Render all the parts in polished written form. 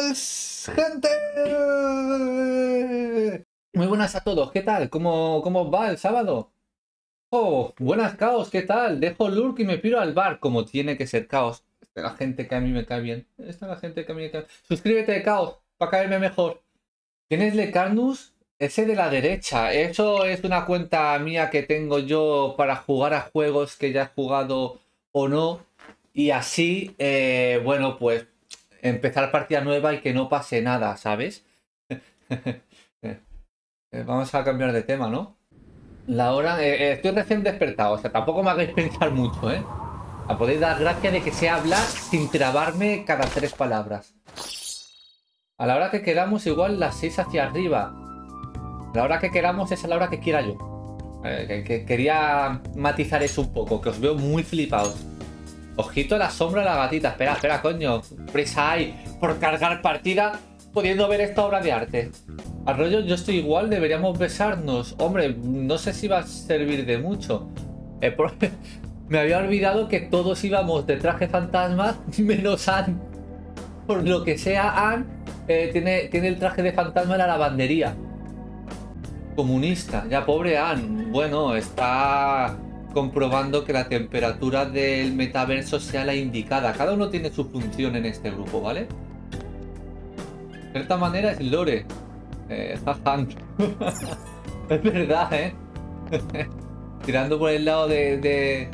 buenas, gente. Muy buenas a todos. ¿Qué tal? ¿Cómo va el sábado? Oh, buenas, Caos. ¿Qué tal? Dejo Lurk y me piro al bar, como tiene que ser, Caos. Esta es la gente que a mí me cae bien. Esta es la gente que a mí me cae bien. Suscríbete, Caos, para caerme mejor. ¿Quién es Lecarnus? Ese de la derecha. Eso es una cuenta mía que tengo yo para jugar a juegos que ya he jugado o no. Y así, bueno, pues empezar partida nueva y que no pase nada, ¿sabes? Vamos a cambiar de tema, ¿no? La hora... estoy recién despertado, o sea, tampoco me hagáis pensar mucho, ¿eh? A podéis dar gracia de que sé hablar sin trabarme cada 3 palabras. A la hora que queramos, igual las 6 hacia arriba. La hora que queramos es a la hora que quiera yo. Quería matizar eso un poco, que os veo muy flipados. Ojito a la sombra de la gatita. Espera, coño. Prisa hay por cargar partida pudiendo ver esta obra de arte. Al rollo, yo estoy igual, deberíamos besarnos. Hombre, no sé si va a servir de mucho. Me había olvidado que todos íbamos de traje fantasma, menos Anne. Por lo que sea, Anne tiene el traje de fantasma en la lavandería. Comunista. Ya, pobre Anne. Bueno, está comprobando que la temperatura del metaverso sea la indicada. Cada uno tiene su función en este grupo, ¿vale? De cierta manera es Lore. Jajan. Es verdad, ¿eh? Tirando por el lado de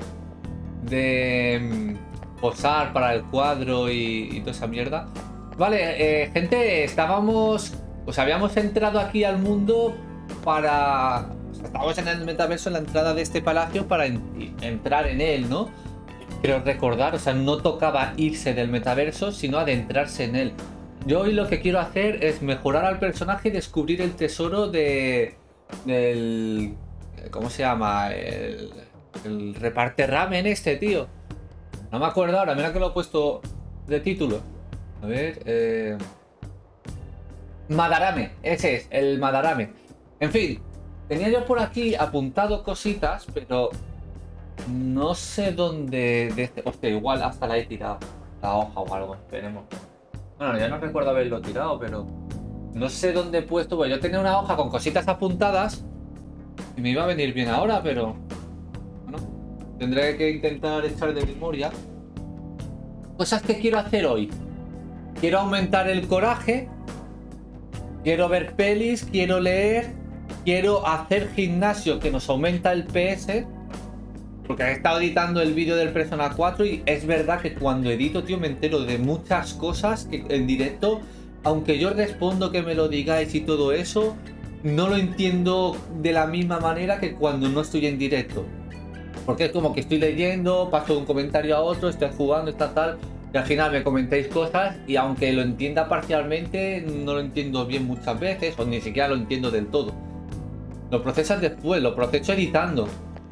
posar para el cuadro y toda esa mierda. Vale, gente, estábamos... Pues habíamos entrado aquí al mundo para... Estábamos en el metaverso, en la entrada de este palacio para entrar en él, ¿no? Pero recordar, o sea, no tocaba irse del metaverso, sino adentrarse en él. Yo hoy lo que quiero hacer es mejorar al personaje y descubrir el tesoro del... ¿Cómo se llama? El reparte ramen este, tío. No me acuerdo ahora, mira que lo he puesto de título. A ver, Madarame, ese es, el Madarame. En fin, tenía yo por aquí apuntado cositas, pero no sé dónde... Hostia, igual hasta la he tirado, la hoja o algo, esperemos. Bueno, ya no recuerdo haberlo tirado, pero no sé dónde he puesto. Bueno, yo tenía una hoja con cositas apuntadas y me iba a venir bien ahora, pero bueno, tendré que intentar echar de memoria. Cosas que quiero hacer hoy. Quiero aumentar el coraje, quiero ver pelis, quiero leer, quiero hacer gimnasio que nos aumenta el PS. Porque he estado editando el vídeo del Persona 4 y es verdad que cuando edito, tío, me entero de muchas cosas que en directo, aunque yo respondo que me lo digáis y todo eso, no lo entiendo de la misma manera que cuando no estoy en directo. Porque es como que estoy leyendo, paso de un comentario a otro, estoy jugando, está tal, y al final me comentáis cosas y aunque lo entienda parcialmente, no lo entiendo bien muchas veces o ni siquiera lo entiendo del todo. Lo procesas después, lo proceso editando.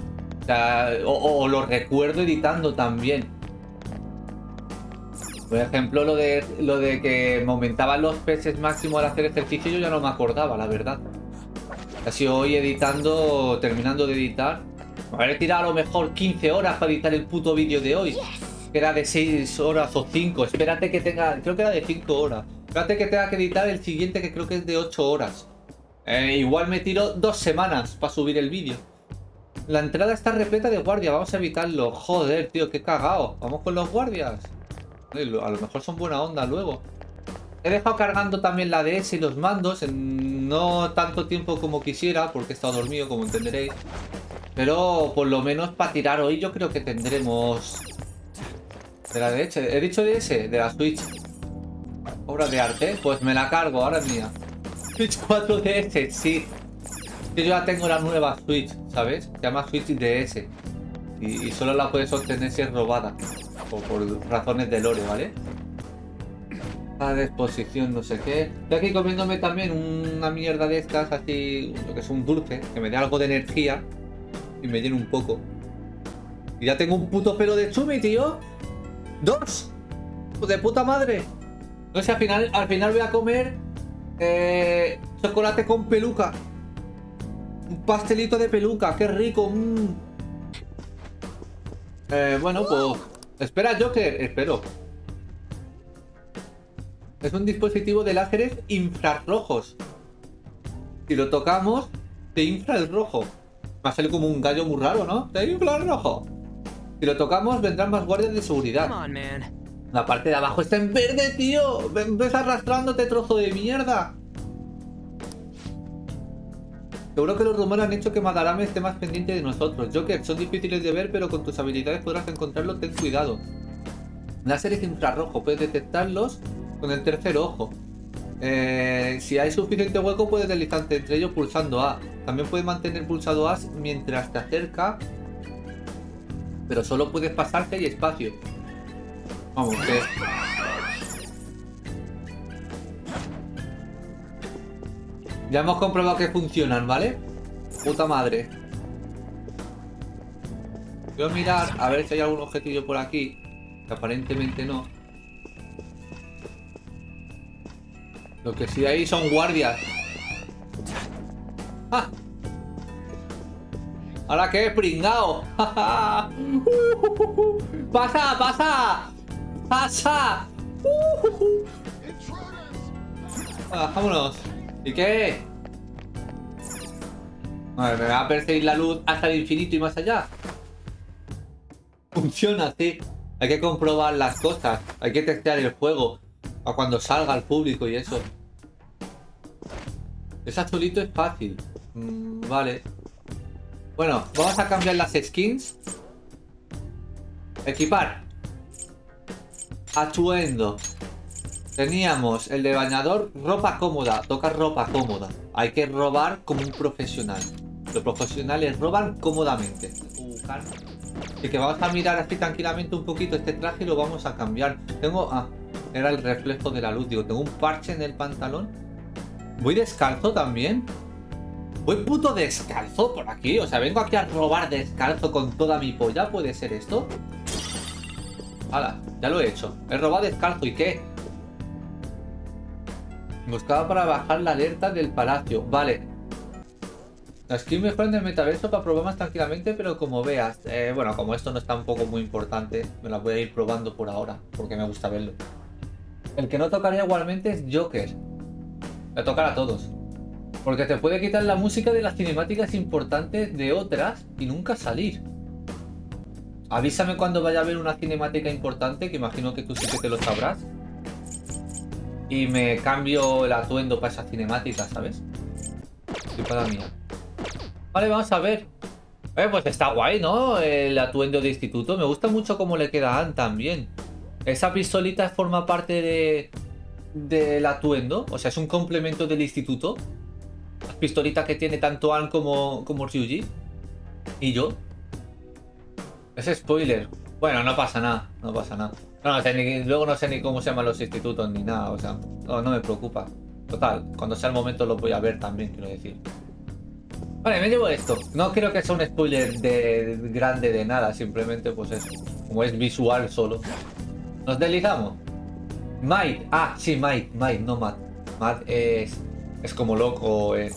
O lo recuerdo editando también. Por ejemplo, lo de que me aumentaban los pesos máximo al hacer ejercicio, yo ya no me acordaba, la verdad. Así hoy editando, terminando de editar, me habré tirado a lo mejor 15 horas para editar el puto vídeo de hoy. Que era de 6 horas o 5. Espérate que tenga, creo que era de 5 horas. Espérate que tenga que editar el siguiente, que creo que es de 8 horas. Igual me tiro 2 semanas para subir el vídeo. La entrada está repleta de guardia, vamos a evitarlo. Joder, tío, qué cagao. Vamos con los guardias. A lo mejor son buena onda luego. He dejado cargando también la DS y los mandos en no tanto tiempo como quisiera, porque he estado dormido, como entenderéis. Pero por lo menos para tirar hoy yo creo que tendremos... De la DS, he dicho DS, de la Switch. Obra de arte, pues me la cargo, ahora es mía. Switch 4DS, sí. Yo ya tengo la nueva Switch, ¿sabes? Se llama Switch DS. Y solo la puedes obtener si es robada. O por razones de lore, ¿vale? A disposición, no sé qué. Estoy aquí comiéndome también una mierda de estas, así, lo que es un dulce, que me dé algo de energía y me llene un poco. Y ya tengo un puto pelo de Chumi, tío. ¡2! ¡De puta madre! No sé, al final voy a comer chocolate con peluca. Un pastelito de peluca, qué rico. Bueno, pues... Espera, Joker. Espero. Es un dispositivo de láseres infrarrojos. Si lo tocamos, te infra el rojo. Va a ser como un gallo muy raro, ¿no? Te infla el rojo. Si lo tocamos, vendrán más guardias de seguridad. La parte de abajo está en verde, tío. Ves arrastrándote, trozo de mierda. Seguro que los rumores han hecho que Madarame esté más pendiente de nosotros. Joker, son difíciles de ver, pero con tus habilidades podrás encontrarlos. Ten cuidado. Láseres infrarrojos, puedes detectarlos con el tercer ojo. Si hay suficiente hueco, puedes deslizarte entre ellos pulsando A. También puedes mantener pulsado A mientras te acerca, pero solo puedes pasar si hay espacio. Vamos, que... Ya hemos comprobado que funcionan, ¿vale? Puta madre. Voy a mirar a ver si hay algún objetillo por aquí. Que aparentemente no. Lo que sí hay son guardias. ¡Ah! ¿Ahora qué? ¡Pringao! ¡Pasa, pasa! ¡Pasa! ¡Vámonos! ¿Y qué? A ver, me va a perseguir la luz hasta el infinito y más allá. Funciona así. Hay que comprobar las cosas. Hay que testear el juego a cuando salga al público y eso. Ese azulito es fácil. Vale. Bueno, vamos a cambiar las skins. Equipar. Atuendo. Teníamos el de bañador, ropa cómoda. Toca ropa cómoda. Hay que robar como un profesional. Los profesionales roban cómodamente. Así que vamos a mirar así tranquilamente un poquito este traje y lo vamos a cambiar. Tengo... Ah, era el reflejo de la luz. Digo, tengo un parche en el pantalón. ¿Voy descalzo también? ¿Voy puto descalzo por aquí? O sea, vengo aquí a robar descalzo con toda mi polla. ¿Puede ser esto? ¡Hala! Ya lo he hecho. He robado descalzo. ¿Y qué? Buscaba para bajar la alerta del palacio. Vale. La skin mejor en el metaverso para probar más tranquilamente, pero como veas, bueno, como esto no está un poco muy importante, me la voy a ir probando por ahora, porque me gusta verlo. El que no tocaría igualmente es Joker. Le tocar a todos. Porque te puede quitar la música de las cinemáticas importantes de otras y nunca salir. Avísame cuando vaya a ver una cinemática importante, que imagino que tú sí que te lo sabrás. Y me cambio el atuendo para esa cinemática, ¿sabes? Flipada mía. Vale, vamos a ver. Pues está guay, ¿no? El atuendo de instituto. Me gusta mucho cómo le queda a Ann también. Esa pistolita forma parte del atuendo. O sea, es un complemento del instituto. Las pistolitas que tiene tanto Ann como Ryuji. Y yo. Es spoiler. Bueno, no pasa nada. No pasa nada. No sé luego no sé ni cómo se llaman los institutos ni nada. O sea, no me preocupa. Total, cuando sea el momento lo voy a ver también, quiero decir. Vale, me llevo esto. No creo que sea un spoiler grande de nada. Simplemente pues es como es visual solo. Nos deslizamos. Might. Ah, sí, Might, no Matt. Matt es como loco en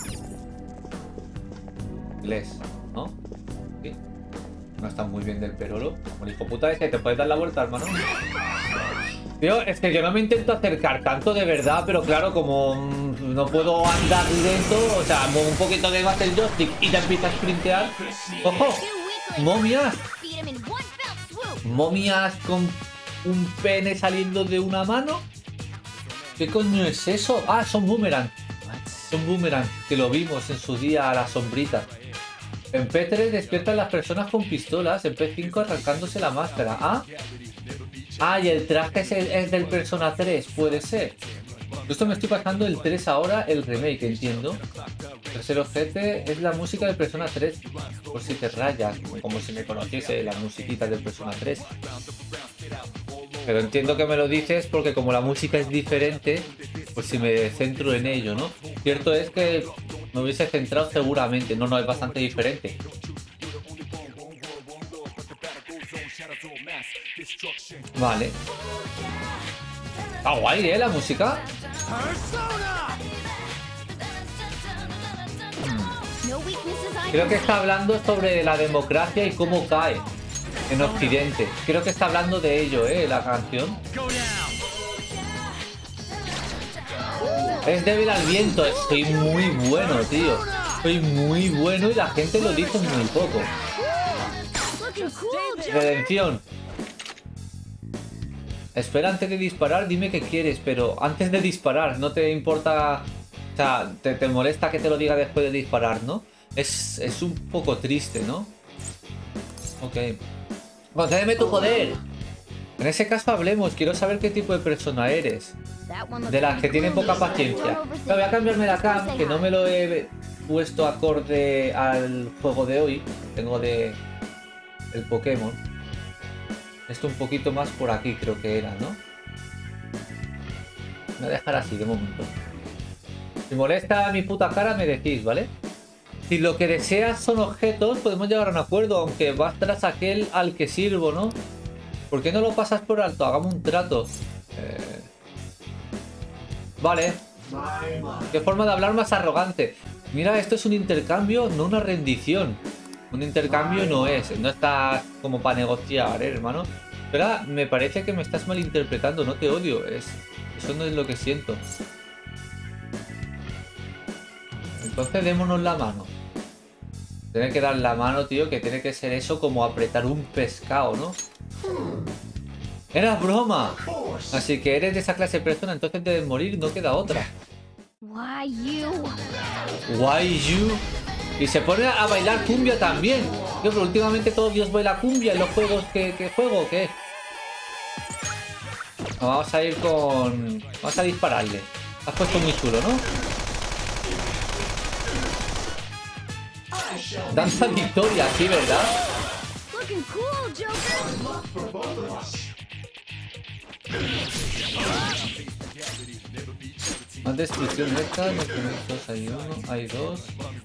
inglés, ¿no? Sí. No está muy bien del perolo. Como el hijo puta ese, ¿te puedes dar la vuelta, hermano? Tío, es que yo no me intento acercar tanto de verdad, pero claro, como no puedo andar lento, o sea, muevo un poquito de más el joystick y ya empieza a sprintear. ¡Ojo! ¡Momias! ¿Momias con un pene saliendo de una mano? ¿Qué coño es eso? Ah, son boomerang. Son boomerang, que lo vimos en su día a la sombrita. En P3 despiertan las personas con pistolas, en P5 arrancándose la máscara. ¿Ah? Ah, y el traje es del Persona 3, puede ser. Esto me estoy pasando el 3 ahora, el remake, entiendo. Tercer objeto es la música del Persona 3. Por si te rayas, como si me conociese la musiquita del Persona 3. Pero entiendo que me lo dices porque como la música es diferente, pues si me centro en ello, ¿no? Cierto es que me hubiese centrado seguramente. No, es bastante diferente. Vale. Está guay, la música. Creo que está hablando sobre la democracia y cómo cae en Occidente. Creo que está hablando de ello, la canción. Es débil al viento. Estoy muy bueno, tío. Soy muy bueno y la gente lo dice muy poco. Redención. Espera antes de disparar, dime qué quieres, pero antes de disparar, no te importa... O sea, te molesta que te lo diga después de disparar, ¿no? Es un poco triste, ¿no? Ok. Concédeme tu poder. En ese caso hablemos, quiero saber qué tipo de persona eres. De las que tienen poca paciencia. Voy a cambiarme la cam, que no me lo he puesto acorde al juego de hoy. Tengo de... el Pokémon. Esto un poquito más por aquí creo que era, ¿no? Me voy a dejar así de momento. Si molesta mi puta cara me decís, ¿vale? Si lo que deseas son objetos, podemos llegar a un acuerdo, aunque vas tras aquel al que sirvo, ¿no? ¿Por qué no lo pasas por alto? Hagamos un trato. Vale. Qué forma de hablar más arrogante. Mira, esto es un intercambio, no una rendición. Un intercambio no es. No está como para negociar, hermano. Pero me parece que me estás malinterpretando. No te odio. Eso no es lo que siento. Entonces démonos la mano. Tiene que dar la mano, tío, que tiene que ser eso como apretar un pescado, ¿no? ¡Era broma! Así que eres de esa clase de persona, entonces debes morir, no queda otra. Why you? Why you? Y se pone a bailar cumbia también. Yo, pero últimamente todo Dios baila cumbia en los juegos que juego, ¿o qué? No, vamos a ir con... Vamos a dispararle. Has puesto muy chulo, ¿no? Danza victoria, sí, ¿verdad? Looking cool, Joker. Más destrucción esta, no tenemos dos, hay uno, hay dos.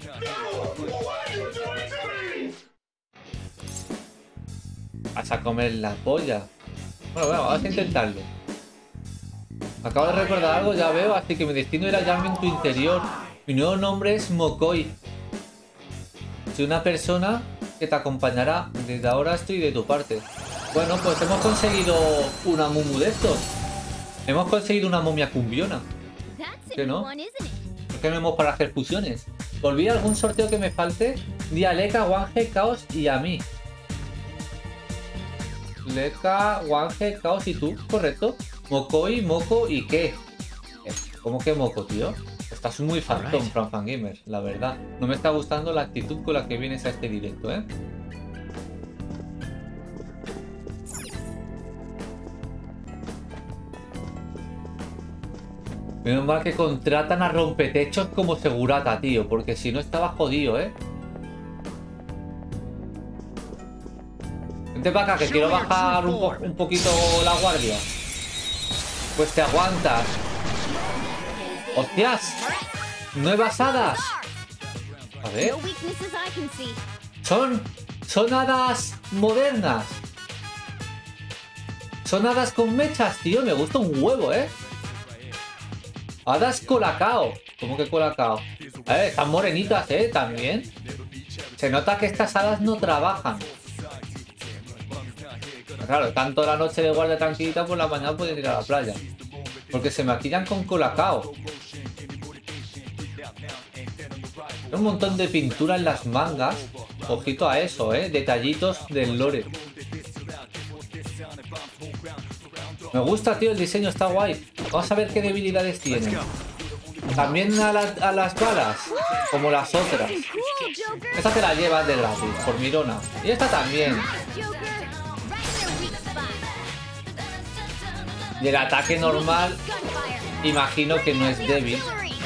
Vas a comer la polla. Bueno, vamos a intentarlo. Acabo de recordar algo, ya veo, así que mi destino era hallarme en tu interior. Mi nuevo nombre es Mokoi. Soy una persona que te acompañará. Desde ahora estoy de tu parte. Bueno, pues hemos conseguido una mumu de estos. Hemos conseguido una momia cumbiona. ¿Qué no? ¿Por qué no hemos para hacer fusiones? ¿Olvida algún sorteo que me falte? Di a Leka, Wange, Caos y a mí. Leka, Wange, Caos y tú, correcto. Mokoi, Moko y qué. ¿Cómo que Moko, tío? Estás muy phantom, FranFanGamer, la verdad. No me está gustando la actitud con la que vienes a este directo, ¿eh? Menos mal que contratan a rompetechos como segurata, tío, porque si no estaba jodido, ¿eh? Vente para acá, que quiero bajar un poquito la guardia. Pues te aguantas. ¡Hostias! ¡Nuevas hadas! A ver. Son hadas modernas. Son hadas con mechas, tío. Me gusta un huevo, ¿eh? Hadas colacao. ¿Cómo que colacao? A ver, están morenitas, ¿eh? También. Se nota que estas hadas no trabajan. Claro, tanto la noche de guardia tranquilita, por la mañana pueden ir a la playa. Porque se maquillan con colacao. Un montón de pintura en las mangas. Ojito a eso, detallitos del lore. Me gusta, tío, el diseño está guay. Vamos a ver qué debilidades tiene. También a las balas, como las otras. Esta te la llevas de gratis, por Mirona. Y esta también. Y el ataque normal, imagino que no es débil.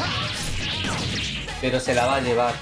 Pero se la va a llevar.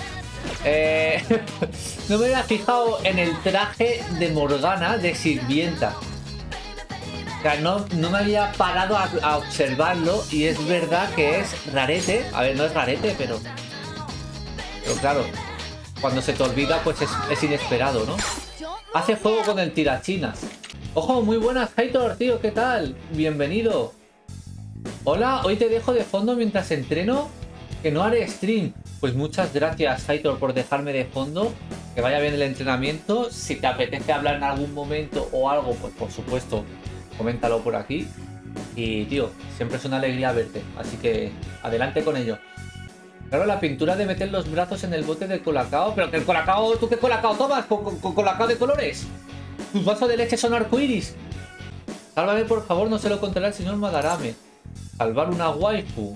No me había fijado en el traje de Morgana de sirvienta. O sea, no me había parado a observarlo. Y es verdad que es rarete. A ver, no es rarete, pero claro, cuando se te olvida, pues es inesperado, ¿no? Hace fuego con el tirachinas. Ojo, muy buenas, Haitor, tío, ¿qué tal? Bienvenido. Hola, hoy te dejo de fondo mientras entreno, que no haré stream. Pues muchas gracias, Haitor, por dejarme de fondo. Que vaya bien el entrenamiento. Si te apetece hablar en algún momento o algo, pues por supuesto, coméntalo por aquí. Y, tío, siempre es una alegría verte. Así que, adelante con ello. Claro, la pintura de meter los brazos en el bote de colacao. Pero que el colacao, ¿tú qué colacao tomas? ¿Con colacao de colores? ¿Tus vasos de leche son arcoiris? Sálvame, por favor, no se lo contará el señor Madarame. Salvar una waifu.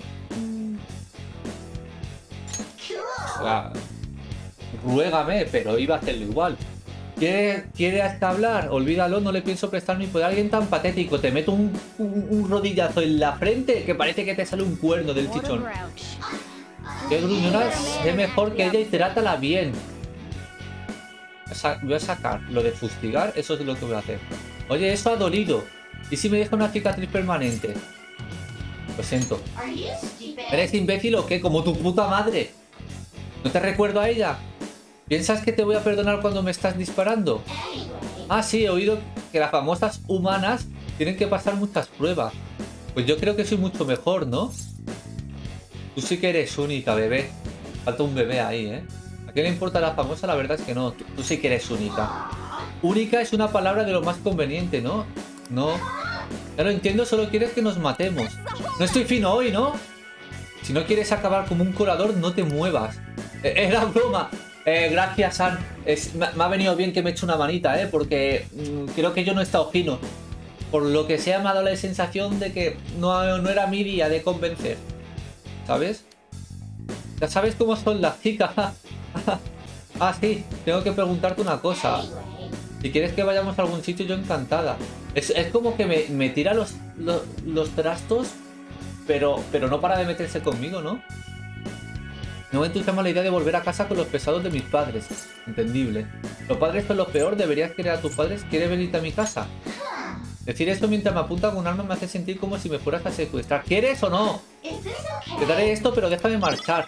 Ruégame, pero iba a hacerlo igual. ¿Quiere hasta hablar? Olvídalo, no le pienso prestar mi poder a alguien tan patético. Te meto un rodillazo en la frente que parece que te sale un cuerno del chichón. Qué gruñona, sé mejor que ella y trátala bien. Voy a sacar lo de fustigar, eso es lo que voy a hacer. Oye, eso ha dolido. ¿Y si me deja una cicatriz permanente? Lo siento. ¿Eres imbécil o qué? Como tu puta madre. ¿No te recuerdo a ella? ¿Piensas que te voy a perdonar cuando me estás disparando? Ah, sí, he oído que las famosas humanas tienen que pasar muchas pruebas. Pues yo creo que soy mucho mejor, ¿no? Tú sí que eres única, bebé. Falta un bebé ahí, ¿eh? ¿A qué le importa la famosa? La verdad es que no. Tú sí que eres única. Única es una palabra de lo más conveniente, ¿no? No. Ya lo entiendo, solo quieres que nos matemos. No estoy fino hoy, ¿no? Si no quieres acabar como un colador, no te muevas. Era broma. Gracias, San. Me ha venido bien que me eche una manita, porque creo que yo no he estado fino. Por lo que sea, me ha dado la sensación de que no era mi día de convencer. ¿Sabes? Ya sabes cómo son las chicas. Ah, sí. Tengo que preguntarte una cosa. Si quieres que vayamos a algún sitio, yo encantada. Es como que me tira los trastos, pero no para de meterse conmigo, ¿no? No me entusiasma la idea de volver a casa con los pesados de mis padres. Entendible. Los padres son lo peor, deberías querer a tus padres. ¿Quieres venirte a mi casa? Decir esto mientras me apunta con un arma me hace sentir como si me fueras a secuestrar. ¿Quieres o no? Te daré esto, pero déjame marchar.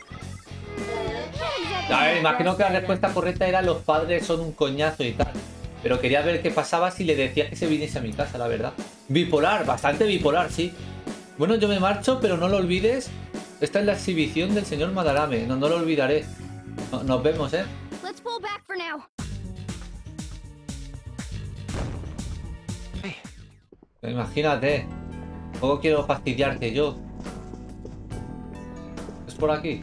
A ver, imagino que la respuesta correcta era los padres son un coñazo y tal. Pero quería ver qué pasaba si le decía que se viniese a mi casa, la verdad. Bipolar, bastante bipolar, sí. Bueno, yo me marcho, pero no lo olvides. Esta es la exhibición del señor Madarame. No lo olvidaré. Nos vemos, ¿eh? Let's pull back for now. Imagínate. Luego quiero fastidiarte yo. ¿Es por aquí?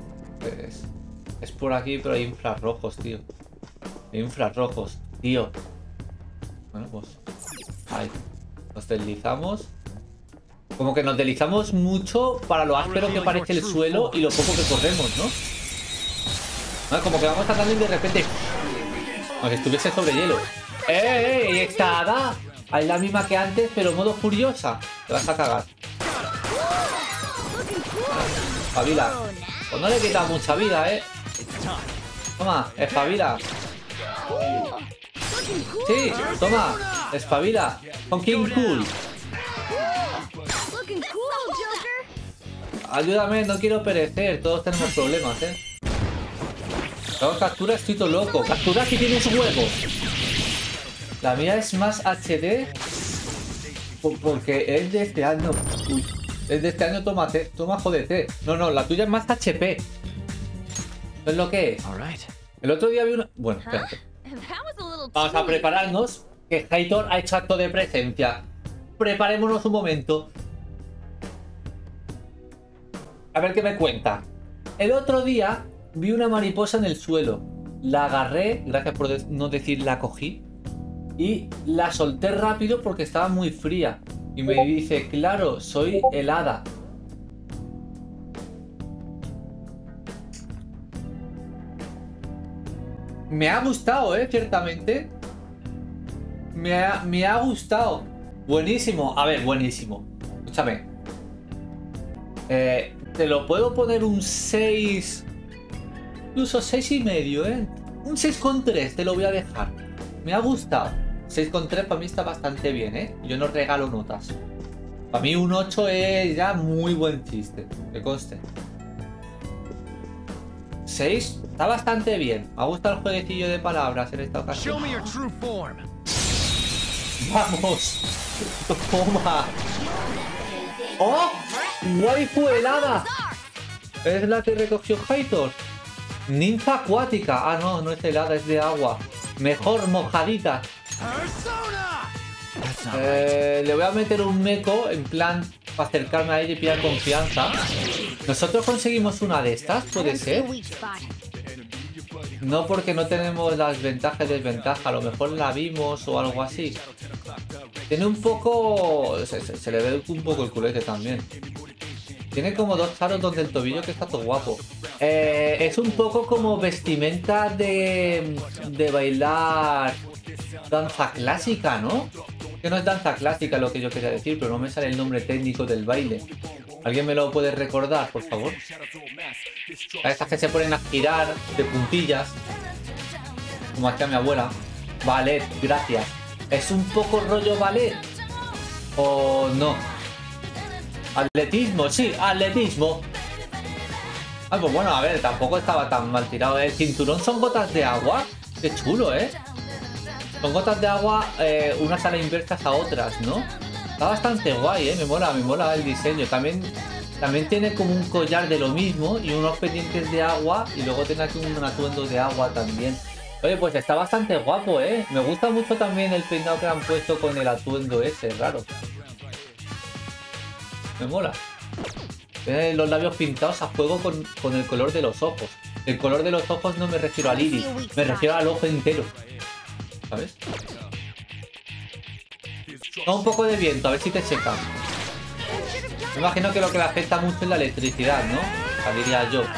Es por aquí, pero hay infrarrojos, tío. Hay infrarrojos, tío. Bueno, pues... ahí. Nos deslizamos. Como que nos deslizamos mucho para lo áspero que parece el suelo y lo poco que corremos, ¿no? Como que vamos andando y de repente... como si estuviese sobre hielo. ¡Ey! ¡Esta hada! Es la misma que antes, pero modo furiosa. Te vas a cagar. Espabila. Pues no le quita mucha vida, ¿eh? Toma, espabila. Sí, toma, espabila. Con King Cool. Ayúdame, no quiero perecer. Todos tenemos problemas, ¿eh? No, captura, estoy todo loco. Captura si tienes huevo. La mía es más HD. Porque es de este año. Es de este año, toma, jódete. No, la tuya es más HP. ¿No es lo que es? El otro día vi una... bueno, espérate. Vamos a prepararnos. Que Heitor ha hecho acto de presencia. Preparémonos un momento. A ver qué me cuenta. El otro día vi una mariposa en el suelo. La agarré, gracias por no decir la cogí. Y la solté rápido porque estaba muy fría. Y me dice, claro, soy helada. Me ha gustado, ciertamente. Me ha gustado. Buenísimo. A ver, buenísimo. Escúchame. Te lo puedo poner un 6. Incluso 6,5, Un 6,3 te lo voy a dejar. Me ha gustado. 6,3 para mí está bastante bien, Yo no regalo notas. Para mí un 8 es ya muy buen chiste. Que conste. 6 está bastante bien. Me gusta el jueguecillo de palabras en esta ocasión. ¡Vamos! ¡Toma! ¡Oh! ¡Waifu helada! Es la que recogió Heitor. Ninfa acuática. Ah, no es helada, es de agua. Mejor mojadita. Le voy a meter un meco en plan para acercarme a ella y pillar confianza. ¿Nosotros conseguimos una de estas? ¿Puede ser? No, porque no tenemos las ventajas y desventajas. A lo mejor la vimos o algo así. Tiene un poco... Se le ve un poco el culete también. Tiene como dos aros donde el tobillo que está todo guapo. Es un poco como vestimenta de bailar danza clásica, ¿no? Que no es danza clásica lo que yo quería decir, pero no me sale el nombre técnico del baile. ¿Alguien me lo puede recordar, por favor? A estas que se ponen a girar de puntillas, como hacía mi abuela. Ballet, gracias. ¿Es un poco rollo ballet? ¿O no? Atletismo, sí, atletismo. Ah, pues bueno, a ver, tampoco estaba tan mal tirado. El cinturón son gotas de agua. Qué chulo, ¿eh? Son gotas de agua, unas a la inversa a otras, ¿no? Está bastante guay, ¿eh? Me mola el diseño. También tiene como un collar de lo mismo y unos pendientes de agua. Y luego tiene aquí un atuendo de agua también. Oye, pues está bastante guapo, ¿eh? Me gusta mucho también el peinado que han puesto con el atuendo ese, raro. Me mola. Tiene los labios pintados a fuego con el color de los ojos. El color de los ojos no me refiero al iris, me refiero al ojo entero. ¿Sabes? Da un poco de viento, a ver si te secas. Me imagino que lo que le afecta mucho es la electricidad, ¿no? O diría yo.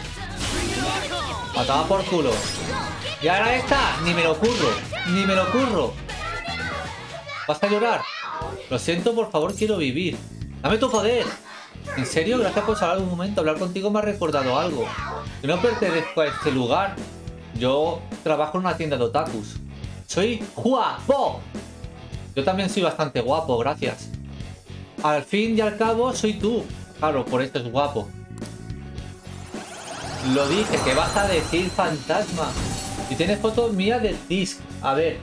Mataba por culo. Y ahora esta, ni me lo curro. Ni me lo curro. ¿Vas a llorar? Lo siento, por favor, quiero vivir. ¡Dame tu poder! ¿En serio? Gracias por hablar un momento. Hablar contigo me ha recordado algo. Yo no pertenezco a este lugar. Yo trabajo en una tienda de otakus. Soy guapo. Yo también soy bastante guapo, gracias. Al fin y al cabo soy tú. Claro, por esto es guapo. Lo dije, ¿qué vas a decir, fantasma? Y tienes fotos mías del disc. A ver.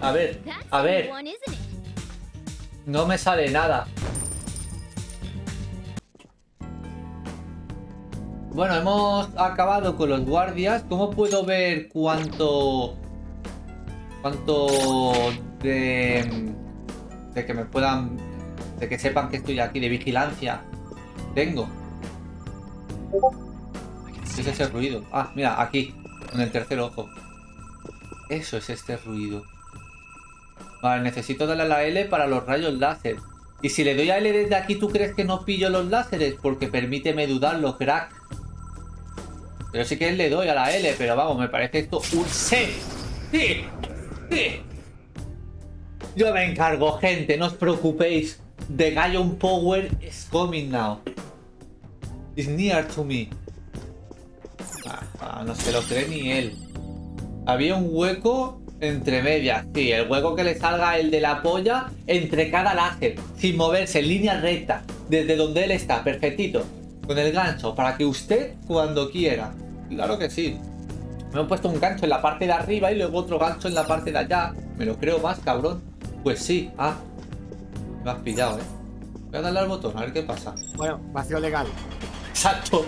No me sale nada. Bueno, hemos acabado con los guardias. ¿Cómo puedo ver cuánto de que me puedan, de que sepan que estoy aquí, de vigilancia tengo? ¿Qué es ese ruido? Ah, mira, aquí, en el tercer ojo. Eso es este ruido. Vale, necesito darle a la L para los rayos láser. Y si le doy a L desde aquí, ¿tú crees que no pillo los láseres? Porque permíteme dudarlo, crack. Pero sí que le doy a la L, pero vamos, me parece esto un sí. Sí. Yo me encargo, gente, no os preocupéis. The Giant Power is coming now. It's near to me. No se lo cree ni él. Había un hueco entre medias. Sí, el hueco que le salga el de la polla entre cada láser, sin moverse, en línea recta, desde donde él está, perfectito. Con el gancho, para que usted cuando quiera. Claro que sí. Me he puesto un gancho en la parte de arriba y luego otro gancho en la parte de allá. Me lo creo más, cabrón. Pues sí. Ah, me has pillado, Voy a darle al botón, a ver qué pasa. Bueno, vacío legal. Exacto.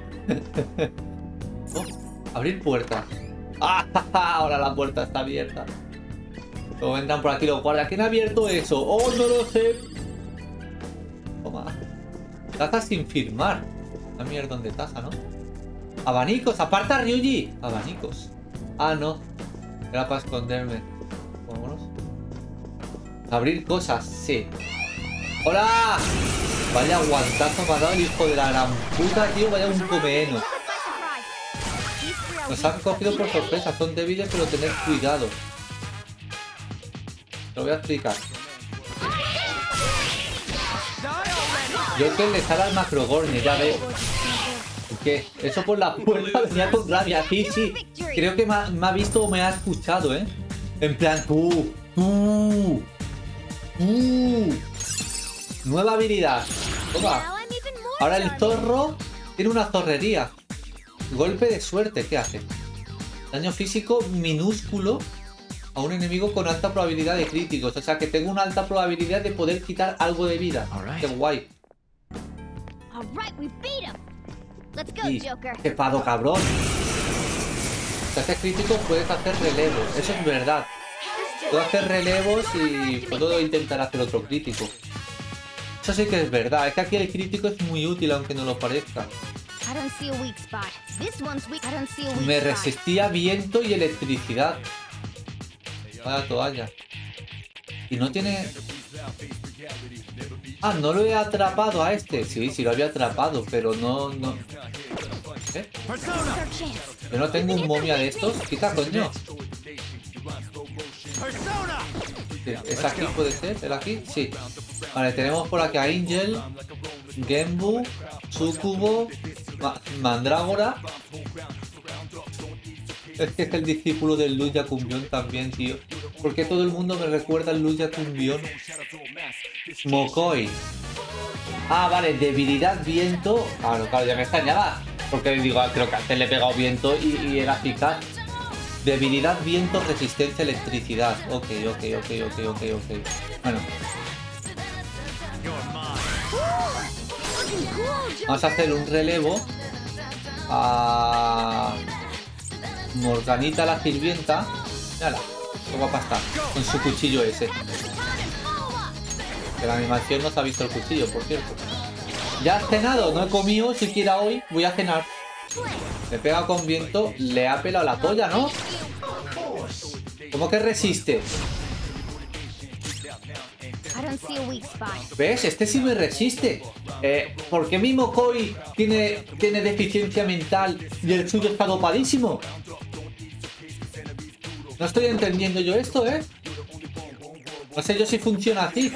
Oh, abrir puerta. Ah, ahora la puerta está abierta. Luego entran por aquí los guardias. ¿Quién ha abierto eso? Oh, no lo sé. Toma. Taza sin firmar. La mierda de taza, ¿no? Abanicos, aparta, Ryuji. Abanicos. Ah, no. Era para esconderme. Vámonos. Abrir cosas, sí. ¡Hola! Vaya guantazo me ha dado el hijo de la gran puta, tío. Vaya un comeno. Nos han cogido por sorpresa. Son débiles, pero tened cuidado. Te lo voy a explicar. Yo que le sale al Macrogorne, ya veo. ¿Qué? Eso por la puerta venía con rabia. Sí, sí. Creo que me ha visto o me ha escuchado, En plan, tú. Nueva habilidad. Toma. Ahora el zorro tiene una zorrería. Golpe de suerte, ¿qué hace? Daño físico minúsculo a un enemigo con alta probabilidad de críticos. O sea que tengo una alta probabilidad de poder quitar algo de vida. Qué guay. Y qué pado, cabrón. Si haces crítico puedes hacer relevos. Eso es verdad. Puedo hacer relevos y puedo intentar hacer otro crítico. Eso sí que es verdad. Es que aquí el crítico es muy útil aunque no lo parezca. Me resistía viento y electricidad. Vaya toalla. Y no tiene... Ah, no lo he atrapado a este. Sí, sí lo había atrapado, pero no... ¿Eh? Yo no tengo un momia de estos. Quita, coño. Sí, ¿es aquí? ¿Puede ser? ¿El aquí? Sí. Vale, tenemos por aquí a Angel, Genbu, Sukubo, Mandrágora. Es que es el discípulo del Luya Cumbión también, tío. ¿Por qué todo el mundo me recuerda al Luya Cumbión? Mokoi. Ah, vale, debilidad, viento. Claro, claro, ya me extrañaba. Porque digo, creo que antes le he pegado viento y era eficaz. Debilidad, viento, resistencia, electricidad. Ok. Bueno. Vamos a hacer un relevo a Morganita la sirvienta. Mírala, qué guapa está. Con su cuchillo ese. Que la animación no se ha visto el cuchillo, por cierto. ¿Ya has cenado? No he comido siquiera hoy. Voy a cenar. Me pega con viento. Le ha pelado la polla, ¿no? ¿Cómo que resiste? ¿Ves? Este sí me resiste. ¿Por qué mi Mokoi tiene deficiencia mental y el suyo está dopadísimo? No estoy entendiendo yo esto, ¿eh? No sé yo si funciona así.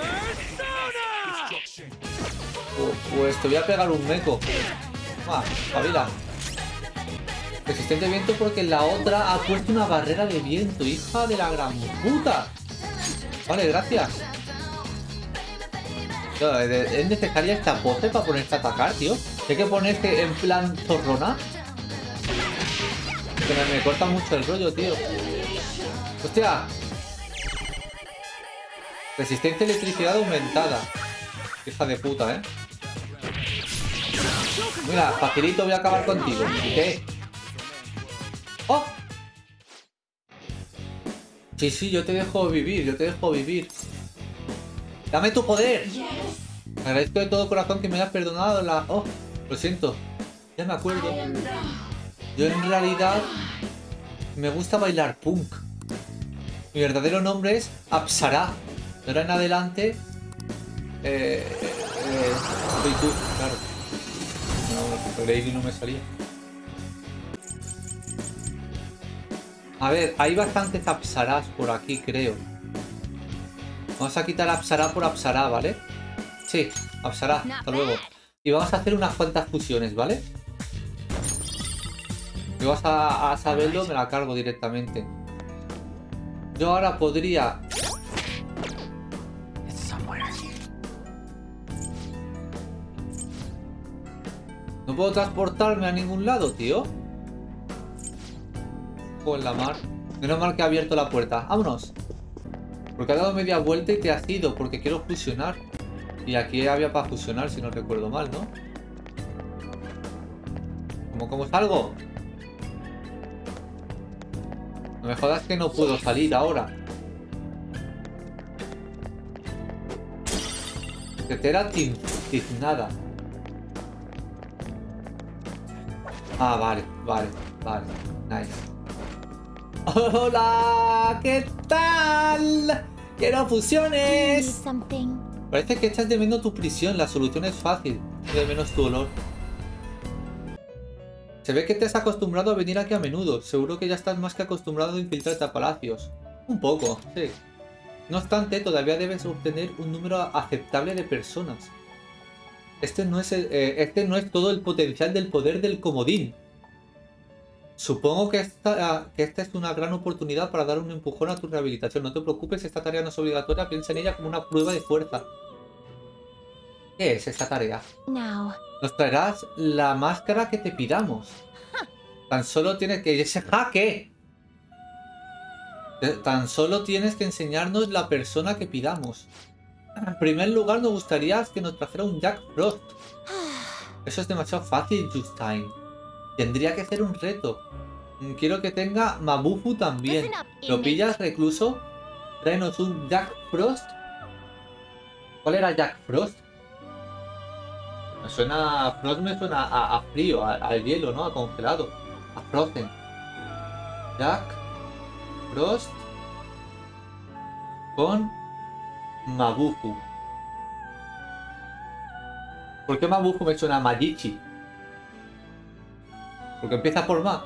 Pues te voy a pegar un meco. Ah, pavila. Resistente viento porque la otra ha puesto una barrera de viento. Hija de la gran puta. Vale, gracias. ¿Es necesaria esta pose para ponerte a atacar, tío? Hay que ponerte en plan zorrona. Que me corta mucho el rollo, tío. ¡Hostia! Resistencia a electricidad aumentada. Hija de puta, ¿eh? Mira, facilito, voy a acabar contigo. ¿Qué? ¡Oh! Sí, yo te dejo vivir, ¡Dame tu poder! Agradezco de todo corazón que me hayas perdonado la... ¡Oh! Lo siento. Ya me acuerdo. Yo en realidad me gusta bailar punk. Mi verdadero nombre es Apsara. De ahora en adelante... soy tú, claro. No, Lady no me salía. A ver, hay bastantes Apsaras por aquí, creo. Vamos a quitar Apsara por Apsara, ¿vale? Sí, Apsara, hasta luego. Y vamos a hacer unas cuantas fusiones, ¿vale? Si vas a saberlo, me la cargo directamente. Yo ahora podría... No puedo transportarme a ningún lado, tío. Con la mar. Menos mal que ha abierto la puerta. ¡Vámonos! Porque ha dado media vuelta y te has ido. Porque quiero fusionar. Y aquí había para fusionar, si no recuerdo mal, ¿no? ¿Cómo salgo? No me jodas que no puedo salir ahora. Tetera tiznada. Ah, vale. Nice. ¡Hola! ¿Qué tal? ¡Quiero fusiones! Parece que echas de menos tu prisión. La solución es fácil. De menos tu olor. Se ve que te has acostumbrado a venir aquí a menudo. Seguro que ya estás más que acostumbrado a infiltrarte a palacios. Un poco, sí. No obstante, todavía debes obtener un número aceptable de personas. Este no es todo el potencial del poder del comodín. Supongo que esta es una gran oportunidad para dar un empujón a tu rehabilitación. No te preocupes, esta tarea no es obligatoria. Piensa en ella como una prueba de fuerza. ¿Qué es esta tarea? Nos traerás la máscara que te pidamos. Tan solo tienes que... ¡Ese jaque! Tan solo tienes que enseñarnos la persona que pidamos. En primer lugar, nos gustaría que nos trajera un Jack Frost. Eso es demasiado fácil, Justine. Tendría que ser un reto. Quiero que tenga Mabufu también. ¿Lo pillas, recluso? tráenos un Jack Frost. ¿Cuál era Jack Frost? Me suena... Frost me suena a frío, al hielo, ¿no? A congelado. A Frozen. Jack Frost con Mabufu. ¿Por qué Mabufu me suena a Majichi? Porque empieza por Ma.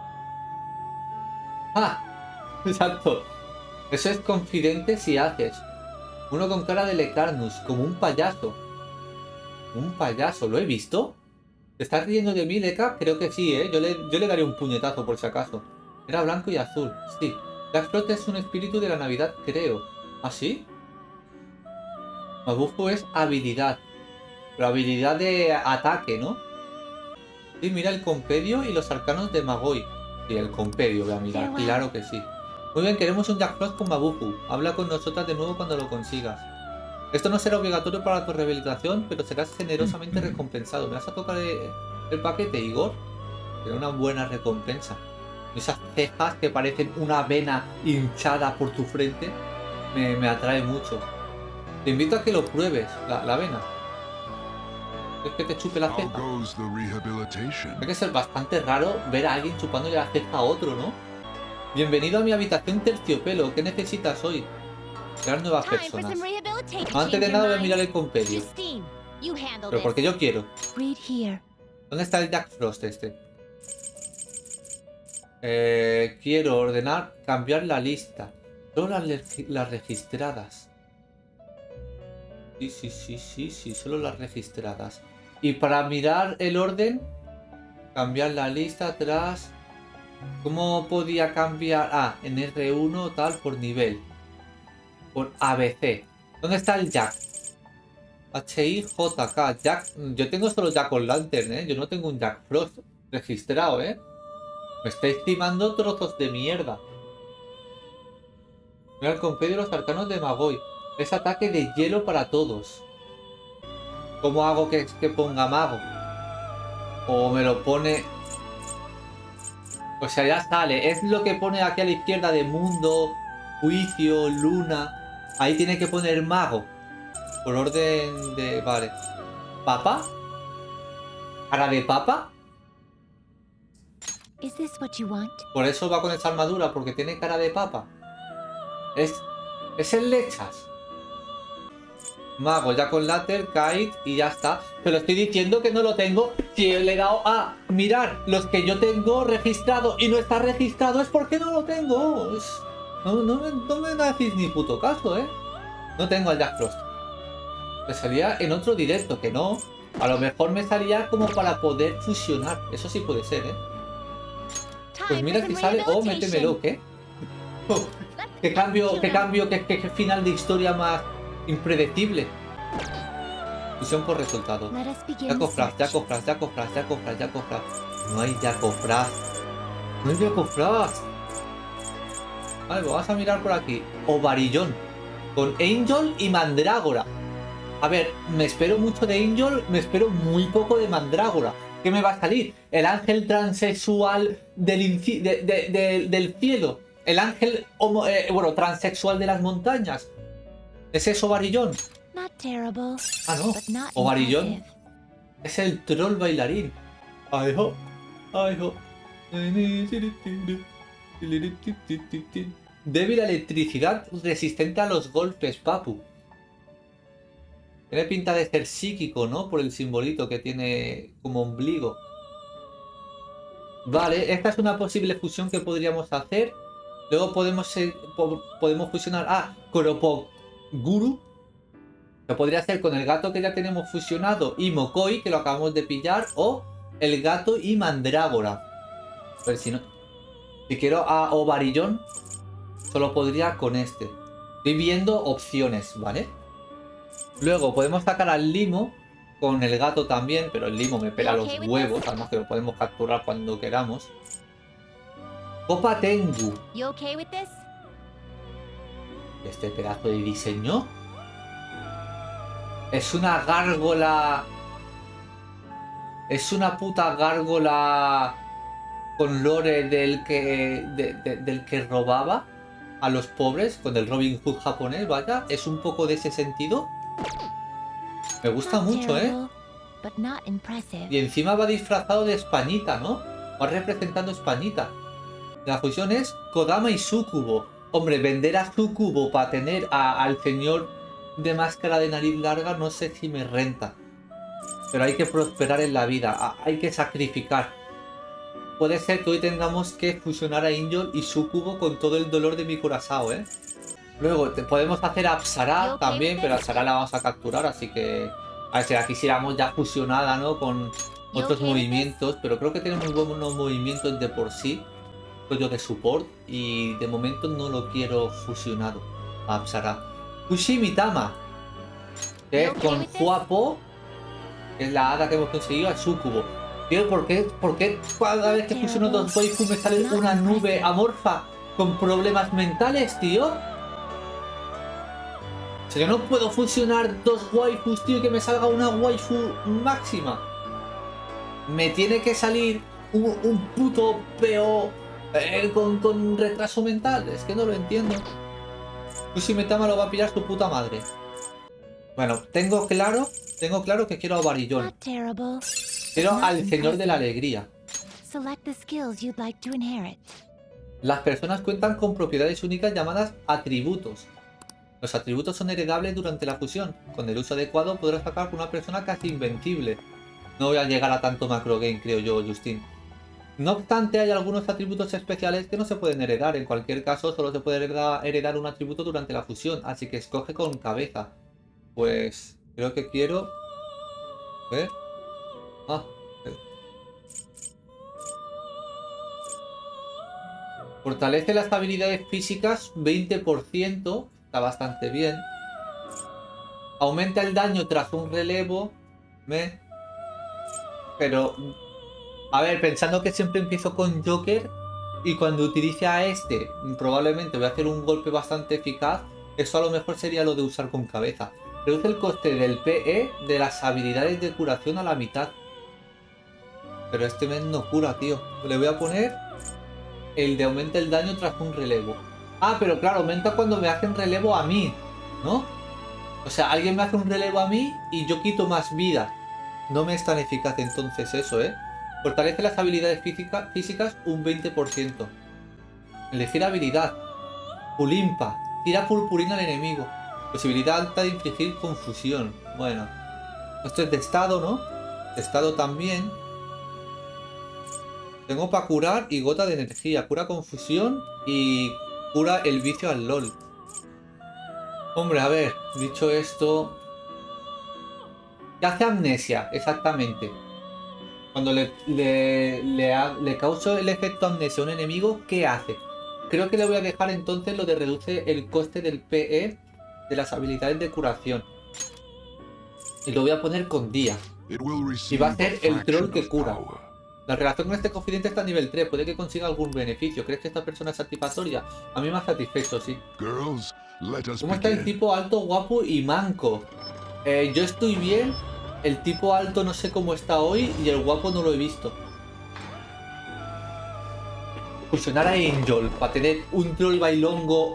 ¡Ah! Exacto. Eso es confidente si haces. Uno con cara de Lecarnus, como un payaso. Un payaso, ¿lo he visto? ¿Te estás riendo de mí, Leca? Creo que sí, ¿eh? Yo le daré un puñetazo por si acaso. Era blanco y azul, sí. Jack Frost es un espíritu de la Navidad, creo. ¿Ah, sí? Mabufu es habilidad. Pero habilidad de ataque, ¿no? Sí, mira el compendio y los arcanos de Magoi. Sí, el compendio voy a mirar, claro que sí. Muy bien, queremos un Jack Frost con Mabufu. Habla con nosotras de nuevo cuando lo consigas. Esto no será obligatorio para tu rehabilitación, pero serás generosamente recompensado. ¿Me vas a tocar el paquete, Igor? Será una buena recompensa. Esas cejas que parecen una vena hinchada por tu frente me atrae mucho. Te invito a que lo pruebes, la vena. Es que te chupe la ceja. Hay que ser bastante raro ver a alguien chupándole la ceja a otro, ¿no? Bienvenido a mi habitación terciopelo. ¿Qué necesitas hoy? Crear nuevas personas. Antes de nada voy a mirar el compendio. Pero porque yo quiero. ¿Dónde está el Jack Frost este? Quiero ordenar cambiar la lista. Solo las registradas. Sí, solo las registradas. Y para mirar el orden, cambiar la lista atrás. ¿Cómo podía cambiar? Ah, en R1 tal por nivel. Por ABC. ¿Dónde está el Jack? HIJK. Jack. Yo tengo solo Jack on Lantern, ¿eh? Yo no tengo un Jack Frost registrado, ¿eh? Me estáis timando trozos de mierda. Mira el compendio de los arcanos de Magoi. Es ataque de hielo para todos. ¿Cómo hago que ponga mago? O me lo pone... O sea, ya sale. Es lo que pone aquí a la izquierda de mundo, juicio, luna. Ahí tiene que poner mago. Por orden de... Vale. ¿Papa? ¿Cara de papa? Por eso va con esa armadura, porque tiene cara de papa. Es el lechas. Mago, ya con Later, Kite y ya está. Pero estoy diciendo que no lo tengo. Si le he dado a mirar los que yo tengo registrado y no está registrado, es porque no lo tengo. No me hacéis ni puto caso, ¿eh? No tengo al Jack Frost. Me salía en otro directo, que no. A lo mejor me salía como para poder fusionar. Eso sí puede ser, ¿eh? Pues mira si sale. Oh, métemelo, ¿qué? Oh, qué cambio, qué final de historia más impredecible. Fusión por resultado. Jacofras. No hay Jacofras. No hay Jacofras. Vale, vamos a mirar por aquí. Ovarillón. Con Angel y Mandrágora. A ver, me espero mucho de Angel, me espero muy poco de Mandrágora. ¿Qué me va a salir? El ángel transexual del cielo. El ángel transexual de las montañas. ¿Es eso Ovarillón? Ah, no. Ovarillón es el troll bailarín. I hope. Débil a electricidad, resistente a los golpes, papu. Tiene pinta de ser psíquico, ¿no? Por el simbolito que tiene como ombligo. Vale, esta es una posible fusión que podríamos hacer. Luego podemos fusionar a Koropoguru, que podría ser con el gato que ya tenemos fusionado, y Mokoi, que lo acabamos de pillar, o el gato y Mandrágora. A ver si no... Si quiero a Ovarillón, solo podría con este. Estoy viendo opciones, ¿vale? Luego podemos sacar al Limo con el gato también, pero el Limo me pela los huevos, además que lo podemos capturar cuando queramos. Copa Tengu. Este pedazo de diseño. Es una gárgola. Es una puta gárgola con lore del que robaba. a los pobres con el Robin Hood japonés, vaya, es un poco de ese sentido. Me gusta mucho, ¿eh? Y encima va disfrazado de Españita, ¿no? Va representando Españita. La fusión es Kodama y Sukubo. Hombre, vender a Sukubo para tener al señor de máscara de nariz larga no sé si me renta. Pero hay que prosperar en la vida, hay que sacrificar. Puede ser que hoy tengamos que fusionar a Angel y Sukubo con todo el dolor de mi corazón, ¿eh? Luego podemos hacer a Apsara también, pero a Apsara la vamos a capturar, así que... A ver si la quisiéramos ya fusionada, ¿no? Con otros movimientos, pero creo que tiene muy buenos movimientos de por sí. Rollo de support, y de momento no lo quiero fusionado a Apsara. Kushimitama, que es con Huapo, que es la hada que hemos conseguido, a Sukubo. Tío, ¿por qué cada vez que fusiono dos waifus me sale una nube amorfa con problemas mentales, tío? O sea, yo no puedo fusionar dos waifus, tío, y que me salga una waifu máxima. Me tiene que salir un puto PO con retraso mental. Es que no lo entiendo. Kushimitama lo va a pillar su puta madre. Bueno, tengo claro que quiero a Barillón. Quiero al Señor de la Alegría. Las personas cuentan con propiedades únicas llamadas atributos. Los atributos son heredables durante la fusión. Con el uso adecuado podrás sacar con una persona casi invencible. No voy a llegar a tanto macro game, creo yo, Justin. No obstante, hay algunos atributos especiales que no se pueden heredar. En cualquier caso, solo se puede heredar un atributo durante la fusión. Así que escoge con cabeza. Pues creo que quiero... A ver... Fortalece las habilidades físicas 20%. Está bastante bien. Aumenta el daño tras un relevo. Pero... A ver, pensando que siempre empiezo con Joker y cuando utilice a este probablemente voy a hacer un golpe bastante eficaz. Eso a lo mejor sería lo de usar con cabeza. Reduce el coste del PE de las habilidades de curación a la mitad. Pero este mes no cura, tío. Le voy a poner el de aumenta el daño tras un relevo. Ah, pero claro, aumenta cuando me hacen relevo a mí, ¿no? O sea, alguien me hace un relevo a mí y yo quito más vida. No me es tan eficaz entonces eso, ¿eh? Fortalece las habilidades físicas un 20%. Elegir habilidad. Pulimpa. Tira purpurina al enemigo. Posibilidad alta de infligir confusión. Bueno. Esto es de estado, ¿no? De estado también. Tengo para curar y gota de energía. Cura confusión y cura el vicio al LOL. Hombre, a ver. Dicho esto... ¿Qué hace amnesia? Exactamente. Cuando le causo el efecto amnesia a un enemigo, ¿qué hace? Creo que le voy a dejar entonces lo de reduce el coste del PE de las habilidades de curación. Y lo voy a poner con día. Y va a ser el troll que cura. La relación con este confidente está a nivel 3. Puede que consiga algún beneficio. ¿Crees que esta persona es satisfactoria? A mí me ha satisfecho, sí. ¿Cómo está el tipo alto, guapo y manco? Yo estoy bien. El tipo alto no sé cómo está hoy y el guapo no lo he visto. Fusionar a Angel para tener un troll bailongo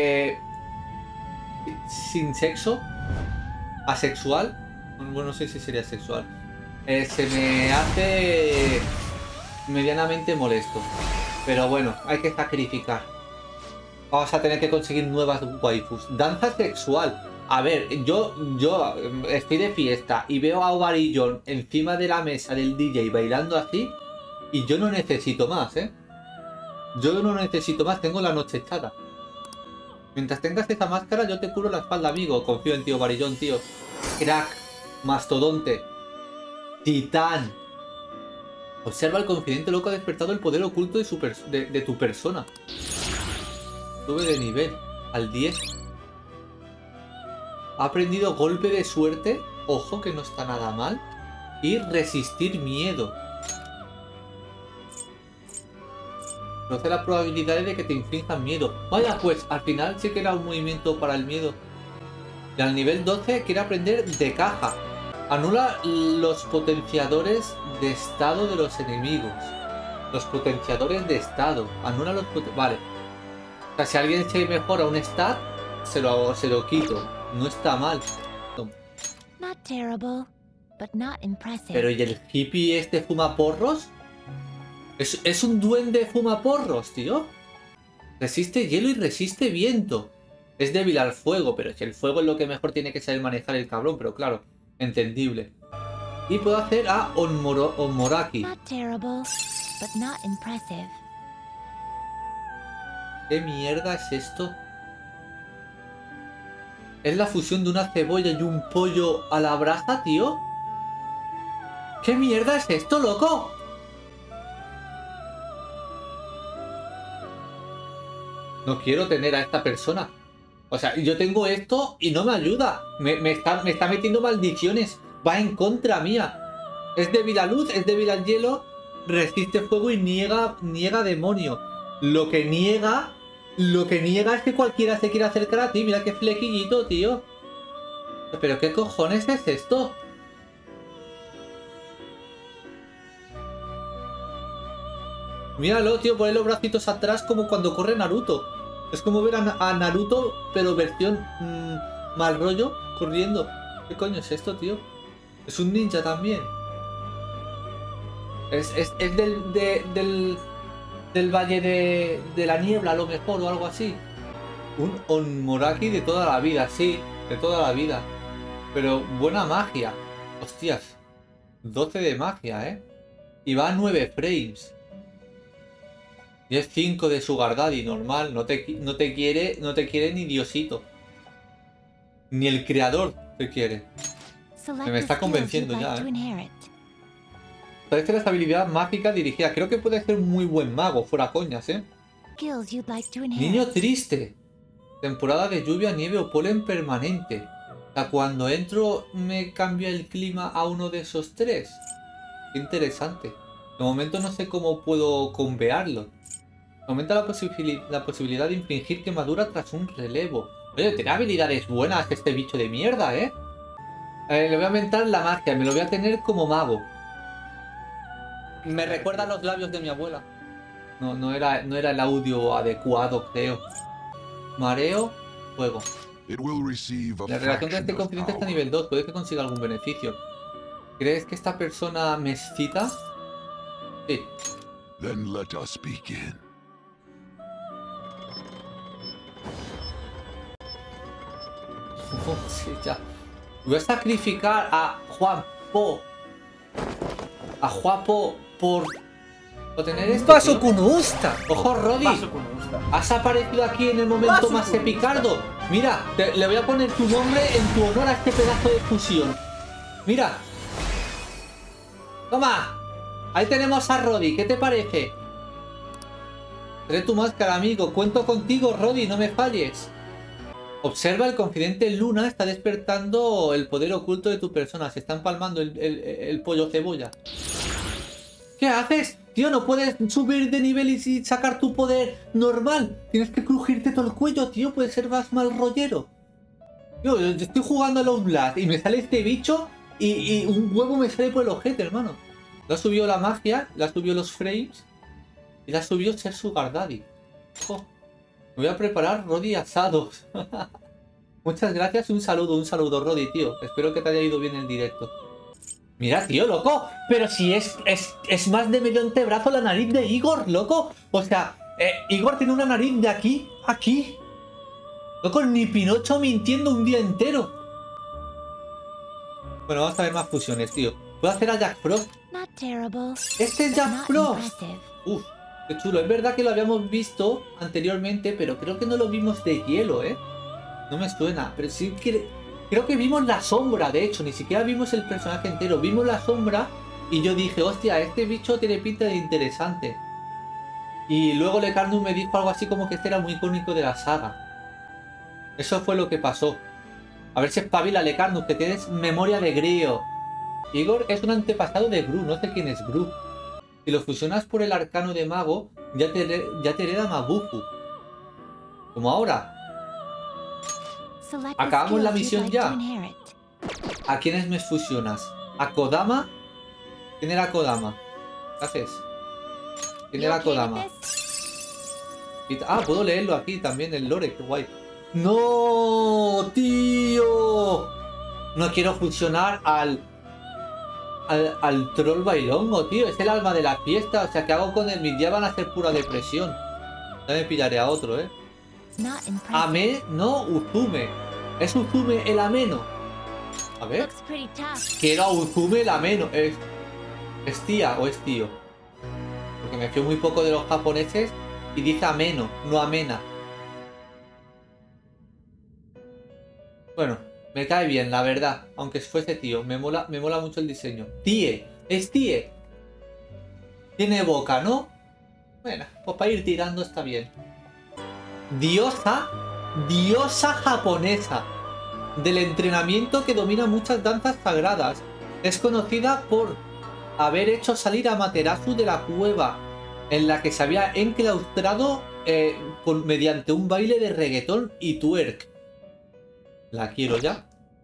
sin sexo, asexual. Bueno, no sé si sería sexual. Se me hace medianamente molesto. Pero bueno, hay que sacrificar. Vamos a tener que conseguir nuevas waifus. Danza sexual. A ver, yo estoy de fiesta y veo a Barillón encima de la mesa del DJ bailando así y yo no necesito más, ¿eh? Yo no necesito más, tengo la noche echada. Mientras tengas esa máscara yo te curo la espalda, amigo. Confío en tío Barillón, tío. Crack, mastodonte, titán. Observa el confidente loco ha despertado el poder oculto de tu persona. Sube de nivel al 10. Ha aprendido golpe de suerte, ojo que no está nada mal, y resistir miedo. Reduce las probabilidades de que te inflijan miedo. Vaya, pues al final sí que era un movimiento para el miedo. Y al nivel 12 quiere aprender de caja. Anula los potenciadores de estado de los enemigos. Los potenciadores de estado. Anula los vale. sea, si alguien se mejora un stat, se lo quito. No está mal. Not terrible, but not impressive. Pero ¿y el hippie este fuma porros? Es un duende fuma porros, tío. Resiste hielo y resiste viento. Es débil al fuego, pero si el fuego es lo que mejor tiene que saber manejar el cabrón, pero claro, entendible. Y puedo hacer a Onmoraki. Not terrible, but not impressive. ¿Qué mierda es esto? ¿Es la fusión de una cebolla y un pollo a la brasa, tío? ¿Qué mierda es esto, loco? No quiero tener a esta persona. O sea, yo tengo esto y no me ayuda. Me está metiendo maldiciones. Va en contra mía. Es débil a luz, es débil al hielo, resiste fuego y niega demonio. Lo que niega es que cualquiera se quiera acercar a ti. Mira qué flequillito, tío. ¿Pero qué cojones es esto? Míralo, tío, poner los bracitos atrás como cuando corre Naruto. Es como ver a Naruto, pero versión mal rollo, corriendo. ¿Qué coño es esto, tío? Es un ninja también. Es del Valle de la Niebla, a lo mejor, o algo así. Un Onmoraki de toda la vida, sí, de toda la vida. Pero buena magia. Hostias. 12 de magia, ¿eh? Y va a 9 frames. Y es 5 de Sugar Daddy, normal. No te quiere ni Diosito. Ni el creador te quiere. Me está convenciendo ya, ¿eh? Parece la estabilidad mágica dirigida. Creo que puede ser un muy buen mago, fuera coñas, ¿eh? Niño triste. Temporada de lluvia, nieve o polen permanente. O sea, cuando entro me cambia el clima a uno de esos tres. Qué interesante. De momento no sé cómo puedo convearlo. Aumenta la posibilidad de infligir quemadura tras un relevo. Oye, tiene habilidades buenas este bicho de mierda, ¿eh? Le voy a aumentar la magia. Me lo voy a tener como mago. Me recuerda a los labios de mi abuela. No era el audio adecuado, creo. Mareo, fuego. La relación con este confidente está a nivel 2. Puede que consiga algún beneficio. ¿Crees que esta persona me excita? Sí. Then let us begin. Sí, ya. Voy a sacrificar a Juanpo. A Juapo por tener esto. ¡Paso con Usta! ¡Ojo, Roddy! Has aparecido aquí en el momento más epicardo. Mira, le voy a poner tu nombre en tu honor a este pedazo de fusión. Mira. Toma. Ahí tenemos a Roddy. ¿Qué te parece? Trae tu máscara, amigo. Cuento contigo, Roddy. No me falles. Observa, el confidente Luna está despertando el poder oculto de tu persona. Se está empalmando el pollo cebolla. ¿Qué haces? Tío, no puedes subir de nivel y sacar tu poder normal. Tienes que crujirte todo el cuello, tío. Puede ser más mal rollero. Yo estoy jugando a los Blast y me sale este bicho y un huevo me sale por el ojete, hermano. Le ha subido la magia, le ha subido los frames y le ha subido ser Sugar Daddy. Oh. Me voy a preparar Roddy asados. Muchas gracias y un saludo Roddy, tío. Espero que te haya ido bien el directo. Mira, tío, loco. Pero si es más de medio antebrazo la nariz de Igor, loco. O sea, Igor tiene una nariz de aquí a aquí. Loco, ni Pinocho mintiendo un día entero. Bueno, vamos a ver más fusiones, tío. Voy a hacer a Jack Frost. Este es Jack Frost. Uf. Qué chulo, es verdad que lo habíamos visto anteriormente, pero creo que no lo vimos de hielo, ¿eh? No me suena, pero sí que... Creo que vimos la sombra, de hecho, ni siquiera vimos el personaje entero. Vimos la sombra y yo dije, hostia, este bicho tiene pinta de interesante. Y luego Lecarnus me dijo algo así como que este era muy icónico de la saga. Eso fue lo que pasó. A ver si espabila, Lecarnus, que tienes memoria de Grio. Igor es un antepasado de Gru, no sé quién es Gru. Si lo fusionas por el arcano de mago, ya te hereda Mabufu. Como ahora. Acabamos la misión ya. ¿A quiénes me fusionas? ¿A Kodama? ¿Quién era Kodama? ¿Qué haces? ¿Quién era Kodama? Ah, puedo leerlo aquí también, el lore, qué guay. ¡No, tío! No quiero fusionar al troll bailongo, tío. Es el alma de la fiesta. O sea, ¿qué hago con él? Mis días van a ser pura depresión. Ya me pillaré a otro, ¿eh? Not impressive. Ame, no, Uzume. ¿Es Uzume el ameno? A ver. Looks pretty tough. Quiero a Uzume el ameno. ¿Es tía o es tío? Porque me fío muy poco de los japoneses y dice ameno, no amena. Bueno, me cae bien, la verdad. Aunque fuese tío, me mola mucho el diseño. Tie, es tie. Tiene boca, ¿no? Bueno, pues para ir tirando está bien. Diosa japonesa. Del entrenamiento que domina muchas danzas sagradas. Es conocida por haber hecho salir a Materasu de la cueva en la que se había enclaustrado mediante un baile de reggaetón y twerk. La quiero ya.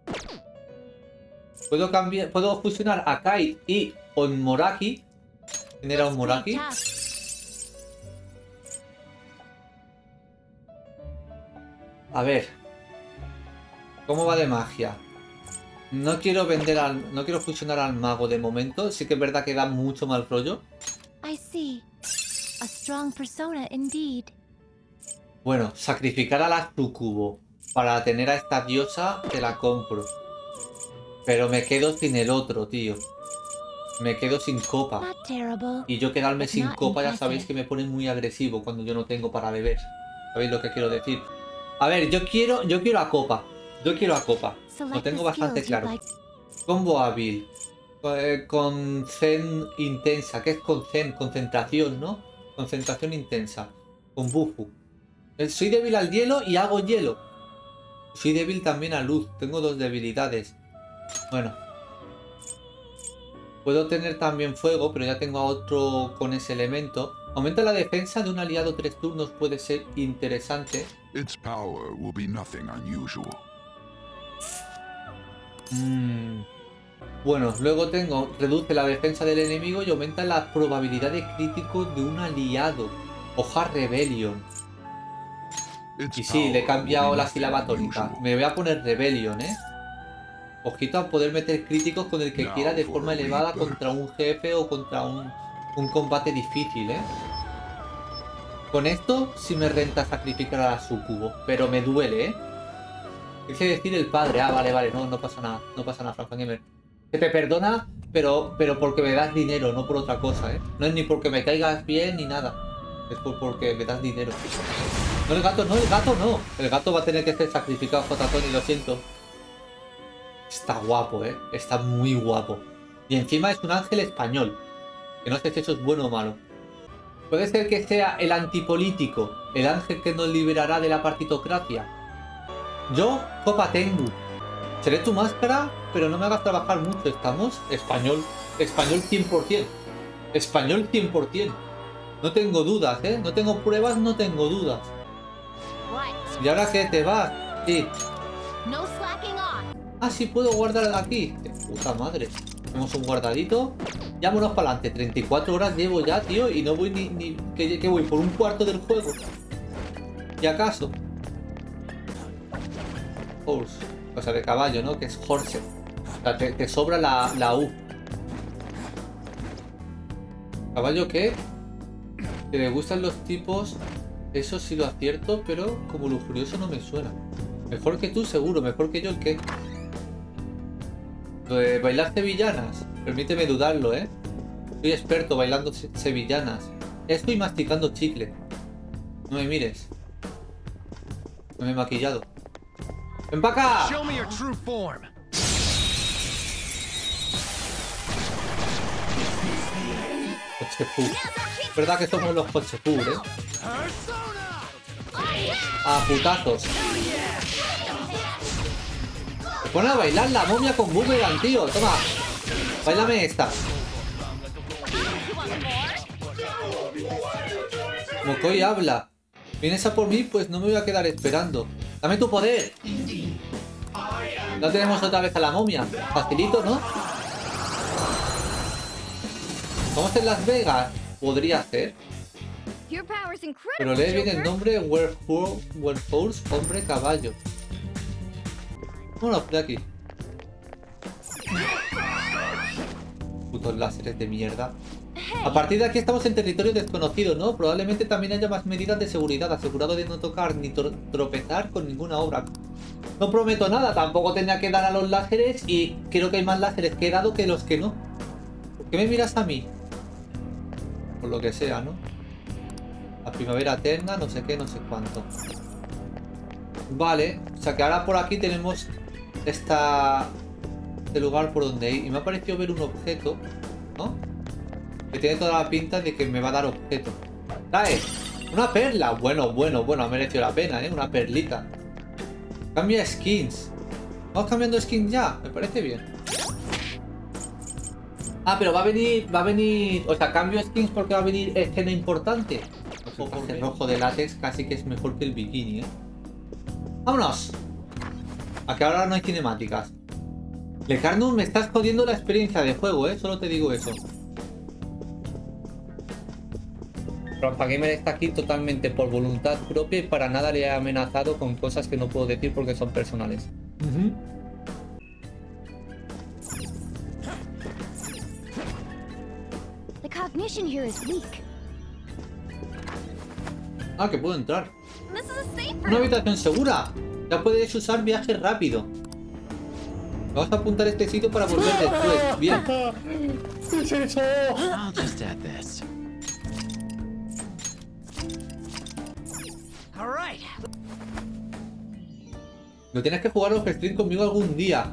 Puedo fusionar a Kai y Onmoraki. ¿Quién era Onmoraki? A ver. ¿Cómo va de magia? No quiero fusionar al mago de momento. Sí que es verdad que da mucho mal rollo. I see. A strong persona indeed. Bueno, sacrificar a la Sucubo para tener a esta diosa te la compro. Pero me quedo sin el otro, tío. Me quedo sin copa. Not terrible. Y yo quedarme sin Not copa ya impressive. sabéis que me pone muy agresivo cuando yo no tengo para beber. ¿Sabéis lo que quiero decir? A ver, yo quiero a copa. Yo quiero a copa. Lo Select tengo the bastante skills you'd claro. like. Combo hábil. Con zen intensa. ¿Qué es con zen? Concentración, ¿no? Concentración intensa. Con bufu. Soy débil al hielo y hago hielo. Soy débil también a luz. Tengo dos debilidades. Bueno. Puedo tener también fuego, pero ya tengo a otro con ese elemento. Aumenta la defensa de un aliado 3 turnos. Puede ser interesante. Its power will be nothing unusual. Bueno, luego tengo, reduce la defensa del enemigo y aumenta la probabilidad de crítico de un aliado. Hoja Rebellion. Its Y sí, le he power cambiado will be la sílaba nothing tónica. unusual. Me voy a poner Rebellion, ¿eh? Ojito a poder meter críticos con el que quiera de forma elevada contra un jefe o contra un combate difícil, ¿eh? Con esto sí me renta sacrificar a la Sucubo, pero me duele, ¿eh? Quiere decir el padre. Ah, vale, no pasa nada. No pasa nada, Frankengamer. Que te perdona, pero porque me das dinero, no por otra cosa, ¿eh? No es ni porque me caigas bien ni nada. Es porque me das dinero. No, el gato no. El gato va a tener que ser sacrificado, J. Tony, lo siento. Está guapo, ¿eh? Está muy guapo. Y encima es un ángel español. Que no sé si eso es bueno o malo. Puede ser que sea el antipolítico, el ángel que nos liberará de la partitocracia. Yo, copa tengo. Seré tu máscara, pero no me hagas trabajar mucho. ¿Estamos? Español. Español 100%. Español 100%. No tengo dudas, ¿eh? No tengo pruebas, no tengo dudas. What? ¿Y ahora qué te vas? Sí. No slacking off. Ah, sí, puedo guardar aquí. ¡Qué puta madre! Tenemos un guardadito. Ya vámonos para adelante. 34 horas llevo ya, tío. Y no voy ni... ¿Qué voy? ¿Por un cuarto del juego? ¿Y acaso? Horse. O sea, de caballo, ¿no? Que es horse. O sea, te sobra la U. ¿Caballo qué? Que le gustan los tipos. Eso sí lo acierto, pero como lujurioso no me suena. Mejor que tú, seguro. Mejor que yo, ¿el qué? Lo de bailar sevillanas. Permíteme dudarlo, ¿eh? Soy experto bailando sevillanas. Estoy masticando chicle. No me mires. No me he maquillado. ¡Ven para acá! Show me your true form. Cochepú. ¿Verdad que somos los Cochepú, eh? A putazos. Se pone a bailar la momia con Boomerang, tío. Toma. Báilame esta. Mokoi habla. ¿Vienes a por mí? Pues no me voy a quedar esperando. ¡Dame tu poder! No tenemos otra vez a la momia. Facilito, ¿no? ¿Cómo es en Las Vegas? Podría ser. Your power's incredible, Pero lee bien el Joker. nombre Werewolf, hombre caballo. Vámonos por aquí. Putos láseres de mierda. A partir de aquí estamos en territorio desconocido, ¿no? Probablemente también haya más medidas de seguridad, asegurado de no tocar ni tropezar con ninguna obra. No prometo nada, tampoco tenía que dar a los láseres y creo que hay más láseres que he dado que los que no. ¿Por qué me miras a mí? Por lo que sea, ¿no? La primavera eterna, no sé qué, no sé cuánto. Vale, o sea que ahora por aquí tenemos este lugar por donde ir. Y me ha parecido ver un objeto, ¿no? Que tiene toda la pinta de que me va a dar objeto. ¡Trae! ¡Una perla! Bueno, ha merecido la pena, ¿eh? Una perlita. Cambia skins. Vamos cambiando skins ya, me parece bien. Ah, pero va a venir... O sea, cambio skins porque va a venir escena importante. El rojo de látex casi que es mejor que el bikini, ¿eh? ¡Vámonos! A que ahora no hay cinemáticas. Lecarnus, me estás jodiendo la experiencia de juego, ¿eh? Solo te digo eso. Gamer está aquí totalmente por voluntad propia y para nada le he amenazado con cosas que no puedo decir porque son personales. The cognition here is weak. Ah, que puedo entrar. This is a safe Una room. habitación segura. Ya puedes usar viaje rápido. Vamos a apuntar este sitio para volver después. Bien. I'll just add this. All right. Lo tienes que jugar off stream conmigo algún día.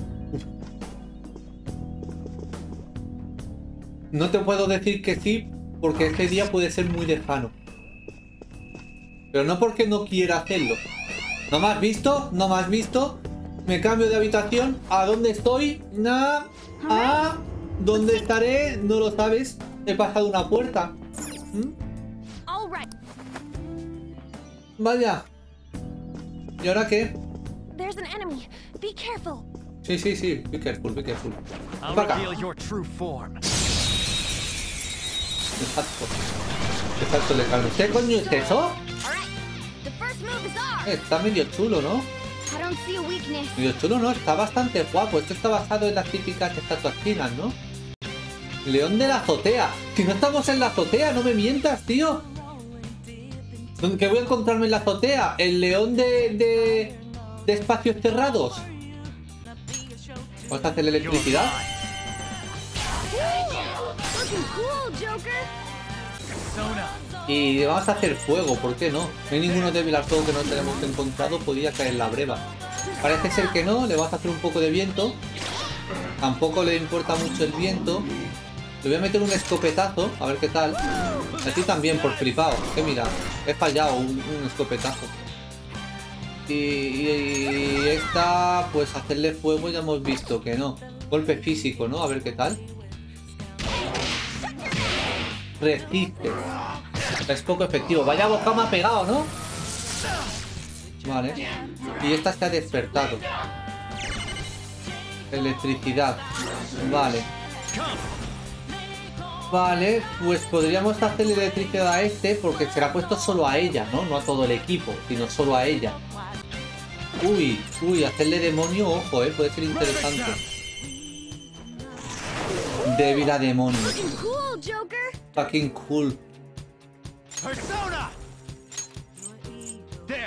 No te puedo decir que sí, porque ese día puede ser muy lejano. Pero no porque no quiera hacerlo. ¿No me has visto? ¿No me has visto? Me cambio de habitación. ¿A dónde estoy? Nada. ¿A dónde estaré? No lo sabes. He pasado una puerta. All right. Vaya. ¿Y ahora qué? There's an enemy. Be careful. Sí, sí, sí. Be careful, be careful. I'll Para acá. reveal your true form. Exacto. Exacto, Lecarnus. ¿Qué coño es eso? All right. The first move is ours. Está medio chulo, ¿no? I don't see a weakness. Medio chulo, ¿no? Está bastante guapo. Esto está basado en las típicas estatuas chinas, ¿no? León de la azotea. Si no estamos en la azotea, no me mientas, tío. ¿Qué voy a encontrarme en la azotea? ¿El león de espacios cerrados? ¿Vamos a hacer electricidad? Looking cool, Joker. Persona. Y vamos a hacer fuego, ¿por qué no? No hay ninguno débil al fuego que no tenemos encontrado, podría caer la breva. Parece ser que no, le vamos a hacer un poco de viento. Tampoco le importa mucho el viento. Le voy a meter un escopetazo, a ver qué tal. A ti también, por flipado. Que mira, he fallado un escopetazo. Y esta, pues hacerle fuego ya hemos visto que no. Golpe físico, ¿no? A ver qué tal. Resiste. Es poco efectivo. Vaya boca me ha pegado, ¿no? Vale. Y esta se ha despertado. Electricidad. Vale. Vale, pues podríamos hacerle electricidad a este porque será puesto solo a ella, ¿no? No a todo el equipo, sino solo a ella. Uy, hacerle demonio, ojo, puede ser interesante. Débil a demonio. Looking cool, Joker. Fucking cool. Persona. There.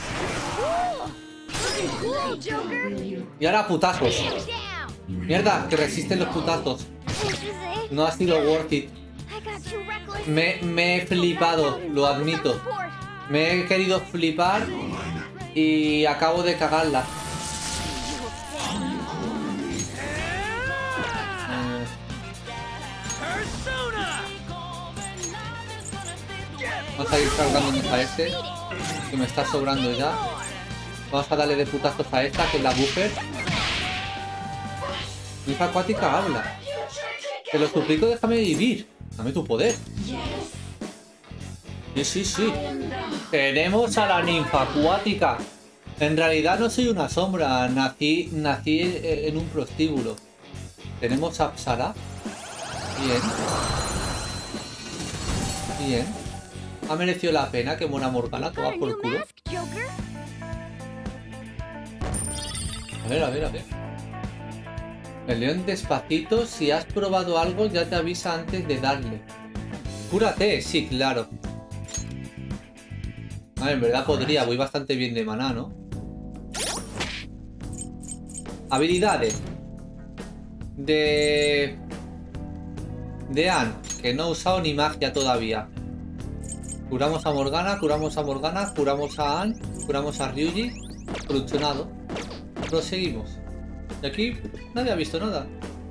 Looking cool, Joker. Y ahora putazos. Down. Mierda, que resisten los putazos. This is it. No ha sido worth it. I got too reckless. Me he flipado, lo admito. Me he querido flipar y acabo de cagarla. Persona. Vamos a ir cargándonos a este, que me está sobrando ya. Vamos a darle de putazos a esta, que es la buffer. Ninfa acuática habla. Te lo suplico, déjame vivir. Dame tu poder. Sí. Tenemos a la ninfa acuática. En realidad no soy una sombra. Nací en un prostíbulo. Tenemos a Apsara. Bien. Ha merecido la pena que muera Morgana, toda Got a por new culo. mask, Joker. A ver, a ver, a ver. El león despacito, si has probado algo ya te avisa antes de darle. Cúrate, sí, claro. A ver, en verdad podría, voy bastante bien de maná, ¿no? Habilidades. De Anne, que no he usado ni magia todavía. Curamos a Morgana, curamos a Morgana, curamos a Anne, curamos a Ryuji. Solucionado. Proseguimos. Y aquí nadie ha visto nada.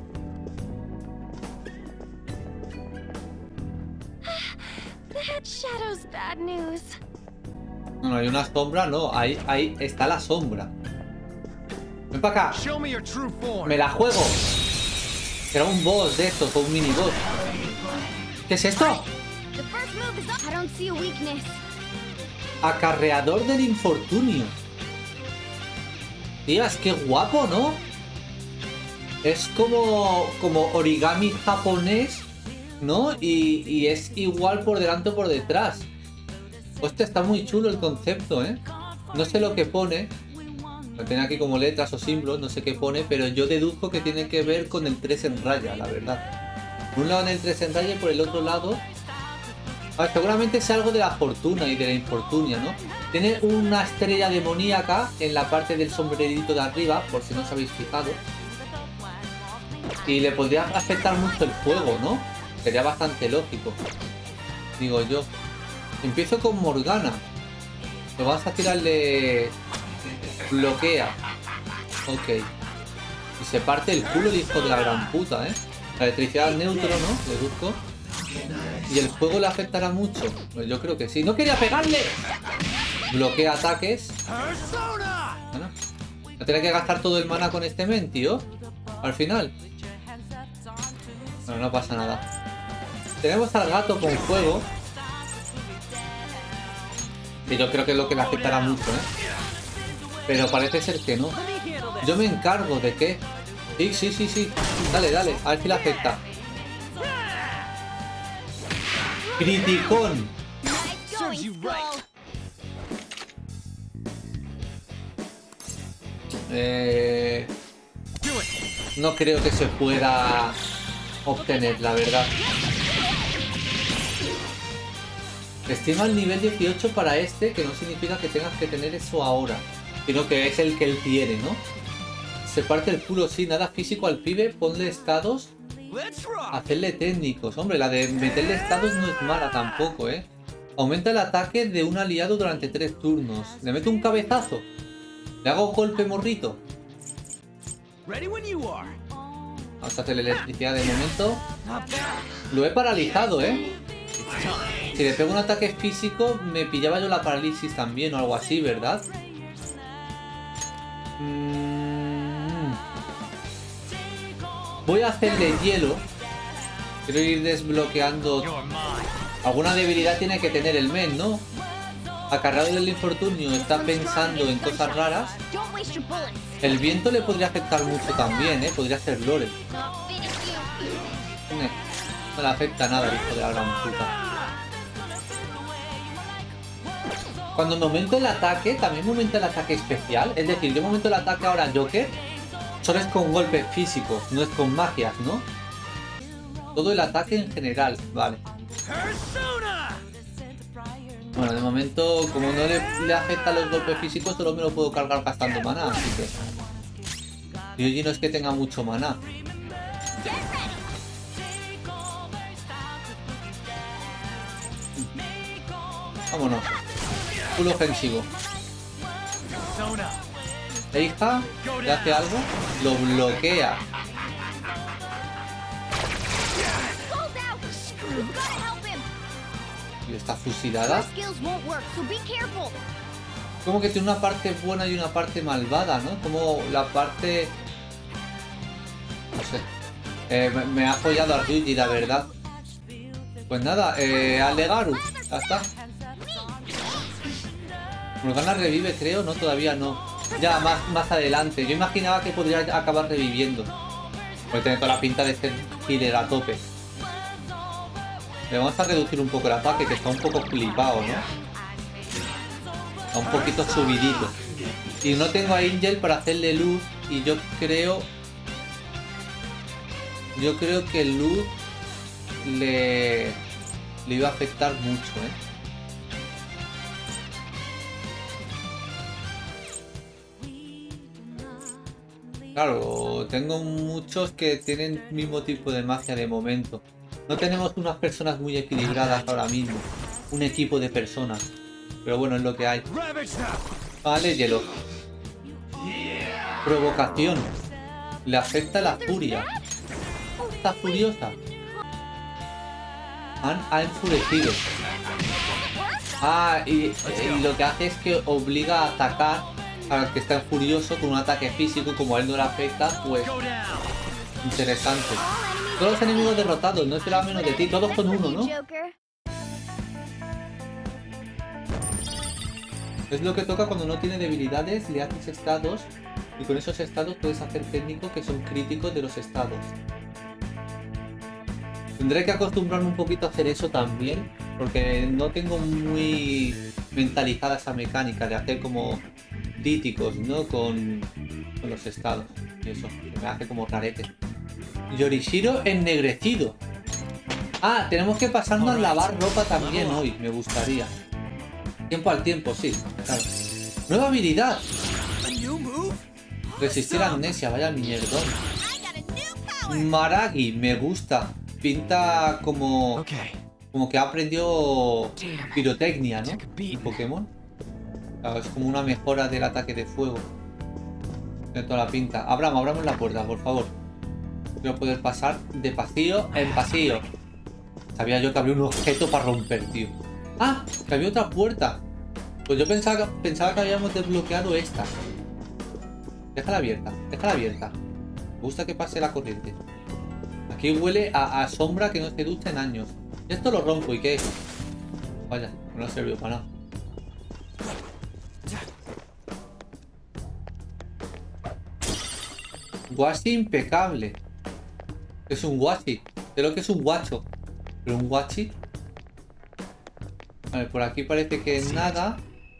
That shadow's bad news. No, no hay una sombra, no. Ahí está la sombra. Ven para acá. Show me your true form. Me la juego. Era un boss de estos, o un mini boss. ¿Qué es esto? The first move is up. I don't see a weakness. Acarreador del infortunio. Tías, qué guapo, ¿no? Es como origami japonés, ¿no? Y es igual por delante o por detrás. Hostia, está muy chulo el concepto, ¿eh? No sé lo que pone. Lo tiene aquí como letras o símbolos, no sé qué pone, pero yo deduzco que tiene que ver con el 3 en raya, la verdad. Por un lado en el 3 en raya y por el otro lado... A ver, seguramente es algo de la fortuna y de la infortunia, ¿no? Tiene una estrella demoníaca en la parte del sombrerito de arriba, por si no os habéis fijado. Y le podría afectar mucho el fuego, ¿no? Sería bastante lógico. Digo yo. Empiezo con Morgana. Lo vas a tirarle... Bloquea. Ok. Y se parte el culo el hijo de la gran puta, ¿eh? La electricidad neutro, ¿no? Deduzco. ¿Y el fuego le afectará mucho? Pues yo creo que sí. ¡No quería pegarle! Bloquea ataques. Bueno, no tiene que gastar todo el mana con este men, tío. Al final. Bueno, no pasa nada. Tenemos al gato con fuego. Y yo creo que es lo que le afectará mucho, ¿eh? Pero parece ser que no. Yo me encargo de que... Sí. Dale. A ver si le afecta. Criticón. Nice going, Skull. No creo que se pueda obtener, la verdad. Estima el nivel 18 para este, que no significa que tengas que tener eso ahora, sino que es el que él tiene, ¿no? Se parte el culo, sí, nada físico al pibe, ponle estados, hacerle técnicos. Hombre, la de meterle estados no es mala tampoco, ¿eh? Aumenta el ataque de un aliado durante 3 turnos. Le meto un cabezazo. Le hago golpe morrito. Vamos a hacerle electricidad de momento. Lo he paralizado, ¿eh? Si le pego un ataque físico, me pillaba yo la parálisis también o algo así, ¿verdad? Voy a hacerle hielo. Quiero ir desbloqueando. Alguna debilidad tiene que tener el men, ¿no? Acarreado del infortunio está pensando en cosas raras. Don't waste your bullets. El viento le podría afectar mucho también, ¿eh? Podría ser Lore. Finish you. No le afecta nada el hijo de la gran puta. Cuando me aumento el ataque, también me aumenta el ataque especial. Es decir, yo me aumento el ataque ahora Joker. Solo es con golpes físicos, no es con magias, ¿no? Todo el ataque en general, vale. Bueno, de momento, como no le afecta los golpes físicos, solo me lo puedo cargar gastando maná, así que... Ryuji no es que tenga mucho maná. Vámonos. Full ofensivo. Hija, ¿le hace algo? Lo bloquea. Skull's out. You've gotta help him. Y está fusilada. Your skills won't work, so be careful. Como que tiene una parte buena y una parte malvada, ¿no? Como la parte... No sé. Me ha apoyado a Ryuji, la verdad. Pues nada, Alegaru. Ya está. Morgana revive, creo, ¿no? Todavía no. Ya, más adelante. Yo imaginaba que podría acabar reviviendo. Porque tiene toda la pinta de ser healer a tope. Le vamos a reducir un poco el ataque, que está un poco flipado, ¿no? Está un poquito subidito. Y no tengo a Angel para hacerle luz. Y yo creo que luz le iba a afectar mucho, ¿eh? Claro, tengo muchos que tienen el mismo tipo de magia de momento. No tenemos unas personas muy equilibradas ahora mismo. Un equipo de personas. Pero bueno, es lo que hay. Vale, hielo. Provocación. Le afecta la furia. Está furiosa. Ha enfurecido. Ah, y lo que hace es que obliga a atacar al que está furioso con un ataque físico. Como a él no le afecta, pues... Interesante. Todos los enemigos derrotados, no será menos de ti. Todos con uno, ¿no? Es lo que toca cuando no tiene debilidades. Le haces estados. Y con esos estados puedes hacer técnicos que son críticos de los estados. Tendré que acostumbrarme un poquito a hacer eso también. Porque no tengo muy mentalizada esa mecánica de hacer como críticos, ¿no? Con los estados. Y eso, me hace como rarete. Yorishiro ennegrecido. Ah, tenemos que pasarnos a lavar ropa también hoy. Me gustaría. Tiempo al tiempo, sí. Claro. Nueva habilidad. Resistir a amnesia, vaya mierdón. Maragi, me gusta. Pinta como que aprendió pirotecnia, ¿no? En Pokémon. Claro, es como una mejora del ataque de fuego. Tiene toda la pinta. Abramos la puerta, por favor. Quiero poder pasar de pasillo en pasillo. Sabía yo que había un objeto para romper, tío. ¡Ah! Que había otra puerta. Pues yo pensaba que habíamos desbloqueado esta. Déjala abierta, déjala abierta. Me gusta que pase la corriente. Aquí huele a sombra que no se ducha en años. Esto lo rompo, ¿y qué? Vaya, no sirvió para nada. Washi impecable. Es un washi. Creo que es un guacho. Pero un washi. A ver, por aquí parece que nada.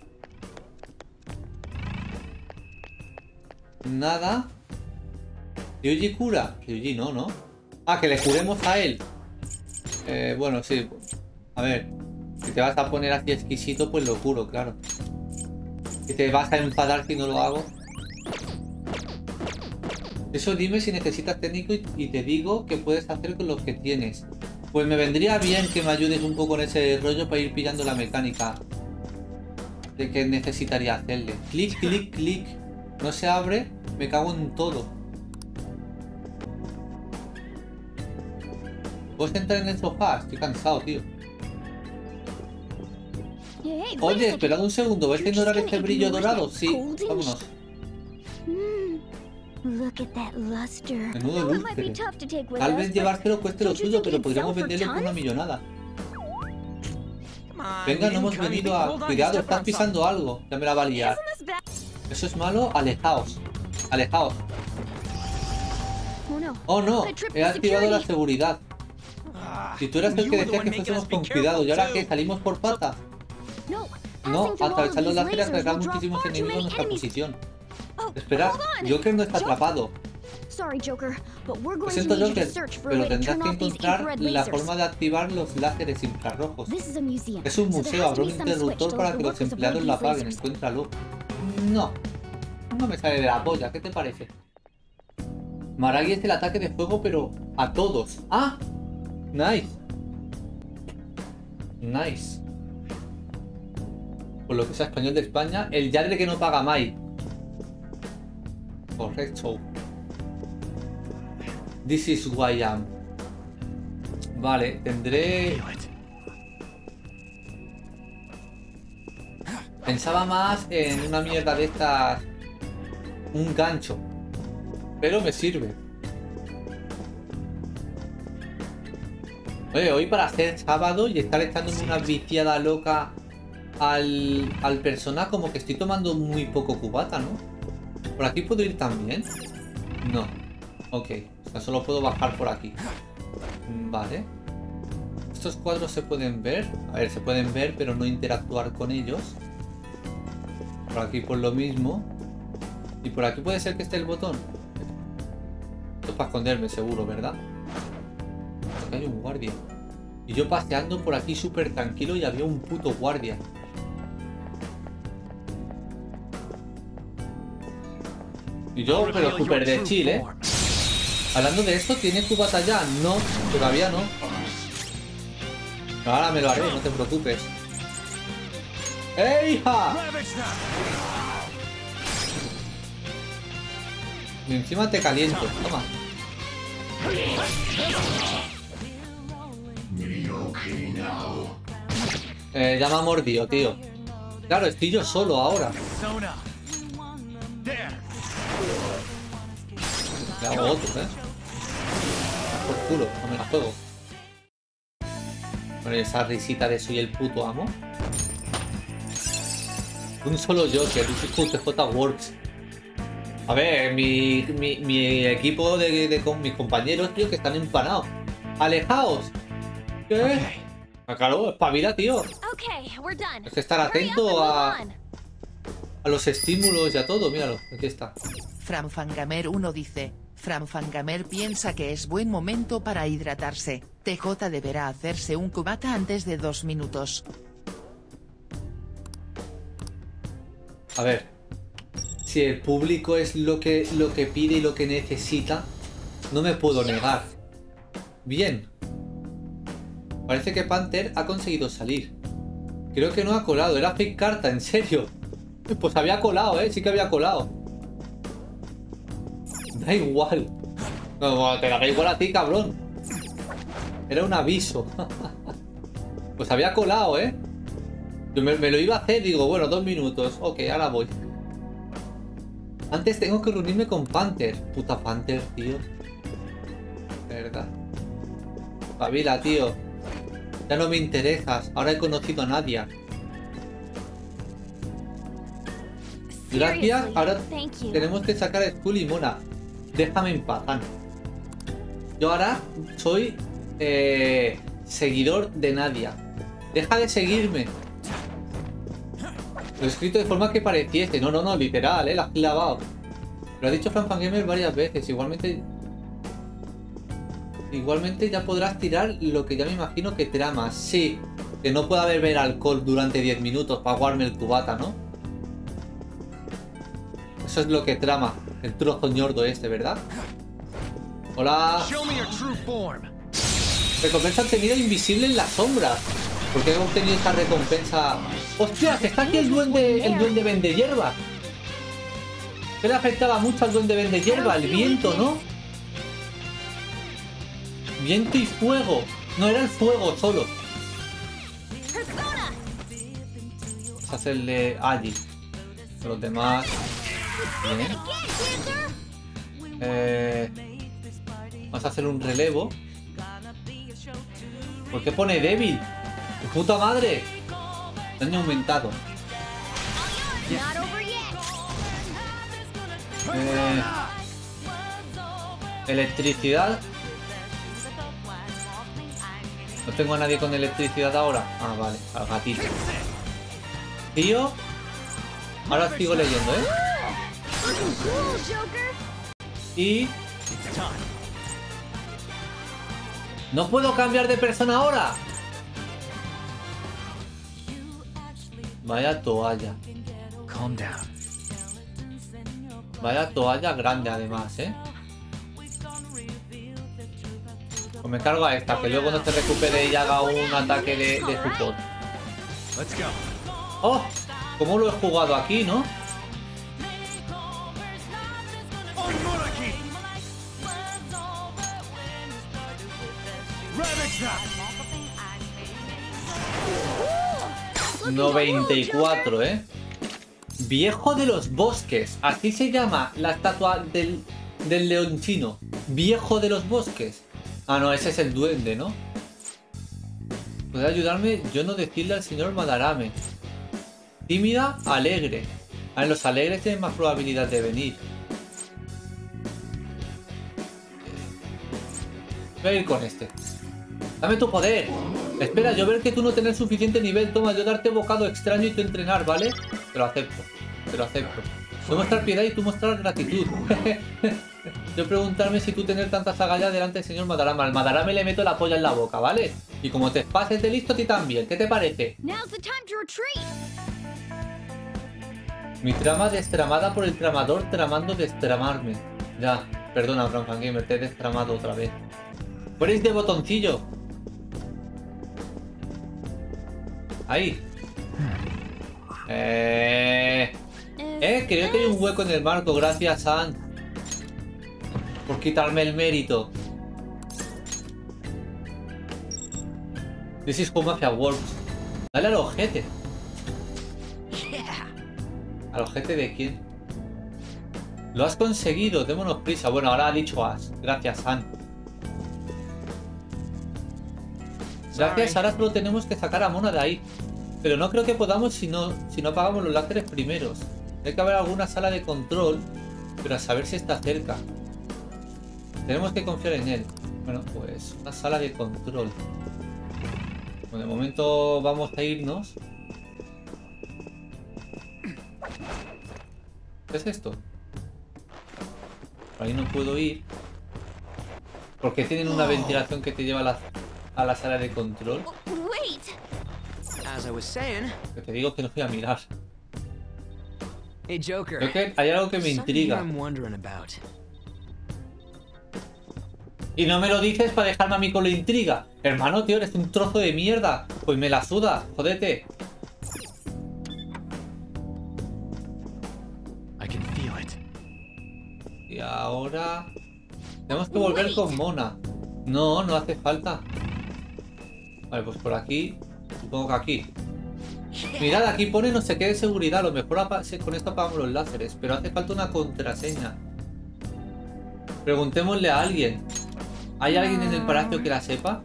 Nada. Yuji cura. Yuji no, ¿no? Ah, que le curemos a él. Bueno, sí. A ver. Si te vas a poner así exquisito, pues lo curo, claro. Si te vas a enfadar si no lo hago. Eso dime si necesitas técnico y te digo qué puedes hacer con los que tienes. Pues me vendría bien que me ayudes un poco en ese rollo para ir pillando la mecánica de que necesitaría hacerle. Clic, clic, clic. No se abre, me cago en todo. ¿Puedes entrar en el sofá? Estoy cansado, tío. Oye, esperad un segundo, ¿vais a ignorar este brillo dorado? Sí, vámonos. Menudo lustre. Tal vez llevárselo cueste lo suyo, pero podríamos venderlo por una millonada. Venga, no hemos venido a... Cuidado, estás pisando algo. Ya me la va a liar. Eso es malo, alejaos. Alejaos. Oh no, he activado la seguridad. Si tú eras el que decía que fuésemos con cuidado, ¿y ahora qué? ¿Salimos por patas? No, atravesar los láseres acercará muchísimos enemigos a nuestra posición. Esperad, Joker no está atrapado. Lo siento, Joker, pero tendrás que encontrar la forma de activar los láseres infrarrojos. Es un museo, habrá un interruptor para que los empleados lo apaguen. Encuéntralo. No, no me sale de la polla, ¿qué te parece? Maragi es el ataque de fuego, pero a todos. ¡Ah! Nice. Nice. Por lo que sea español de España, el Yadre que no paga Mai. Correcto. This is who I am. Vale, tendré... Pensaba más en una mierda de estas... Un gancho. Pero me sirve. Oye, hoy para ser sábado y estar echándome una viciada loca al personaje, como que estoy tomando muy poco cubata, ¿no? ¿Por aquí puedo ir también? No. Ok. O sea, solo puedo bajar por aquí. Vale. Estos cuadros se pueden ver. A ver, se pueden ver, pero no interactuar con ellos. Por aquí por lo mismo. Y por aquí puede ser que esté el botón. Esto es para esconderme seguro, ¿verdad? Aquí hay un guardia. Y yo paseando por aquí súper tranquilo y había un puto guardia. Y yo, pero súper de chill, ¿eh? Hablando de esto, ¿tienes tu batalla? No, todavía no. Ahora me lo haré, no te preocupes. ¡Ey, hija! Ravage them! Y encima te caliento. Toma. Ya me ha mordido, tío. Claro, estoy yo solo ahora. Persona! There! Le hago otro, ¿eh? Por culo, no me la juego. Con esa risita de soy el puto amo. Un solo Joker, un J Works. A ver, mi equipo con mis compañeros, tío, que están empanados. ¡Alejaos! ¿Qué? Claro, espabila, tío. Okay, we're done. Es que estar Hurry up and atento move a on. los estímulos y a todo. Míralo, aquí está. Franfangamer 1 dice, Franfangamer piensa que es buen momento para hidratarse, TJ deberá hacerse un cubata antes de 2 minutos. A ver, si el público es lo que pide y lo que necesita, no me puedo negar. Bien. Parece que Panther ha conseguido salir. Creo que no ha colado, era fake carta, en serio. Pues había colado, sí que había colado. Da igual. No, te da igual a ti, cabrón. Era un aviso. Pues había colado, Yo me lo iba a hacer, digo, bueno, 2 minutos. Ok, ahora voy. Antes tengo que reunirme con Panther. Puta Panther, tío. De verdad. Pavila, tío. Ya no me interesas. Ahora he conocido a Nadia. Gracias. Ahora Thank you. tenemos que sacar a Skull y Mona. Déjame en paz, Ana. Yo ahora soy seguidor de Nadia. Deja de seguirme. Lo he escrito de forma que pareciese. No, no, no, literal, la has clavado. Lo ha dicho Franfangamer varias veces. Igualmente ya podrás tirar lo que ya me imagino que tramas. Sí, que no pueda beber alcohol durante 10 minutos para aguarme el cubata, ¿no? Eso es lo que trama el trozo ñordo este, ¿verdad? Hola. Show me your true form! Recompensa obtenida invisible en las sombras. ¿Por qué he obtenido esta recompensa? ¡Hostias! Está aquí el duende vende hierba. ¿Qué le afectaba mucho al duende vende hierba? El viento, ¿no? Viento y fuego. No, era el fuego solo. Persona! Vamos a hacerle allí. Los demás. Bien. Vamos a hacer un relevo. ¿Por qué pone débil? ¡Tu puta madre! Daño aumentado. Not over yet. Electricidad. No tengo a nadie con electricidad ahora. Ah, vale, al gatito. Tío. Ahora sigo leyendo, Looking cool, Joker. Y... It's time! ¡no puedo cambiar de persona ahora! Vaya toalla. Calm down. Vaya toalla grande además, Pues me cargo a esta, que luego no se recupere y haga un ataque de support. Let's go! ¡Oh! ¿Cómo lo he jugado aquí, no? Onmuraki! Ravage them! 94, Viejo de los bosques. Así se llama la estatua del león chino. Viejo de los bosques. Ah, no, ese es el duende, ¿no? ¿Puede ayudarme? Yo no decirle al señor Madarame. Tímida, alegre. A ver, los alegres tienen más probabilidad de venir. Voy a ir con este. Dame tu poder. Espera, yo ver que tú no tenés suficiente nivel. Toma, yo darte bocado extraño y tú entrenar, ¿vale? Te lo acepto. Te lo acepto. Yo mostrar piedad y tú mostrar gratitud. Yo preguntarme si tú tener tantas agallas delante del señor Madarame. Al Madarame le meto la polla en la boca, ¿vale? Y como te pases de listo, a ti también. ¿Qué te parece? Now's the time to retreat. Mi trama destramada por el tramador tramando destramarme. Ya, perdona, FranFanGamer, te he destramado otra vez. Fuerais de botoncillo. Ahí. Creo que hay un hueco en el marco. Gracias, San, por quitarme el mérito. This is how Mafia works. Dale al ojete. ¿Al ojete de quién? Lo has conseguido, démonos prisa. Bueno, ahora ha dicho As. Gracias, San. Gracias, ahora solo tenemos que sacar a Mona de ahí. Pero no creo que podamos si no apagamos los láseres primeros. Hay que haber alguna sala de control, pero a saber si está cerca. Tenemos que confiar en él. Bueno, pues una sala de control. Bueno, de momento vamos a irnos. ¿Qué es esto? Por ahí no puedo ir. Porque tienen una ventilación que te lleva a la sala de control. Wait. As I was saying, Que te digo que no voy a mirar. hey Joker. Creo que hay algo que me something intriga. I'm wondering about. Y no me lo dices para dejarme a mí con la intriga. Hermano, tío, eres un trozo de mierda. Pues me la suda, jódete. I can feel it. Y ahora... tenemos que volver con Mona. No, no hace falta. Vale, pues por aquí. Supongo que aquí. Mirad, aquí pone no sé qué de seguridad. A lo mejor con esto apagamos los láseres. Pero hace falta una contraseña. Preguntémosle a alguien. ¿Hay alguien en el palacio que la sepa?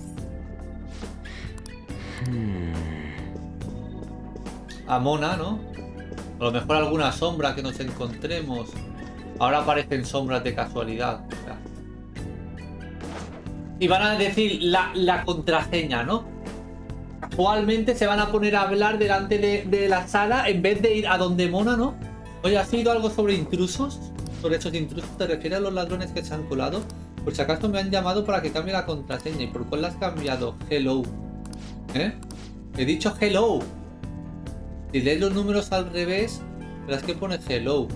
A Mona, ¿no? A lo mejor alguna sombra que nos encontremos. Ahora aparecen sombras de casualidad. Y van a decir la contraseña, ¿no? Actualmente se van a poner a hablar delante de la sala en vez de ir a donde Mona, ¿no? Oye, ¿has oído algo sobre intrusos? ¿Sobre esos intrusos te refieres a los ladrones que se han colado? Por si acaso me han llamado para que cambie la contraseña. ¿Y por cuál la has cambiado? Hello. ¿Eh? He dicho hello. Si lees los números al revés, verás que pone hello.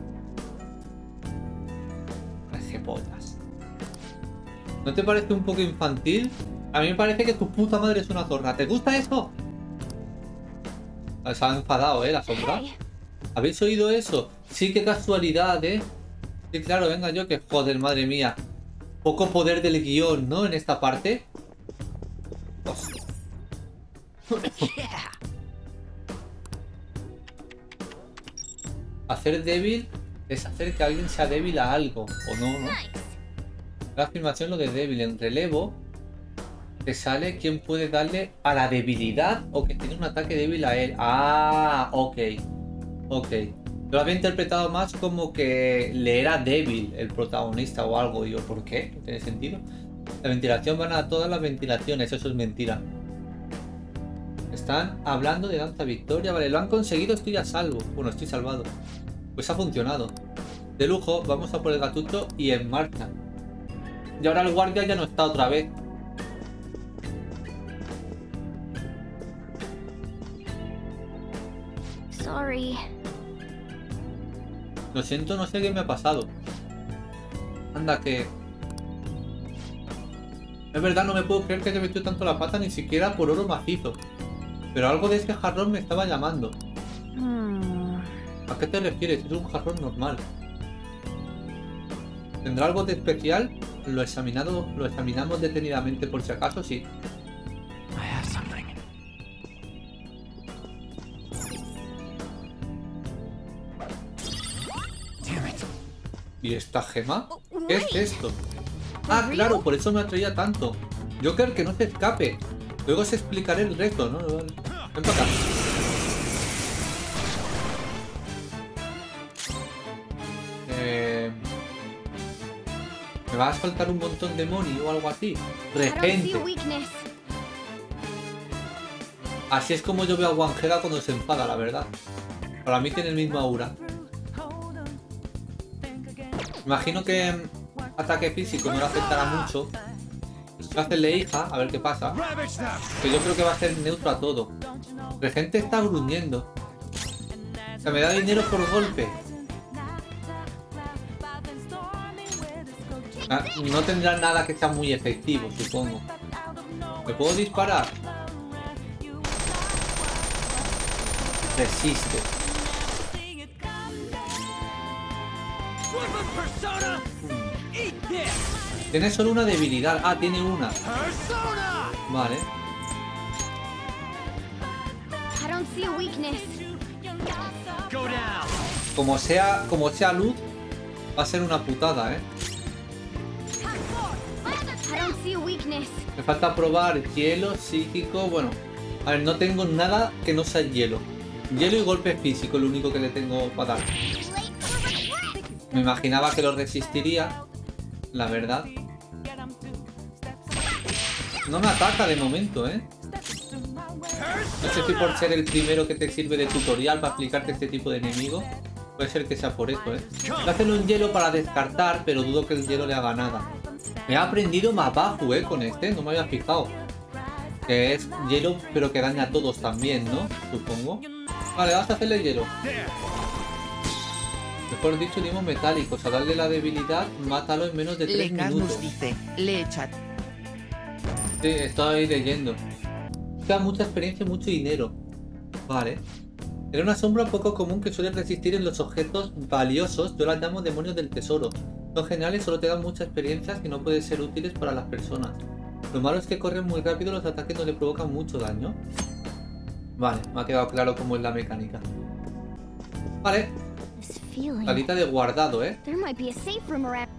Parece potas. ¿No te parece un poco infantil? A mí me parece que tu puta madre es una zorra. ¿Te gusta eso? Se ha enfadado, la sombra. Hey. ¿Habéis oído eso? Sí, qué casualidad, Sí, claro, venga yo, que joder, madre mía. Poco poder del guión, ¿no? En esta parte. Hostia. Hacer débil es hacer que alguien sea débil a algo, o no, ¿no? La afirmación lo de débil. En relevo te sale quién puede darle a la debilidad o que tiene un ataque débil a él. Ah, ok. Ok. Lo había interpretado más como que le era débil el protagonista o algo. Y yo, ¿por qué? ¿No tiene sentido? La ventilación van a todas las ventilaciones, eso es mentira. Están hablando de Danza Victoria. Vale, lo han conseguido, estoy a salvo. Bueno, estoy salvado. Pues ha funcionado. De lujo, vamos a por el gatucho y en marcha. Y ahora el guardia ya no está otra vez. Sorry. Lo siento, no sé qué me ha pasado. Anda que... Es verdad, no me puedo creer que te metió tanto la pata ni siquiera por oro macizo. Pero algo de ese jarrón me estaba llamando. ¿A qué te refieres? Es un jarrón normal. ¿Tendrá algo de especial? Lo examinamos detenidamente por si acaso, sí. I have something. Damn it. ¿Y esta gema? ¿Qué es esto? Ah, claro, por eso me atraía tanto. Joker, que no se escape. Luego os explicaré el resto, ¿no? Vale. Ven para acá. Me va a soltar un montón de money o algo así. I don't see Regente. a weakness. Así es como yo veo a Wangela cuando se enfada, la verdad. Para mí tiene el mismo aura. Imagino que ataque físico no le afectará mucho. Va a hacerle hija, a ver qué pasa. Que yo creo que va a ser neutro a todo. Regente está gruñendo. O sea, me da dinero por golpe. Ah, no tendrá nada que sea muy efectivo, supongo. ¿Me puedo disparar? Resiste. Tiene solo una debilidad. Ah, tiene una. Vale. I don't see a weakness. Como sea luz, va a ser una putada, ¿eh? I don't see a weakness. Me falta probar hielo, psíquico. Bueno, a ver, no tengo nada que no sea hielo. Hielo y golpe físico, lo único que le tengo para dar. Me imaginaba que lo resistiría, la verdad. No me ataca de momento, ¿eh? No sé si por ser el primero que te sirve de tutorial para explicarte este tipo de enemigo. Puede ser que sea por eso, ¿eh? Voy a hacerle un hielo para descartar, pero dudo que el hielo le haga nada. Me ha aprendido Mapafu, con este, no me había fijado. Que es hielo, pero que daña a todos también, ¿no? Supongo. Vale, vamos a hacerle hielo. Mejor dicho, dimos metálicos. A darle la debilidad, mátalo en menos de 3 minutos. Lecarnus dice, le echat. Sí, estoy leyendo. Da mucha experiencia y mucho dinero. Vale. Era una sombra poco común que suele resistir en los objetos valiosos. Yo las llamo demonios del tesoro. Son geniales, solo te dan mucha experiencia y no pueden ser útiles para las personas. Lo malo es que corren muy rápido, los ataques no le provocan mucho daño. Vale, me ha quedado claro cómo es la mecánica. Vale, This feeling. salita de guardado, ¿eh? There might be a safe room around.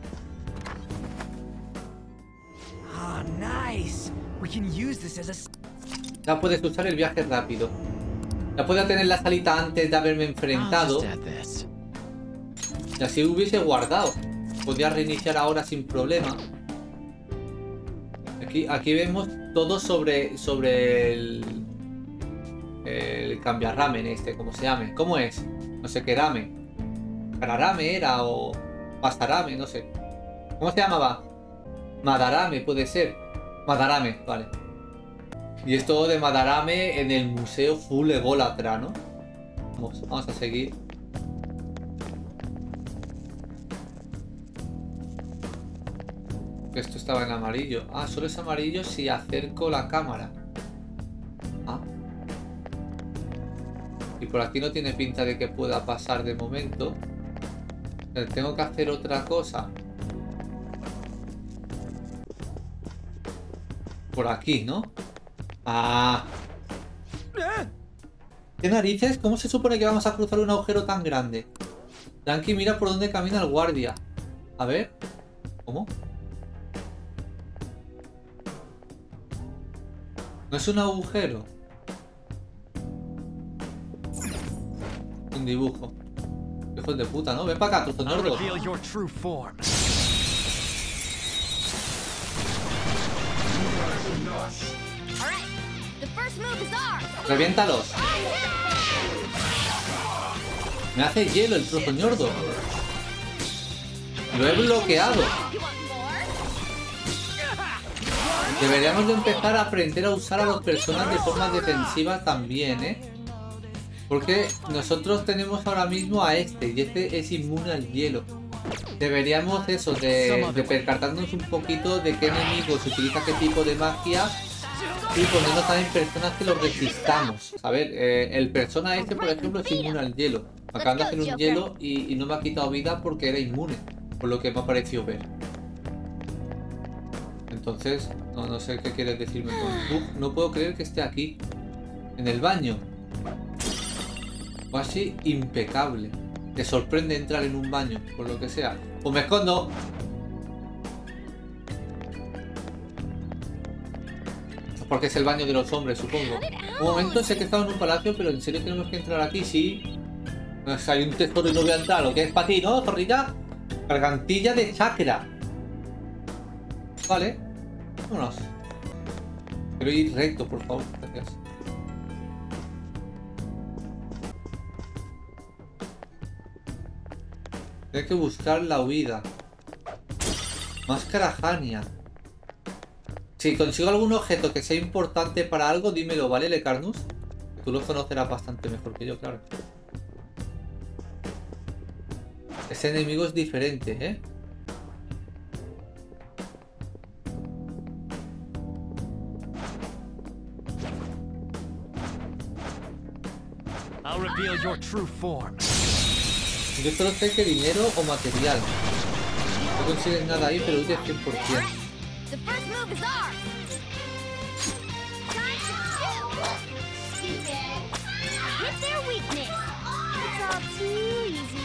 Ah, nice. We can use this as a. Ya puedes usar el viaje rápido. Ya podía tener la salita antes de haberme I'll enfrentado. just add this. Y así hubiese guardado. Podía reiniciar ahora sin problema. Aquí vemos todo sobre el cambiarramen este, como se llame. ¿Cómo es? No sé qué ramen. Kararame era o pasarame, no sé. ¿Cómo se llamaba? Madarame puede ser. Madarame, vale. Y esto de Madarame en el museo full ególatra, ¿no? Vamos a seguir. Esto estaba en amarillo. Ah, solo es amarillo si acerco la cámara. Ah. Y por aquí no tiene pinta de que pueda pasar de momento. Tengo que hacer otra cosa. Por aquí, ¿no? Ah. ¿Qué narices? ¿Cómo se supone que vamos a cruzar un agujero tan grande? Yankee, mira por dónde camina el guardia. A ver. ¿Cómo? No es un agujero. Un dibujo. Hijos de puta, ¿no? Ven para acá, trozo I'll nordo. reveal your true form. Alright. The first move is ours. Reviéntalos. Me hace hielo el trozo ñordo. Lo he bloqueado. You want more? Deberíamos de empezar a aprender a usar a los personajes de forma defensiva también, ¿eh? Porque nosotros tenemos ahora mismo a este, y este es inmune al hielo. Deberíamos eso, de percatarnos un poquito de qué enemigos utiliza qué tipo de magia y ponernos también personas que los resistamos. A ver, el persona este, por ejemplo, es inmune al hielo. Me acaban de hacer un hielo y no me ha quitado vida porque era inmune, por lo que me ha parecido ver. Entonces, no sé qué quieres decirme con no puedo creer que esté aquí, en el baño. Casi impecable. Te sorprende entrar en un baño, por lo que sea. Pues me escondo. Porque es el baño de los hombres, supongo. Un momento, sé que estaba en un palacio, pero en serio tenemos que entrar aquí, sí. O sea, hay un tesoro y no voy a entrar. ¿Lo que es para ti, no, zorrilla? Gargantilla de chakra. Vale. Vámonos. Quiero ir recto, por favor. Gracias. Hay que buscar la huida. Máscara Hania. Si consigo algún objeto que sea importante para algo, dímelo, ¿vale, Lecarnus? Tú lo conocerás bastante mejor que yo, claro. Ese enemigo es diferente, ¿eh? I'll reveal your true form. Yo solo sé que dinero o material. No consigues nada ahí, pero huye 100%. The first move is ours. Time to shoot. Hit their weakness. It's all too easy.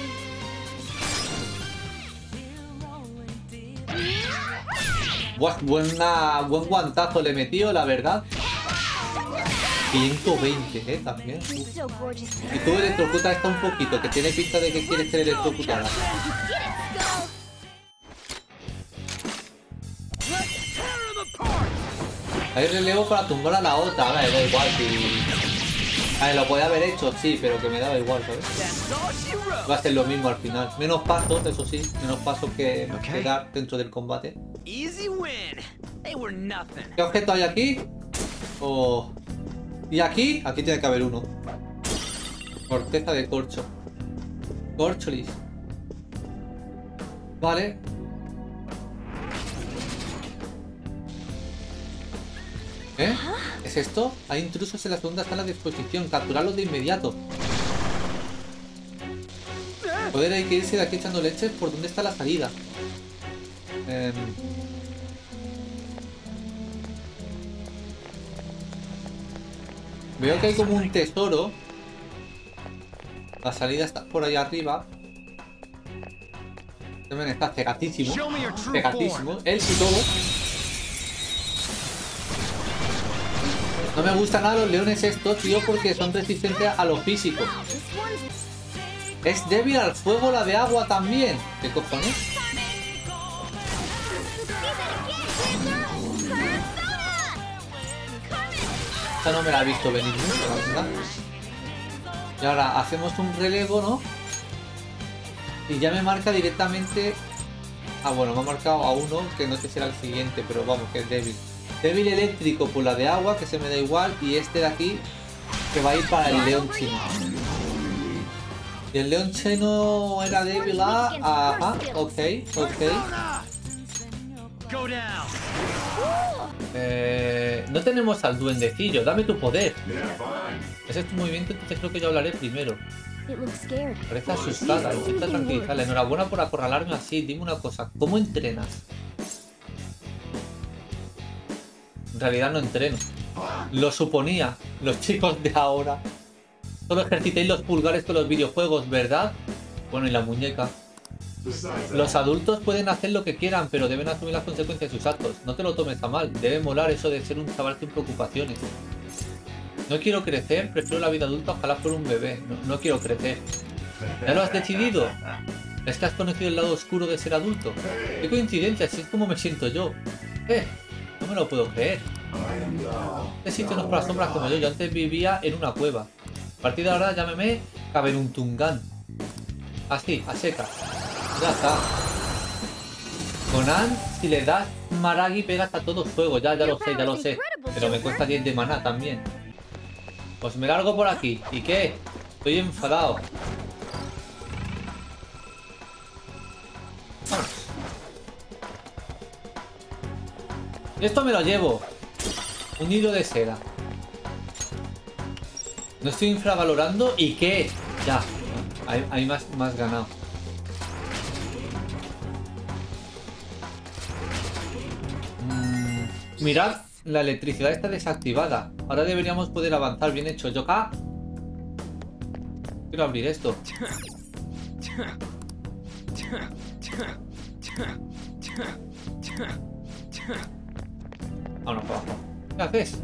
Buah, buen guantazo le metió, la verdad. 120, también. You're so gorgeous. Y tú electrocuta esta un poquito, que tiene pinta de que quieres ser electrocutada. Get it, Skull. Hay relevo para tumbar a la otra. Vale, da igual. Si... A ver, lo podía haber hecho, sí, pero que me daba igual, ¿sabes? That's all she wrote. Va a ser lo mismo al final. Menos pasos, eso sí. Menos pasos que dar dentro del combate. Easy win. They were nothing. ¿Qué objeto hay aquí? Oh. ¿Y aquí? Aquí tiene que haber uno. Corteza de corcho. Corcholis. Vale. ¿Eh? ¿Es esto? Hay intrusos en la segunda sala de exposición. Capturarlos de inmediato. Joder, hay que irse de aquí echando leches. ¿Por dónde está la salida? Veo que hay como un tesoro. La salida está por ahí arriba. También está cegatísimo. Show me your true Cegatísimo. form. Él y todo. No me gustan nada los leones estos, tío, porque son resistentes a lo físico. This one's Es débil al fuego, la de agua también. ¿Qué cojones? Esta no me la he visto venir mucho, la verdad. Y ahora hacemos un relevo, ¿no? Y ya me marca directamente... Ah, bueno, me ha marcado a uno que no sé si será el siguiente, pero vamos, que es débil. Débil eléctrico por la de agua, que se me da igual. Y este de aquí, que va a ir para el león chino. Y el león chino era débil a... Ajá, ok. Go down. No tenemos al duendecillo, dame tu poder. Ese es tu movimiento, entonces creo que yo hablaré primero. It looks scared. Parece asustada, intenta tranquilizarla. Enhorabuena por acorralarme así. Dime una cosa, ¿cómo entrenas? En realidad no entreno. Lo suponía. Los chicos de ahora solo ejercitéis los pulgares con los videojuegos, ¿verdad? Bueno, y la muñeca. Los adultos pueden hacer lo que quieran, pero deben asumir las consecuencias de sus actos. No te lo tomes a mal, debe molar eso de ser un chaval sin preocupaciones. No quiero crecer, prefiero la vida adulta, ojalá fuera un bebé. No quiero crecer. ¿Ya lo has decidido? ¿Es que has conocido el lado oscuro de ser adulto? ¡Qué coincidencia! Si es como me siento yo. No me lo puedo creer. Este sitio no es para sombras como yo antes vivía en una cueva. A partir de ahora llámeme Caberuntungán. Así, a seca. Ya está. Con Ann, si le das Maragi pegas a todo fuego. Ya lo sé. Pero me cuesta 10 de maná también. Pues me largo por aquí. ¿Y qué? Estoy enfadado. Vamos. Esto me lo llevo. Un hilo de seda. No estoy infravalorando. ¿Y qué? Ya. Hay más ganado. Mirad, la electricidad está desactivada. Ahora deberíamos poder avanzar. Bien hecho. Yo acá. Quiero abrir esto. Vámonos para abajo. ¿Qué haces?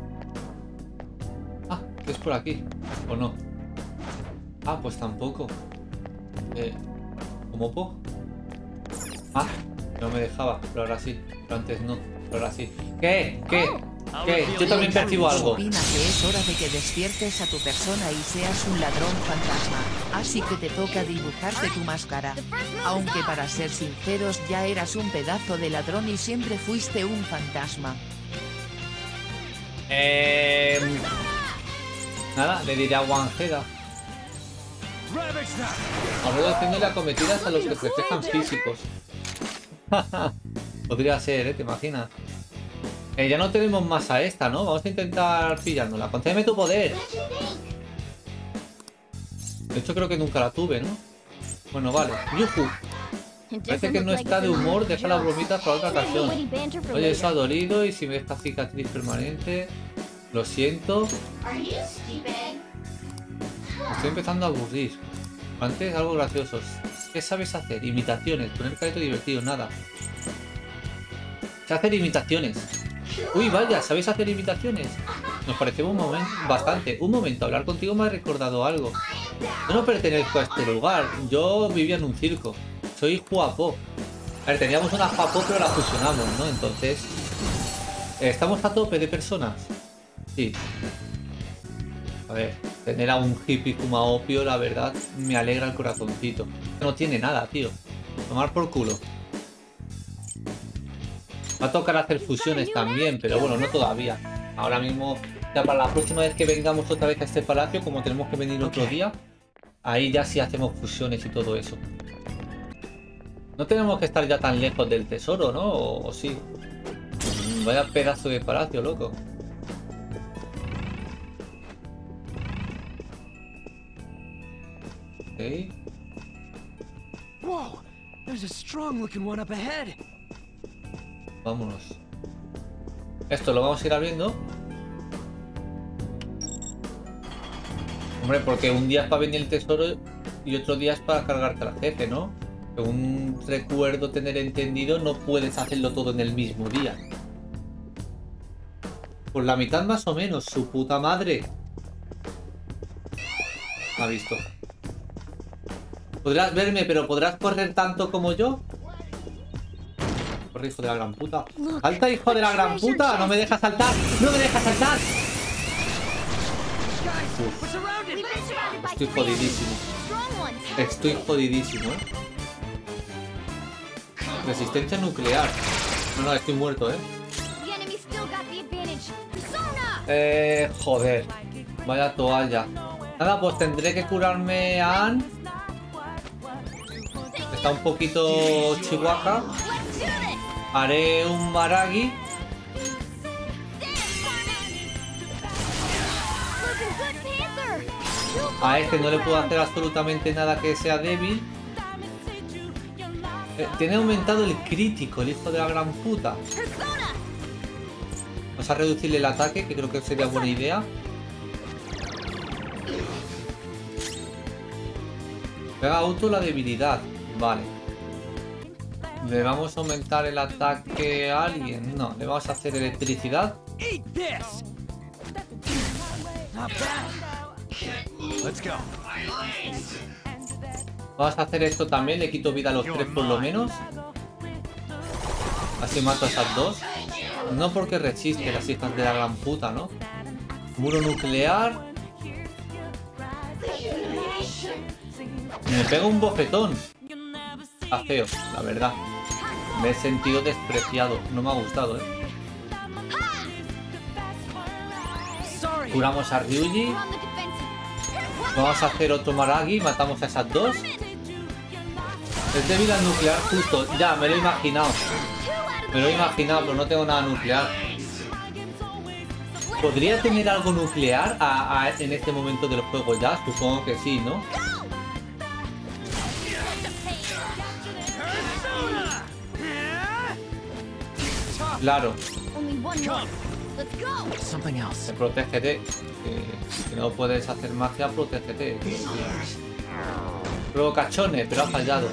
Ah, es por aquí. ¿O no? Ah, pues tampoco. ¿Cómo puedo? Ah, no me dejaba, pero ahora sí. Pero antes no, pero ahora sí. ¿Qué? ¿Qué? ¿Qué? Yo también percibo algo. Opina que es hora de que despiertes a tu persona y seas un ladrón fantasma, así que te toca dibujarte tu máscara. Aunque para ser sinceros ya eras un pedazo de ladrón y siempre fuiste un fantasma. Nada, le diré a Wanjeda. Ahora haciéndole acometidas a los que reflejan físicos. Podría ser, ¿te imaginas? Ya no tenemos más a esta, ¿no? Vamos a intentar pillándola. Concédeme tu poder. De hecho, creo que nunca la tuve, ¿no? Bueno, vale. ¡Yujú! Parece que no está de humor. Deja las bromitas para otra ocasión. Oye, eso ha dolido y si me deja cicatriz permanente... Lo siento. Me estoy empezando a aburrir. Antes algo gracioso. ¿Qué sabes hacer? Imitaciones. Poner careto divertido. Nada. Sé hacer imitaciones. Uy, vaya, ¿sabéis hacer imitaciones? Nos parecemos un momento, bastante. Un momento, hablar contigo me ha recordado algo. Yo no pertenezco a este lugar. Yo vivía en un circo. Soy Juapó. A ver, teníamos una Juapó, pero la fusionamos, ¿no? Entonces... ¿estamos a tope de personas? Sí. A ver, tener a un hippie Kuma Opio, la verdad, me alegra el corazoncito. No tiene nada, tío. Tomar por culo. Va a tocar hacer fusiones también, pero bueno, no todavía. Ahora mismo, ya para la próxima vez que vengamos otra vez a este palacio, como tenemos que venir otro día, ahí ya sí hacemos fusiones y todo eso. No tenemos que estar ya tan lejos del tesoro, ¿no? ¿O sí? Vaya pedazo de palacio, loco. Ok. Whoa, there's a strong looking one up ahead. Vámonos. Esto lo vamos a ir abriendo. Hombre, porque un día es para venir el tesoro y otro día es para cargarte al jefe, ¿no? Según recuerdo tener entendido, no puedes hacerlo todo en el mismo día. Por la mitad más o menos, su puta madre. Me ha visto. Podrás verme, pero ¿podrás correr tanto como yo? Corre, hijo de la gran puta. ¡Salta, hijo de la gran puta! ¡No me dejas saltar! ¡No me dejas saltar! Uf. Estoy jodidísimo. Estoy jodidísimo, ¿eh? Resistencia nuclear. No, no, estoy muerto, ¿eh? Joder. Vaya toalla. Nada, pues tendré que curarme a Ann. Está un poquito chihuahua. Haré un Maragi. A este no le puedo hacer absolutamente nada que sea débil. Tiene aumentado el crítico, el hijo de la gran puta. Vamos a reducirle el ataque, que creo que sería buena idea. Pega auto la debilidad. Vale. ¿Le vamos a aumentar el ataque a alguien? No, le vamos a hacer electricidad. Vamos a hacer esto también, le quito vida a los tres por lo menos. Así mato a esas dos. No porque resiste las hijas de la gran puta, ¿no? Muro nuclear. Me pega un bofetón. Está feo, la verdad. Me he sentido despreciado. No me ha gustado, ¿eh? Curamos a Ryuji. Vamos a hacer otro Maragi. Matamos a esas dos. Es debido al nuclear justo. Ya, me lo he imaginado. Me lo he imaginado, pero no tengo nada nuclear. ¿Podría tener algo nuclear en este momento del juego ya? Supongo que sí, ¿no? Claro. Protégete. Si no puedes hacer magia, protégete. Provocachones, pero ha fallado.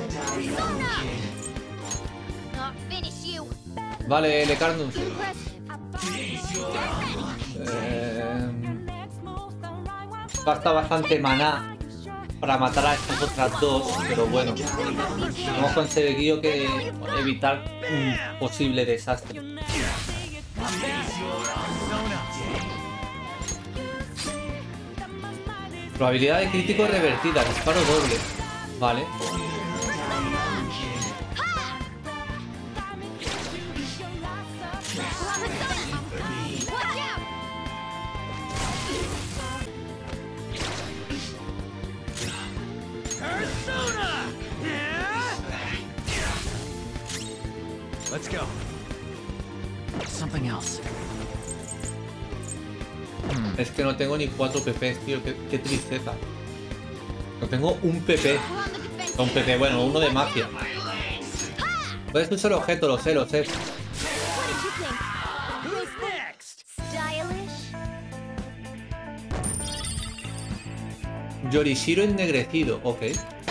Vale, Lecarnus. Gasta bastante maná para matar a estas otras dos, pero bueno, hemos conseguido evitar un posible desastre. Probabilidad de crítico revertida, disparo doble. Vale. Let's go. Something else. Es que no tengo ni 4 PP, tío. Qué tristeza. No tengo un PP. No, un PP, bueno, uno de magia. Puedes usar objeto, lo sé, lo sé. What did you think? Who's next? Stylish? Yorishiro ennegrecido, ok.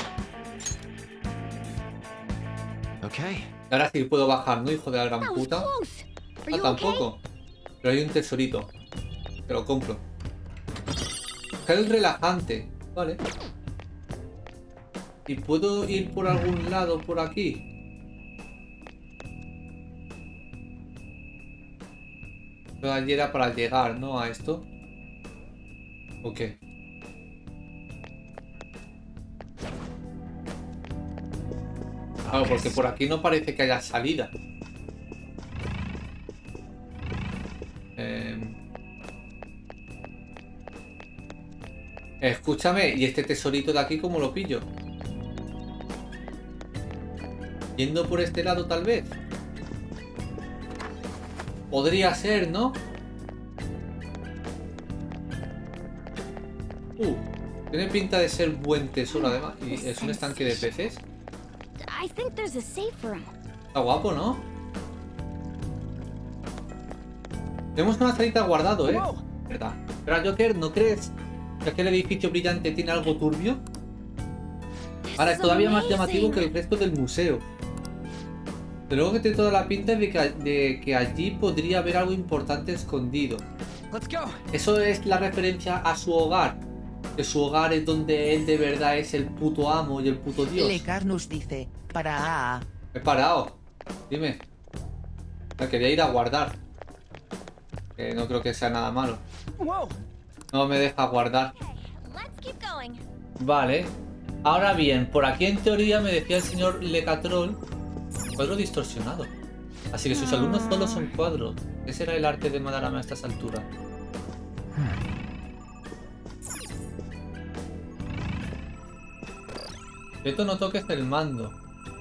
Okay. Ahora sí puedo bajar, ¿no, hijo de la gran That was puta? close. Are Ah, you tampoco. Pero hay un tesorito. Te lo compro. Gel relajante. Vale. ¿Y puedo ir por algún lado por aquí? Pero allí era para llegar, ¿no? A esto. Ok. Claro, porque por aquí no parece que haya salida. Escúchame, ¿y este tesorito de aquí cómo lo pillo? Yendo por este lado tal vez. Podría ser, ¿no? Tiene pinta de ser buen tesoro además. Y es un estanque de peces. I think there's a safe room. Está guapo, ¿no? Tenemos una salita guardado, ¿eh? ¿Verdad? Pero Joker, ¿no crees que aquel edificio brillante tiene algo turbio? Ahora es todavía más llamativo que el resto del museo. De luego que tiene toda la pinta de que allí podría haber algo importante escondido. Let's go. Eso es la referencia a su hogar. Que su hogar es donde él de verdad es el puto amo y el puto dios. Lecarnus dice, para He parado. Dime. Me quería ir a guardar. Que no creo que sea nada malo. Whoa. No me deja guardar. Let's keep going. Vale. Ahora bien, por aquí en teoría me decía el señor Lecatrol, cuadro distorsionado. Así que sus alumnos solo son cuadros. ¿Qué será el arte de Madarame a estas alturas? Esto no toques el mando.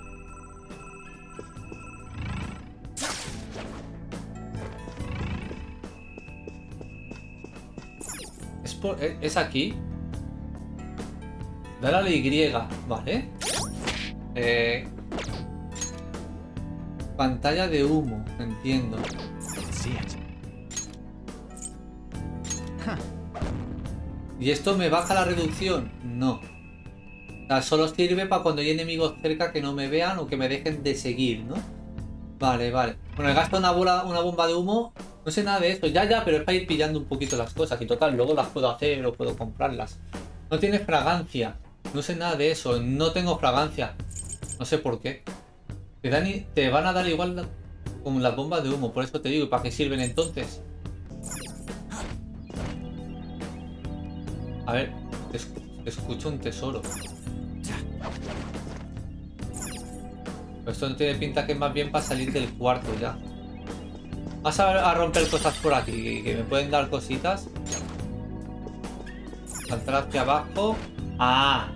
¿Es aquí? Dale a la Y, ¿vale? Pantalla de humo, entiendo. See it. ¿Y esto me baja la reducción? No. O sea, solo sirve para cuando hay enemigos cerca que no me vean o que me dejen de seguir, ¿no? Vale, vale. Bueno, he gastado una bomba de humo. No sé nada de esto. Ya, pero es para ir pillando un poquito las cosas. Y total, luego las puedo hacer o puedo comprarlas. No tiene fragancia. No sé nada de eso. No tengo fragancia. No sé por qué. Te van a dar igual con las bombas de humo. Por eso te digo, ¿y para qué sirven entonces? A ver, escucho un tesoro. Esto no tiene pinta que es más bien para salir del cuarto ya. Vas a romper cosas por aquí, que me pueden dar cositas. Saltar hacia abajo. ¡Ah!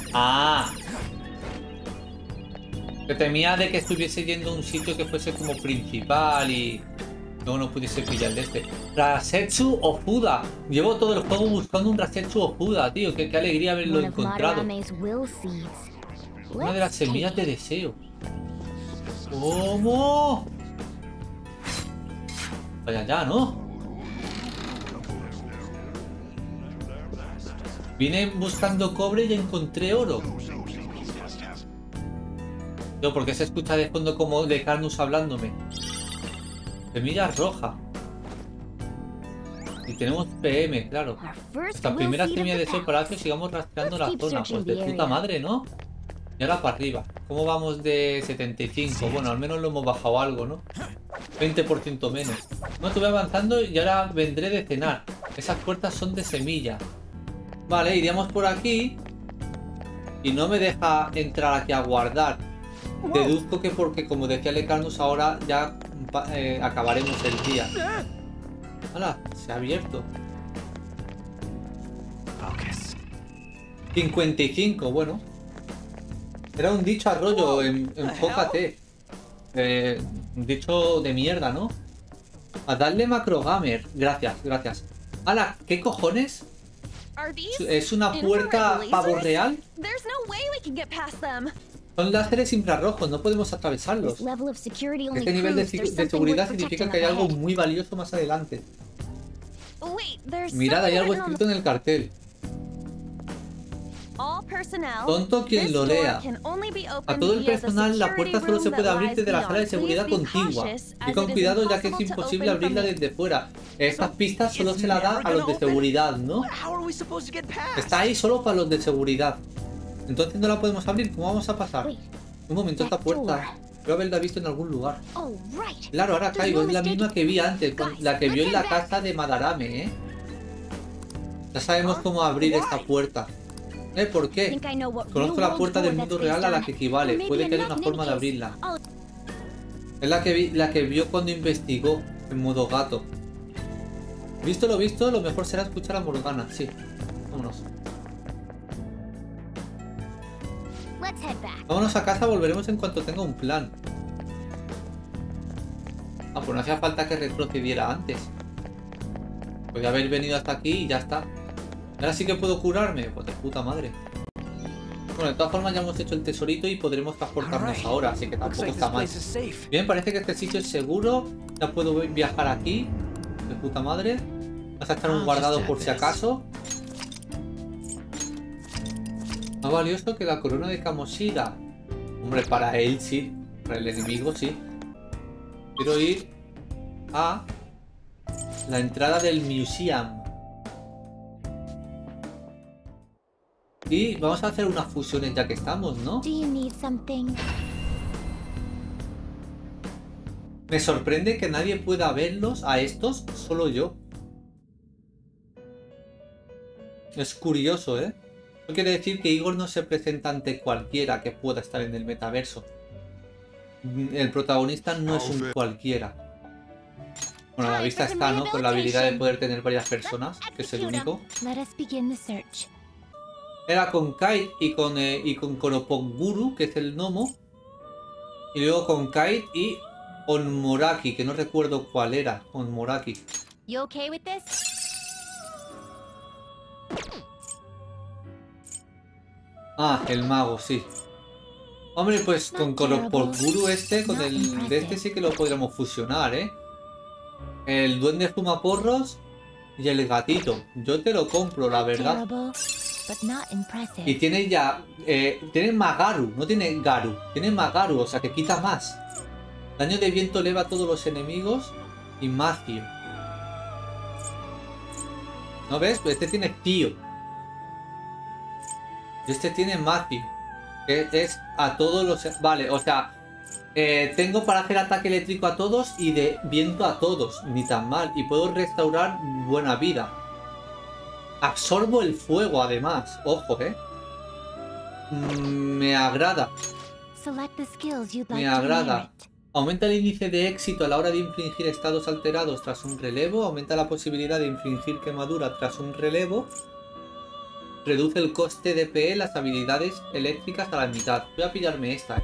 Que temía de que estuviese yendo a un sitio que fuese como principal y luego no pudiese pillar de este. Rasetsu Ofuda. Llevo todo el juego buscando un Rasetsu Ofuda, tío. Qué alegría haberlo One of encontrado. Madarame's will seeds. Una de las Let's take semillas de it. deseo. ¿Cómo? Vaya ya, ¿no? Vine buscando cobre y encontré oro. Yo, ¿por qué se escucha de fondo como Lecarnus hablándome? Semilla roja. Y tenemos PM, claro. Our first Esta will primera seed of semilla the de ese pack. palacio, sigamos rastreando la Let's keep zona. searching Pues de the puta area. madre, ¿no? Y ahora para arriba. ¿Cómo vamos de 75? Bueno, al menos lo hemos bajado algo, ¿no? 20% menos. No, estuve avanzando y ahora vendré de cenar. Esas puertas son de semilla. Vale, iríamos por aquí. Y no me deja entrar aquí a guardar. Deduzco que porque, como decía Lecarnus, ahora ya acabaremos el día. ¡Hala! Se ha abierto. Focus. 55, bueno. Era un dicho arroyo, enfócate. Un dicho de mierda, ¿no? A darle macrogamer. Gracias, gracias. ¡Hala! ¿Qué cojones? Are these ¿Es una puerta infrared pavo lasers? real? There's no way we can get past them. Son láseres infrarrojos, no podemos atravesarlos. This level of security only Este nivel de, proves there's de something seguridad worth significa protecting que hay up algo ahead. muy valioso más adelante. Wait, there's Mirad, hay something algo written on escrito en el cartel. all personnel. Tonto quien This lo door lea. can only be A opened todo el via the personal, la security puerta solo se room puede that abrir lies desde la sala de beyond. seguridad Please be contigua. cautious, Y as con it is cuidado, ya que es impossible to imposible open abrirla from desde fuera. Estas pistas solo se las da a los de seguridad, ¿no? How are we supposed to get past? Está ahí solo para los de seguridad. Entonces no la podemos abrir. ¿Cómo vamos a pasar? Wait, Un momento, esta that puerta. door. Creo haberla visto en algún lugar. Oh, right. Claro, ahora There's caigo. no Es la mistake. misma que vi antes. Guys, La que vio en la let's head back. casa de Madarame, ¿eh? Ya sabemos cómo abrir esta puerta. ¿Por I qué? think I know what Conozco real la puerta world del door mundo that's real a la based que on. equivale. Or maybe Puede que haya enough una in forma de any case. abrirla. Oh, Es la que vio cuando investigó en modo gato. Visto lo visto, lo mejor será escuchar a Morgana. Sí, vámonos. let's head back. Vámonos a casa, volveremos en cuanto tenga un plan. Ah, pues no hacía falta que retrocediera antes. Podría haber venido hasta aquí y ya está. Ahora sí que puedo curarme. Pues de puta madre. Bueno, de todas formas ya hemos hecho el tesorito y podremos transportarnos Alright. ahora, así que Looks tampoco like está this mal. place is safe. Bien, parece que este sitio es seguro. Ya puedo viajar aquí. De puta madre. Vas a echar un guardado por si acaso. Más valioso que la corona de Kamoshida. Hombre, para él sí. Para el enemigo sí. Quiero ir a la entrada del museum. Y vamos a hacer unas fusiones ya que estamos, ¿no? Do you need something? Me sorprende que nadie pueda verlos a estos, solo yo. Es curioso, ¿eh? No quiere decir que Igor no se presenta ante cualquiera que pueda estar en el metaverso. El protagonista no es un cualquiera. Bueno, a la vista está, ¿no? Con la habilidad de poder tener varias personas, que es el único. Let us begin the search. Era con Kite y con Koroponguru, que es el gnomo. Y luego con Kite y Onmoraki, que no recuerdo cuál era. Onmoraki. You okay with this? Ah, el mago, sí. Hombre, pues con Koroponguru este, con el de este sí que lo podríamos fusionar, ¿eh? El duende fumaporros y el gatito. Yo te lo compro, la verdad. Terrible, but not impressive. Y tiene ya... tiene Magaru, no tiene Garu. Tiene Magaru, o sea que quita más. Daño de viento eleva a todos los enemigos. Y Macio. ¿No ves? Pues este tiene Tío. Y este tiene Macio. Que es a todos los... Vale, o sea... tengo para hacer ataque eléctrico a todos y de viento a todos. Ni tan mal. Y puedo restaurar buena vida. Absorbo el fuego, además. Ojo, me agrada. Select the skills you'd Me like to agrada. inherit. Aumenta el índice de éxito a la hora de infligir estados alterados tras un relevo. Aumenta la posibilidad de infligir quemadura tras un relevo. Reduce el coste de PE las habilidades eléctricas a la mitad. Voy a pillarme esta.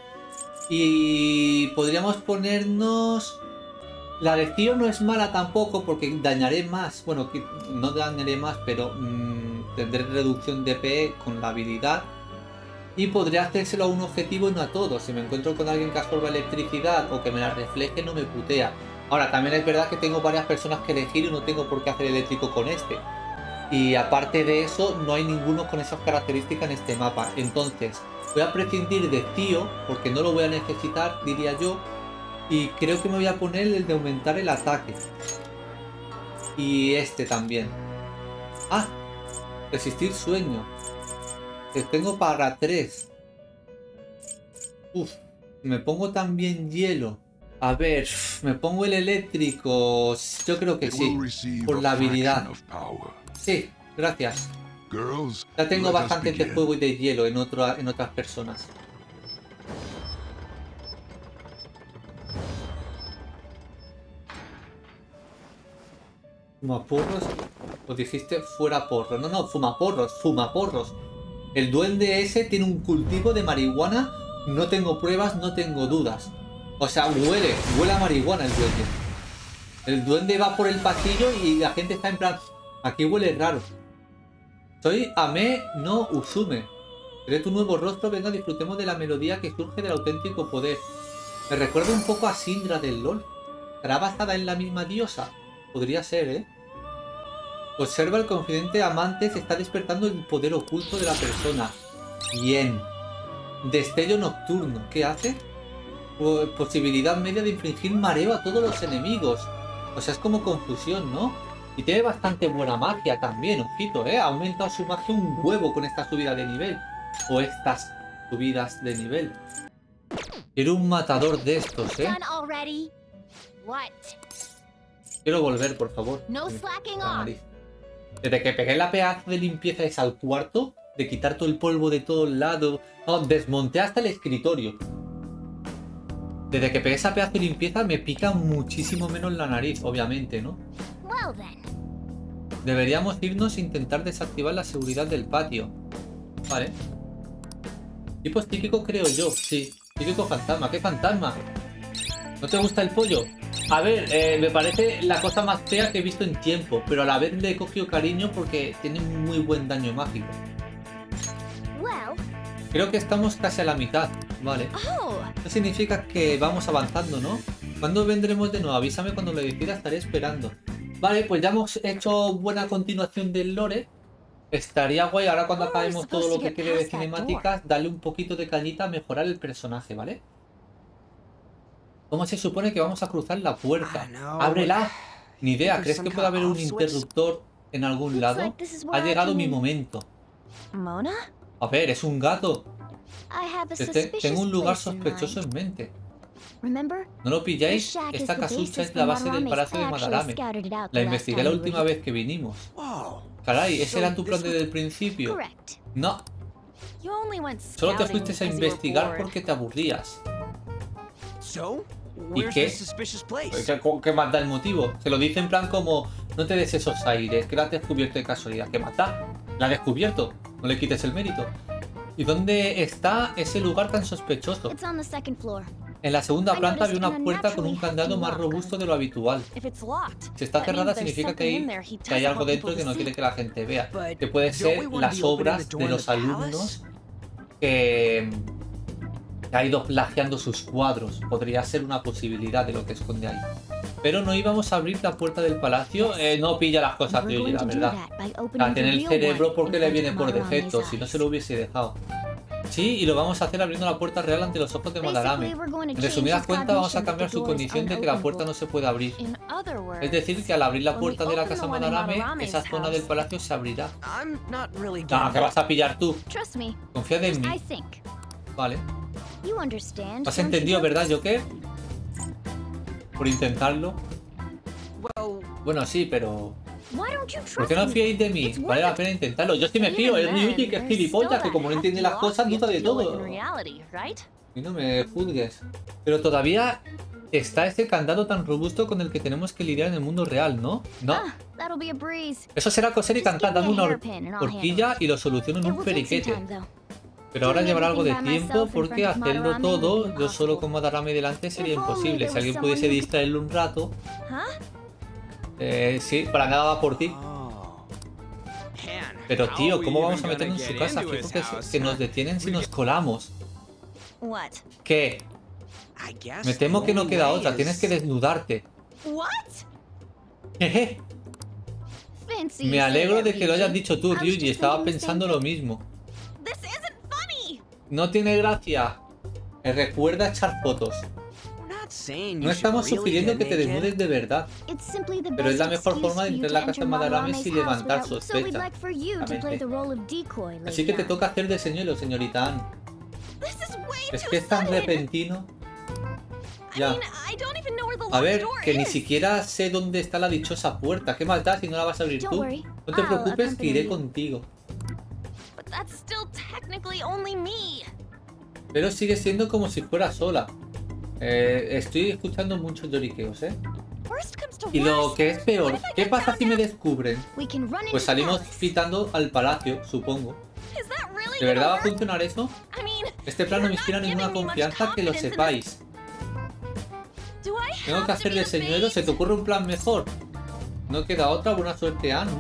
Y podríamos ponernos... La de Tío no es mala tampoco porque dañaré más. Bueno, no dañaré más, pero tendré reducción de PE con la habilidad. Y podría hacérselo a un objetivo y no a todos. Si me encuentro con alguien que absorba electricidad o que me la refleje, no me putea. Ahora, también es verdad que tengo varias personas que elegir y no tengo por qué hacer eléctrico con este. Y aparte de eso, no hay ninguno con esas características en este mapa. Entonces, voy a prescindir de Tío, porque no lo voy a necesitar, diría yo. Y creo que me voy a poner el de aumentar el ataque. Y este también. Ah, resistir sueño. Que tengo para 3. Uf, me pongo también hielo. A ver, me pongo el eléctrico. Yo creo que It sí. will receive Por a la habilidad. fraction of power. Sí, gracias. Girls, Ya tengo let us bastante de begin. fuego y de hielo en otras personas. ¿Fumaporros? ¿O dijiste fuera porros? No, no, fumaporros, fumaporros. El duende ese tiene un cultivo de marihuana. No tengo pruebas, no tengo dudas. O sea, huele a marihuana el duende. El duende va por el pasillo y la gente está en plan, aquí huele raro. Soy Ame no Usume. Veré tu nuevo rostro, venga, disfrutemos de la melodía que surge del auténtico poder. Me recuerda un poco a Syndra del LoL. ¿Estará basada en la misma diosa? Podría ser, ¿eh? Observa, el confidente amante se está despertando el poder oculto de la persona. Bien. Destello nocturno. ¿Qué hace? Posibilidad media de infligir mareo a todos los enemigos. O sea, es como confusión, ¿no? Y tiene bastante buena magia también, ojito, ¿eh? Ha aumentado su magia un huevo con esta subida de nivel. O estas subidas de nivel. Quiero un matador de estos, ¿eh? Done already? What? Quiero volver, por favor. No slacking La off. nariz. Desde que pegué la pedazo de limpieza esa al cuarto, de quitar todo el polvo de todos lados. No, desmonté hasta el escritorio. Desde que pegué esa pedazo de limpieza me pica muchísimo menos la nariz, obviamente, ¿no? Well then. Deberíamos irnos e intentar desactivar la seguridad del patio. Vale. Tipo típico, creo yo. Sí, típico fantasma. ¿Qué fantasma? ¿No te gusta el pollo? A ver, me parece la cosa más fea que he visto en tiempo, pero a la vez le he cogido cariño porque tiene muy buen daño mágico. Well. Creo que estamos casi a la mitad, vale. Oh. Eso significa que vamos avanzando, ¿no? ¿Cuándo vendremos de nuevo? Avísame cuando lo decida, estaré esperando. Vale, pues ya hemos hecho buena continuación del lore. Estaría guay ahora cuando acabemos todo lo que quede de cinemáticas, darle un poquito de cañita a mejorar el personaje, ¿vale? ¿Cómo se supone que vamos a cruzar la puerta? ¡Ábrela! Ni idea, ¿crees que puede haber un interruptor en algún lado? Ha llegado mi momento. Mona? A ver, es un gato. I have a Tengo un lugar suspicious place in sospechoso mind. en mente. Remember? ¿No lo This pilláis? shack is Esta the casucha basis es la for base del Madarame's. palacio de I actually Madarame. scouted it out La the last investigué time la we were última here. vez que vinimos. Whoa. Caray, ese So era tu plan this desde el principio. Correct. No, You only went solo te scouting fuiste a because you were investigar bored. porque te aburrías. So, where's qué? the suspicious place? ¿Qué más da el motivo? Se lo dice en plan como, no te des esos aires, que la has descubierto de casualidad. ¿Qué más da? La has descubierto, no le quites el mérito. ¿Y dónde está ese lugar tan sospechoso? It's on the second floor. En la segunda I planta noticed había una an puerta con un unnaturally candado hefty más lock. robusto de lo habitual. If it's locked, Si está that cerrada means there's significa something in there he que hay doesn't algo want dentro people que to no see. quiere que la gente vea. But Que puede don't ser we wanna las be opening obras the door de in los the palace? alumnos que ha ido plagiando sus cuadros. Podría ser una posibilidad de lo que esconde ahí. Pero no íbamos a abrir la puerta del palacio. No pilla las cosas We're de hoy, going la to do verdad. that by O opening sea, tiene the el real cerebro one porque in le front viene of por Madarame's defecto, si no eyes. se lo hubiese dejado. Sí, y lo vamos a hacer abriendo la puerta real ante los ojos de Madarame. Basically, we're going to En change resumidas his cuentas, vamos a cognition cambiar that su the door is condición de que la puerta no se puede abrir. In other words, Es decir, que al abrir la when puerta we de la open casa the one in Madarame, Madarame's esa zona del house- palacio se abrirá. I'm not really No, getting que vas a pillar tú. Trust me, Confía en mí. I think. Vale. You understand. ¿Has don't you, entendido, Jonas? verdad, Joker? Por intentarlo. Well, Bueno, sí, pero... Why don't you ¿Por trust qué no me? fiáis de mí? It's Vale la worth pena intentarlo. Yo sí me it. fío. Es Even Ryuji, then, que es there's gilipollas, still que como no that entiende las hefty cosas, lock duda de you feel like todo. in reality, right? Y no me juzgues. Pero todavía está ese candado tan robusto con el que tenemos que lidiar en el mundo real, ¿no? No. Ah, that'll be a breeze. Eso será coser y Just cantar. give me Dame a una hairpin and I'll horquilla y lo soluciono en It un will take some periquete. time, though. Pero ahora Doing llevará algo de everything by tiempo myself in porque front of hacerlo Madarame would todo be yo solo impossible. con Madarame delante sería If only imposible. there Si was alguien someone pudiese who- distraerlo un rato... Huh? Sí, para nada va por ti. oh. Man, Pero how tío, are we ¿cómo vamos a even meternos gonna en su get casa? into Fijo his que, house? que nos detienen si nos colamos. What? ¿Qué? I guess Me temo the que no only queda way otra. is- Tienes que desnudarte. What? Jeje. Fancy Me you alegro say de that, que lo hayas Ryuji. dicho tú, I was Ryuji. just Estaba thinking the same pensando lo thing. mismo. This isn't funny. No tiene gracia. Me recuerda echar fotos. We're not not saying No you estamos should really sugiriendo get que te naked. desnudes de verdad. It's simply the Pero es la best mejor excuse forma de for you entrar to a la casa enter de Madarames Madarame's y house levantar without- So we'd sospechas. like for you to play the role of decoy, Así que te Lady toca hacer de señuelo, señorita Anne. This is way Es too que es tan sudden. repentino. I Ya. mean, I don't even know where the A locked ver, door que ni is. siquiera sé dónde está la dichosa puerta. ¿Qué más da si no la vas a abrir Don't tú? worry, No te I'll preocupes, que accompany iré you. contigo. But that's still technically only me. Pero sigue siendo como si fuera sola. Estoy escuchando muchos lloriqueos, ¿eh? Worst comes to Y lo worst, que es peor, what if I ¿qué get pasa found si me out? descubren? We can run into Pues the salimos palace. pitando al palacio, supongo. Is that really ¿De verdad va a gonna work? funcionar eso? I mean, Este plan no me you're inspira not ninguna giving me much confianza, que lo confidence in sepáis. this. Do I Tengo have que to hacer be de the señuelo, ¿se te bait? ocurre un plan mejor? No queda otra, buena suerte, Anne.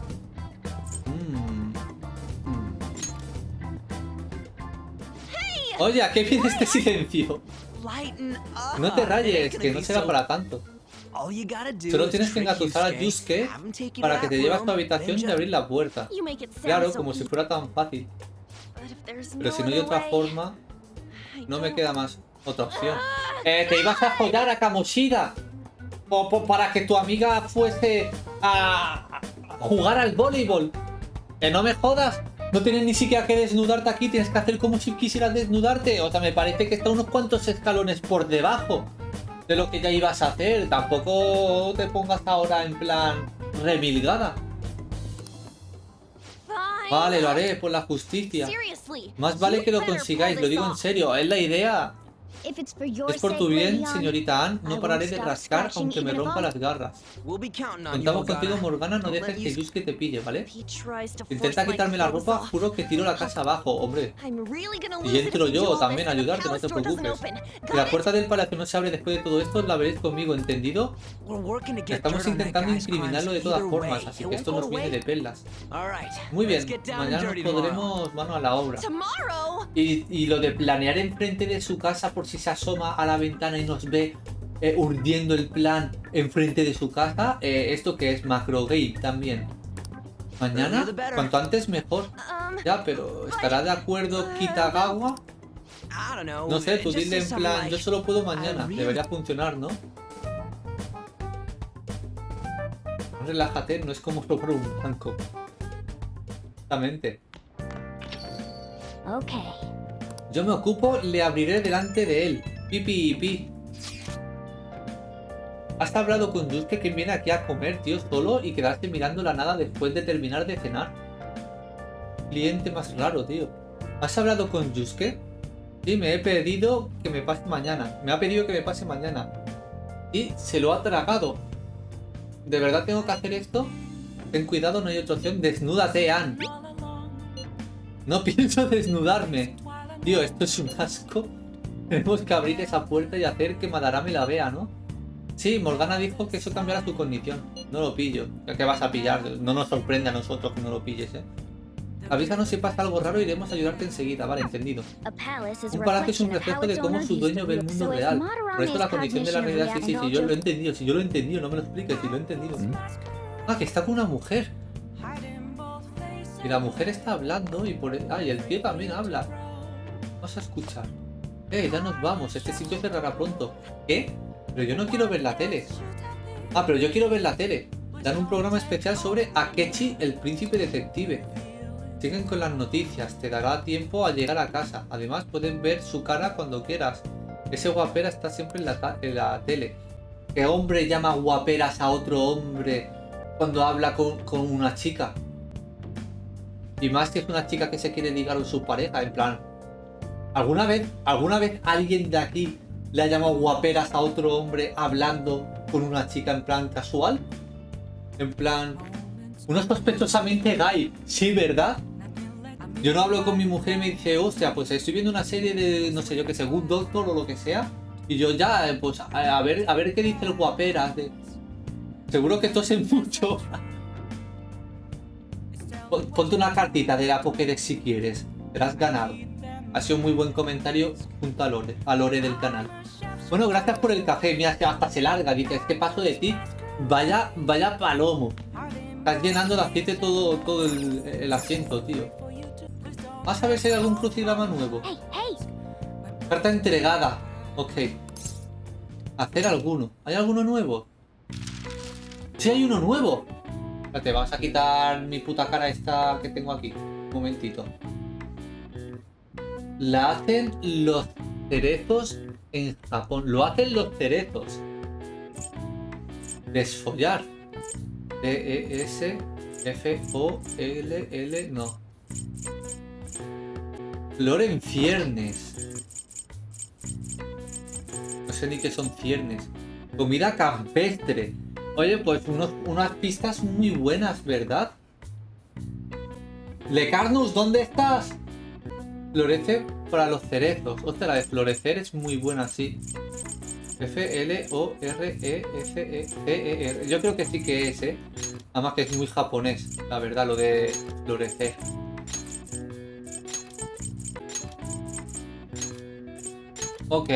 Oye, ¿a qué viene este silencio? Lighten up. No te It ain't rayes, gonna que be no será so- para tanto. All you gotta do Solo is tienes que trick engatusar a Yusuke, Yusuke have him take you para to que that te lleve a tu room, habitación then y abrir la puerta. You make it sound Claro, so como si easy. fuera tan fácil. But if there's Pero si no hay other otra way, forma, I no me don't- queda más otra opción. Te ibas a follar a Kamoshida. Para que tu amiga fuese a jugar al voleibol. Que no me jodas. No tienes ni siquiera que desnudarte aquí. Tienes que hacer como si quisieras desnudarte. O sea, me parece que está unos cuantos escalones por debajo de lo que ya ibas a hacer. Tampoco te pongas ahora en plan remilgada. Fine. Vale, lo haré por la justicia. Seriously, Más vale you que lo better consigáis, pull lo this digo en off. serio. Es la idea. If it's for your Es por sake, tu bien, Lady Anne, señorita Anne. I No won't pararé de stop rascar scratching aunque me even if rompa I'm- las garras. We'll be counting on you, Contamos contigo, Morgana. No Don't dejes let que you- Yusuke te pille, ¿vale? If he tries to Si intenta force my quitarme la clothes ropa, off, juro que tiro la casa abajo, hombre. I'm really gonna Y lose it if entro you yo do all también a this and the ayudarte, no te palace door doesn't preocupes. open. Si Got la it? puerta del palacio no se abre después de todo esto, la veréis conmigo, ¿entendido? We're working to get Estamos dirt on that intentando guy's incriminarlo de crimes todas either formas, way. así It que esto won't nos go viene de away. perlas. All right, Muy let's bien, get down and mañana dirty nos tomorrow. podremos mano a la obra. Tomorrow? Y lo de planear enfrente de su casa por si se asoma a la ventana y nos ve urdiendo el plan enfrente de su casa, esto que es macro gay también. Mañana, cuanto antes mejor. Ya, pero ¿estará de acuerdo Kitagawa? I don't know. No sé, tú just dile en something plan, like, yo solo puedo mañana. I really- Debería funcionar, ¿no? Relájate, no es como sobre un banco. Exactamente. Okay. Yo me ocupo, le abriré delante de él. Pi. ¿Has hablado con Yusuke que viene aquí a comer, tío, solo y quedarse mirando la nada después de terminar de cenar? Cliente más raro, tío. ¿Has hablado con Yusuke? Sí, me he pedido que me pase mañana. Me ha pedido que me pase mañana. Y se lo ha tragado. ¿De verdad tengo que hacer esto? Ten cuidado, no hay otra opción. Desnúdate, Anne. No pienso desnudarme. Tío, esto es un asco. Tenemos que abrir esa puerta y hacer que Madarame la vea, ¿no? Sí, Morgana dijo que eso cambiará su condición. No lo pillo. ¿Qué vas a pillar? No nos sorprende a nosotros que no lo pilles, ¿eh? Avísanos si pasa algo raro y iremos a ayudarte enseguida. Vale, entendido. Un palacio es un reflejo de cómo su dueño ve el mundo real. Por eso la condición de la realidad, sí, yo lo he entendido. Si yo lo he entendido, no me lo expliques, si lo he entendido. Ah, que está con una mujer. Y la mujer está hablando y por... Ah, y el tío también habla. Vamos a escuchar. Ya nos vamos, este sitio cerrará pronto. ¿Qué? Pero yo no quiero ver la tele. Ah, pero yo quiero ver la tele. Dan un programa especial sobre Akechi, el príncipe detective. Siguen con las noticias, te dará tiempo a llegar a casa. Además pueden ver su cara cuando quieras. Ese guapera está siempre en la tele. ¿Qué hombre llama guaperas a otro hombre cuando habla con una chica? Y más que es una chica que se quiere ligar con su pareja, en plan... ¿Alguna vez alguien de aquí le ha llamado guaperas a otro hombre hablando con una chica en plan casual? En plan... Uno sospechosamente gay, sí, ¿verdad? Yo no hablo con mi mujer y me dice, hostia, pues estoy viendo una serie de, no sé yo qué sé, Good Doctor o lo que sea. Y yo ya, pues a ver qué dice el guaperas. Seguro que tosen mucho. Ponte una cartita de la Pokédex si quieres. Te la has ganado. Ha sido un muy buen comentario junto a Lore del canal. Bueno, gracias por el café. Mira, hasta se larga. Dices, ¿qué paso de ti? Vaya palomo. Estás llenando de aceite todo el asiento, tío. Vas a ver si hay algún crucigrama nuevo. Hey, hey! Carta entregada. Ok. Hacer alguno. ¿Hay alguno nuevo? ¡Sí hay uno nuevo! Espérate, vamos a quitar mi puta cara esta que tengo aquí. Un momentito. La hacen los cerezos en Japón. Lo hacen los cerezos. Desfollar. D-E-S-F-O-L-L... No. Flor en ciernes. No sé ni qué son ciernes. Comida campestre. Oye, pues unas pistas muy buenas, ¿verdad? Lecarnus, ¿dónde estás? Florece para los cerezos. Hostia, la de florecer es muy buena, sí. F-L-O-R-E-S-E-C-E-R. Yo creo que sí que es, ¿eh? Además que es muy japonés, la verdad, lo de florecer. Ok.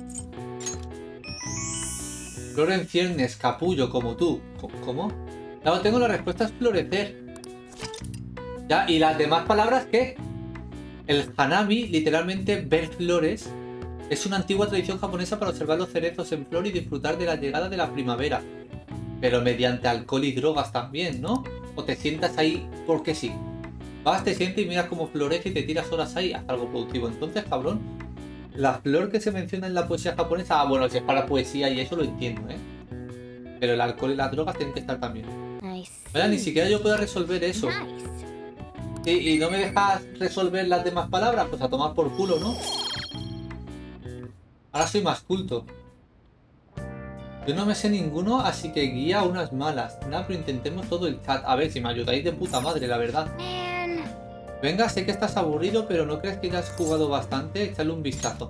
Flor en ciernes, capullo, como tú. ¿Cómo? Claro, tengo la respuesta, es florecer. Ya, ¿y las demás palabras qué? El hanami, literalmente ver flores, es una antigua tradición japonesa para observar los cerezos en flor y disfrutar de la llegada de la primavera. Pero mediante alcohol y drogas también, ¿no? O te sientas ahí porque sí. Vas, te sientes y miras cómo florece y te tiras horas ahí hasta algo productivo. Entonces, cabrón, la flor que se menciona en la poesía japonesa, bueno, si es para poesía y eso lo entiendo, ¿eh? Pero el alcohol y las drogas tienen que estar también. Vaya, ni siquiera yo puedo resolver eso. Y no me dejas resolver las demás palabras, pues a tomar por culo, ¿no? Ahora soy más culto. Yo no me sé ninguno, así que guía unas malas. Nada, pero intentemos todo el chat. A ver, si me ayudáis de puta madre, la verdad. Venga, sé que estás aburrido, pero ¿no crees que ya has jugado bastante? Échale un vistazo.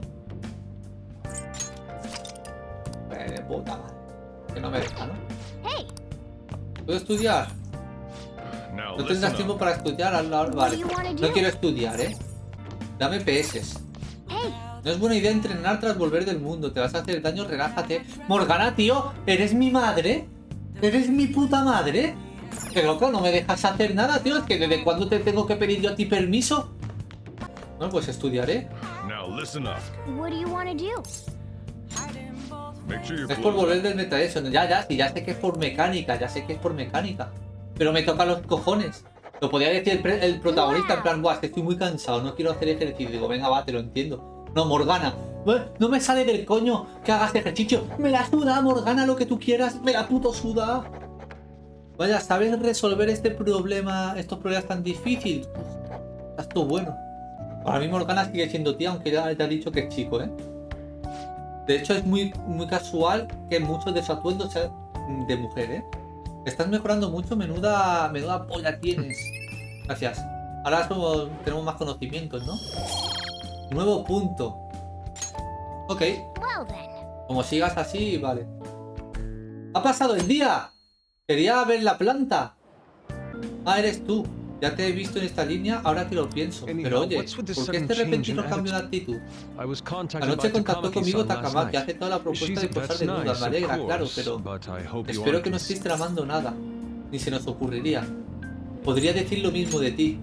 De puta madre. Que no me deja, ¿no? ¿Puedo estudiar? No tendrás tiempo para estudiar. Vale. No quiero estudiar, ¿eh? Dame PS. No es buena idea entrenar tras volver del mundo. Te vas a hacer daño, relájate. Morgana, tío, ¿eres mi madre? ¿Eres mi puta madre? Que loco, no me dejas hacer nada, tío. Es que ¿desde cuándo te tengo que pedir yo a ti permiso? Bueno, pues estudiaré. Es por volver del metaverso. Ya, sí, ya sé que es por mecánica. Ya sé que es por mecánica. Pero me toca los cojones. Lo podría decir el protagonista en plan, buah, es que estoy muy cansado, no quiero hacer ejercicio. Digo, venga, va, te lo entiendo. No, Morgana, no me sale del coño que hagas ejercicio. Me la suda, Morgana, lo que tú quieras. Me la puto suda. Vaya, ¿sabes resolver estos problemas tan difíciles? Estás todo bueno. Para mí Morgana sigue siendo tía, aunque ya te ha dicho que es chico, ¿eh? De hecho, es muy casual que muchos de sus atuendos sean de mujer, ¿eh? Estás mejorando mucho, menuda polla tienes. Gracias. Ahora tenemos más conocimientos, ¿no? Nuevo punto. Ok. Como sigas así, vale. ¡Ha pasado el día! Quería ver la planta. Ah, eres tú. Ya te he visto en esta línea, ahora que lo pienso. Pero oye, ¿por qué este repentino cambio de actitud? Anoche contactó conmigo Takama, que ha aceptado la propuesta de posar desnuda. Me alegra, claro, pero espero que no estéis tramando nada. Ni se nos ocurriría. Podría decir lo mismo de ti.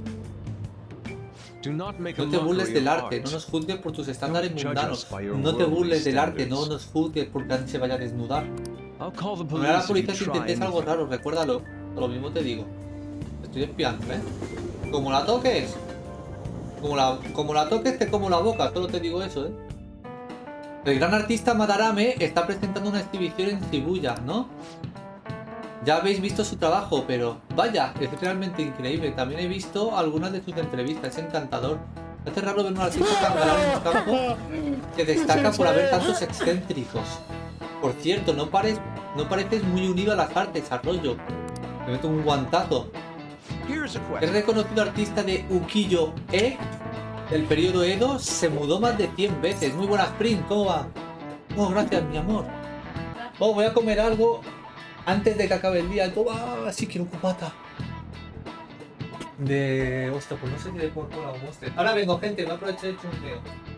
No te burles del arte, no nos juzgues por tus estándares mundanos. No te burles del arte, no nos juzgues porque alguien se vaya a desnudar. Poner a la policía si intentéis algo raro, recuérdalo. Lo mismo te digo. Estoy espiando, ¿eh? Como la toques. Como la toques te como la boca, solo te digo eso, ¿eh? El gran artista Madarame está presentando una exhibición en Shibuya, ¿no? Ya habéis visto su trabajo, pero vaya, es realmente increíble. También he visto algunas de sus entrevistas, es encantador. Es raro ver un artista tan galán en un campo que destaca por haber tantos excéntricos. Por cierto, no pareces muy unido a las artes, Arroyo. Me meto un guantazo. El reconocido artista de ukiyo-e del periodo Edo se mudó más de 100 veces. Muy buena, Spring, ¿cómo va? Oh, gracias, mi amor. Oh, voy a comer algo antes de que acabe el día. Toma, sí quiero cubata. Hostia, pues no sé si de Coca-Cola o Monster. Ahora vengo, gente, me aprovecho de chunqueo.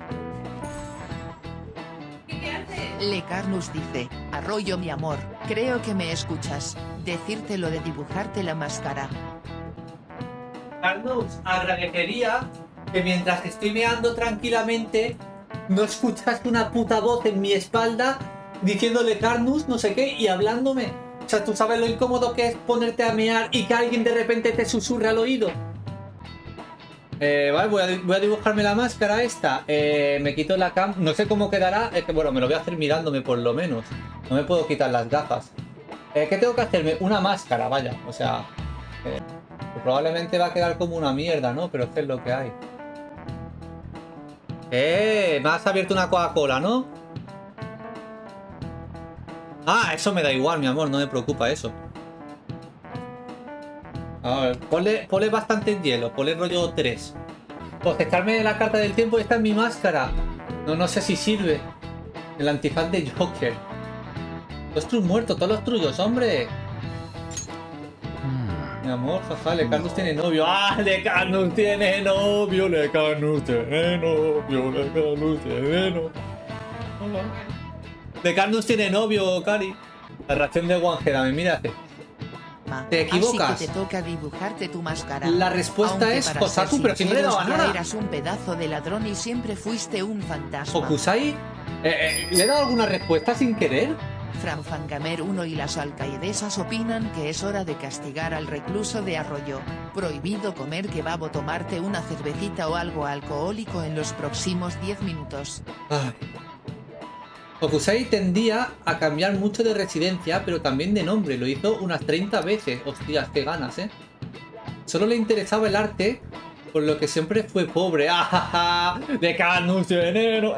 Lecarnus dice, Arroyo mi amor, creo que me escuchas, decirte lo de dibujarte la máscara. Carlos, agradecería que mientras estoy meando tranquilamente no escuchas una puta voz en mi espalda diciéndole Carnus, no sé qué, y hablándome. O sea, ¿tú sabes lo incómodo que es ponerte a mear y que alguien de repente te susurre al oído? Vale, voy a dibujarme la máscara esta. Me quito la cam... No sé cómo quedará. Es que, bueno, me lo voy a hacer mirándome por lo menos. No me puedo quitar las gafas. ¿Qué tengo que hacerme? Una máscara, vaya. O sea... probablemente va a quedar como una mierda, ¿no? Pero es que es lo que hay. Me has abierto una Coca-Cola, ¿no? Ah, eso me da igual, mi amor. No me preocupa eso. A ver, ponle bastante hielo, ponle rollo 3. Pues echarme la carta del tiempo, esta es mi máscara. No sé si sirve. El antifaz de Joker. Los trus muertos, todos los trullos, hombre. Mi amor, jaja, Lecarnus tiene novio. ¡Ah! Lecarnus tiene novio, Lecarnus tiene novio, Lecarnus tiene novio. Lecarnus tiene novio, Cari. La reacción de Wangera, mírate. Te equivocas. Así que te toca dibujarte tu máscara. La respuesta Aunque es para Kosaku, ser pero si no le daba sinceros, nada. ya eras un pedazo de ladrón y siempre fuiste un fantasma. ¿Hokusai? ¿Le he dado alguna respuesta sin querer? Franfangamer 1 y las alcaidesas opinan que es hora de castigar al recluso de Arroyo. Prohibido comer kebab o tomarte una cervecita o algo alcohólico en los próximos 10 minutos. Ay. Hokusai tendía a cambiar mucho de residencia, pero también de nombre. Lo hizo unas 30 veces. Hostias, qué ganas, ¿eh? Solo le interesaba el arte, por lo que siempre fue pobre. ¡Ah! De Carnus veneno.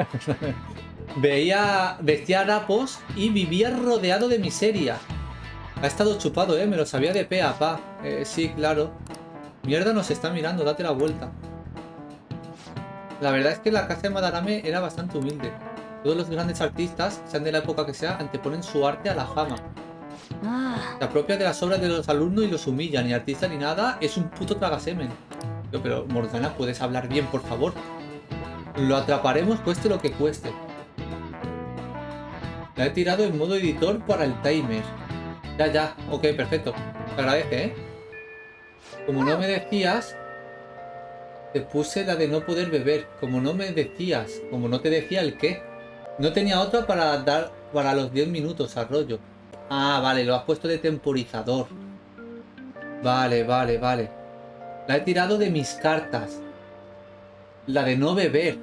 Vestía harapos y vivía rodeado de miseria. Ha estado chupado, me lo sabía de pe a pa. Sí, claro. Mierda, nos está mirando, date la vuelta. La verdad es que la casa de Madarame era bastante humilde. Todos los grandes artistas, sean de la época que sea, anteponen su arte a la fama. Se apropia de las obras de los alumnos y los humilla. Ni artista ni nada, es un puto tragasemen. Pero Morgana, ¿puedes hablar bien, por favor? Lo atraparemos cueste lo que cueste. La he tirado en modo editor para el timer. Ya, ok, perfecto. Te agradece, ¿eh? Como no me decías, te puse la de no poder beber. Como no me decías, como no te decía el qué. No tenía otra para dar para los 10 minutos, Arroyo. Ah, vale, lo has puesto de temporizador. Vale. La he tirado de mis cartas. La de no beber.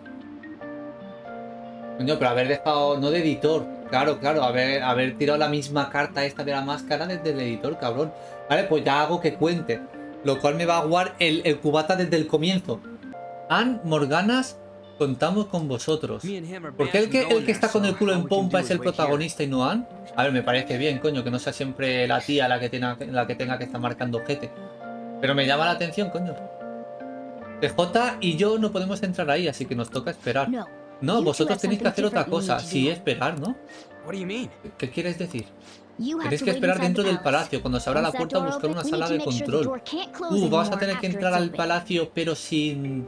Coño, pero haber dejado... No de editor. Claro, haber tirado la misma carta esta de la máscara desde el editor, cabrón. Vale, pues ya hago que cuente. Lo cual me va a guardar el cubata desde el comienzo. Ann, Morganas, contamos con vosotros. ¿Por qué el que está con el culo en pompa es el protagonista y no Ann? A ver, me parece bien, coño, que no sea siempre la tía la que tenga que estar marcando ojete. Pero me llama la atención, coño. TJ y yo no podemos entrar ahí, así que nos toca esperar. No, vosotros tenéis que hacer otra cosa. Sí, esperar, ¿no? ¿Qué quieres decir? Tenéis que esperar dentro del palacio. Cuando se abra la puerta, buscar una sala de control. Vamos a tener que entrar al palacio, pero sin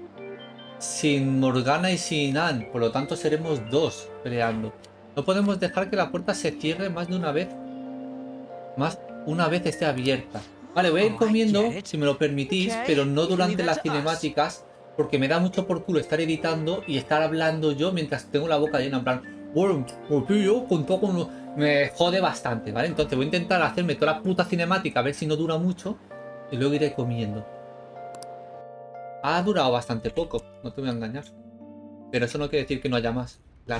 Morgana y sin Ann. Por lo tanto, seremos dos peleando. No podemos dejar que la puerta se cierre más de una vez. Más una vez esté abierta. Vale, voy a ir comiendo, si me lo permitís, pero no durante las cinemáticas, porque me da mucho por culo estar editando y estar hablando yo mientras tengo la boca llena, en plan, bueno, yo con todo me jode bastante, ¿vale? Entonces voy a intentar hacerme toda la puta cinemática, a ver si no dura mucho, y luego iré comiendo. Ha durado bastante poco, no te voy a engañar. Pero eso no quiere decir que no haya más. Claro.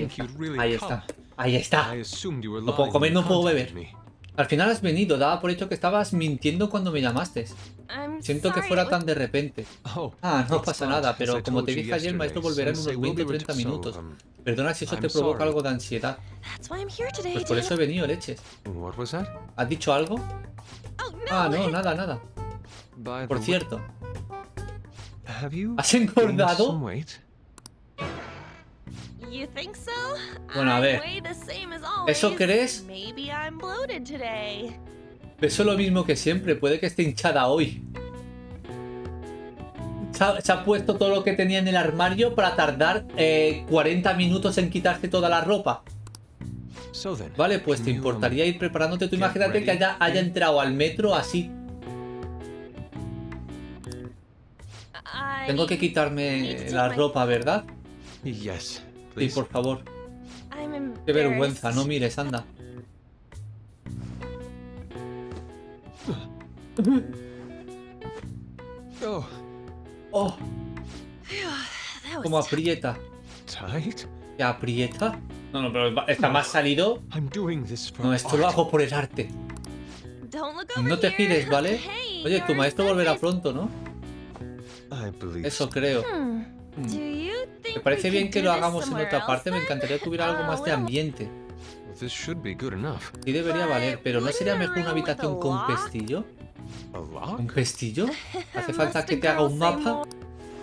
Ahí está. No puedo comer, no puedo beber. Al final has venido, daba por hecho que estabas mintiendo cuando me llamaste. Siento que fuera tan de repente. Ah, no pasa nada, pero como te dije ayer, el maestro volverá en unos 20-30 minutos. Perdona si eso te provoca algo de ansiedad. Pues por eso he venido, leches. ¿Has dicho algo? Ah, no, nada. Por cierto, ¿has engordado? Bueno, a ver. ¿Eso crees? Eso es lo mismo que siempre. Puede que esté hinchada hoy. Se ha puesto todo lo que tenía en el armario para tardar 40 minutos en quitarse toda la ropa. Vale, pues te importaría ir preparándote. Tú imagínate que haya entrado al metro así. Tengo que quitarme la ropa, ¿verdad? Sí, por favor. I'm Qué vergüenza, no embarrassed. mires, anda. Oh, Oh, That cómo was aprieta. tight? ¿Qué aprieta? No, pero está más salido. I'm doing this for No, esto lo art. hago por el arte. Don't look over No te here. gires, ¿vale? Hey, Oye, tu you're maestro volverá such a- pronto, ¿no? I believe Eso creo. Do you think ¿Te parece we bien could que do lo this hagamos en somewhere otra else parte? Me then? encantaría que hubiera algo más de Well, ambiente. this should be good enough. Sí debería valer, pero ¿no sería wouldn't a mejor una room with habitación a con lock? pestillo? A lock? ¿Un pestillo? ¿Hace falta Must que the te haga girl un say mapa? more?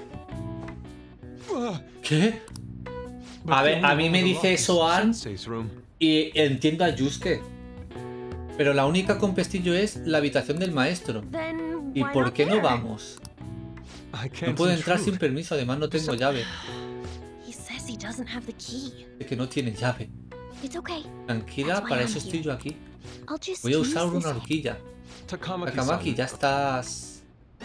¿Qué? A ver, a mí me dice eso Ann Sensei's room. y entiendo a Yusuke. Pero la única con pestillo es la habitación del maestro. Then ¿Y why por not qué no there? vamos? I No can't puedo entrar sin intrude. permiso, además no tengo llave. He says he doesn't have the key. Es que no tiene llave. It's okay. Tranquila, para eso estoy yo aquí. I'll just Voy a use usar this una one. horquilla. Takamaki-san, Takamaki, ya estás...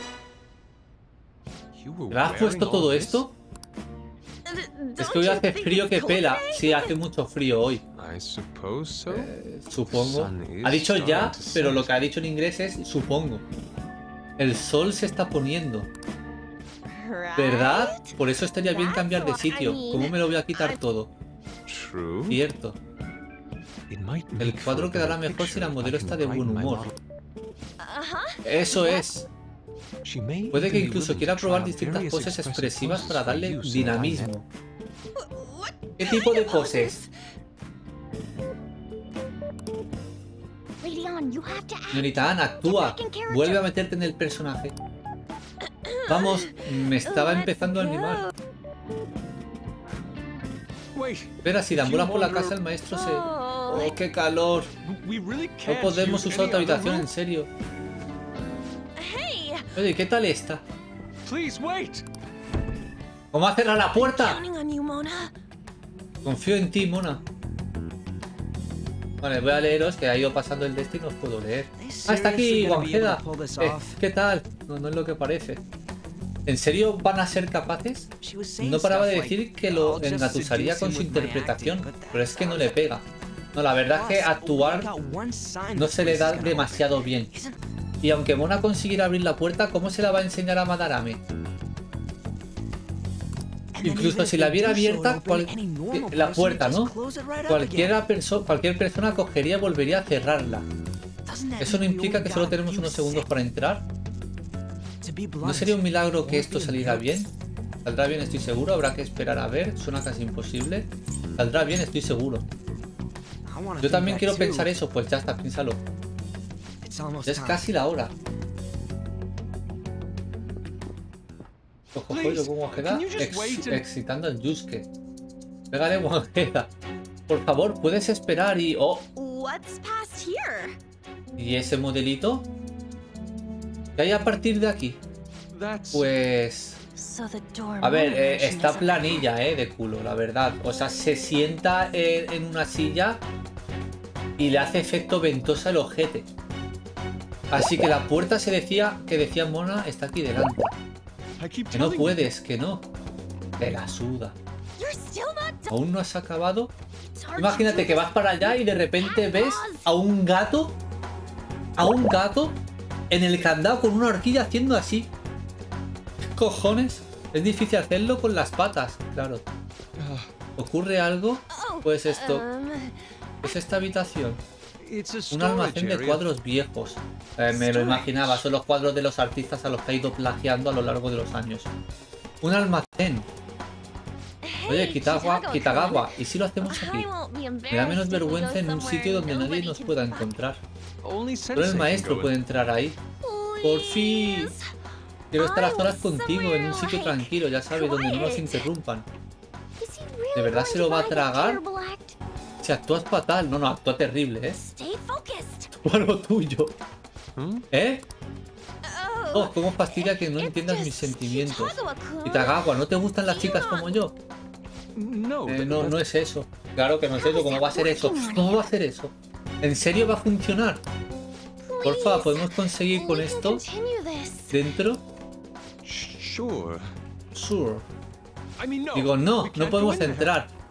you were ¿Le has wearing puesto all todo this? esto? Don't Es que hoy you hace think frío it's que cold pela. today? Sí, hace mucho frío hoy. I suppose so. Supongo. Sun is Ha dicho ya, starting to pero set. lo que ha dicho en inglés es supongo. El sol se está poniendo, ¿verdad? Right? Por eso estaría bien cambiar de sitio. ¿Cómo me lo voy a quitar todo? True. Cierto. It might El make for cuadro a quedará better mejor si la picture modelo if I está can de buen brighten my humor. model. Uh-huh. Eso es. She may Puede even que be incluso willing quiera to probar try out distintas various poses expressive expresivas poses para for darle use in dinamismo. What? ¿Qué tipo de poses? Lady On, you have to act. Señorita Ana, actúa. Vuelve a meterte en el personaje. Vamos, me estaba Let's empezando a go. animar. Wait, Espera, si deambulas por la casa el maestro se... Oh, ¡Oh, qué calor! we really No can't podemos use usar any otra other habitación, room? en serio. hey, Oye, ¿qué tal esta? Please wait. ¿Cómo a cerrar la puerta? counting on you, Mona. Confío en ti, mona. Vale, voy a leeros, que ha ido pasando el destino, os puedo leer. Ah, está aquí, Wangeda. ¿Qué tal? No, no es lo que parece. ¿En serio van a ser capaces? No paraba de decir que lo engatusaría con su interpretación, pero es que no le pega. No, la verdad es que actuar no se le da demasiado bien. Y aunque Mona consiguiera abrir la puerta, ¿cómo se la va a enseñar a Madarame? Incluso si la viera abierta, la puerta, ¿no? Cualquier persona cogería y volvería a cerrarla. ¿Eso no implica que solo tenemos unos segundos para entrar? ¿No sería un milagro que esto saliera bien? Saldrá bien, estoy seguro. Habrá que esperar a ver. Suena casi imposible. Saldrá bien, estoy seguro. Yo también quiero pensar eso. Pues ya está, piénsalo. Ya es casi la hora. Ojo, yo como Wangeda excitando al Yusuke. Pégale, Wangeda. Por favor, puedes esperar y... ¡Oh! What's past here? ¿Y ese modelito? ¿Qué hay a partir de aquí? That's Pues... So the door A ver, Mona mentioned está is a- planilla, de culo, la verdad. O sea, se sienta en una silla y le hace efecto ventosa el ojete. Así que la puerta se decía, que decía Mona, está aquí delante. I keep Que no telling you. puedes, que no. Te la suda. You're still not done. ¿Aún no has acabado? It's hard to Imagínate do que this. vas para allá y de repente ves a un gato. A un gato en el candado con una horquilla haciendo así. ¿Qué cojones? Es difícil hacerlo con las patas, claro. ¿Ocurre algo? Oh, Pues esto. Es esta habitación. It's a Un storage almacén de area. cuadros viejos. Me lo imaginaba, son los cuadros de los artistas a los que ha ido plagiando a lo largo de los años. Un almacén. Oye, Hey, Kitagawa, ¿y si lo hacemos aquí? I won't be Me da menos embarrassed if we go vergüenza en un somewhere sitio donde nadie nobody nos can pueda find. encontrar. Only Solo el Sensei maestro can puede go entrar ahí. Por fin. Please. Quiero estar a I solas was contigo en un somewhere sitio like tranquilo, ya sabes, donde no nos quiet. interrumpan. Is he really ¿De verdad going se lo to va a buy that tragar? terrible act? Si actúas fatal. No, actúa terrible, Stay focused. Tú a lo tuyo. Hmm? Oh, cómo fastidia que no It's entiendas just mis sentimientos. Kitagawa-kun. Kitagawa, ¿no te gustan las chicas como yo? No, No, no es eso. Claro que no es eso. ¿Cómo va a ser eso? ¿Cómo va a ser eso? ¿En serio va a funcionar? Porfa, Please, ¿podemos conseguir con we can esto continue this. dentro? Sure. Sure. I mean, no. Digo, no, we can't no go podemos in there. entrar.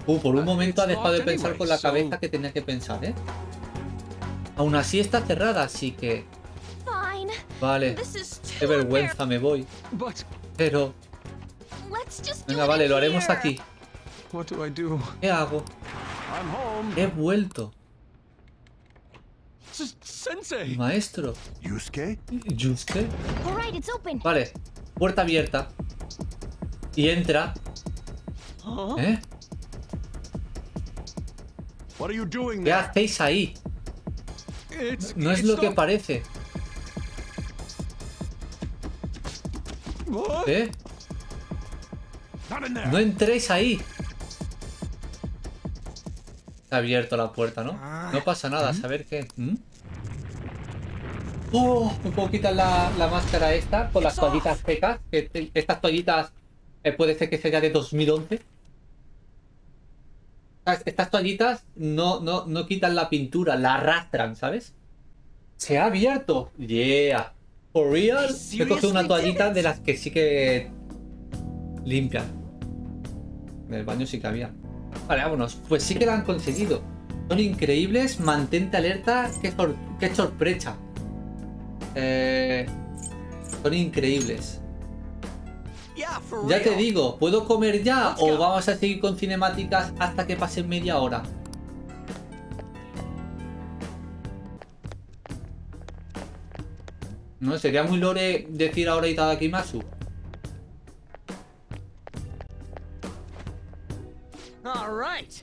Por un momento ha It's dejado de locked pensar anyway, con la so- cabeza que tenía que pensar, ¿eh? Aún así está cerrada, así que... Fine. Vale. This is Qué too vergüenza, me voy. But Pero... embarrassing. Let's just do Venga, it vale, in lo haremos here. aquí. what do I do? ¿Qué hago? I'm home. He vuelto. Sensei. Maestro. Yusuke? ¿Yusuke? All right, it's open. Vale. Puerta abierta. Y entra. Huh? ¿Eh? What are you doing ¿Qué there? hacéis ahí? No es it's lo que not- parece. What? ¿Eh? Not in there. No entréis ahí. Se ha abierto la puerta, ¿no? No pasa nada, a saber qué. ¿Mm? Oh, me puedo quitar la máscara esta con las toallitas secas. Estas toallitas puede ser que sea de 2011. Estas toallitas no quitan la pintura, la arrastran, ¿sabes? Se ha abierto. Yeah. For real. He cogido una toallita de las que sí que limpian. En el baño sí que había. Vale, vámonos. Pues sí que lo han conseguido. Son increíbles. Mantente alerta. Qué sorpresa. Son increíbles. Yeah, for Ya te real. digo, ¿puedo comer ya Let's o go. vamos a seguir con cinemáticas hasta que pase media hora? No, sería muy lore decir ahora Itadakimasu. All right.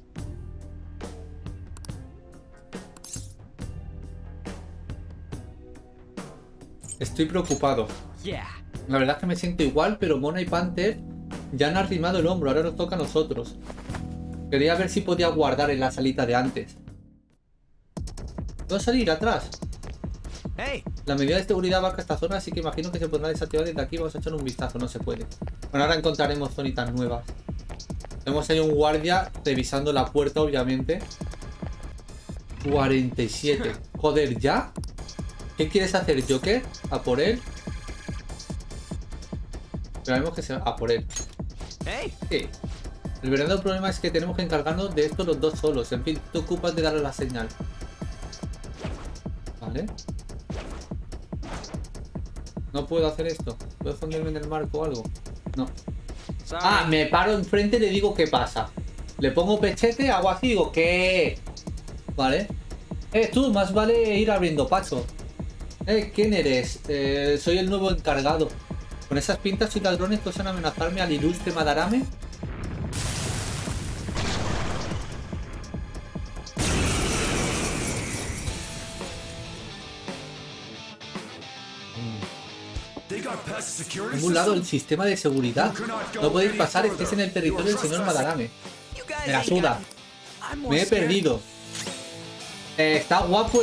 Estoy preocupado. Yeah. La verdad es que me siento igual, pero Mona y Panther ya han arrimado el hombro, ahora nos toca a nosotros. Quería ver si podía guardar en la salita de antes. ¿Puedo salir atrás? Hey. La medida de seguridad abarca esta zona, así que imagino que se podrá desactivar desde aquí. Vamos a echar un vistazo, no se puede. Bueno, ahora encontraremos zonitas nuevas. Tenemos ahí un guardia revisando la puerta, obviamente. 47. Joder, ¿ya? ¿Qué quieres hacer, Joker? ¿A por él? Esperemos que sea a por él. Hey. Sí. El verdadero problema es que tenemos que encargarnos de esto los dos solos. En fin, te ocupas de darle la señal. Vale. No puedo hacer esto. ¿Puedo esconderme en el marco o algo? No. Sorry. Ah, me paro enfrente y le digo qué pasa. Le pongo pechete, hago así y digo ¿qué? Vale. Tú, más vale ir abriendo paso. ¿Quién eres? Soy el nuevo encargado. Con esas pintas y ladrones que osan amenazarme al ilustre Madarame. En un lado el sistema de seguridad. No podéis pasar, estéis en el territorio del señor Madarame. You guys Me la ain't suda. got- I'm more Me he scared. perdido. Está guapo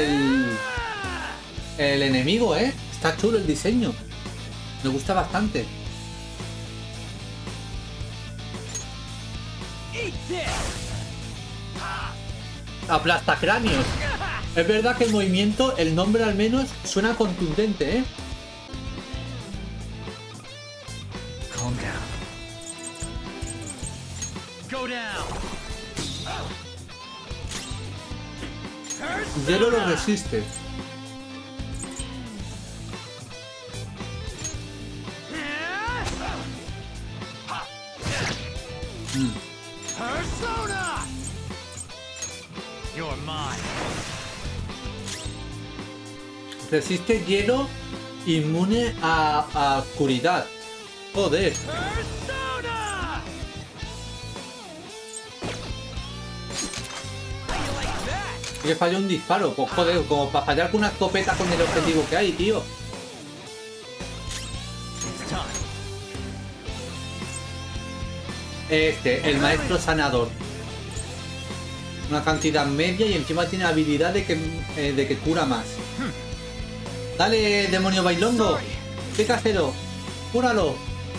el enemigo, ¿eh? Está chulo el diseño. Me gusta bastante. Eat this. Aplastacráneos. Es verdad que el movimiento, el nombre al menos, suena contundente, ¿eh? Calm down. Go down. Hielo lo resiste. Persona. You're mine. Resiste hielo inmune a oscuridad. Joder. Persona. How you like that? Y que falló un disparo. Pues joder, como para fallar con una escopeta con el objetivo que hay, tío. It's time. El maestro sanador. Una cantidad media y encima tiene habilidad de que cura más. Dale, demonio bailongo. ¿Qué casero? Cúralo.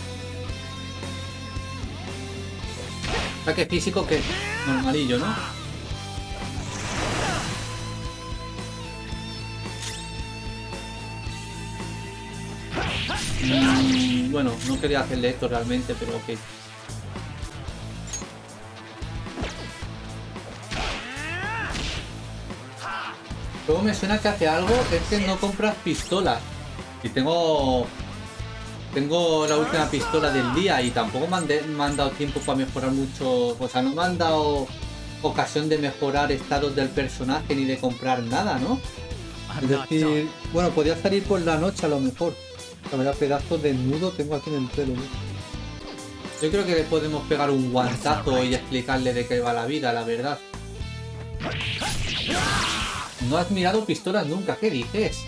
Ataque físico que normalillo, ¿no? Bueno, no quería hacerle esto realmente, pero ok. Luego me suena que hace algo, es que no compras pistolas. Y tengo la última pistola del día y tampoco me han dado tiempo para mejorar mucho. O sea, no me han dado ocasión de mejorar estados del personaje ni de comprar nada, ¿no? Es decir, bueno, podría salir por la noche a lo mejor. La verdad, pedazos de nudo tengo aquí en el pelo, ¿no? Yo creo que le podemos pegar un guantazo y explicarle de qué va la vida, la verdad. No has mirado pistolas nunca, ¿qué dices?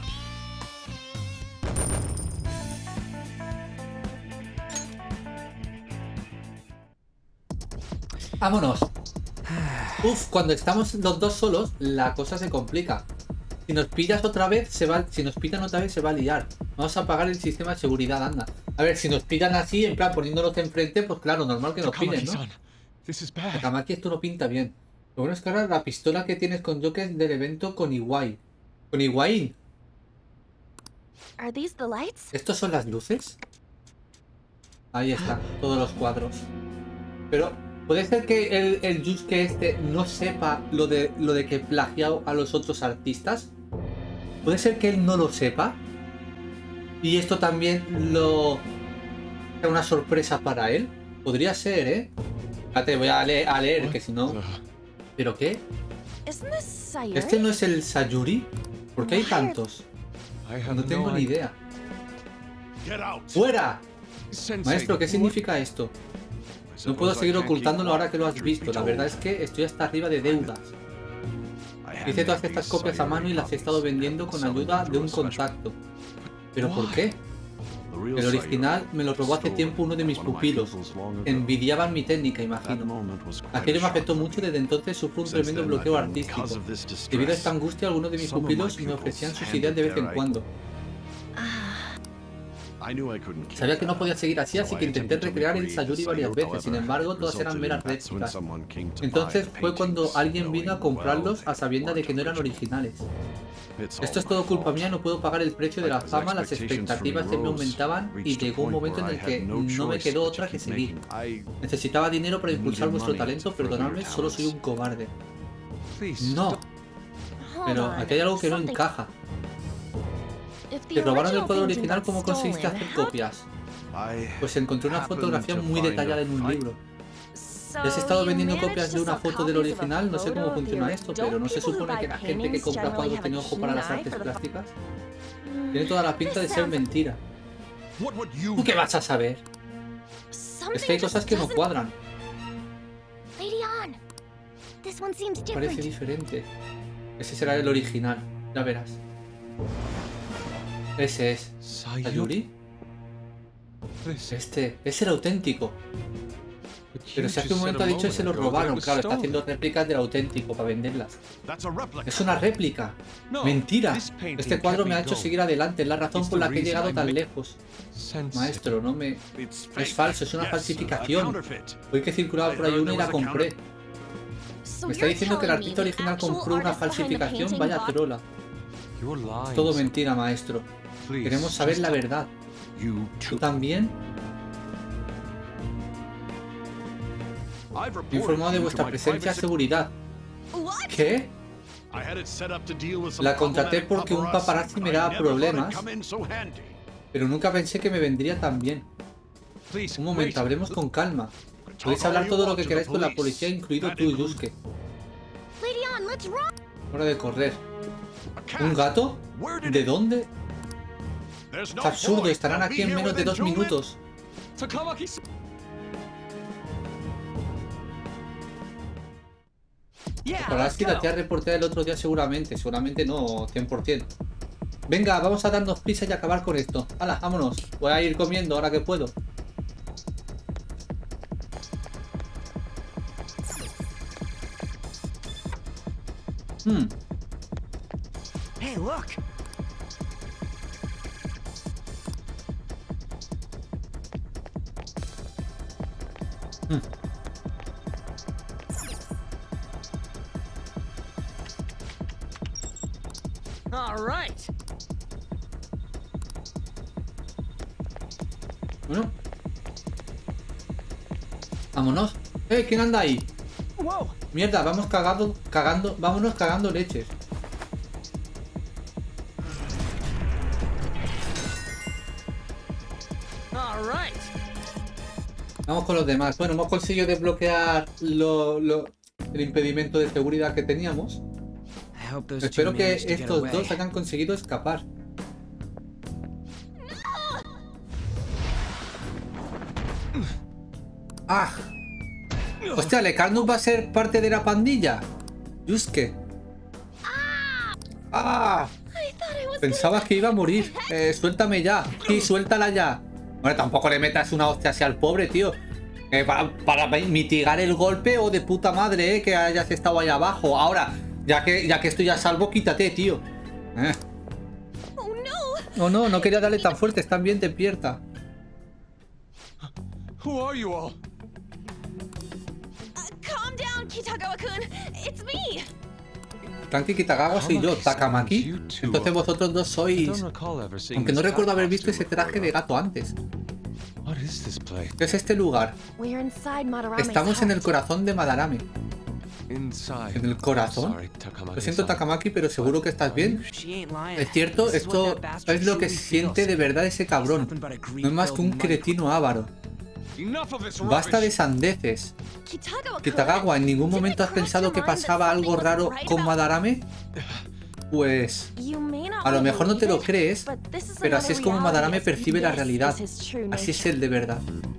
Vámonos. Uf, cuando estamos los dos solos, la cosa se complica. Si nos pillas otra vez, si nos pillan otra vez, se va a liar. Vamos a apagar el sistema de seguridad, anda. A ver, si nos pillan así, en plan poniéndonos enfrente, pues claro, normal que nos pillen, ¿no? Takamaki, esto no pinta bien. Lo bueno es que ahora la pistola que tienes con Joker es del evento con Iwai. ¿Con Iwai? Are these the lights? ¿Estos son las luces? Ahí están, todos los cuadros. Pero, ¿puede ser que el Yusuke este no sepa lo de que plagiado a los otros artistas? ¿Puede ser que él no lo sepa? Y esto también sea una sorpresa para él. Podría ser, ¿eh? Espérate, voy a leer, que si no... ¿Pero qué? ¿Este no es el Sayuri? ¿Por qué hay tantos? No tengo ni idea. ¡Fuera! Maestro, ¿qué significa esto? No puedo seguir ocultándolo ahora que lo has visto. La verdad es que estoy hasta arriba de deudas. Hice todas estas copias a mano y las he estado vendiendo con ayuda de un contacto. ¿Pero por qué? El original me lo robó hace tiempo uno de mis pupilos. Envidiaban mi técnica, imagino. Aquello me afectó mucho y desde entonces sufro un tremendo bloqueo artístico. Debido a esta angustia, algunos de mis pupilos me ofrecían sus ideas de vez en cuando. Sabía que no podía seguir así que intenté recrear el Sayuri varias veces, sin embargo todas eran meras réplicas. Entonces fue cuando alguien vino a comprarlos a sabiendas de que no eran originales. Esto es todo culpa mía, no puedo pagar el precio de la fama, las expectativas se me aumentaban y llegó un momento en el que no me quedó otra que seguir. Necesitaba dinero para impulsar vuestro talento, perdonadme, solo soy un cobarde. No. Pero aquí hay algo que no encaja. ¿Te robaron el cuadro original? ¿Cómo conseguiste hacer copias? Pues encontré una fotografía muy detallada en un libro. ¿Has estado vendiendo copias de una foto del original? No sé cómo funciona esto, pero ¿no se supone que la gente que compra cuadros tiene ojo para las artes plásticas? Tiene toda la pinta de ser mentira. ¿Tú qué vas a saber? Es que hay cosas que no cuadran. Parece diferente. Ese será el original, ya verás. Ese es Sayuri. Este es el auténtico. Pero si hace un momento ha dicho que se lo robaron. Claro, está haciendo réplicas del auténtico para venderlas. Es una réplica. Mentira. Este cuadro me ha hecho seguir adelante. Es la razón por la que he llegado tan lejos. Maestro, no me... Es falso, es una falsificación. Hoy que circulaba por ahí una y la compré. Me está diciendo que el artista original compró una falsificación. Vaya trola. Es todo mentira, maestro. Queremos saber la verdad. ¿Tú también? He informado de vuestra presencia de seguridad. ¿Qué? La contraté porque un paparazzi me daba problemas, pero nunca pensé que me vendría tan bien. Un momento, hablemos con calma. Podéis hablar todo lo que queráis con la policía, incluido tú, Yusuke. Hora de correr. ¿Un gato? ¿De dónde? Es absurdo, estarán aquí en menos de 2 minutos. Paparazzi la tía reportada el otro día seguramente no, 100%. Venga, vamos a darnos prisa y acabar con esto. Hala, vámonos. Voy a ir comiendo ahora que puedo. Hey, look. All right. Bueno. Vámonos. ¿Quién anda ahí? Whoa. Mierda, vámonos cagando leches. Vamos con los demás. Bueno, hemos conseguido desbloquear el impedimento de seguridad que teníamos. I hope those Espero two que managed to get estos away. dos hayan conseguido escapar. ¡Ah! Hostia, Lecarnus va a ser parte de la pandilla. Yusuke. ¡Ah! Pensabas que iba a morir. Suéltame ya. Sí, suéltala ya. Bueno, tampoco le metas una hostia así al pobre, tío. Para mitigar el golpe, o de puta madre, que hayas estado ahí abajo. Ahora, ya que estoy a salvo, quítate, tío. Oh no, no quería darle tan fuerte. Está bien, despierta. Who are you all? Calm down, Kitagawa-kun. It's me. Tranqui, Kitagawa soy yo, Takamaki. Entonces vosotros dos I sois... don't recall ever seeing Aunque no this recuerdo haber visto costume ese traje de before. gato antes. What is this place? ¿Qué es este lugar? We're inside Madarame's Estamos en el heart. corazón de Madarame. Inside. ¿En el corazón? Sorry, Takamaki-san. Lo siento, Takamaki, pero seguro que estás bien. She ain't lying. Es cierto, This is what esto that bastard es lo que truly siente feels. de verdad ese cabrón. Nothing but a No es más que un greed-filled cretino avaro. Enough of this Basta de rubbish. sandeces. Kitagawa-kun. Kitagawa, ¿en ningún momento has pensado que pasaba algo raro con Madarame? Pues... You may not A lo wanna mejor no te lo believe it, crees, but this is pero así es another como Madarame reality as percibe la this realidad. is his true Así es nature. él de verdad.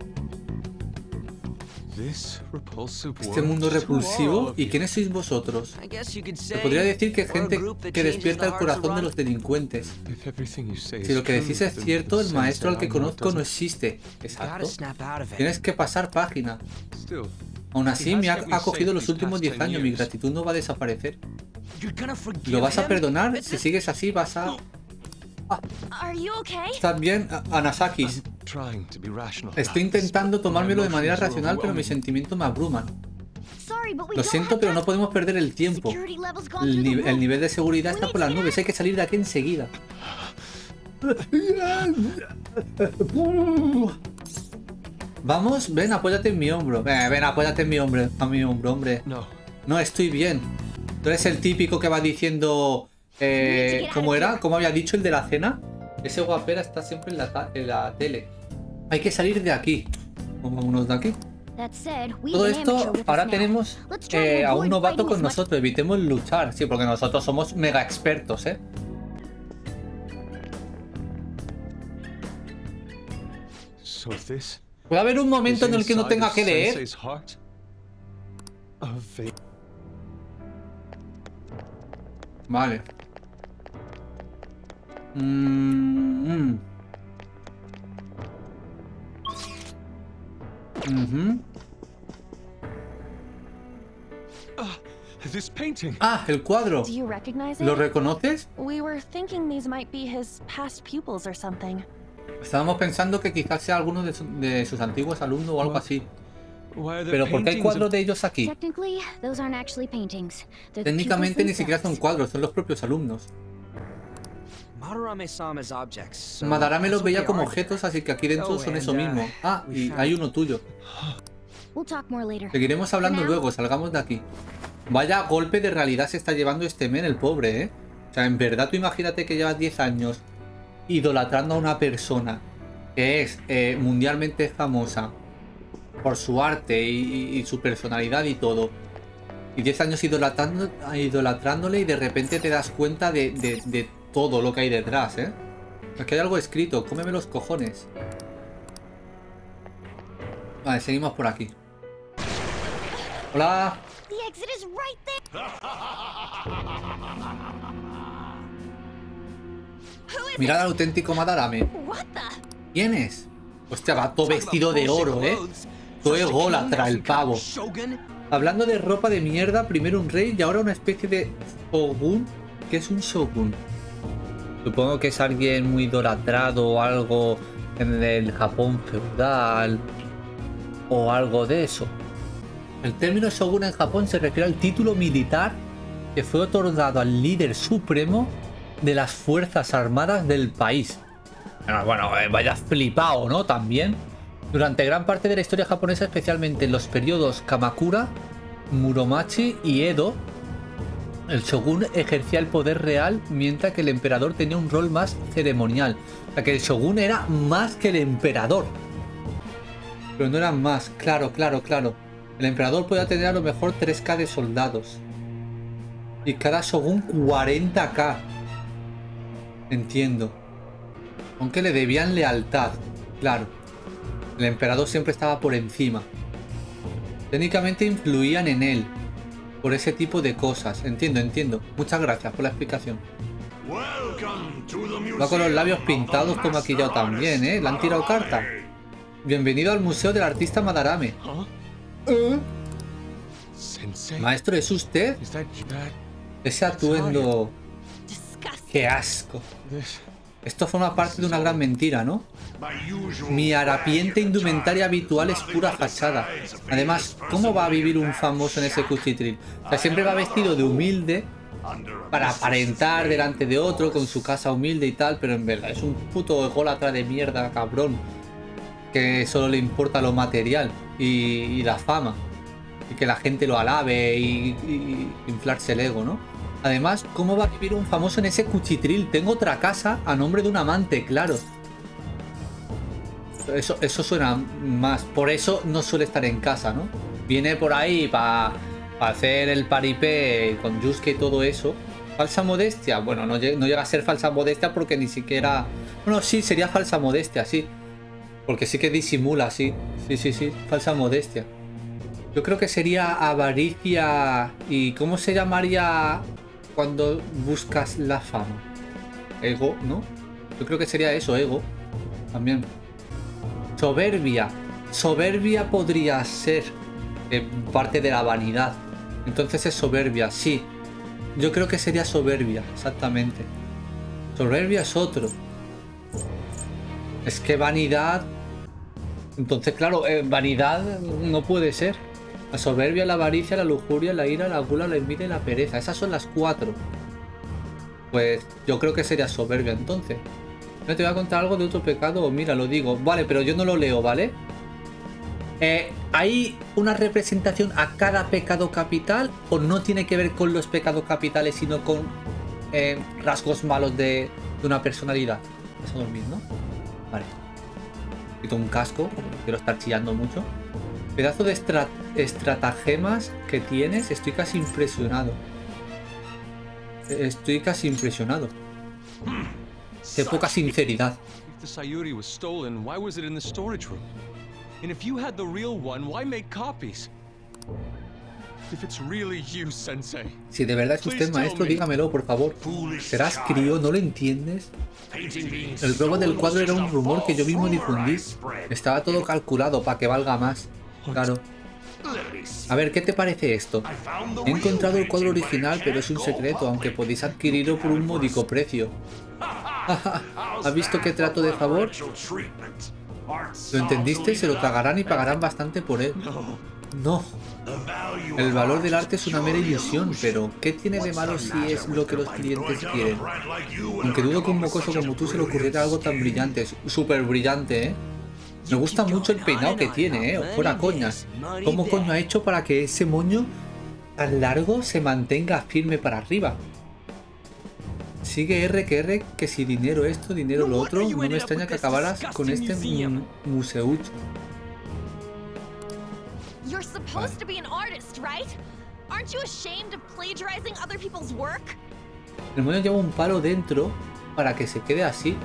This repulsive Este world. mundo Who are repulsivo. all of ¿Y you? quiénes sois vosotros? I guess you could Se say podría decir que we're a gente group that que changes despierta the el hearts of corazón de rock. los delincuentes. If everything you say Si is lo que decís true, es then cierto, the el maestro al sensei que I know conozco no doesn't. existe. Gotta Exacto. snap out of it. Tienes que pasar página. Still, Aún así, me ha He has cogido los kept me últimos safe 10 these años. past Mi 10 gratitud no va a desaparecer. You're gonna forgive ¿Lo vas a him? perdonar? Si sigues así, vas a... Are you okay? ¿Estás bien, Anasakis? trying to be rational. Estoy about this, intentando but tomármelo de my manera emotions are racional, pero mis overwhelming. sentimientos me abruman. Sorry, but we Lo don't siento, have pero no time. podemos perder el tiempo. Security levels gone through the El roof. nivel de seguridad está por las nubes. Hay que salir de aquí enseguida. Vamos, ven, apóyate en mi hombro. Ven, apóyate en mi hombro, hombre. No. No, estoy bien. Tú eres el típico que va diciendo... ¿Cómo era? ¿Cómo había dicho el de la cena? Ese guapera está siempre en la tele. Hay que salir de aquí. Vámonos de aquí. That said, we Todo have an amateur esto, with us ahora now. tenemos Let's try and a un avoid novato fighting con as much- nosotros. Evitemos luchar. Sí, porque nosotros somos mega expertos, ¿eh? So this ¿Puede haber un is momento en el que no inside tenga the que leer? sensei's heart? A veil. Vale. Ujú. This painting. Ah, el cuadro. Do you recognize it? ¿Lo reconoces? We were thinking these might be his past pupils or something. Estábamos pensando que quizás sea alguno de sus antiguos alumnos o algo así. Why are there Pero ¿por qué hay paintings cuadros of- de ellos aquí? Technically, those aren't actually paintings. They're the Técnicamente pupils ni siquiera son themselves. cuadros, son los propios alumnos. Madarame saw them as objects. So Madarame los that's what veía they como are. objetos, así que aquí dentro Oh, son and, eso mismo. Ah, we y found- hay uno tuyo. We'll talk more later. Seguiremos hablando For now, luego, salgamos de aquí. Vaya golpe de realidad se está llevando este men, el pobre, ¿eh? O sea, en verdad tú imagínate que llevas 10 años idolatrando a una persona que es mundialmente famosa por su arte y su personalidad y todo. Y 10 años idolatrándole y de repente te das cuenta de todo lo que hay detrás, ¿eh? Aquí hay algo escrito, cómeme los cojones. Vale, seguimos por aquí. Hola. the exit is right there. Who is Mirad al auténtico Madarame. it? What the? ¿Quién es? Hostia, va todo vestido de oro, ¿eh? Todo ególatra el pavo. Shogun? Hablando de ropa de mierda, primero un rey y ahora una especie de shogun. ¿Qué es un shogun? Supongo que es alguien muy idolatrado o algo en el Japón feudal o algo de eso. El término shogun en Japón se refiere al título militar que fue otorgado al líder supremo de las fuerzas armadas del país. Bueno, vaya flipado, ¿no? También. Durante gran parte de la historia japonesa, especialmente en los periodos Kamakura, Muromachi y Edo, el shogun ejercía el poder real, mientras que el emperador tenía un rol más ceremonial. O sea que el shogun era más que el emperador. Pero no eran más. Claro, claro, claro. El emperador podía tener a lo mejor 3K de soldados. Y cada shogun 40K. Entiendo. Aunque le debían lealtad. Claro. El emperador siempre estaba por encima. Técnicamente influían en él. Por ese tipo de cosas. Entiendo, entiendo. Muchas gracias por la explicación. Va con los labios pintados como maquillado también, ¿eh? Le han tirado carta. Bienvenido al Museo del Artista Madarame. Sensei? Maestro, ¿es usted? Is that Ese atuendo... Disgusting. ¡Qué asco! this? Esto forma parte de una gran mentira, ¿no? Mi harapiente indumentaria habitual es pura fachada. Además, ¿cómo va a vivir un famoso en ese cuchitril? O sea, siempre va vestido de humilde para aparentar delante de otro con su casa humilde y tal, pero en verdad es un puto ególatra de mierda, cabrón, que solo le importa lo material y la fama. Y que la gente lo alabe y inflarse el ego, ¿no? Además, ¿cómo va a vivir un famoso en ese cuchitril? Tengo otra casa a nombre de un amante, claro. Eso suena más. Por eso no suele estar en casa, ¿no? Viene por ahí para hacer el paripé con Yusuke y todo eso. Falsa modestia. Bueno, no llega a ser falsa modestia porque ni siquiera... Bueno, sí, sería falsa modestia, sí. Porque sí que disimula, sí. Sí. Falsa modestia. Yo creo que sería avaricia. ¿Y cómo se llamaría cuando buscas la fama? Ego, ¿no? Yo creo que sería eso, ego. También. Soberbia. Soberbia podría ser parte de la vanidad. Entonces es soberbia, sí. Yo creo que sería soberbia, exactamente. Soberbia es otro. Es que vanidad... Entonces, claro, vanidad no puede ser. La soberbia, la avaricia, la lujuria, la ira, la gula, la envidia y la pereza. Esas son las 4. Pues yo creo que sería soberbia entonces. No te voy a contar algo de otro pecado. Mira, lo digo. Vale, pero yo no lo leo, ¿vale? ¿Hay una representación a cada pecado capital? ¿O no tiene que ver con los pecados capitales, sino con rasgos malos de una personalidad? Vas a dormir, ¿no? Vale. Quito un casco. Quiero estar chillando mucho. Pedazo de estratagemas que tienes. Estoy casi impresionado. Estoy casi impresionado. De poca sinceridad. If the Sayuri was stolen, why was it in the storage room? And if you had the real one, why make copies? If it's really you, Sensei. Si de verdad es usted, maestro, dígamelo, por favor. ¿Serás crío? ¿No lo entiendes? El robo del cuadro era un rumor que yo mismo difundí. Estaba todo calculado para que valga más. Claro. A ver, ¿qué te parece esto? He encontrado el cuadro original, pero es un secreto, aunque podéis adquirirlo por un módico precio. ¿Has visto qué trato de favor? ¿Lo entendiste? Se lo tragarán y pagarán bastante por él. No. El valor del arte es una mera ilusión, pero ¿qué tiene de malo si es lo que los clientes quieren? Aunque dudo que un mocoso como tú se le ocurriera algo tan brillante. Es súper brillante, ¿eh? Me gusta mucho el peinado que tiene, ¿eh? Fuera coñas. ¿Cómo coño ha hecho para que ese moño tan largo se mantenga firme para arriba? Sigue R, que si dinero esto, dinero lo otro. No me extraña que acabaras con este museucho. You're supposed to be an artist, right? Aren't you ashamed of plagiarizing other people's work? El moño lleva un palo dentro para que se quede así.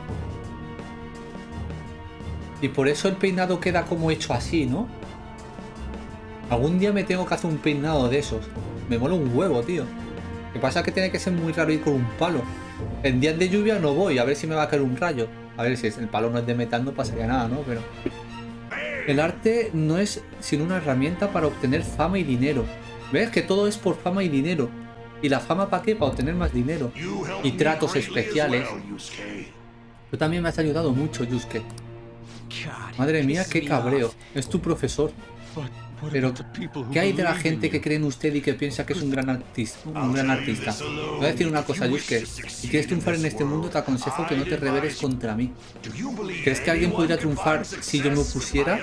Y por eso el peinado queda como hecho así, ¿no? Algún día me tengo que hacer un peinado de esos. Me mola un huevo, tío. Lo que pasa es que tiene que ser muy raro ir con un palo. En días de lluvia no voy, a ver si me va a caer un rayo. A ver si el palo no es de metal, no pasaría nada, ¿no? Pero... el arte no es sino una herramienta para obtener fama y dinero. ¿Ves? Que todo es por fama y dinero. ¿Y la fama para qué? Para obtener más dinero. Y tratos especiales. Tú también me has ayudado mucho, Yusuke. Madre mía, qué cabreo. Es tu profesor. Pero, ¿qué hay de la gente que cree en usted y que piensa que es un gran artista? Voy a decir una cosa, Yusuke. Si quieres triunfar en este mundo, te aconsejo que no te rebeles contra mí. ¿Crees que alguien podría triunfar si yo me opusiera?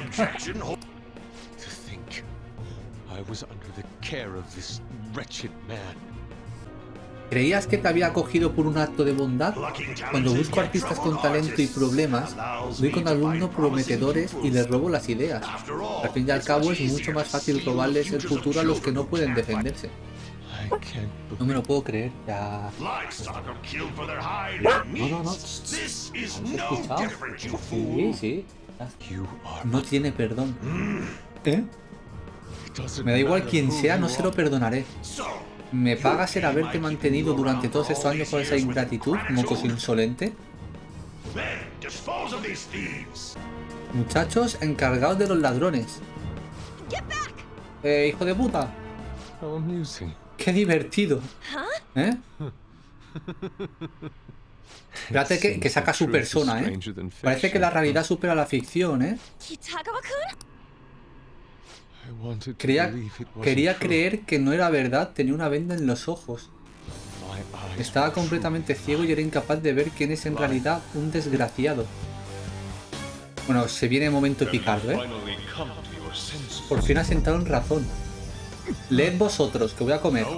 ¿Creías que te había cogido por un acto de bondad? Cuando busco artistas con talento y problemas, doy con alumnos prometedores y les robo las ideas. Al fin y al cabo es mucho más fácil robarles el futuro a los que no pueden defenderse. No me lo puedo creer, ya... No. ¿Has escuchado? Sí. No tiene perdón. ¿Eh? Me da igual quién sea, no se lo perdonaré. ¿Me pagas el haberte mantenido durante todos estos años con esa ingratitud, mocos insolente? Muchachos, encargados de los ladrones. Hijo de puta. Qué divertido. ¿Eh? Espérate que saca su persona, ¿eh? Parece que la realidad supera la ficción, ¿eh? Quería creer que no era verdad, tenía una venda en los ojos. Estaba completamente ciego y era incapaz de ver quién es en realidad un desgraciado. Bueno, se viene el momento picardo, ¿eh? Por fin ha sentado en razón. Leed vosotros, que voy a comer.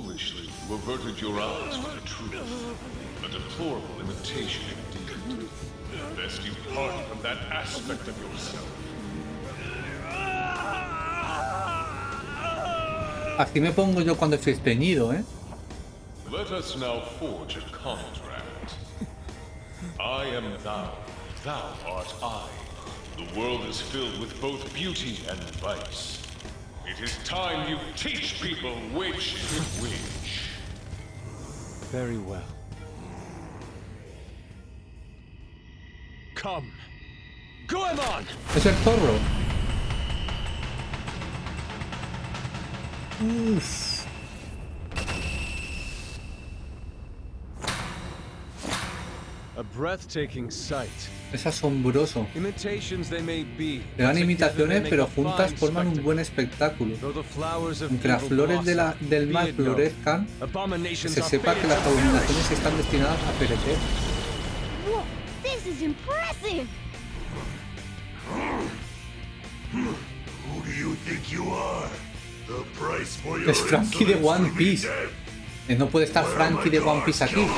Así me pongo yo cuando estoy estreñido, ¿eh? Let us now forge a contract. I am thou, thou art I. The world is filled with both beauty and vice. It is time you teach people which is which. Very well. Come. Goemon! Es el zorro. Uff. A breathtaking sight. Es asombroso. Imitations they may be. Eran imitaciones, pero juntas forman un buen espectáculo. Aunque las flores del mal florezcan, se sepa que las abominaciones están destinadas a perecer. Whoa, this is impressive. Who do you think you are? The price for your Es Frankie de One Piece. No puede estar Frankie de One Piece aquí.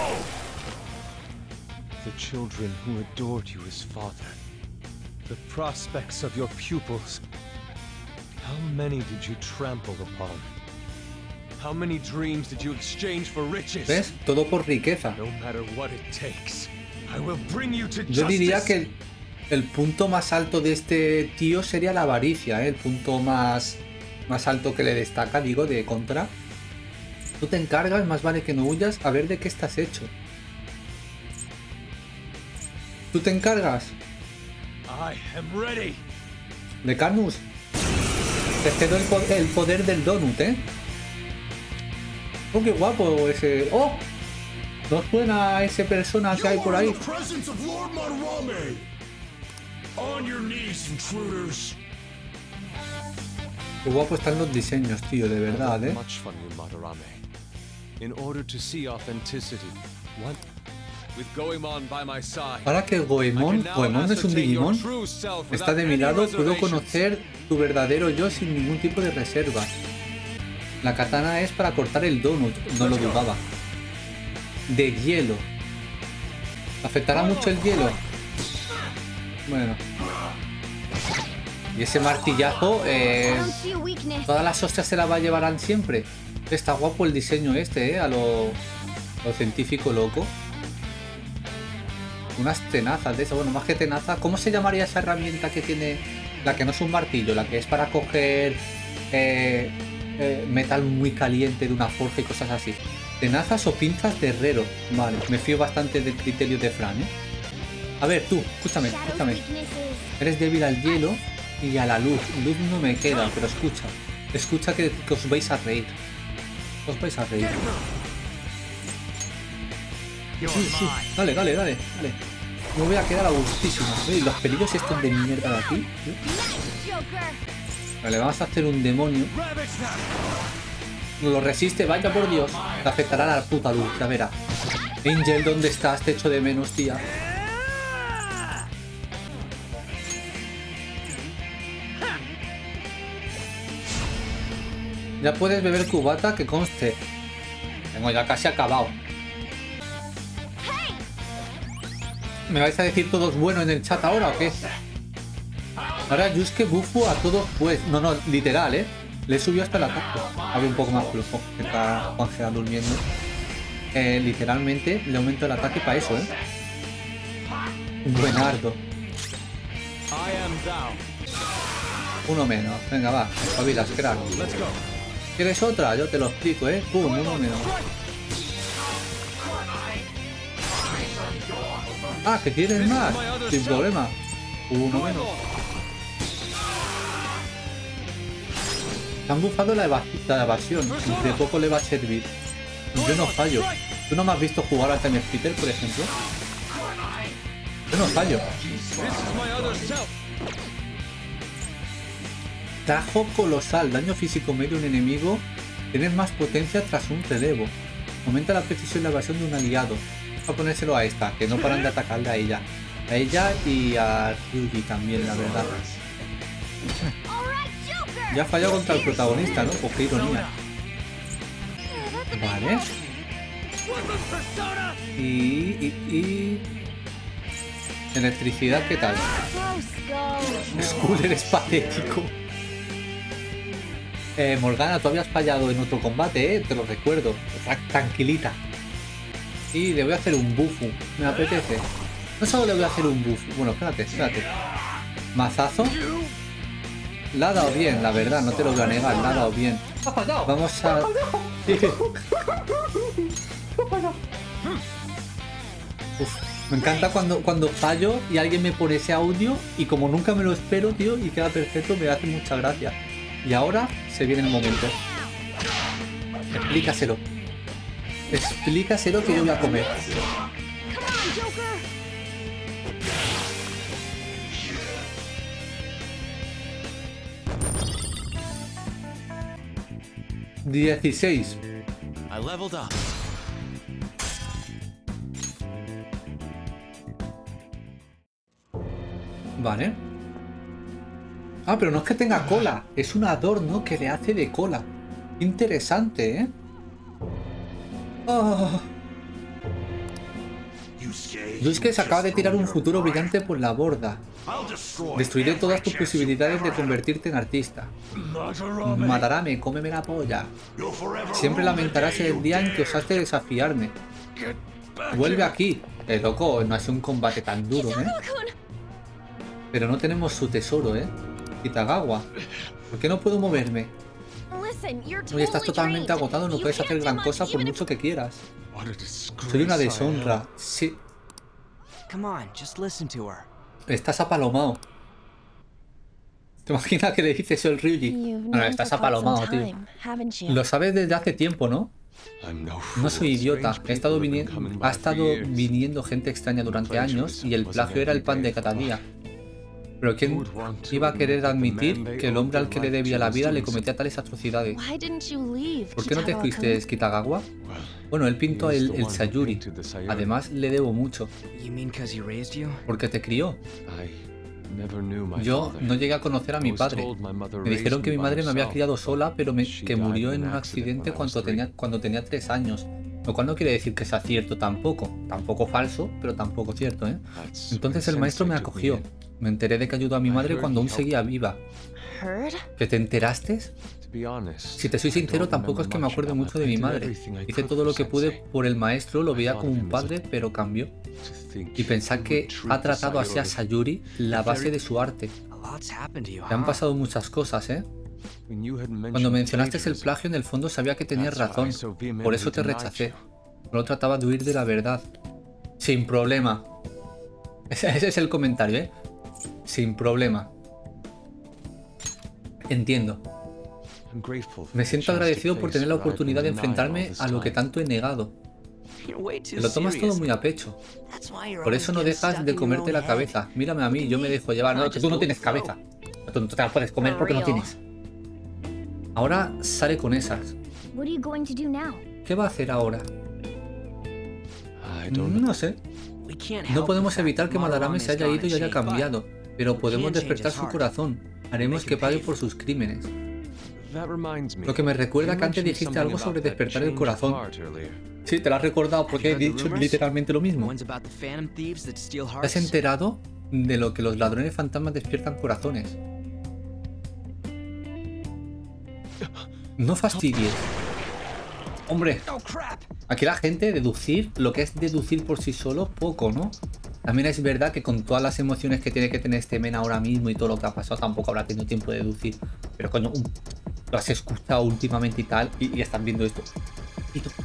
The children who adored you as father. The prospects of your pupils. How many did you trample upon? How many dreams did you exchange for riches? ¿Ves? Todo por riqueza. No matter what it takes, I will bring you to Yo diría justice. que el punto más alto de este tío sería la avaricia, ¿eh? El punto más alto que le destaca, digo, de contra. Tú te encargas, más vale que no huyas, a ver de qué estás hecho. ¿Tú te encargas? I am ready. De Carnus. Te cedo el poder del donut, ¿eh? Oh, qué guapo ese... ¡Oh! ¿No suena a ese persona que hay por ahí? Qué guapo están los diseños, tío, de verdad, ¿eh? Much from you, Madarame. In order to see authenticity, what? With Goemon by my side. Ahora que Goemon es un Digimon, está de mi lado, puedo conocer tu verdadero yo sin ningún tipo de reserva. La katana es para cortar el donut, no lo dudaba. De hielo. ¿Afectará mucho el hielo? Bueno. Y ese martillazo, I don't see a weakness. todas las hostias se las va a llevarán siempre. Está guapo el diseño este, a lo científico loco. Unas tenazas de eso, bueno, más que tenazas. ¿Cómo se llamaría esa herramienta que tiene? La que no es un martillo, la que es para coger metal muy caliente de una forja y cosas así. ¿Tenazas o pinzas de herrero? Vale, me fío bastante del criterio de Fran, ¿eh? A ver, tú, escúchame. Shadow's weakness is Eres débil al hielo y a la luz. Luz no me queda, pero escucha. Escucha que os vais a reír. Os vais a reír. Sí. Dale. Me voy a quedar a gustísimo. Los pelillos estos de mierda de aquí. nice, Joker. Vale, vamos a hacer un demonio. Lo resiste, vaya por Dios. Te afectará la puta luz, ya verá. Angel, ¿dónde estás? Te echo de menos, tía. Ya puedes beber cubata, que conste. Tengo ya casi acabado. ¿Me vais a decir todos bueno en el chat ahora o qué? Ahora Yusuke bufo a todos pues. No, no, literal, ¿eh? Le subió hasta el ataque. Había un poco más flojo. Que está Juan Gea durmiendo. Literalmente le aumento el ataque para eso, ¿eh? Un buenardo. Uno menos. Venga, va. Espabilas, crack. ¿Quieres otra? Yo te lo explico, ¿eh? Pum, uno menos. Ah, que tienes más. Sin problema. Uno menos. Te han bufado la evasión. De poco le va a servir. Yo no fallo. ¿Tú no me has visto jugar al Time Splitter, por ejemplo? Yo no fallo. Tajo colosal. Daño físico medio a un enemigo. Tienes más potencia tras un relevo. Aumenta la precisión y la evasión de un aliado. Vamos a ponérselo a esta, que no paran de atacarle a ella. A ella y a Ryuji también, la verdad. Ya ha fallado contra el protagonista, ¿no? Pues qué ironía. Vale. Y... Electricidad, ¿qué tal? Skull, eres patético. Morgana, tú habías fallado en otro combate, te lo recuerdo. Tranquilita. Y le voy a hacer un bufu. Me apetece. No solo le voy a hacer un bufu. Bueno, espérate. Mazazo. La ha dado bien, la verdad, no te lo voy a negar, la ha dado bien. Vamos a... Uf, me encanta cuando fallo y alguien me pone ese audio y como nunca me lo espero, tío, y queda perfecto, me hace mucha gracia. Y ahora se viene el momento. Explícaselo. Explícaselo que yo voy a comer. 16. I leveled up. Vale. Ah, pero no es que tenga cola. Es un adorno que le hace de cola. Interesante, ¿eh? Oh. Yusuke se acaba de tirar un futuro brillante por la borda. Destruiré todas tus posibilidades de convertirte en artista. Matarame, cómeme la polla. Siempre lamentarás el día en que osaste desafiarme. Vuelve aquí. Loco, no ha sido un combate tan duro, ¿eh? Pero no tenemos su tesoro, ¿eh? Kitagawa. ¿Por qué no puedo moverme? Oye, estás totalmente agotado, no puedes hacer gran cosa por mucho que quieras. Soy una deshonra. Sí. Estás apalomado. ¿Te imaginas que le dices eso al Ryuji? Bueno, estás apalomado, tío. Lo sabes desde hace tiempo, ¿no? No soy idiota. Ha estado viniendo gente extraña durante años y el plagio era el pan de cada día. Pero ¿quién iba a querer admitir que el hombre al que le debía la vida le cometía tales atrocidades? ¿Por qué no te fuiste, Kitagawa? Bueno, él pintó el Sayuri. Además, le debo mucho. ¿Porque te crió? Yo no llegué a conocer a mi padre. Me dijeron que mi madre me había criado sola, pero que murió en un accidente cuando tenía 3 años. Lo cual no quiere decir que sea cierto tampoco. Tampoco falso, pero tampoco cierto, ¿eh? Entonces el maestro me acogió. Me enteré de que ayudó a mi madre cuando aún seguía viva. ¿Que te enteraste? Si te soy sincero, tampoco es que me acuerde mucho de mi madre. Hice todo lo que pude por el maestro, lo veía como un padre, pero cambió. Y pensar que ha tratado así a Sayuri, la base de su arte. Te han pasado muchas cosas, ¿eh? Cuando mencionaste el plagio, en el fondo sabía que tenías razón. Por eso te rechacé. Solo trataba de huir de la verdad. Sin problema. Ese es el comentario, ¿eh? Sin problema. Entiendo. Me siento agradecido por tener la oportunidad de enfrentarme a lo que tanto he negado. Te lo tomas todo muy a pecho. Por eso no dejas de comerte la cabeza. Mírame a mí, yo me dejo llevar. No, tú no tienes cabeza. Tú no te la puedes comer porque no tienes. Ahora sale con esas. ¿Qué va a hacer ahora? No sé. No podemos evitar que Madarame se haya ido y haya cambiado, pero podemos despertar su corazón. Haremos que pague por sus crímenes. That reminds me. Lo que me recuerda You que antes mentioned dijiste something algo about sobre that despertar el change of corazón. heart earlier. Sí, te lo has recordado porque he Have you heard the dicho rumors? literalmente lo The mismo. ones about the phantom thieves that steal ¿Te has hearts? enterado de lo que los ladrones fantasmas despiertan corazones? No fastidies. Hombre, Oh crap! aquí la gente deducir, lo que es deducir por sí solo, poco, ¿no? También es verdad que con todas las emociones que tiene que tener este men ahora mismo y todo lo que ha pasado, tampoco habrá tenido tiempo de deducir. Pero coño, lo has escuchado últimamente y tal, y están viendo esto. Y tú,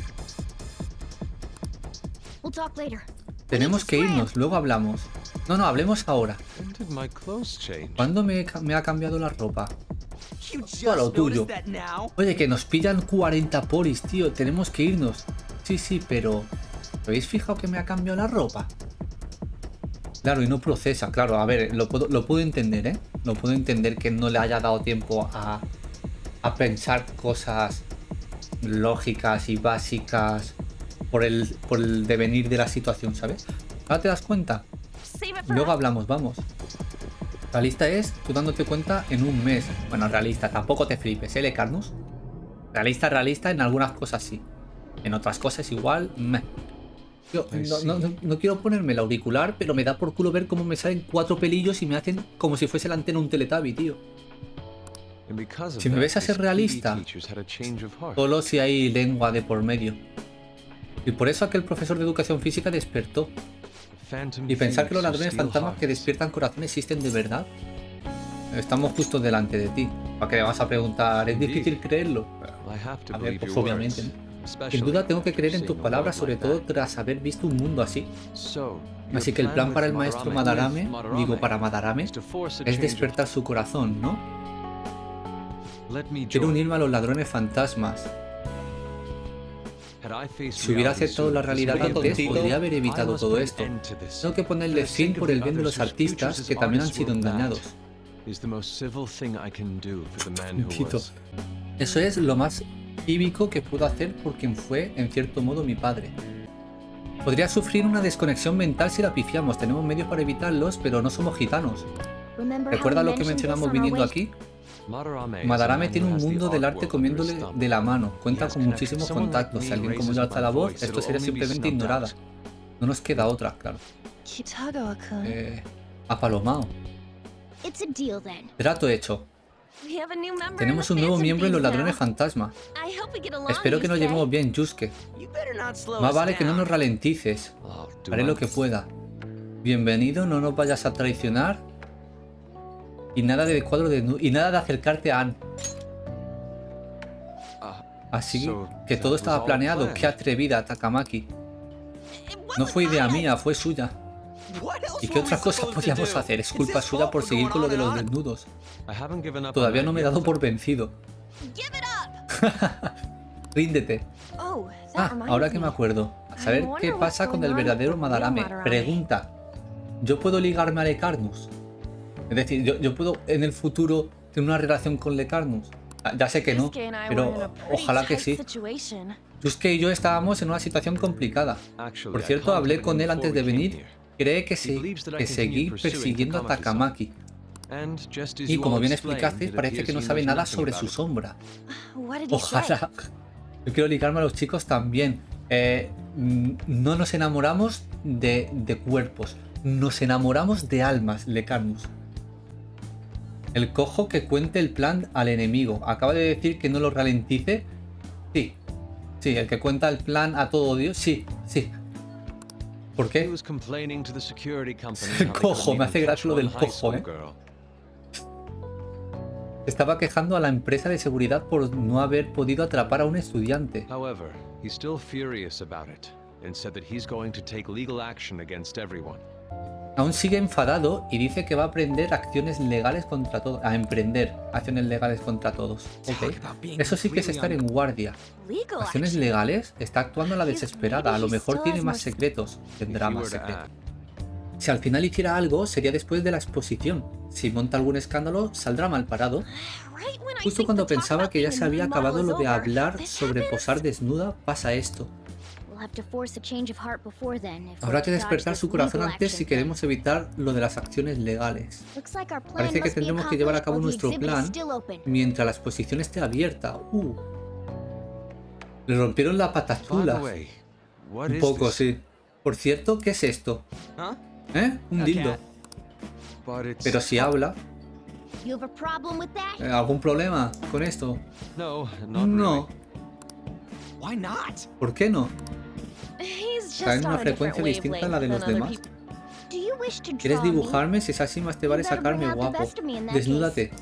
We'll talk later. tenemos que irnos, luego hablamos. No, hablemos ahora. When did my clothes change? ¿Cuándo me ha cambiado la ropa? You just Todo lo tuyo. noticed that now? Oye, que nos pillan 40 polis, tío. Tenemos que irnos. Sí, pero... ¿Habéis fijado que me ha cambiado la ropa? Claro, y no procesa. Claro, a ver, lo puedo entender, ¿eh? Lo puedo entender que no le haya dado tiempo a pensar cosas lógicas y básicas por el devenir de la situación, ¿sabes? ¿Ahora te das cuenta? Save it for Luego hablamos, vamos. Realista es tú dándote cuenta en un mes. Bueno, realista, tampoco te flipes, ¿eh, Lecarnus? Realista, en algunas cosas sí. En otras cosas igual, meh. Yo no quiero ponerme el auricular, pero me da por culo ver cómo me salen 4 pelillos y me hacen como si fuese la antena un Teletubby, tío. And because of Si me that, ves a his ser PE realista, teachers had a change of heart. solo si hay lengua de por medio. Y por eso aquel profesor de educación física despertó. Phantom Y pensar que los thieves who ladrones steal fantasmas que hearts. despiertan corazones existen de verdad. Estamos justo delante de ti. ¿Para qué le vas a preguntar? ¿Es difícil creerlo? I have to A ver, believe pues your obviamente, words, ¿no? especially Sin duda tengo que creer en seeing tus a palabras, world sobre like todo that. tras haber visto un mundo así. So, Así your que el plan with para el maestro Madarame, digo para Madarame, is to force a es change of despertar su corazón, ¿no? heart. Let me Quiero join. unirme a los ladrones fantasmas. Had I faced Si hubiera reality aceptado sooner, la this realidad would have antes, been podría avoided. haber I evitado must todo put an esto. end to this. Tengo que ponerle For the fin sake of por el the bien de others los whose futures artistas is que on también han this sido world engañados. that is the most civil thing I can do for the man who Tito. was. Eso es lo más cívico que puedo hacer por quien fue, en cierto modo, mi padre. Podría sufrir una desconexión mental si la pifiamos. Tenemos medios para evitarlos, pero no somos gitanos. Remember ¿Recuerda how we lo que mentioned this mencionamos on our viniendo way? aquí? Madarame is a Madarame man tiene who un has the mundo del art arte world comiéndole under his de la thumb. mano. He Cuenta has con connected. muchísimos Someone like contactos. me Si alguien como raises yo a alza la loud voz, voice, esto it'll sería only be simplemente snubbed ignorada. out. No nos queda otra, claro. Kitagawa-kun. Apalomao. It's a deal then. Trato hecho. We have a new member Tenemos in un the nuevo Phantom miembro en los Thieves ladrones now. fantasma. I hope we get along, Espero que nos Yusuke. llevemos bien, Yusuke. You better not slow Más us vale que no down. nos ralentices. Oh, do Haré I? lo que pueda. Bienvenido, no nos vayas a traicionar. Y nada de cuadro de y nada de acercarte a Anne. Así So que that todo was estaba all planeado. planned. Qué atrevida, Takamaki. It No wasn't fue idea honest. mía, fue suya. What else ¿Y qué were we otras cosas supposed to podíamos do? hacer? Es It's culpa his suya fault por for seguir going con lo on de and los on. desnudos. I haven't given up Todavía on no that me he yet. dado por vencido. Give it up. Ríndete. Oh, that reminds Ahora que me me. acuerdo. A saber wonder qué what's pasa con going el on verdadero with the real Madarame. Madarame. Pregunta. ¿Yo puedo ligarme a Lecarnus? Es decir, ¿yo puedo en el futuro tener una relación con Lecarnus? Ya sé que no, Yusuke and I were in pero a pretty ojalá que tight sí. situation. Yusuke y yo estábamos en una situación complicada. Actually, Por I cierto, hablé contacted con him él antes before de we came venir. here. Cree que, He believes that I que seguí continued pursuing persiguiendo a Takamaki-san. Takamaki. And just as Y you como all bien explained, explicasteis, it parece que appears no he sabe knows nada nothing sobre about su it. sombra. What did he say? Ojalá. Yo quiero ligarme a los chicos también. No nos enamoramos de cuerpos. Nos enamoramos de almas, Lecarnus. El cojo que cuente el plan al enemigo. Acaba de decir que no lo ralentice. Sí. Sí, el que cuenta el plan a todo Dios. Sí, sí. ¿Por He qué? was complaining to the security company El how they cojo, couldn't me hace even gracia lo catch del one high cojo, school ¿eh? girl. Estaba quejando a la empresa de seguridad por no haber podido atrapar a un estudiante. However, he's still furious about it and said that he's going to take legal action against everyone. Aún sigue enfadado y dice que va a emprender acciones legales contra todos. A emprender acciones legales contra todos. Ok. Eso sí que es estar en guardia. Legal Acciones action. legales, está actuando a la desesperada. A lo mejor Maybe he tiene still más has more secretos. Tendrá If you más were to secretos. act, Si al final hiciera algo, sería después de la exposición. Si monta algún escándalo, saldrá mal parado. Right when I Justo think cuando the talk pensaba about que ya being se a había new model acabado is lo de over, hablar this sobre happens? posar desnuda, pasa esto. have to force a change of heart before then if Habrá we're que to dodge despertar this su corazón legal antes si action queremos evitar lo de las acciones legales. thing. Looks like our plan Parece que must be tendremos que llevar a cabo accomplished or the nuestro exhibit is plan still open. mientras la exposición esté abierta. Le rompieron la By patatula. the way, what Un is poco, this? sí. Por cierto, ¿qué es esto? Huh? Un A dildo. cat. But it's Pero si habla. You have a problem with that? ¿Algún problema con esto? no, not No. really. Why not? ¿Por qué no? He's Está en just una on a frecuencia different distinta a la de los wavelength demás. than other people. Do you wish to ¿Quieres draw me? dibujarme? Si es así, más te vale You better sacarme bring out the guapo. best of me in that Desnúdate.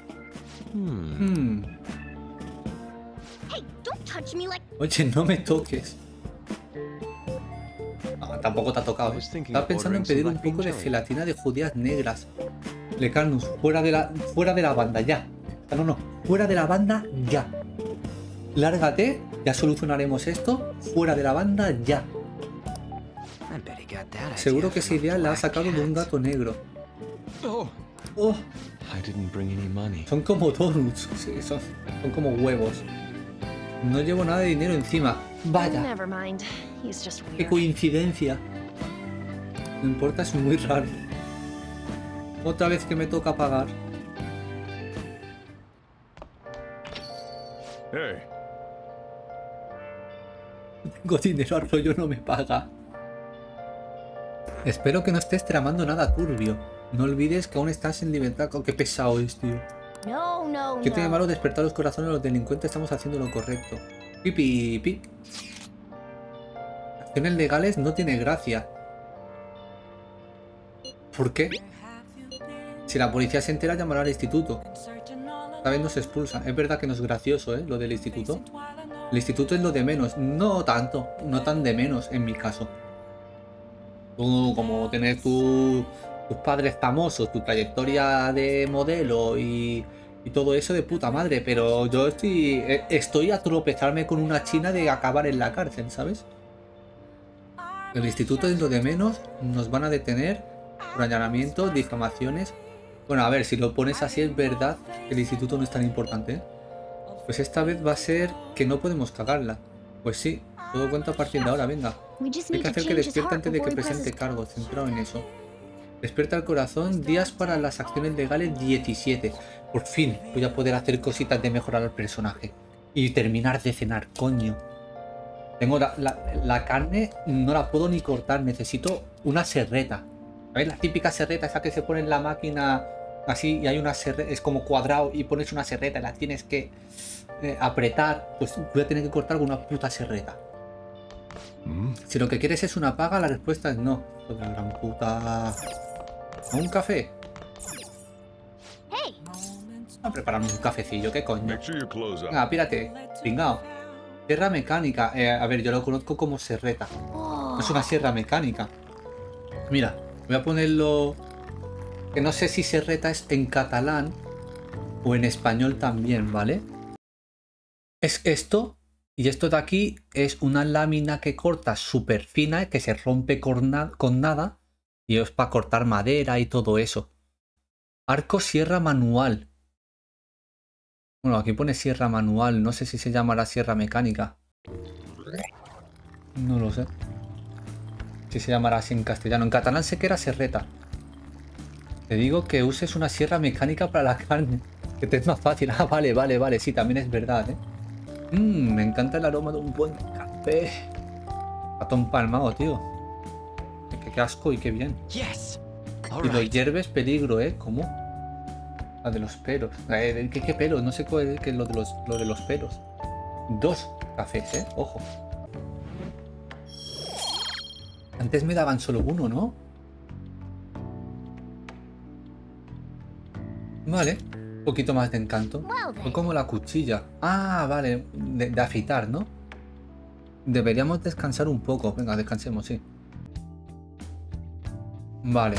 Hey, don't touch me like Oye, no me toques. Ah, tampoco te ha tocado. Estaba pensando en pedir un poco de gelatina de judías negras. Lecarnus, fuera de la banda, ya. No, fuera de la banda, ya. Lárgate, ya solucionaremos esto. Fuera de la banda, ya. I bet he got that idea Seguro que esa from a idea la ha black sacado de un cat. gato negro. Oh, Oh, I didn't bring any money. son como donuts. Sí, son como huevos. No llevo nada de dinero encima. Vaya, Never mind. He's just qué weird. coincidencia. No importa, es muy raro. Otra vez que me toca pagar. Hey, Tengo dinero, Arroyo no me paga. Espero que no estés tramando nada turbio. No olvides que aún estás en libertad. Oh, qué pesado es, tío. No. ¿Qué tiene malo despertar los corazones de los delincuentes? Estamos haciendo lo correcto. Pipi. Acciones legales no tiene gracia. ¿Por qué? Si la policía se entera, llamará al instituto. Esta vez nos expulsa. Es verdad que no es gracioso, lo del instituto. El instituto es lo de menos. No tanto. No tan de menos, en mi caso. Tú, como tener tus padres famosos, tu trayectoria de modelo y todo eso, de puta madre. Pero yo estoy a tropezarme con una china de acabar en la cárcel, ¿sabes? El instituto es lo de menos. Nos van a detener por allanamiento, difamaciones. Bueno, a ver, si lo pones así es verdad que el instituto no es tan importante, ¿eh? Pues esta vez va a ser que no podemos cagarla. Pues sí, todo cuenta a partir de ahora, venga. We just Hay need que to hacer que change his despierte heart antes de que before he presente presses. cargo, centrado en eso. Despierta el corazón, días para las acciones legales 17. Por fin voy a poder hacer cositas de mejorar al personaje. Y terminar de cenar, coño. Tengo la carne, no la puedo ni cortar, necesito una serreta. ¿Sabes? La típica serreta esa que se pone en la máquina así y hay una serreta, es como cuadrado y pones una serreta y la tienes que apretar. Pues voy a tener que cortar con una puta serreta. Si lo que quieres es una paga, la respuesta es no. Joder, la gran puta. ¿A un café? Hey, A prepararme un cafecillo, ¿qué coño? make sure your clothes up. Ah, pírate, pingao. Sierra mecánica. A ver, yo lo conozco como serreta. No es una sierra mecánica. Mira, voy a ponerlo. Que no sé si serreta es en catalán o en español también, ¿vale? Es esto. Y esto de aquí es una lámina que corta súper fina, que se rompe con nada. Y es para cortar madera y todo eso. Arco sierra manual. Bueno, aquí pone sierra manual. No sé si se llamará sierra mecánica. No lo sé. Si se llamará así en castellano. En catalán sé que era serreta. Te digo que uses una sierra mecánica para la carne. Que te es más fácil. Ah, vale. Sí, también es verdad, ¿eh? Me encanta el aroma de un buen café. Pato empalmado, tío. Qué asco y qué bien. Yes. Y All los right. hierbes peligro, ¿eh? ¿Cómo? La de los pelos. ¿Qué pelos? No sé cuál es lo de los pelos. 2 cafés, ¿eh? Ojo. Antes me daban solo uno, ¿no? Vale. Un poquito más de encanto. well Fue then. como la cuchilla. Ah, vale. De afeitar, ¿no? Deberíamos descansar un poco. Venga, descansemos, sí. Vale.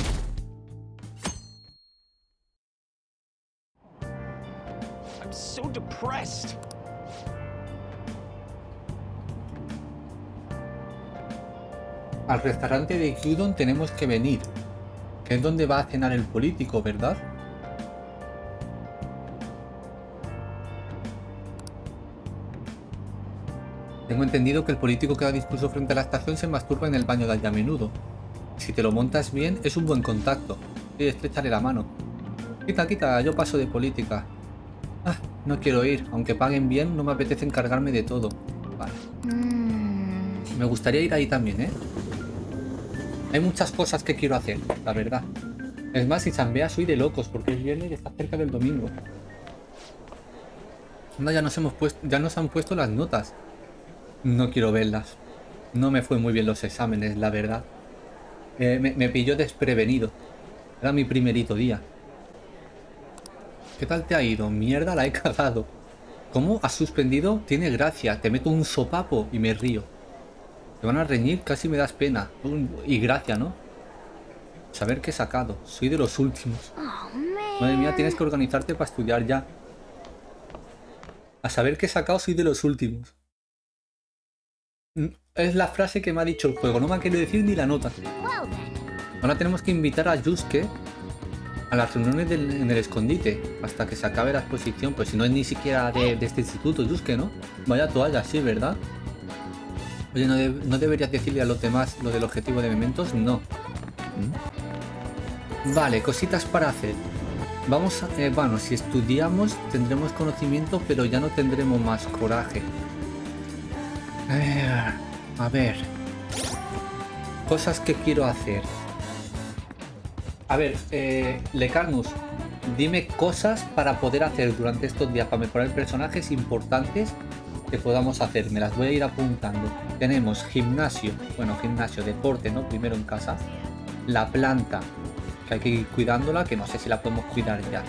I'm so depressed. Al restaurante de Gyudon tenemos que venir. Que es donde va a cenar el político, ¿verdad? Tengo entendido que el político que da discurso frente a la estación se masturba en el baño de allí a menudo. Si te lo montas bien, es un buen contacto. Sí, estréchale la mano. Quita, quita, yo paso de política. Ah, no quiero ir. Aunque paguen bien, no me apetece encargarme de todo. Vale. Me gustaría ir ahí también, ¿eh? Hay muchas cosas que quiero hacer, la verdad. Es más, sin Zambea soy de locos, porque es viernes y está cerca del domingo. No, ya nos han puesto las notas. No quiero verlas. No me fue muy bien los exámenes, la verdad. Me pilló desprevenido. Era mi primerito día. ¿Qué tal te ha ido? Mierda, la he cagado. ¿Cómo has suspendido? Tiene gracia. Te meto un sopapo y me río. Te van a reñir, casi me das pena. Y gracia, ¿no? Saber qué he sacado. Soy de los últimos. Madre mía, tienes que organizarte para estudiar ya. A saber qué he sacado, soy de los últimos. Es la frase que me ha dicho el juego. No me ha querido decir ni la nota. Ahora tenemos que invitar a Yusuke a las reuniones en el escondite hasta que se acabe la exposición. Pues si no es ni siquiera de este instituto, Yusuke, ¿no? Vaya toalla, sí, ¿verdad? Oye, ¿no deberías decirle a los demás lo del objetivo de Mementos? No. Vale, cositas para hacer. Vamos a... bueno, si estudiamos tendremos conocimiento, pero ya no tendremos más coraje. A ver. Cosas que quiero hacer. A ver, Lecarnus, dime cosas para poder hacer durante estos días para mejorar personajes importantes que podamos hacer. Me las voy a ir apuntando. Tenemos gimnasio, bueno, gimnasio, deporte, ¿no? Primero en casa. La planta, que hay que ir cuidándola, que no sé si la podemos cuidar ya.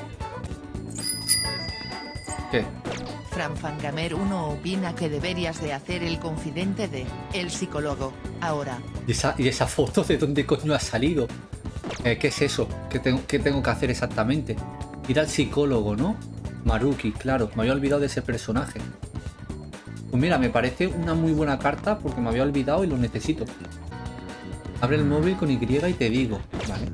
¿Qué? Franfangamer 1 opina que deberías de hacer el confidente de El Psicólogo, ahora. ¿Y esa foto de dónde coño ha salido? ¿Qué es eso? ¿Qué tengo que hacer exactamente? Ir al psicólogo, ¿no? Maruki, claro, me había olvidado de ese personaje. Pues mira, me parece una muy buena carta porque me había olvidado y lo necesito. Abre el móvil con Y y te digo. Vale.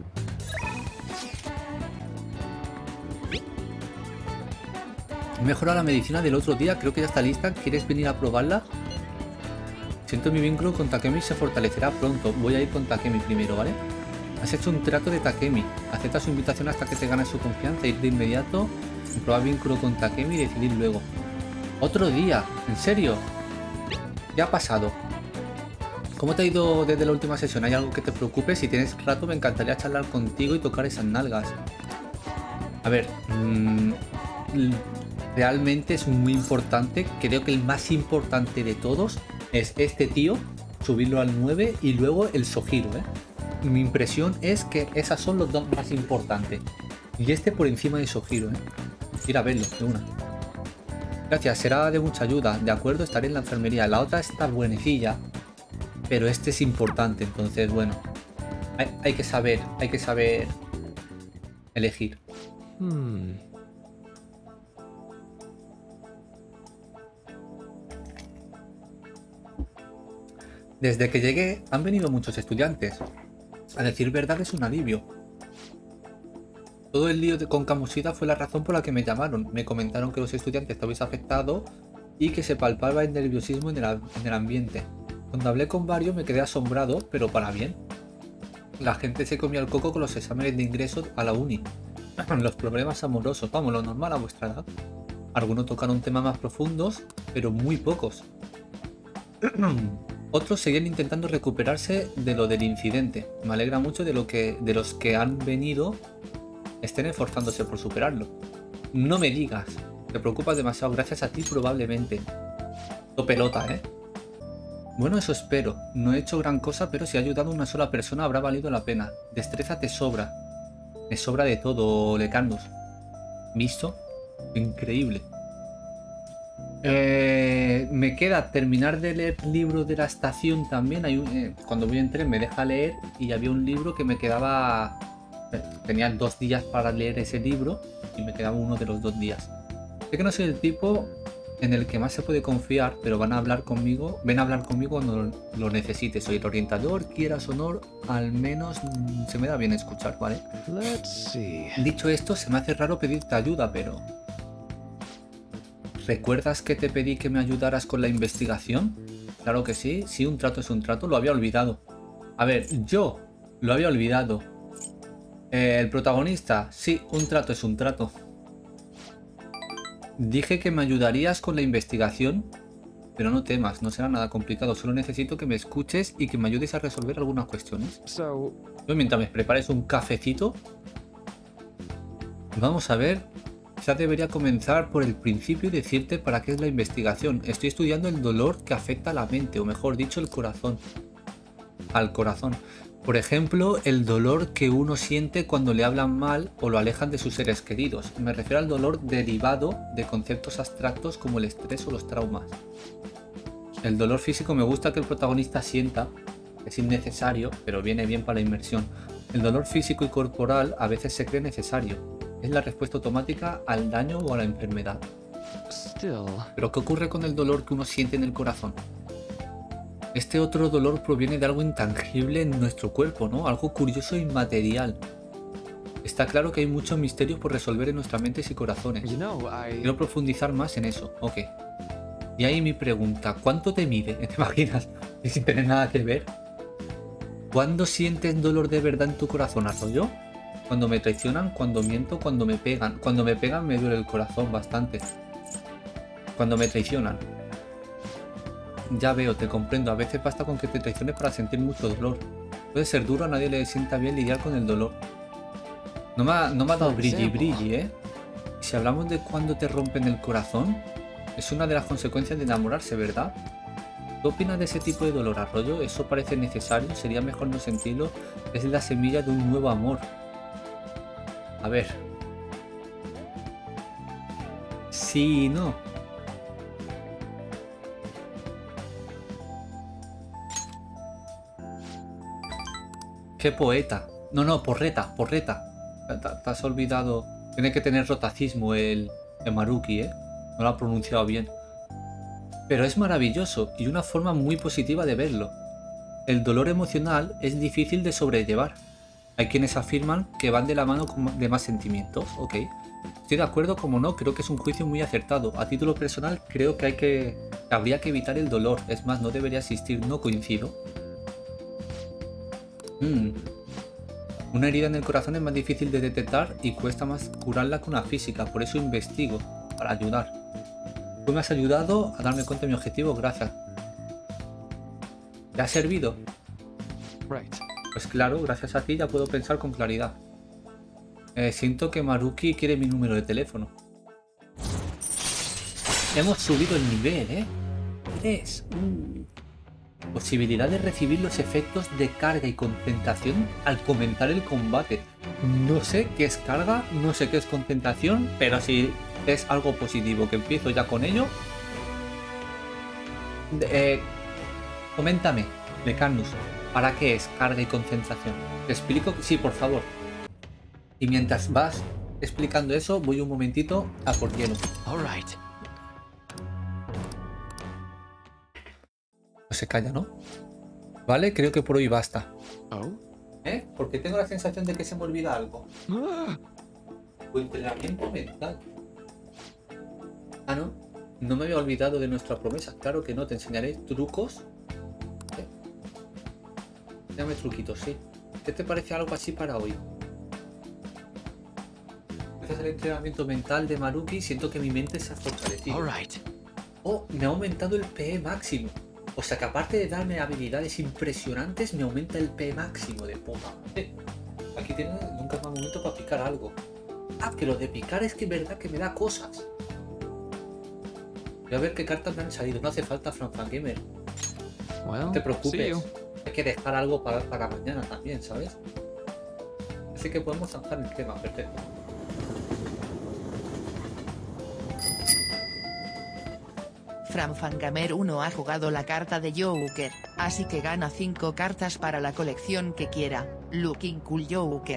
He mejorado la medicina del otro día, creo que ya está lista. ¿Quieres venir a probarla? Siento mi vínculo con Takemi se fortalecerá pronto. Voy a ir con Takemi primero, ¿vale? Has hecho un trato de Takemi. Acepta su invitación hasta que te ganes su confianza. Ir de inmediato, probar vínculo con Takemi y decidir luego. Otro día, ¿en serio? ¿Qué ha pasado? ¿Cómo te ha ido desde la última sesión? ¿Hay algo que te preocupe? Si tienes rato me encantaría charlar contigo y tocar esas nalgas. A ver, realmente es muy importante. Creo que el más importante de todos es este tío, subirlo al 9 y luego el Sohiro, ¿eh? Mi impresión es que esas son los dos más importantes. Y este por encima de Sohiro, ¿eh? Ir a verlo, de una. Gracias, será de mucha ayuda. De acuerdo, estaré en la enfermería. La otra está buenecilla, pero este es importante, entonces bueno. Hay que saber elegir. Desde que llegué han venido muchos estudiantes. A decir verdad es un alivio. Todo el lío con Kamoshida fue la razón por la que me llamaron. Me comentaron que los estudiantes estabais afectados y que se palpaba el nerviosismo en el ambiente. Cuando hablé con varios me quedé asombrado, pero para bien. La gente se comía el coco con los exámenes de ingreso a la uni. Los problemas amorosos, vamos, lo normal a vuestra edad. Algunos tocaron temas más profundos, pero muy pocos. Otros seguían intentando recuperarse de lo del incidente. Me alegra mucho de los que han venido estén esforzándose por superarlo. No me digas, te preocupas demasiado, gracias a ti probablemente. To pelota, ¿eh? Bueno, eso espero. No he hecho gran cosa, pero si ha ayudado a una sola persona habrá valido la pena. Destreza te sobra. Me sobra de todo, Lecarnus. ¿Visto? Increíble. Me queda terminar de leer libros de la estación también. Hay cuando voy en tren me deja leer y había un libro que me quedaba... Tenía 2 días para leer ese libro y me quedaba uno de los 2 días. Sé que no soy el tipo en el que más se puede confiar, pero ven a hablar conmigo cuando lo necesites. Soy el orientador, quieras o no, al menos se me da bien escuchar, ¿vale? Dicho esto, se me hace raro pedirte ayuda, pero... ¿Recuerdas que te pedí que me ayudaras con la investigación? Claro que sí. Sí, un trato es un trato. Lo había olvidado. A ver, yo lo había olvidado. El protagonista. Sí, un trato es un trato. Dije que me ayudarías con la investigación. Pero no temas, no será nada complicado. Solo necesito que me escuches y que me ayudes a resolver algunas cuestiones. Yo, mientras me prepares un cafecito. Vamos a ver. Quizás debería comenzar por el principio y decirte para qué es la investigación. Estoy estudiando el dolor que afecta a la mente, o mejor dicho, el corazón. Al corazón. Por ejemplo, el dolor que uno siente cuando le hablan mal o lo alejan de sus seres queridos. Me refiero al dolor derivado de conceptos abstractos como el estrés o los traumas. El dolor físico me gusta que el protagonista sienta, es innecesario, pero viene bien para la inmersión. El dolor físico y corporal a veces se cree necesario. Es la respuesta automática al daño o a la enfermedad. Pero ¿qué ocurre con el dolor que uno siente en el corazón? Este otro dolor proviene de algo intangible en nuestro cuerpo, ¿no? Algo curioso e inmaterial. Está claro que hay muchos misterios por resolver en nuestras mentes y corazones. Quiero profundizar más en eso. Ok. Y ahí mi pregunta, ¿cuánto te mide? ¿Te imaginas? Y sin tener nada que ver. ¿Cuándo sientes dolor de verdad en tu corazón, Arroyo? Cuando me traicionan, cuando miento, cuando me pegan. Cuando me pegan me duele el corazón bastante. Cuando me traicionan. Ya veo, te comprendo. A veces basta con que te traiciones para sentir mucho dolor. Puede ser duro, a nadie le sienta bien lidiar con el dolor. No me ha dado brilli, ¿eh? Si hablamos de cuando te rompen el corazón, es una de las consecuencias de enamorarse, ¿verdad? ¿Qué opinas de ese tipo de dolor, Arroyo? ¿Eso parece necesario? ¿Sería mejor no sentirlo? Es la semilla de un nuevo amor. A ver. Sí y no. ¡Qué poeta! No, porreta. Te has olvidado. Tiene que tener rotacismo el Maruki, ¿eh? No lo ha pronunciado bien. Pero es maravilloso y una forma muy positiva de verlo. El dolor emocional es difícil de sobrellevar. Hay quienes afirman que van de la mano de más sentimientos. Ok. Estoy de acuerdo, como no, creo que es un juicio muy acertado. A título personal, creo que habría que evitar el dolor. Es más, no debería existir, no coincido. Una herida en el corazón es más difícil de detectar y cuesta más curarla que una física. Por eso investigo, para ayudar. Tú me has ayudado a darme cuenta de mi objetivo, gracias. ¿Te ha servido? Pues claro, gracias a ti ya puedo pensar con claridad. Siento que Maruki quiere mi número de teléfono. Hemos subido el nivel, ¿eh? 3. Posibilidad de recibir los efectos de carga y concentración al comenzar el combate. No sé qué es carga, no sé qué es concentración, pero si es algo positivo que empiezo ya con ello. Coméntame, Lecanus, ¿para qué es carga y concentración? ¿Te explico? Sí, por favor. Y mientras vas explicando eso, voy un momentito a por hielo. No se calla, ¿no? Vale, creo que por hoy basta. Porque tengo la sensación de que se me olvida algo. Tu entrenamiento mental. Ah, no. No me había olvidado de nuestra promesa. Claro que no, te enseñaré trucos. Dame truquitos, sí. ¿Qué te parece algo así para hoy? Este es el entrenamiento mental de Maruki. Siento que mi mente se ha fortalecido. Oh, me ha aumentado el PE máximo. O sea que aparte de darme habilidades impresionantes, me aumenta el PE máximo de puta madre. Aquí tiene nunca más momento para picar algo. Ah, que lo de picar es que es verdad que me da cosas. Voy a ver qué cartas me han salido. No hace falta Fangamer. No te preocupes. Hay que dejar algo para mañana también, ¿sabes? Así que podemos zanjar el tema, perfecto. Fangamer 1 ha jugado la carta de Joker, así que gana 5 cartas para la colección que quiera. Looking cool Joker.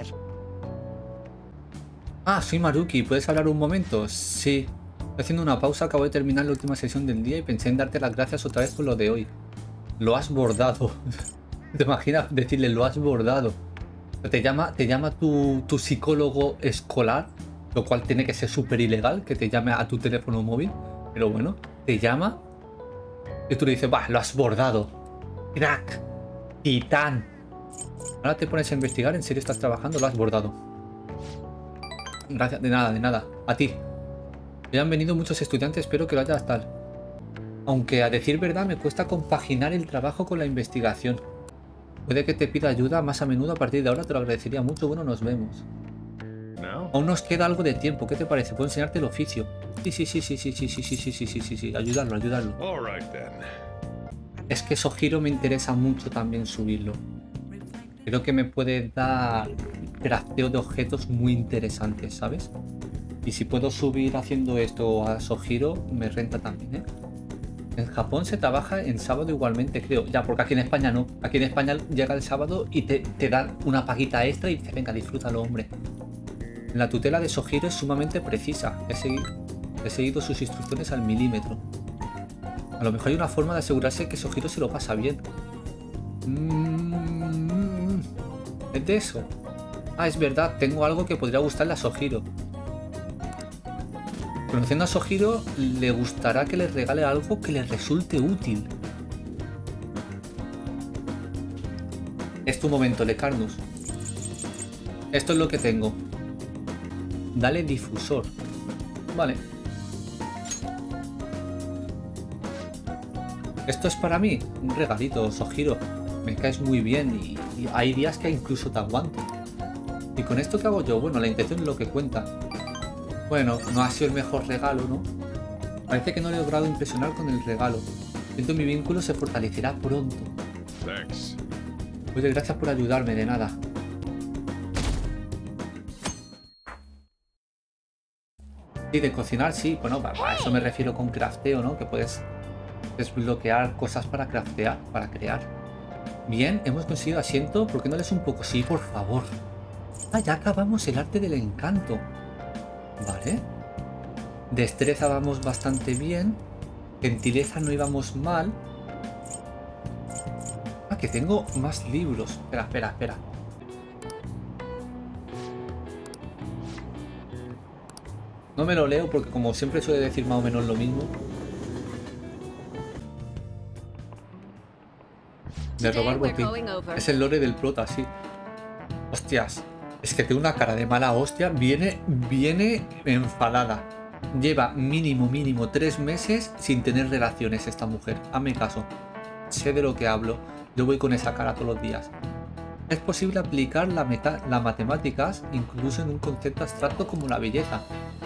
Ah, soy Maruki, ¿puedes hablar un momento? Sí. Estoy haciendo una pausa, acabo de terminar la última sesión del día y pensé en darte las gracias otra vez por lo de hoy. Lo has bordado. ¿Te imaginas decirle lo has bordado? Te llama tu psicólogo escolar, lo cual tiene que ser súper ilegal, que te llame a tu teléfono móvil. Pero bueno, te llama Y tú le dices, bah, lo has bordado. Crack. Titán. Ahora te pones a investigar, en serio estás trabajando, lo has bordado. Gracias, de nada, de nada. A ti. Ya han venido muchos estudiantes, espero que lo hayas tal. Aunque a decir verdad me cuesta compaginar el trabajo con la investigación. Puede que te pida ayuda más a menudo a partir de ahora, te lo agradecería mucho. Bueno, nos vemos. Aún nos queda algo de tiempo, ¿qué te parece? Puedo enseñarte el oficio. Sí, ayudarlo. Es que Sojiro me interesa mucho también subirlo. Creo que me puede dar crafteo de objetos muy interesantes, ¿sabes? Y si puedo subir haciendo esto a Sojiro, me renta también, ¿eh? En Japón se trabaja en sábado igualmente, creo. Ya, porque aquí en España no. Aquí en España llega el sábado y te dan una paguita extra y dices, venga, disfrútalo, hombre. La tutela de Sojiro es sumamente precisa. He seguido sus instrucciones al milímetro. A lo mejor hay una forma de asegurarse que Sojiro se lo pasa bien. ¿Es de eso? Ah, es verdad, tengo algo que podría gustarle a Sojiro. Conociendo a Sojiro, le gustará que le regale algo que le resulte útil. Es tu momento, Lecarnus. Esto es lo que tengo. Dale difusor. Vale. Esto es para mí. Un regalito, Sojiro. Me caes muy bien y hay días que incluso te aguanto. ¿Y con esto qué hago yo? Bueno, la intención es lo que cuenta. Bueno, no ha sido el mejor regalo, ¿no? Parece que no le he logrado impresionar con el regalo. Siento mi vínculo se fortalecerá pronto. Oye, gracias por ayudarme, de nada. Sí, de cocinar, sí. Bueno, a eso me refiero con crafteo, ¿no? Que puedes desbloquear cosas para craftear, para crear. Bien, hemos conseguido asiento. ¿Por qué no lees un poco? Sí, por favor. Ah, ya acabamos el arte del encanto. Vale. Destreza vamos bastante bien. Gentileza no íbamos mal. Ah, que tengo más libros. Espera. No me lo leo porque como siempre suele decir más o menos lo mismo. De robar botín. Es el lore del prota, sí. Hostias. Es que tengo una cara de mala hostia. Viene enfadada. Lleva mínimo 3 meses sin tener relaciones esta mujer. Hazme caso. Sé de lo que hablo. Yo voy con esa cara todos los días. Es posible aplicar las matemáticas incluso en un concepto abstracto como la belleza.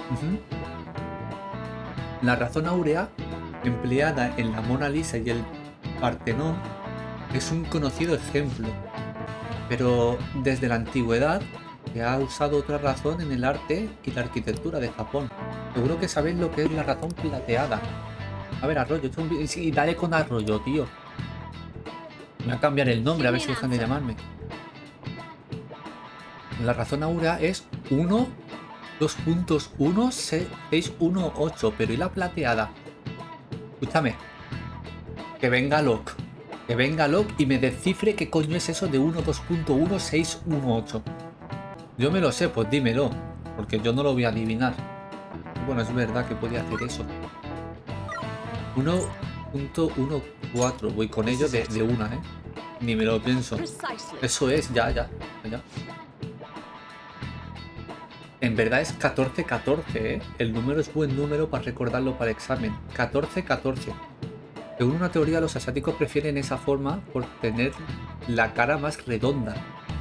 La razón áurea, empleada en la Mona Lisa y el Partenón, es un conocido ejemplo. Pero desde la antigüedad se ha usado otra razón en el arte y la arquitectura de Japón. Seguro que sabéis lo que es la razón plateada. A ver, Arroyo. Sí, dale con Arroyo, tío. Voy a cambiar el nombre, a ver si dejan de llamarme. La razón áurea es 1, 2.1, 618. Pero ¿y la plateada? Escúchame. Que venga Locke. Que venga Locke y me descifre qué coño es eso de 1, 2.1, 618. Yo me lo sé, pues dímelo. Porque yo no lo voy a adivinar. Bueno, es verdad que podía hacer eso. 1.14. Voy con ello de una, ¿eh? Ni me lo pienso. Eso es, ya. En verdad es 14-14, ¿eh? El número es buen número para recordarlo para el examen. 14-14. Según una teoría, los asiáticos prefieren esa forma por tener la cara más redonda.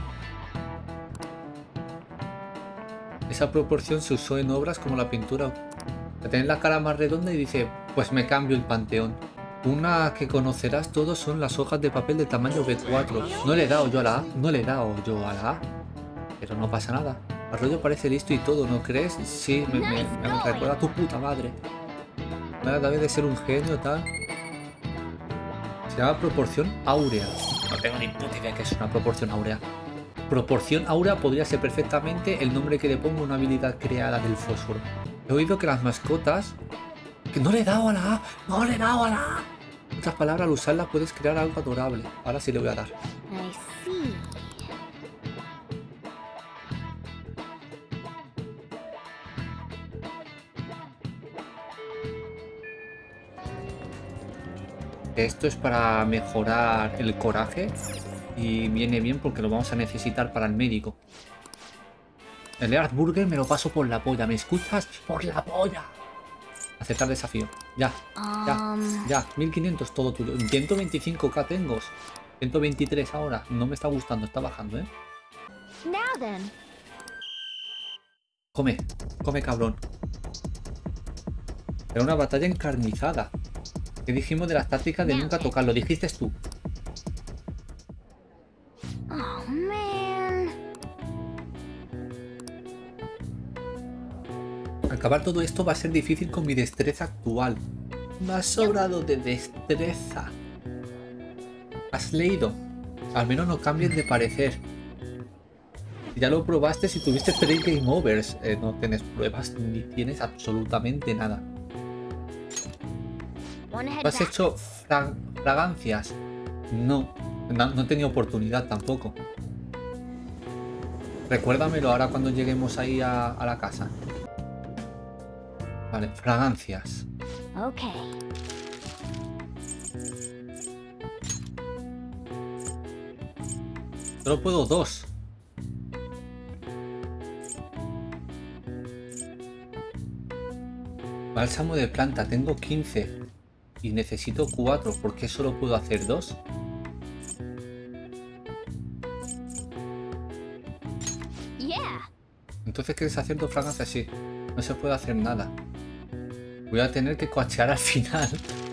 Esa proporción se usó en obras como la pintura. A tener la cara más redonda y dice, pues me cambio el panteón. Una que conocerás todos son las hojas de papel de tamaño B4. No le he dado yo a la A. Pero no pasa nada. Arroyo parece listo y todo, ¿no crees? Sí, me recuerda a tu puta madre. Debe de ser un genio tal. Se llama proporción áurea. No tengo ni puta idea que es una proporción áurea. Proporción áurea podría ser perfectamente el nombre que le pongo a una habilidad creada del fósforo. He oído que las mascotas... Que no le he dado a la A. No le he dado a la A. En otras palabras, al usarla puedes crear algo adorable. Ahora sí le voy a dar. Esto es para mejorar el coraje y viene bien porque lo vamos a necesitar para el médico. El Earth Burger me lo paso por la polla. ¿Me escuchas? ¡Por la polla! Aceptar desafío. Ya, ya. 1500 todo tuyo. 125k tengo. 123 ahora. No me está gustando, está bajando, ¿eh? Now then. Come, come cabrón. Era una batalla encarnizada. ¿Qué dijimos de las tácticas de nunca tocarlo? Dijiste tú. Oh, man. Acabar todo esto va a ser difícil con mi destreza actual. Me has sobrado de destreza. ¿Has leído? Al menos no cambies de parecer. Ya lo probaste si tuviste 3 game overs. No tienes pruebas ni tienes absolutamente nada. ¿Tú has hecho fragancias? No he tenido oportunidad tampoco. Recuérdamelo ahora cuando lleguemos ahí a la casa. Vale, fragancias. Ok. Solo puedo 2. Bálsamo de planta, tengo 15. Y necesito 4. ¿Por qué solo puedo hacer 2? Yeah. Entonces quieres hacer 2 fragancias así. No se puede hacer nada. Voy a tener que coachear al final.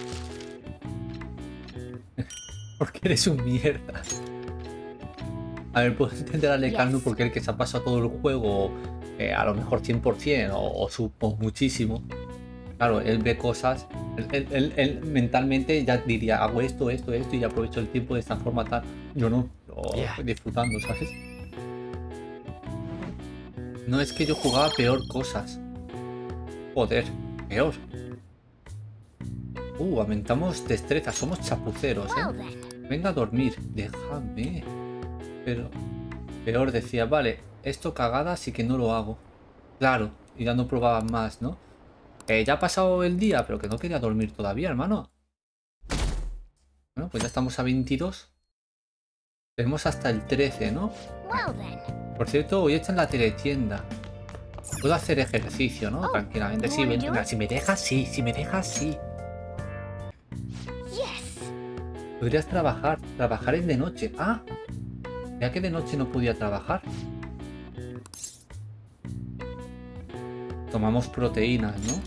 Porque eres un mierda. A ver, puedo entender a Lecarnu porque el que se ha pasado todo el juego a lo mejor 100% o muchísimo. Claro, él ve cosas, él mentalmente ya diría, hago esto y aprovecho el tiempo de esta forma tal. Yo no, estoy disfrutando, ¿sabes? No es que yo jugaba peor cosas. Joder, peor. Aumentamos destreza, somos chapuceros, ¿eh? Venga a dormir, déjame. Pero, peor decía, vale, esto cagada, así que no lo hago. Claro, y ya no probaba más, ¿no? Ya ha pasado el día, pero que no quería dormir todavía, hermano. Bueno, pues ya estamos a 22. Tenemos hasta el 13, ¿no? Por cierto, hoy está en la teletienda. Puedo hacer ejercicio, ¿no? Tranquilamente. Sí, si me dejas, sí. Si me dejas, sí. Podrías trabajar. Trabajar es de noche. Ah, ya que de noche no podía trabajar. Tomamos proteínas, ¿no?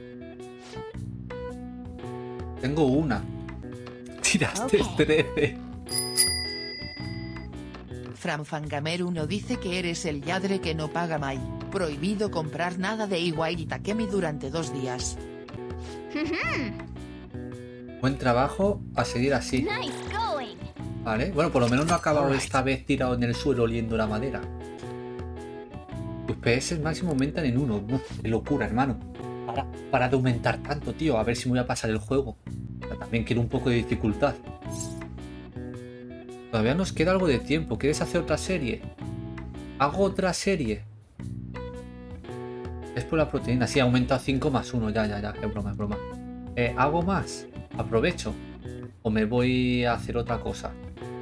Tengo una. Tiraste 13. Franfangamer 1 dice que eres el lladre que no paga mai. Prohibido comprar nada de Iwai y Takemi durante 2 días. Buen trabajo, a seguir así. Vale, bueno, por lo menos no ha acabado esta vez tirado en el suelo oliendo la madera. Tus PS máximo aumentan en 1. Qué locura, hermano. Para de aumentar tanto, tío. A ver si me voy a pasar el juego. Pero también quiero un poco de dificultad. Todavía nos queda algo de tiempo. ¿Quieres hacer otra serie? Hago otra serie. Es por la proteína. Sí, ha aumentado 5 más 1. Ya. Es broma, es broma. ¿Hago más? ¿Aprovecho? ¿O me voy a hacer otra cosa?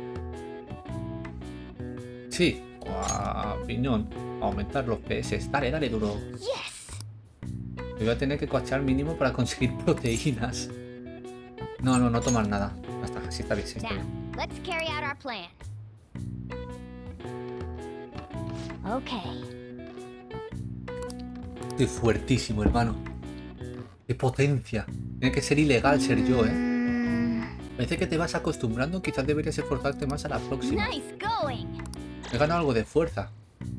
Sí. Piñón. Aumentar los PS. Dale, duro. Me voy a tener que coachar mínimo para conseguir proteínas. No tomar nada. Hasta así está bien, sí, está bien. Let's carry out our plan. Okay. Estoy fuertísimo, hermano. ¡Qué potencia! Tiene que ser ilegal ser yo, ¿eh? Parece que te vas acostumbrando. Quizás deberías esforzarte más a la próxima. He ganado algo de fuerza.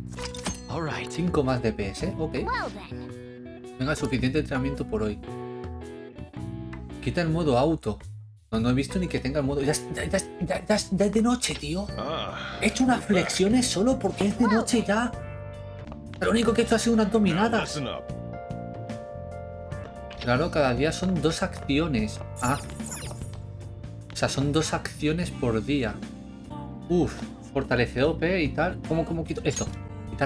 5 más de PS, ok. Venga, suficiente entrenamiento por hoy. Quita el modo auto. No he visto ni que tenga el modo... Ya es de noche, tío. He hecho unas flexiones solo porque es de noche ya. Lo único que he hecho ha sido unas dominadas. Claro, cada día son 2 acciones. O sea, son 2 acciones por día. Fortalece OP y tal. ¿Cómo quito? Esto.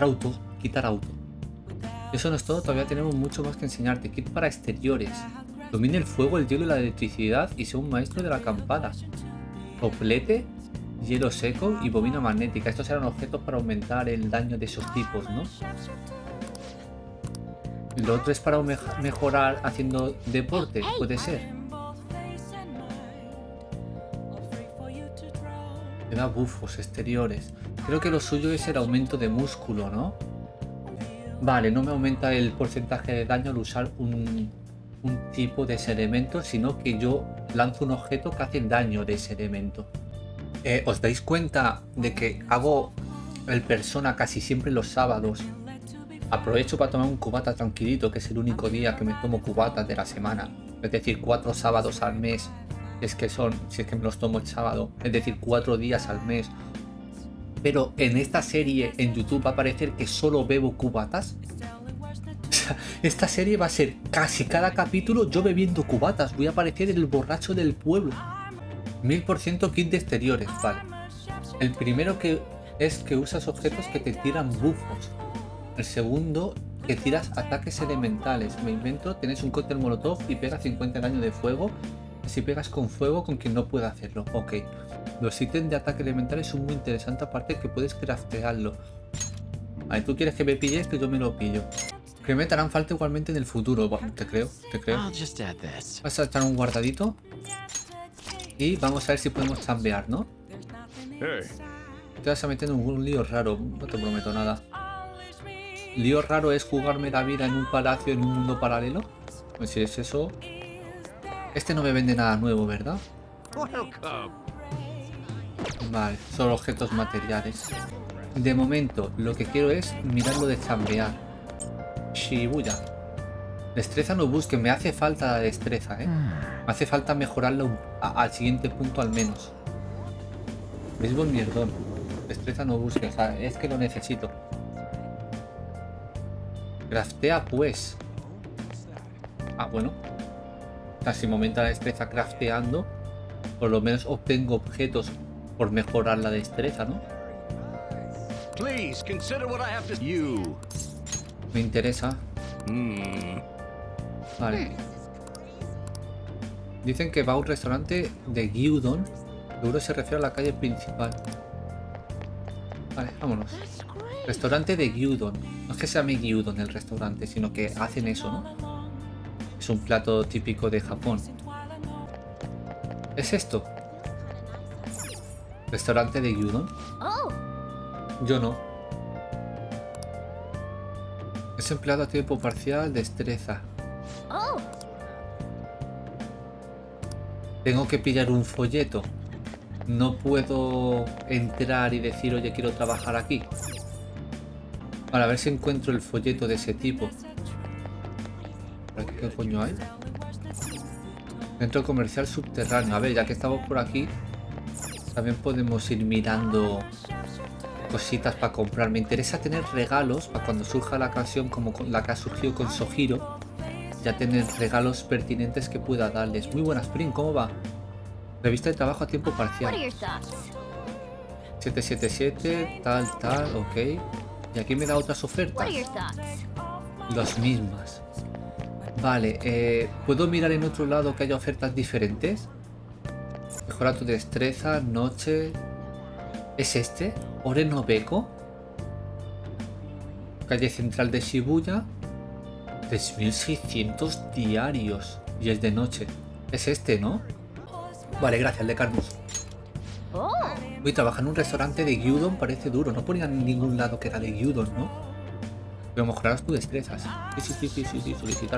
Quitar auto. Eso no es todo, todavía tenemos mucho más que enseñarte. Kit para exteriores. Domine el fuego, el hielo y la electricidad y sea un maestro de la acampada. Soplete, hielo seco y bobina magnética. Estos eran objetos para aumentar el daño de esos tipos, ¿no? Lo otro es para mejorar haciendo deporte, puede ser. Me da bufos exteriores. Creo que lo suyo es el aumento de músculo, ¿no? Vale, no me aumenta el porcentaje de daño al usar un tipo de ese elemento, sino que yo lanzo un objeto que hace daño de ese elemento. ¿Os dais cuenta de que hago el Persona casi siempre los sábados? Aprovecho para tomar un cubata tranquilito, que es el único día que me tomo cubatas de la semana. Es decir, 4 sábados al mes. Si es que me los tomo el sábado. Es decir, 4 días al mes. Pero en esta serie en YouTube va a aparecer que solo bebo cubatas. O sea, esta serie va a ser casi cada capítulo yo bebiendo cubatas. Voy a aparecer el borracho del pueblo. 1000% kit de exteriores, vale. El primero es que usas objetos que te tiran bufos. El segundo, que tiras ataques elementales. Me invento, tienes un cóctel molotov y pega 50 daño de fuego. Si pegas con fuego con quien no pueda hacerlo. Ok. Los ítems de ataque elementales son muy interesantes, aparte que puedes craftearlo. A ver, tú quieres que me pille esto y yo me lo pillo. Que me harán falta igualmente en el futuro. Bueno, te creo. Vas a echar un guardadito. Y vamos a ver si podemos chambear, ¿no? Te vas a meter en un lío raro. No te prometo nada. Lío raro es jugarme la vida en un palacio, en un mundo paralelo. Pues si es eso... Este no me vende nada nuevo, ¿verdad? Vale, solo objetos materiales. De momento, lo que quiero es mirarlo de chambear. Shibuya. Destreza no busque, me hace falta la destreza, ¿eh? Me hace falta mejorarlo al siguiente punto al menos. Béisbol mierdón. Destreza no busque, o sea, es que lo necesito. Craftea pues. Ah, bueno. O sea, si me aumenta la destreza crafteando, por lo menos obtengo objetos por mejorar la destreza, ¿no? Me interesa. Vale. Dicen que va a un restaurante de Gyudon. Seguro se refiere a la calle principal. Vale, vámonos. Restaurante de Gyudon. No es que se llame Gyudon el restaurante, sino que hacen eso, ¿no? Es un plato típico de Japón. ¿Es esto? ¿Restaurante de Gyudon? Yo no. Es empleado a tiempo parcial, destreza. Tengo que pillar un folleto. No puedo entrar y decir, oye, quiero trabajar aquí. Para ver si encuentro el folleto de ese tipo. ¿Por aquí qué coño hay? Centro comercial subterráneo. A ver, ya que estamos por aquí, también podemos ir mirando cositas para comprar. Me interesa tener regalos para cuando surja la ocasión como la que ha surgido con Sohiro. Ya tener regalos pertinentes que pueda darles. Muy buena, Spring, ¿cómo va? Revista de trabajo a tiempo parcial. 777, tal, ok. Y aquí me da otras ofertas. Las mismas. Vale, ¿puedo mirar en otro lado que haya ofertas diferentes? Mejora tu destreza, noche... ¿Es este? Oreno Beko. Calle central de Shibuya. 3600 diarios. Y es de noche. Es este, ¿no? Vale, gracias, de Carlos. Voy a trabajar en un restaurante de Gyudon, parece duro. No ponía en ningún lado que era de Gyudon, ¿no? Pero mejorarás tus destrezas. Sí, solicitar.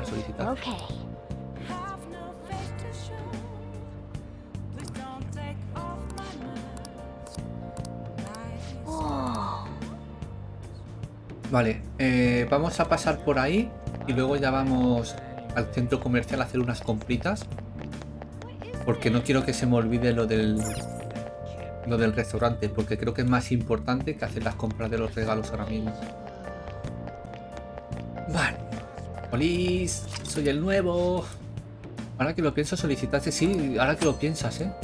Vale, vamos a pasar por ahí y luego ya vamos al centro comercial a hacer unas compritas. Porque no quiero que se me olvide lo del restaurante, porque creo que es más importante que hacer las compras de los regalos ahora mismo. Vale. Polis, soy el nuevo. Ahora que lo pienso, solicitaste. Sí, ahora que lo piensas, ¿eh?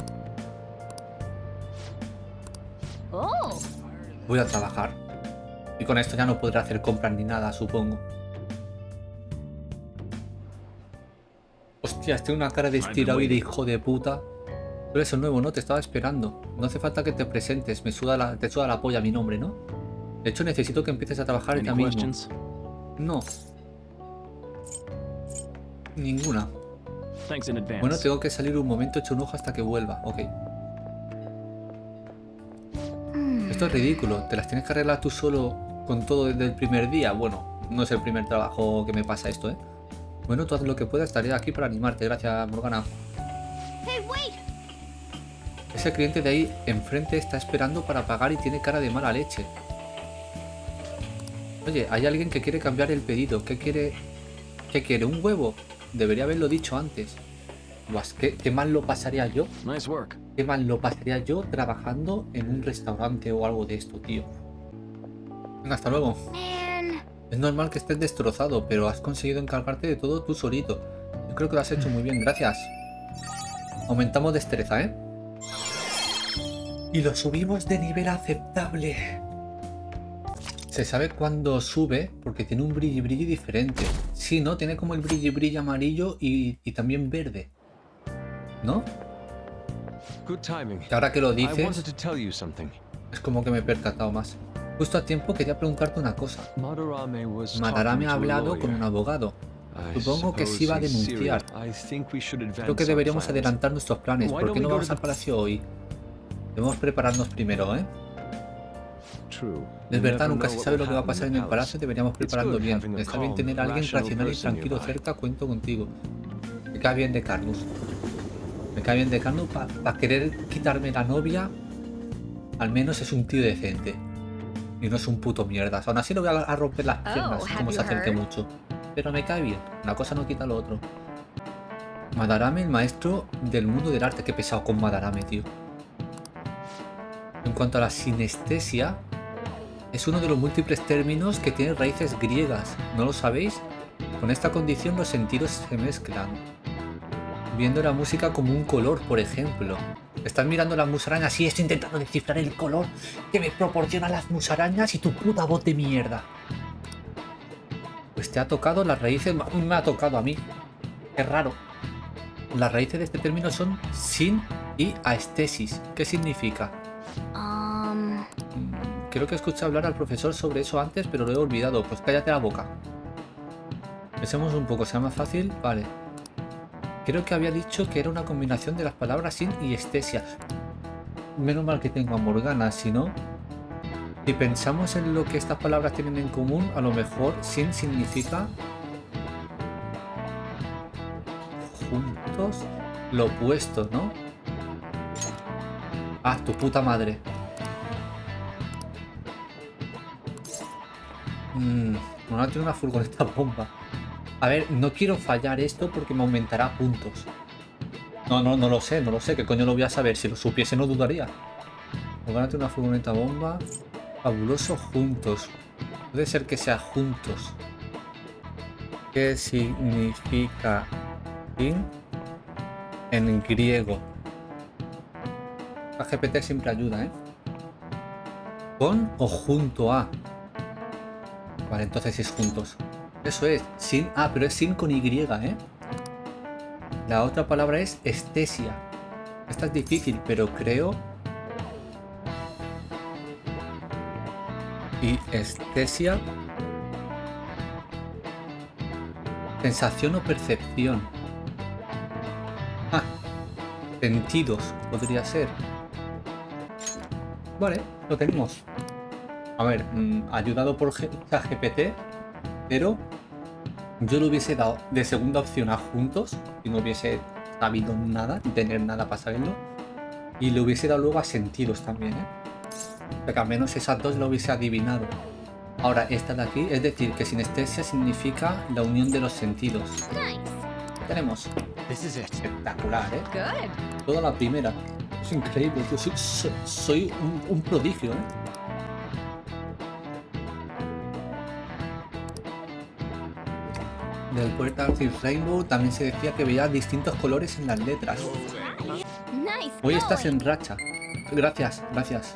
Voy a trabajar. Y con esto ya no podré hacer compras ni nada, supongo. Hostia, tiene una cara de estirado y de hijo de puta. Tú eres el nuevo, ¿no? Te estaba esperando. No hace falta que te presentes. Te suda la polla mi nombre, ¿no? De hecho, necesito que empieces a trabajar Any ya mismo. questions? No. Ninguna. Thanks in advance. Bueno, tengo que salir un momento, echo un ojo hasta que vuelva. Ok. Esto es ridículo. ¿Te las tienes que arreglar tú solo con todo desde el primer día? Bueno, no es el primer trabajo que me pasa esto, ¿eh? Bueno, tú haz lo que puedas. Estaré aquí para animarte. Gracias, Morgana. Hey, wait! Ese cliente de ahí enfrente está esperando para pagar y tiene cara de mala leche. Oye, hay alguien que quiere cambiar el pedido. ¿Qué quiere? ¿Qué quiere? ¿Un huevo? Debería haberlo dicho antes. Buah, ¿qué mal lo pasaría yo? Nice work. ¿Qué mal lo pasaría yo trabajando en un restaurante o algo de esto, tío? Venga, hasta luego. Man. Es normal que estés destrozado, pero has conseguido encargarte de todo tú solito. Yo creo que lo has hecho muy bien, gracias. Aumentamos destreza, ¿eh? Y lo subimos de nivel aceptable. Se sabe cuándo sube porque tiene un brilli diferente. Sí, ¿no? Tiene como el brilli amarillo y también verde. ¿No? Good timing. Y ahora que lo I wanted dices, to tell you something. es como que me he percatado más. Justo a tiempo quería preguntarte una cosa. Madarame was Madarame talking ha to a hablado con lawyer. un abogado. I Supongo que sí va a suppose he's denunciar. serious. I think we should advance Creo que our deberíamos plans. adelantar nuestros planes. Why ¿Por don't qué we no go vamos to al the- palacio hoy? Debemos prepararnos primero, ¿eh? True. Es You verdad, never nunca know se what sabe will lo que va a happen pasar in en the el palacio. Deberíamos prepararlo good bien. having a Está bien calm, tener a alguien rational racional y person tranquilo nearby. cerca. Cuento contigo. Me cae bien de Carlos. Me cae bien de Carlos para querer quitarme la novia. Al menos es un tío decente. Y no es un puto mierda. Aún así le voy a romper las piernas, have como you se acerque heard? mucho. Pero me cae bien. Una cosa no quita lo otro. Madarame, el maestro del mundo del arte. Qué pesado con Madarame, tío. En cuanto a la sinestesia, es uno de los múltiples términos que tiene raíces griegas. ¿No lo sabéis? Con esta condición los sentidos se mezclan. Viendo la música como un color, por ejemplo. Estás mirando las musarañas y estoy intentando descifrar el color que me proporcionan las musarañas y tu puta voz de mierda. Pues te ha tocado las raíces, me ha tocado a mí. Es raro. Las raíces de este término son sin y aestesis. ¿Qué significa? Creo que escuché hablar al profesor sobre eso antes, pero lo he olvidado. Pues cállate la boca. Pensemos un poco, ¿sea más fácil? Vale. Creo que había dicho que era una combinación de las palabras sin y estesia. Menos mal que tengo a Morgana, si no... Si pensamos en lo que estas palabras tienen en común, a lo mejor sin significa... juntos, lo opuesto, ¿no? Ah, tu puta madre. Ahora tiene una furgoneta bomba. A ver, no quiero fallar esto porque me aumentará puntos. No lo sé, ¿qué coño lo voy a saber? Si lo supiese no dudaría. Ahora tiene una furgoneta bomba. Fabuloso juntos. Puede ser que sea juntos. ¿Qué significa in en griego? La GPT siempre ayuda, ¿eh? ¿Con o junto a? Vale, entonces es juntos. Eso es, sin... Ah, pero es sin con Y, ¿eh? La otra palabra es estesia. Esta es difícil, pero creo... Y estesia... Sensación o percepción. Ah, sentidos, podría ser. Vale, lo tenemos. A ver, ayudado por ChatGPT, pero yo lo hubiese dado de segunda opción a juntos y no hubiese sabido nada, ni tener nada para saberlo. Y le hubiese dado luego a sentidos también, ¿eh? O sea que al menos esas dos lo hubiese adivinado. Ahora, esta de aquí, es decir, que sinestesia significa la unión de los sentidos. Nice. Tenemos. This is it. Espectacular, ¿eh? Good. Toda la primera. Es increíble, yo soy un prodigio, ¿eh? Del Puerta Arctic Rainbow también se decía que veía distintos colores en las letras. Nice. Hoy estás going. en racha. Gracias, gracias.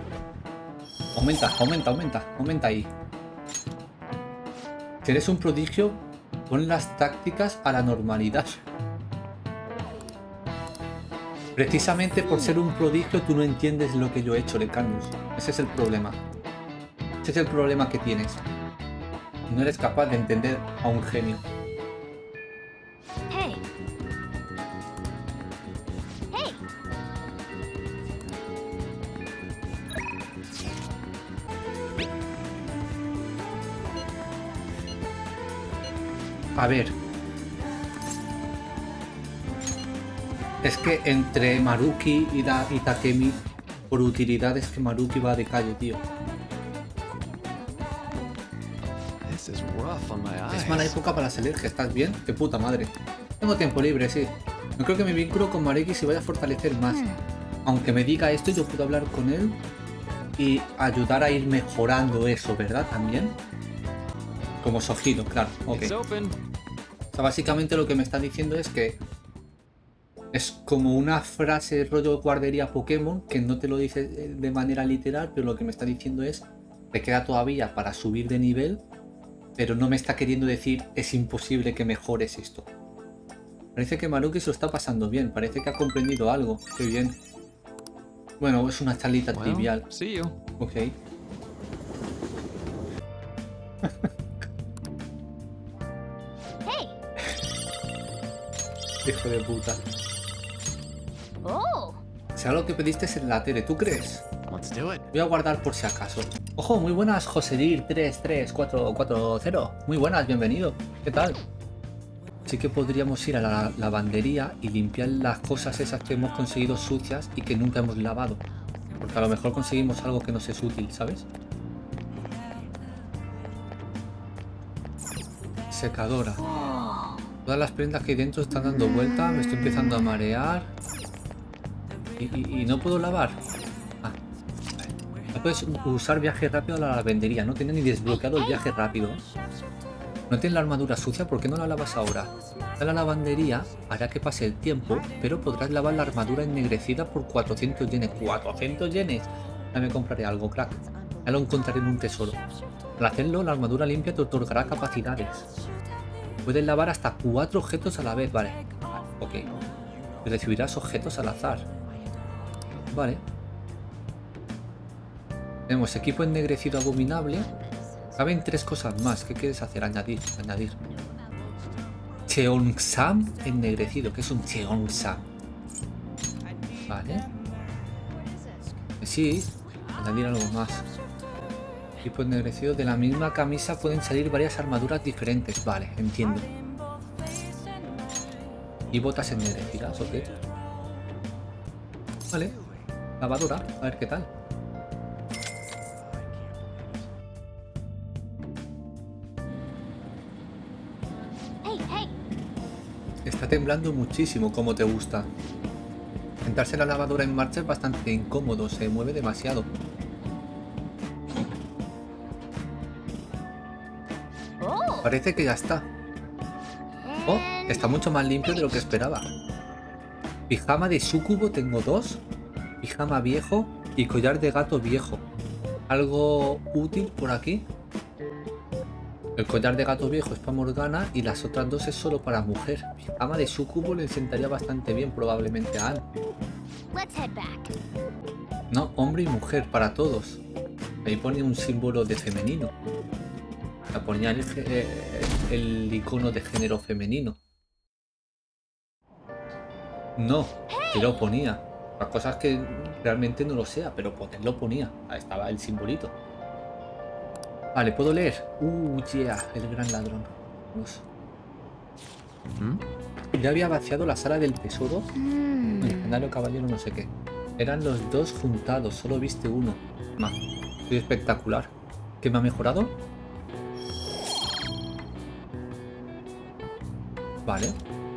Aumenta ahí. Si eres un prodigio, pon las tácticas a la normalidad. Precisamente por ser un prodigio tú no entiendes lo que yo he hecho, Lecanius. Ese es el problema. Ese es el problema que tienes. No eres capaz de entender a un genio. Hey. Hey. A ver. Es que entre Maruki y Takemi, por utilidad es que Maruki va de calle, tío. This is rough on my Es mala eyes. época para las alergias, ¿estás bien? De puta madre. Tengo tiempo libre, sí. No creo que mi vínculo con Mareki se vaya a fortalecer más. Aunque me diga esto, yo puedo hablar con él y ayudar a ir mejorando eso, ¿verdad? También. Como Sojiro, claro. Ok. It's open. O sea, básicamente lo que me está diciendo es que es como una frase rollo guardería Pokémon, que no te lo dice de manera literal, pero lo que me está diciendo es te queda todavía para subir de nivel, pero no me está queriendo decir es imposible que mejores esto. Parece que Maruki se lo está pasando bien, parece que ha comprendido algo. Qué bien. Bueno, es una charlita Well, trivial. see you. Ok. Hey. Hijo de puta. Oh. Será lo que pediste en la tele, ¿tú crees? Let's do it. Voy a guardar por si acaso. Ojo, muy buenas, Josedir 33440. Muy buenas, bienvenido. ¿Qué tal? Sí que podríamos ir a la lavandería y limpiar las cosas esas que hemos conseguido sucias y que nunca hemos lavado. Porque a lo mejor conseguimos algo que nos es útil, ¿sabes? Secadora. Todas las prendas que hay dentro están dando vuelta, me estoy empezando a marear. Y no puedo lavar. Ah, vale. No puedes usar viaje rápido a la lavandería, no tiene ni desbloqueado el viaje rápido. No tiene la armadura sucia, ¿por qué no la lavas ahora? La lavandería hará que pase el tiempo, pero podrás lavar la armadura ennegrecida por 400 yenes. ¡400 yenes! Ya me compraré algo, crack. Ya lo encontraré en un tesoro. Al hacerlo, la armadura limpia te otorgará capacidades. Puedes lavar hasta 4 objetos a la vez, vale. Ok. Y recibirás objetos al azar. Vale. Tenemos equipo ennegrecido abominable. Caben 3 cosas más. ¿Qué quieres hacer? Añadir. Cheongsam ennegrecido. ¿Qué es un Cheongsam? Vale. Sí. Añadir algo más. Equipo ennegrecido. De la misma camisa pueden salir varias armaduras diferentes. Vale, entiendo. Y botas ennegrecidas, ok. Vale. Lavadora. A ver qué tal. Está temblando muchísimo, como te gusta. Sentarse la lavadora en marcha es bastante incómodo, se mueve demasiado. Parece que ya está. Oh, está mucho más limpio de lo que esperaba. Pijama de súcubo tengo 2. Pijama viejo y collar de gato viejo. ¿Algo útil por aquí? El collar de gato viejo es para Morgana y las otras 2 es solo para mujer. Pijama de súcubo le sentaría bastante bien probablemente a Anne. No, hombre y mujer, para todos. Ahí pone un símbolo de femenino. Ponía el icono de género femenino. No, que lo ponía. Las cosas que realmente no lo sea, pero ponerlo ponía. Ahí estaba el simbolito. Vale, ¿puedo leer? Yeah, el gran ladrón. Uf. Ya había vaciado la sala del tesoro. El legendario caballero no sé qué. Eran los 2 juntados, solo viste uno. Soy espectacular. ¿Qué me ha mejorado? Vale.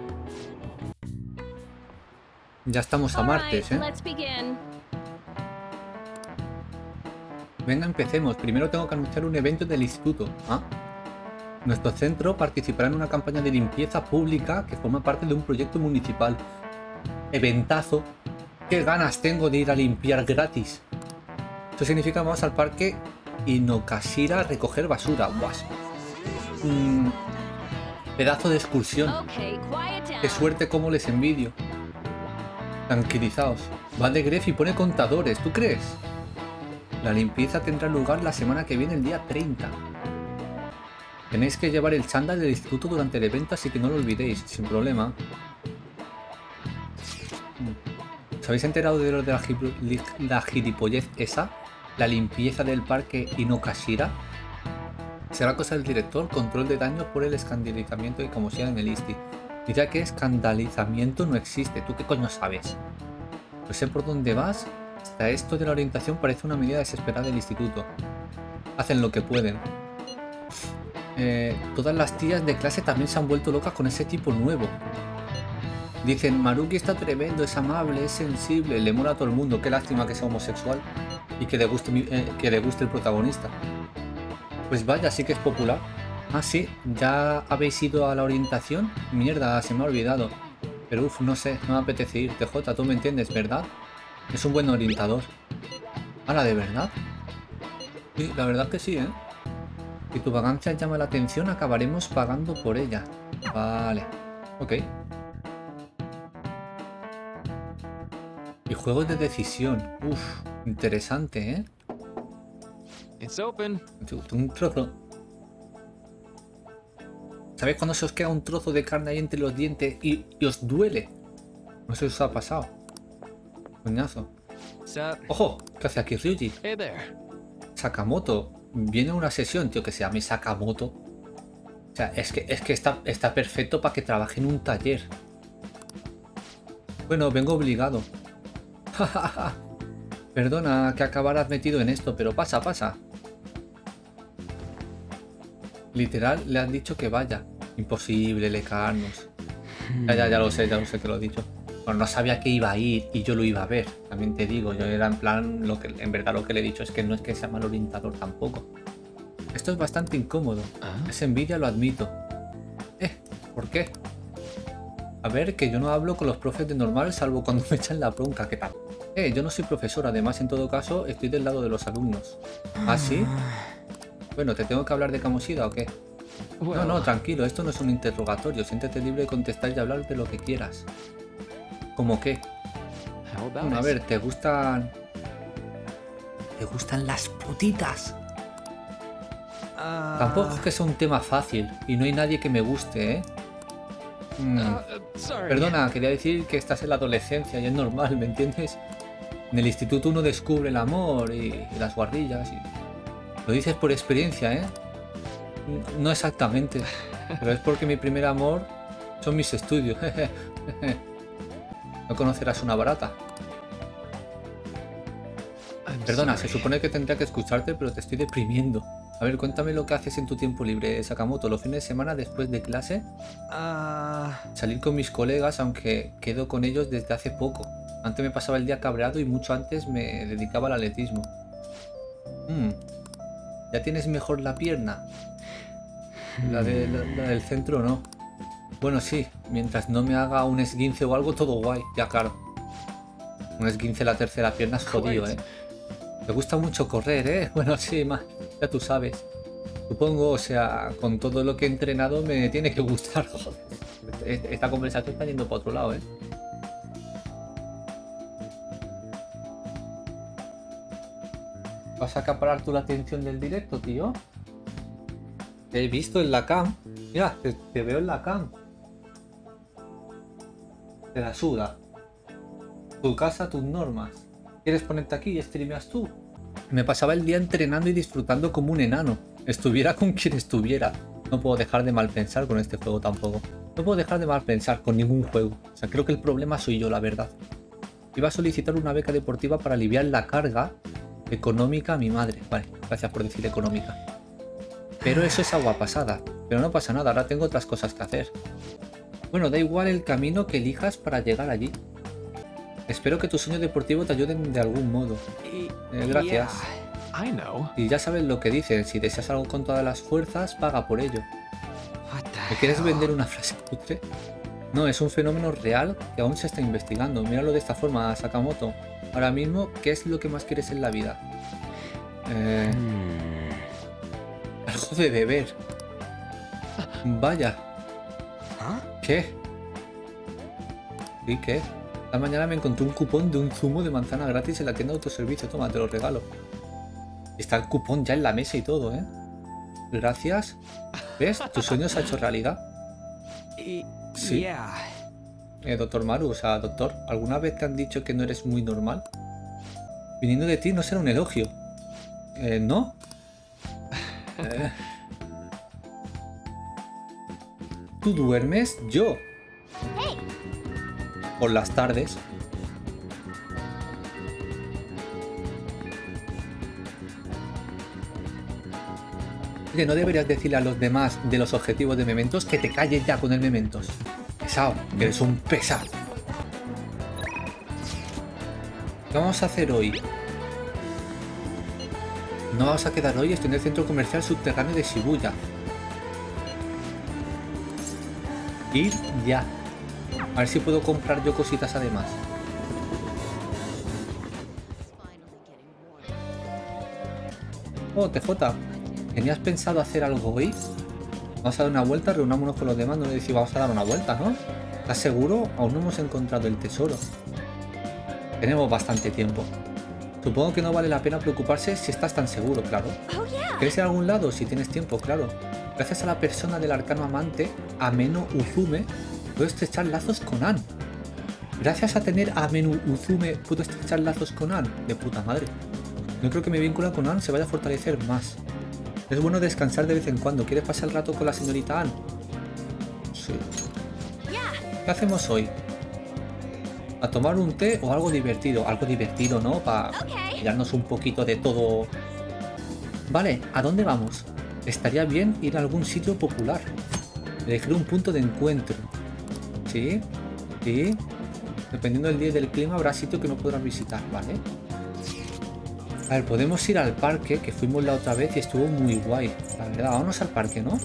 Ya estamos a martes, ¿eh? Venga, empecemos. Primero tengo que anunciar un evento del instituto. ¿Ah? Nuestro centro participará en una campaña de limpieza pública que forma parte de un proyecto municipal. Eventazo. ¡Qué ganas tengo de ir a limpiar gratis! Esto significa que vamos al parque Inokashira a recoger basura. ¡Guas! Pedazo de excursión. Qué suerte, cómo les envidio. Tranquilizaos. Va de Gref y pone contadores, ¿tú crees? La limpieza tendrá lugar la semana que viene, el día 30. Tenéis que llevar el chándal del instituto durante el evento, así que no lo olvidéis, sin problema. ¿Os habéis enterado de lo de la gilipollez esa? La limpieza del parque Inokashira. Será cosa del director, control de daño por el escandalizamiento y como sea en el ISTI. Mira que escandalizamiento no existe, ¿tú qué coño sabes? No sé por dónde vas. Hasta esto de la orientación parece una medida desesperada del instituto. Hacen lo que pueden. Todas las tías de clase también se han vuelto locas con ese tipo nuevo. Dicen, Maruki está tremendo, es amable, es sensible, le mola a todo el mundo. Qué lástima que sea homosexual y que le guste el protagonista. Pues vaya, sí que es popular. Ah, sí, ¿ya habéis ido a la orientación? Mierda, se me ha olvidado. Pero uff, no sé, no me apetece ir. TJ, tú me entiendes, ¿verdad? Es un buen orientador. ¿Ahora de verdad? Sí, la verdad que sí, ¿eh? Si tu vagancia llama la atención, acabaremos pagando por ella. Vale. Ok. Y juegos de decisión. Uff, interesante, ¿eh? It's open. Un trozo. ¿Sabéis cuando se os queda un trozo de carne ahí entre los dientes y os duele? No sé si os ha pasado. Coñazo. ¡Ojo! ¿Qué hace aquí Ryuji? Hey there. Sakamoto. Viene a una sesión, tío, que se llame Sakamoto. O sea, es que está perfecto para que trabaje en un taller. Bueno, vengo obligado. Perdona que acabaras metido en esto, pero pasa, pasa. Literal, le han dicho que vaya. Imposible, lecarnos. Ya lo sé que lo he dicho. Bueno, no sabía que iba a ir y yo lo iba a ver. También te digo, yo era en plan, en verdad lo que le he dicho es que no es que sea mal orientador tampoco. Esto es bastante incómodo. Es envidia, lo admito. ¿Por qué? A ver, que yo no hablo con los profes de normal salvo cuando me echan la bronca, ¿qué tal? Yo no soy profesor, además en todo caso estoy del lado de los alumnos. ¿Ah, sí? Bueno, ¿te tengo que hablar de Kamoshida o qué? No, tranquilo, esto no es un interrogatorio. Siéntete libre de contestar y hablar de lo que quieras. ¿Cómo qué? Bueno, a ver, ¿te gustan las putitas? Tampoco es que sea un tema fácil y no hay nadie que me guste, ¿eh? Perdona, quería decir que estás en la adolescencia y es normal, ¿me entiendes? En el instituto uno descubre el amor y las guarrillas y... Lo dices por experiencia, ¿eh? No exactamente, pero es porque mi primer amor son mis estudios. No conocerás una barata. Perdona, se supone que tendría que escucharte, pero te estoy deprimiendo. A ver, cuéntame lo que haces en tu tiempo libre, Sakamoto. ¿Los fines de semana después de clase? Salir con mis colegas, aunque quedo con ellos desde hace poco. Antes me pasaba el día cabreado y mucho antes me dedicaba al atletismo. ¿Ya tienes mejor la pierna? La del centro no. Bueno, sí, mientras no me haga un esguince o algo, todo guay. Ya, claro. Un esguince en la tercera pierna es jodido, ¿eh? Me gusta mucho correr, ¿eh? Bueno, sí, ya tú sabes. Supongo, o sea, con todo lo que he entrenado me tiene que gustar, joder. Esta conversación está yendo para otro lado, ¿eh? ¿Vas a acaparar tú la atención del directo, tío? Te he visto en la cam. Mira, te veo en la cam. Te la suda. Tu casa, tus normas. ¿Quieres ponerte aquí y streameas tú? Me pasaba el día entrenando y disfrutando como un enano. Estuviera con quien estuviera. No puedo dejar de mal pensar con este juego tampoco. No puedo dejar de mal pensar con ningún juego. O sea, creo que el problema soy yo, la verdad. Iba a solicitar una beca deportiva para aliviar la carga económica a mi madre. Vale, gracias por decir económica. Pero eso es agua pasada. Pero no pasa nada, ahora tengo otras cosas que hacer. Bueno, da igual el camino que elijas para llegar allí. Espero que tu sueño deportivo te ayuden de algún modo. Gracias. Y ya sabes lo que dicen, si deseas algo con todas las fuerzas, paga por ello. ¿Me quieres vender una frase cutre? No, es un fenómeno real que aún se está investigando. Míralo de esta forma, Sakamoto. Ahora mismo, ¿qué es lo que más quieres en la vida? Algo de beber. Vaya. ¿Qué? ¿Y qué? Esta mañana me encontré un cupón de un zumo de manzana gratis en la tienda de autoservicio. Toma, te lo regalo. Está el cupón ya en la mesa y todo, ¿eh? Gracias. ¿Ves? Tu sueño se ha hecho realidad. Sí. Yeah. Doctor Maru, o sea, doctor, ¿alguna vez te han dicho que no eres muy normal? Viniendo de ti no será un elogio. ¿No? ¿Tú duermes? Yo. Por las tardes. Oye, ¿no deberías decirle a los demás de los objetivos de Mementos que te calles ya con el Mementos? Pesado, que eres un pesado. ¿Qué vamos a hacer hoy? No vamos a quedar hoy, estoy en el centro comercial subterráneo de Shibuya. Ir ya. A ver si puedo comprar yo cositas además. Oh, TJ. ¿Tenías pensado hacer algo hoy? Vamos a dar una vuelta, reunámonos con los demás. No le decimos vamos a dar una vuelta, ¿no? ¿Estás seguro? Aún no hemos encontrado el tesoro. Tenemos bastante tiempo. Supongo que no vale la pena preocuparse si estás tan seguro, claro. ¿Quieres ir a algún lado? Si tienes tiempo, claro. Gracias a la persona del arcano amante, Ameno Uzume, puedo estrechar lazos con Ann. Gracias a tener a Ameno Uzume, puedo estrechar lazos con Ann. De puta madre. No creo que mi vínculo con Ann se vaya a fortalecer más. Es bueno descansar de vez en cuando. ¿Quieres pasar el rato con la señorita Ann? Sí. ¿Qué hacemos hoy? ¿A tomar un té o algo divertido? Algo divertido, ¿no? Para pillarnos un poquito de todo. Vale, ¿a dónde vamos? Estaría bien ir a algún sitio popular. Elegir un punto de encuentro. ¿Sí? ¿Sí? Dependiendo del día y del clima habrá sitio que no podrás visitar, ¿vale? A ver, podemos ir al parque, que fuimos la otra vez y estuvo muy guay. La verdad, vámonos al parque, ¿no?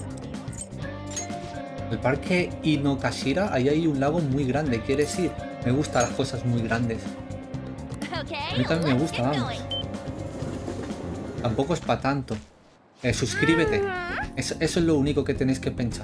El parque Inokashira, ahí hay un lago muy grande. ¿Quieres ir? Me gustan las cosas muy grandes. A mí también me gusta, vamos. Tampoco es para tanto. Suscríbete. Eso es lo único que tenéis que pensar.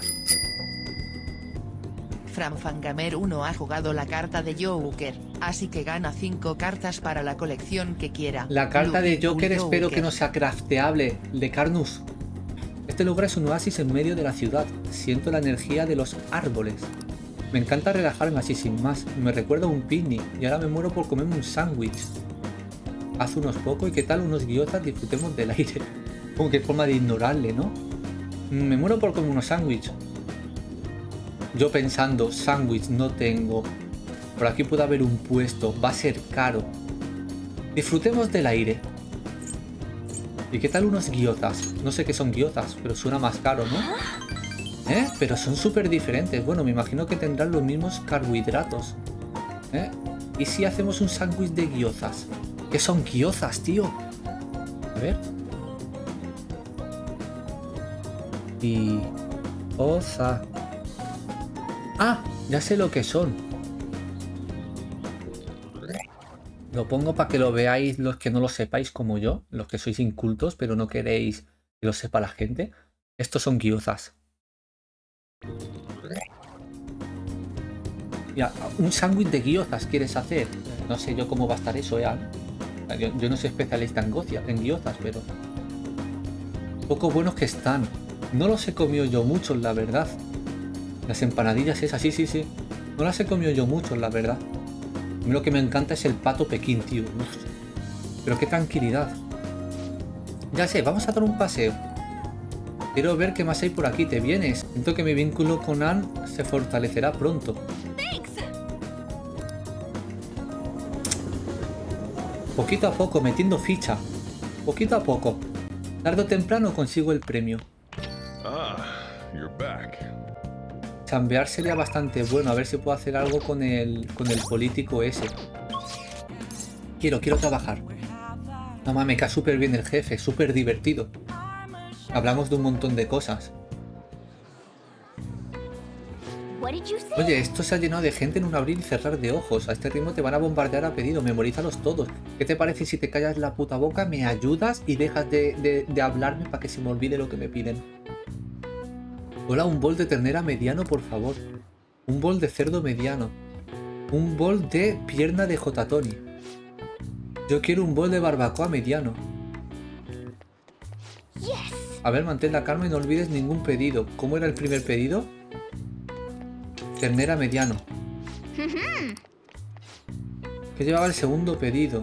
Franfangamer 1 ha jugado la carta de Joker, así que gana 5 cartas para la colección que quiera. La carta de Joker espero que no sea crafteable. De Carnus. Este lugar es un oasis en medio de la ciudad. Siento la energía de los árboles. Me encanta relajarme así sin más. Me recuerda a un picnic y ahora me muero por comerme un sándwich. Haz unos pocos y qué tal unos guiozas, disfrutemos del aire. Como que forma de ignorarle, ¿no? Me muero por comer unos sándwiches. Yo pensando, sándwich no tengo. Por aquí puede haber un puesto, va a ser caro. Disfrutemos del aire. ¿Y qué tal unos guiozas? No sé qué son guiozas, pero suena más caro, ¿no? Pero son súper diferentes. Bueno, me imagino que tendrán los mismos carbohidratos. ¿Y si hacemos un sándwich de guiozas? ¿Qué son guiozas, tío? A ver. Guioza. Ah, ya sé lo que son. Lo pongo para que lo veáis los que no lo sepáis como yo. Los que sois incultos pero no queréis que lo sepa la gente. Estos son guiozas. Ya, un sándwich de guiozas quieres hacer. No sé yo cómo va a estar eso, yo no soy especialista en guiozas, pero poco buenos que están. No los he comido yo muchos, la verdad. Las empanadillas esas, sí. No las he comido yo muchos, la verdad. A mí lo que me encanta es el pato Pekín, tío. Uf. Pero qué tranquilidad. Ya sé, vamos a dar un paseo. Quiero ver qué más hay por aquí. ¿Te vienes? Siento que mi vínculo con Ann se fortalecerá pronto. Poquito a poco, metiendo ficha. Poquito a poco. Tarde o temprano consigo el premio. You're back. Chambear sería bastante bueno. A ver si puedo hacer algo con el político ese. Quiero trabajar. No mames, me cae súper bien el jefe. Súper divertido. Hablamos de un montón de cosas. Oye, esto se ha llenado de gente en un abrir y cerrar de ojos. A este ritmo te van a bombardear a pedido. Memorízalos todos. ¿Qué te parece si te callas la puta boca, me ayudas y dejas de hablarme para que se me olvide lo que me piden? Hola, un bol de ternera mediano, por favor. Un bol de cerdo mediano. Un bol de pierna de J. Tony. Yo quiero un bol de barbacoa mediano. A ver, mantén la calma y no olvides ningún pedido. ¿Cómo era el primer pedido? Ternera mediano. ¿Qué llevaba el segundo pedido?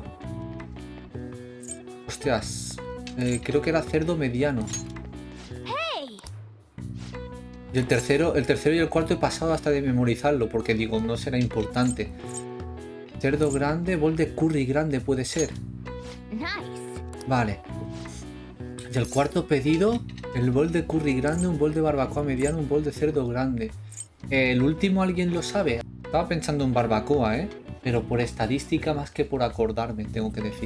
Hostias. Creo que era cerdo mediano. Y el tercero y el cuarto he pasado hasta de memorizarlo, porque digo, no será importante. Cerdo grande, bol de curry grande puede ser. Vale. Y el cuarto pedido, el bol de curry grande, un bol de barbacoa mediano, un bol de cerdo grande. El último, ¿alguien lo sabe? Estaba pensando en barbacoa, pero por estadística más que por acordarme, tengo que decir.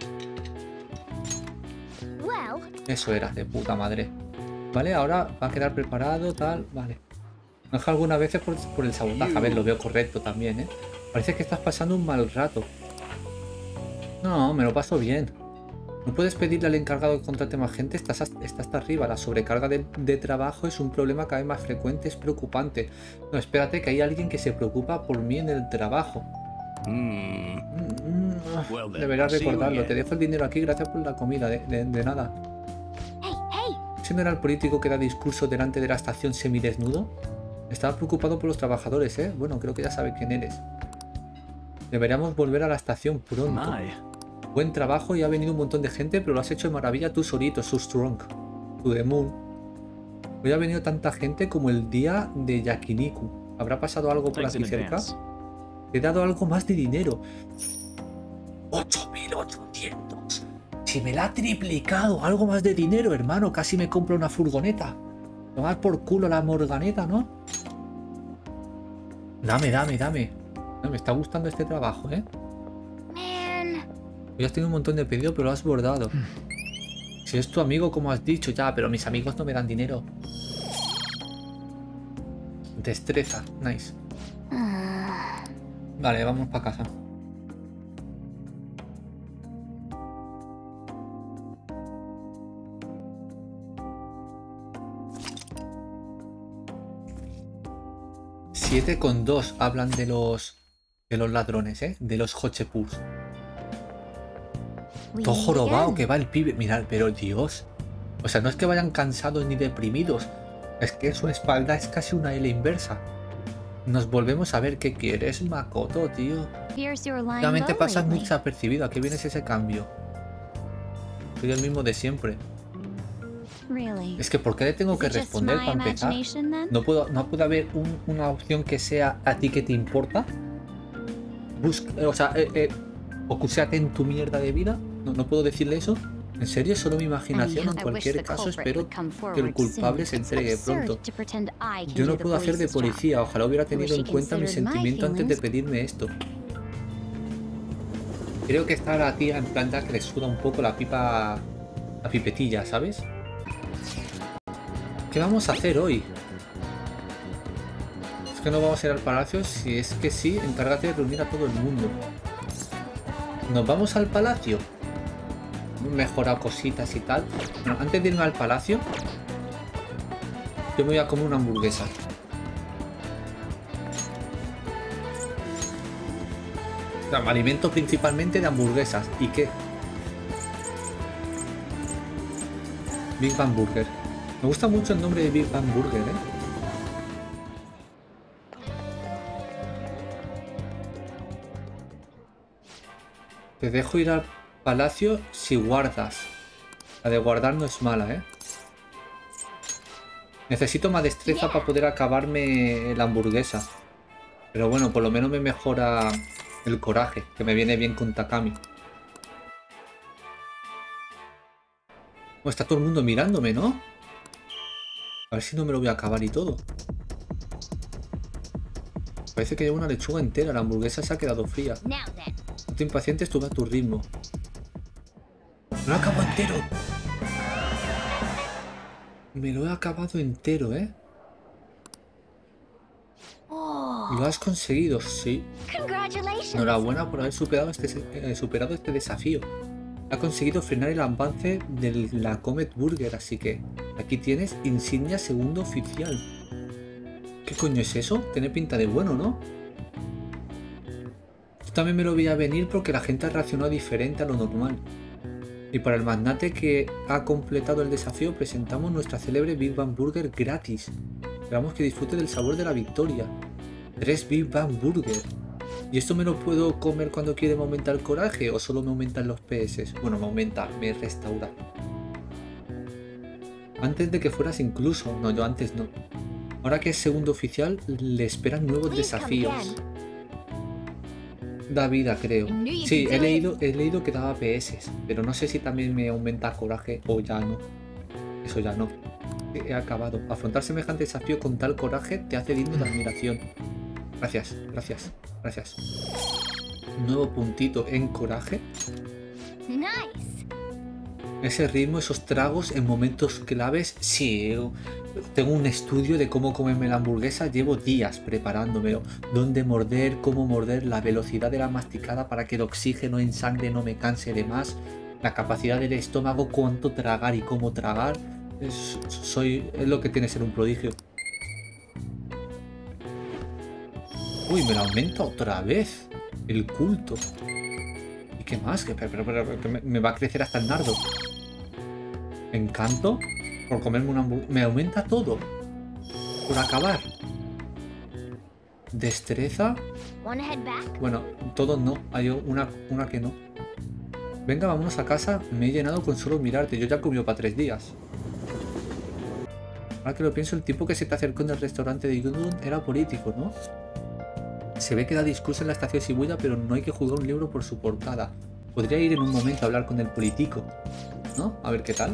Eso era, de puta madre. Vale, ahora va a quedar preparado, tal, vale. No es que algunas veces por el sabotaje, a ver, lo veo correcto también, Parece que estás pasando un mal rato. No, me lo paso bien. No puedes pedirle al encargado que contrate más gente, está hasta arriba. La sobrecarga de trabajo es un problema cada vez más frecuente, es preocupante. No, espérate, que hay alguien que se preocupa por mí en el trabajo. Deberás recordarlo, te dejo el dinero aquí, gracias por la comida, de nada. ¿Ese no era el político que da discurso delante de la estación semidesnudo? Estaba preocupado por los trabajadores, Bueno, creo que ya sabe quién eres. Deberíamos volver a la estación pronto. Buen trabajo y ha venido un montón de gente, pero lo has hecho de maravilla tú solito, so strong. To the moon. Hoy ha venido tanta gente como el día de Yakiniku. ¿Habrá pasado algo por aquí cerca? Te he dado algo más de dinero. 8.800. Si me la ha triplicado, algo más de dinero, hermano. Casi me compro una furgoneta. Tomar por culo la morganeta, ¿no? Dame. Me está gustando este trabajo, Hoy has tenido un montón de pedidos, pero lo has bordado. Si es tu amigo, como has dicho, ya, pero mis amigos no me dan dinero. Destreza, nice. Vale, vamos para casa. $7,2 hablan de los ladrones, de los Hochepurs. Todo jorobado que va el pibe. Mirad, pero Dios. O sea, no es que vayan cansados ni deprimidos. Es que su espalda es casi una L inversa. Nos volvemos a ver. ¿Qué quieres, Makoto, tío? Realmente pasas muy desapercibido. ¿A qué vienes ese cambio? Soy el mismo de siempre. Es que ¿por qué le tengo que responder para empezar? ¿No puede haber una opción que sea a ti que te importa? Ocúsate en tu mierda de vida. ¿No puedo decirle eso? ¿En serio? ¿Solo mi imaginación? En cualquier caso espero que el culpable se entregue pronto. Yo no puedo hacer de policía. Ojalá hubiera tenido en cuenta mi sentimiento antes de pedirme esto. Creo que está la tía en planta que le suda un poco la pipa... La pipetilla, ¿sabes? ¿Qué vamos a hacer hoy? Es que no vamos a ir al palacio. Si es que sí, encárgate de reunir a todo el mundo. ¿Nos vamos al palacio? Hemos mejorado cositas y tal. Bueno, antes de irme al palacio, yo me voy a comer una hamburguesa. O sea, me alimento principalmente de hamburguesas. ¿Y qué? Big Bang Burger. Me gusta mucho el nombre de Big Bang Burger, Te dejo ir al palacio si guardas. La de guardar no es mala, Necesito más destreza para poder acabarme la hamburguesa. Pero bueno, por lo menos me mejora el coraje, que me viene bien con Takami. Está todo el mundo mirándome, ¿no? A ver si no me lo voy a acabar y todo. Parece que llevo una lechuga entera. La hamburguesa se ha quedado fría. No te impacientes, tú ve a tu ritmo. Me lo he acabado entero. Me lo he acabado entero, Lo has conseguido, sí. Enhorabuena por haber superado este desafío. Ha conseguido frenar el avance de la Comet Burger, así que aquí tienes insignia segundo oficial. ¿Qué coño es eso? Tiene pinta de bueno, ¿no? Esto también me lo veía venir porque la gente reaccionó diferente a lo normal. Y para el magnate que ha completado el desafío presentamos nuestra célebre Big Bang Burger gratis. Esperamos que disfrute del sabor de la victoria. 3 Big Bang Burger. ¿Y esto me lo puedo comer cuando quiere me aumenta el coraje o solo me aumentan los PS? Bueno, me restaura. Antes de que fueras incluso. No, yo antes no. Ahora que es segundo oficial, le esperan nuevos desafíos. Da vida, creo. Sí, he leído que daba PS, pero no sé si también me aumenta coraje o ya no. Eso ya no. He acabado. Afrontar semejante desafío con tal coraje te hace digno de admiración. Gracias, gracias, gracias. Nuevo puntito en coraje. Nice. Ese ritmo, esos tragos en momentos claves. Sí, tengo un estudio de cómo comerme la hamburguesa. Llevo días preparándomelo. Dónde morder, cómo morder, la velocidad de la masticada para que el oxígeno en sangre no me canse de más. La capacidad del estómago, cuánto tragar y cómo tragar. Es lo que tiene ser un prodigio. Uy, me la aumenta otra vez. El culto. ¿Y qué más? Pero me va a crecer hasta el nardo. Encanto. Por comerme una hamburguesa. Me aumenta todo. Por acabar. Destreza. Bueno, todos no. Hay una que no. Venga, vámonos a casa. Me he llenado con solo mirarte. Yo ya comió para 3 días. Ahora que lo pienso, el tipo que se te acercó en el restaurante de Yudun era político, ¿no? Se ve que da discurso en la estación Shibuya, pero no hay que juzgar un libro por su portada. Podría ir en un momento a hablar con el político, ¿no? A ver qué tal.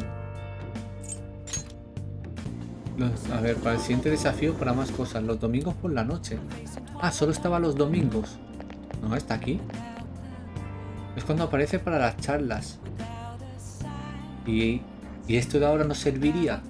A ver, para el siguiente desafío, para más cosas. Los domingos por la noche. Ah, solo estaba los domingos. No, está aquí. Es cuando aparece para las charlas. ¿Y esto de ahora no serviría?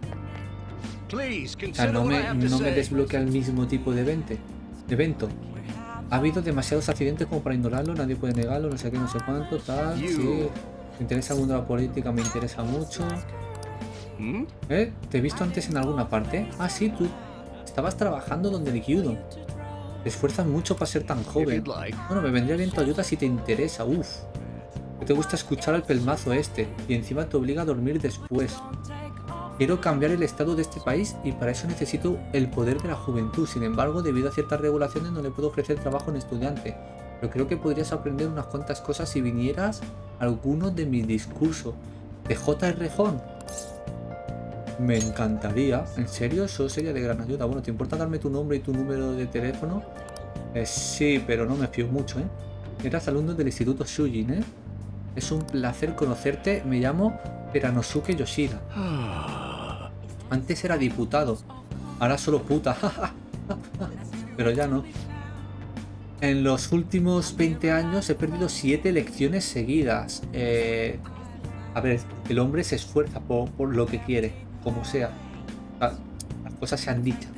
O sea, no me desbloquea el mismo tipo de evento. Ha habido demasiados accidentes como para ignorarlo, nadie puede negarlo, no sé qué, no sé cuánto, tal, sí. Me interesa el mundo de la política, me interesa mucho. ¿Te he visto antes en alguna parte? Ah, sí, tú estabas trabajando donde el Gyudon. Te esfuerzas mucho para ser tan joven. Bueno, me vendría bien tu ayuda si te interesa, uff. Te gusta escuchar al pelmazo este, y encima te obliga a dormir después. Quiero cambiar el estado de este país y para eso necesito el poder de la juventud. Sin embargo, debido a ciertas regulaciones no le puedo ofrecer trabajo en estudiante. Pero creo que podrías aprender unas cuantas cosas si vinieras a alguno de mis discursos. ¿De J.R. Jon? Me encantaría. ¿En serio? Eso sería de gran ayuda. Bueno, ¿te importa darme tu nombre y tu número de teléfono? Sí, pero no me fío mucho, ¿eh? Eras alumno del Instituto Shujin, ¿eh? Es un placer conocerte. Me llamo Teranosuke Yoshida. Antes era diputado, ahora solo puta. Pero ya no. En los últimos 20 años he perdido 7 elecciones seguidas. A ver, el hombre se esfuerza por lo que quiere, como sea. Las cosas se han dicho.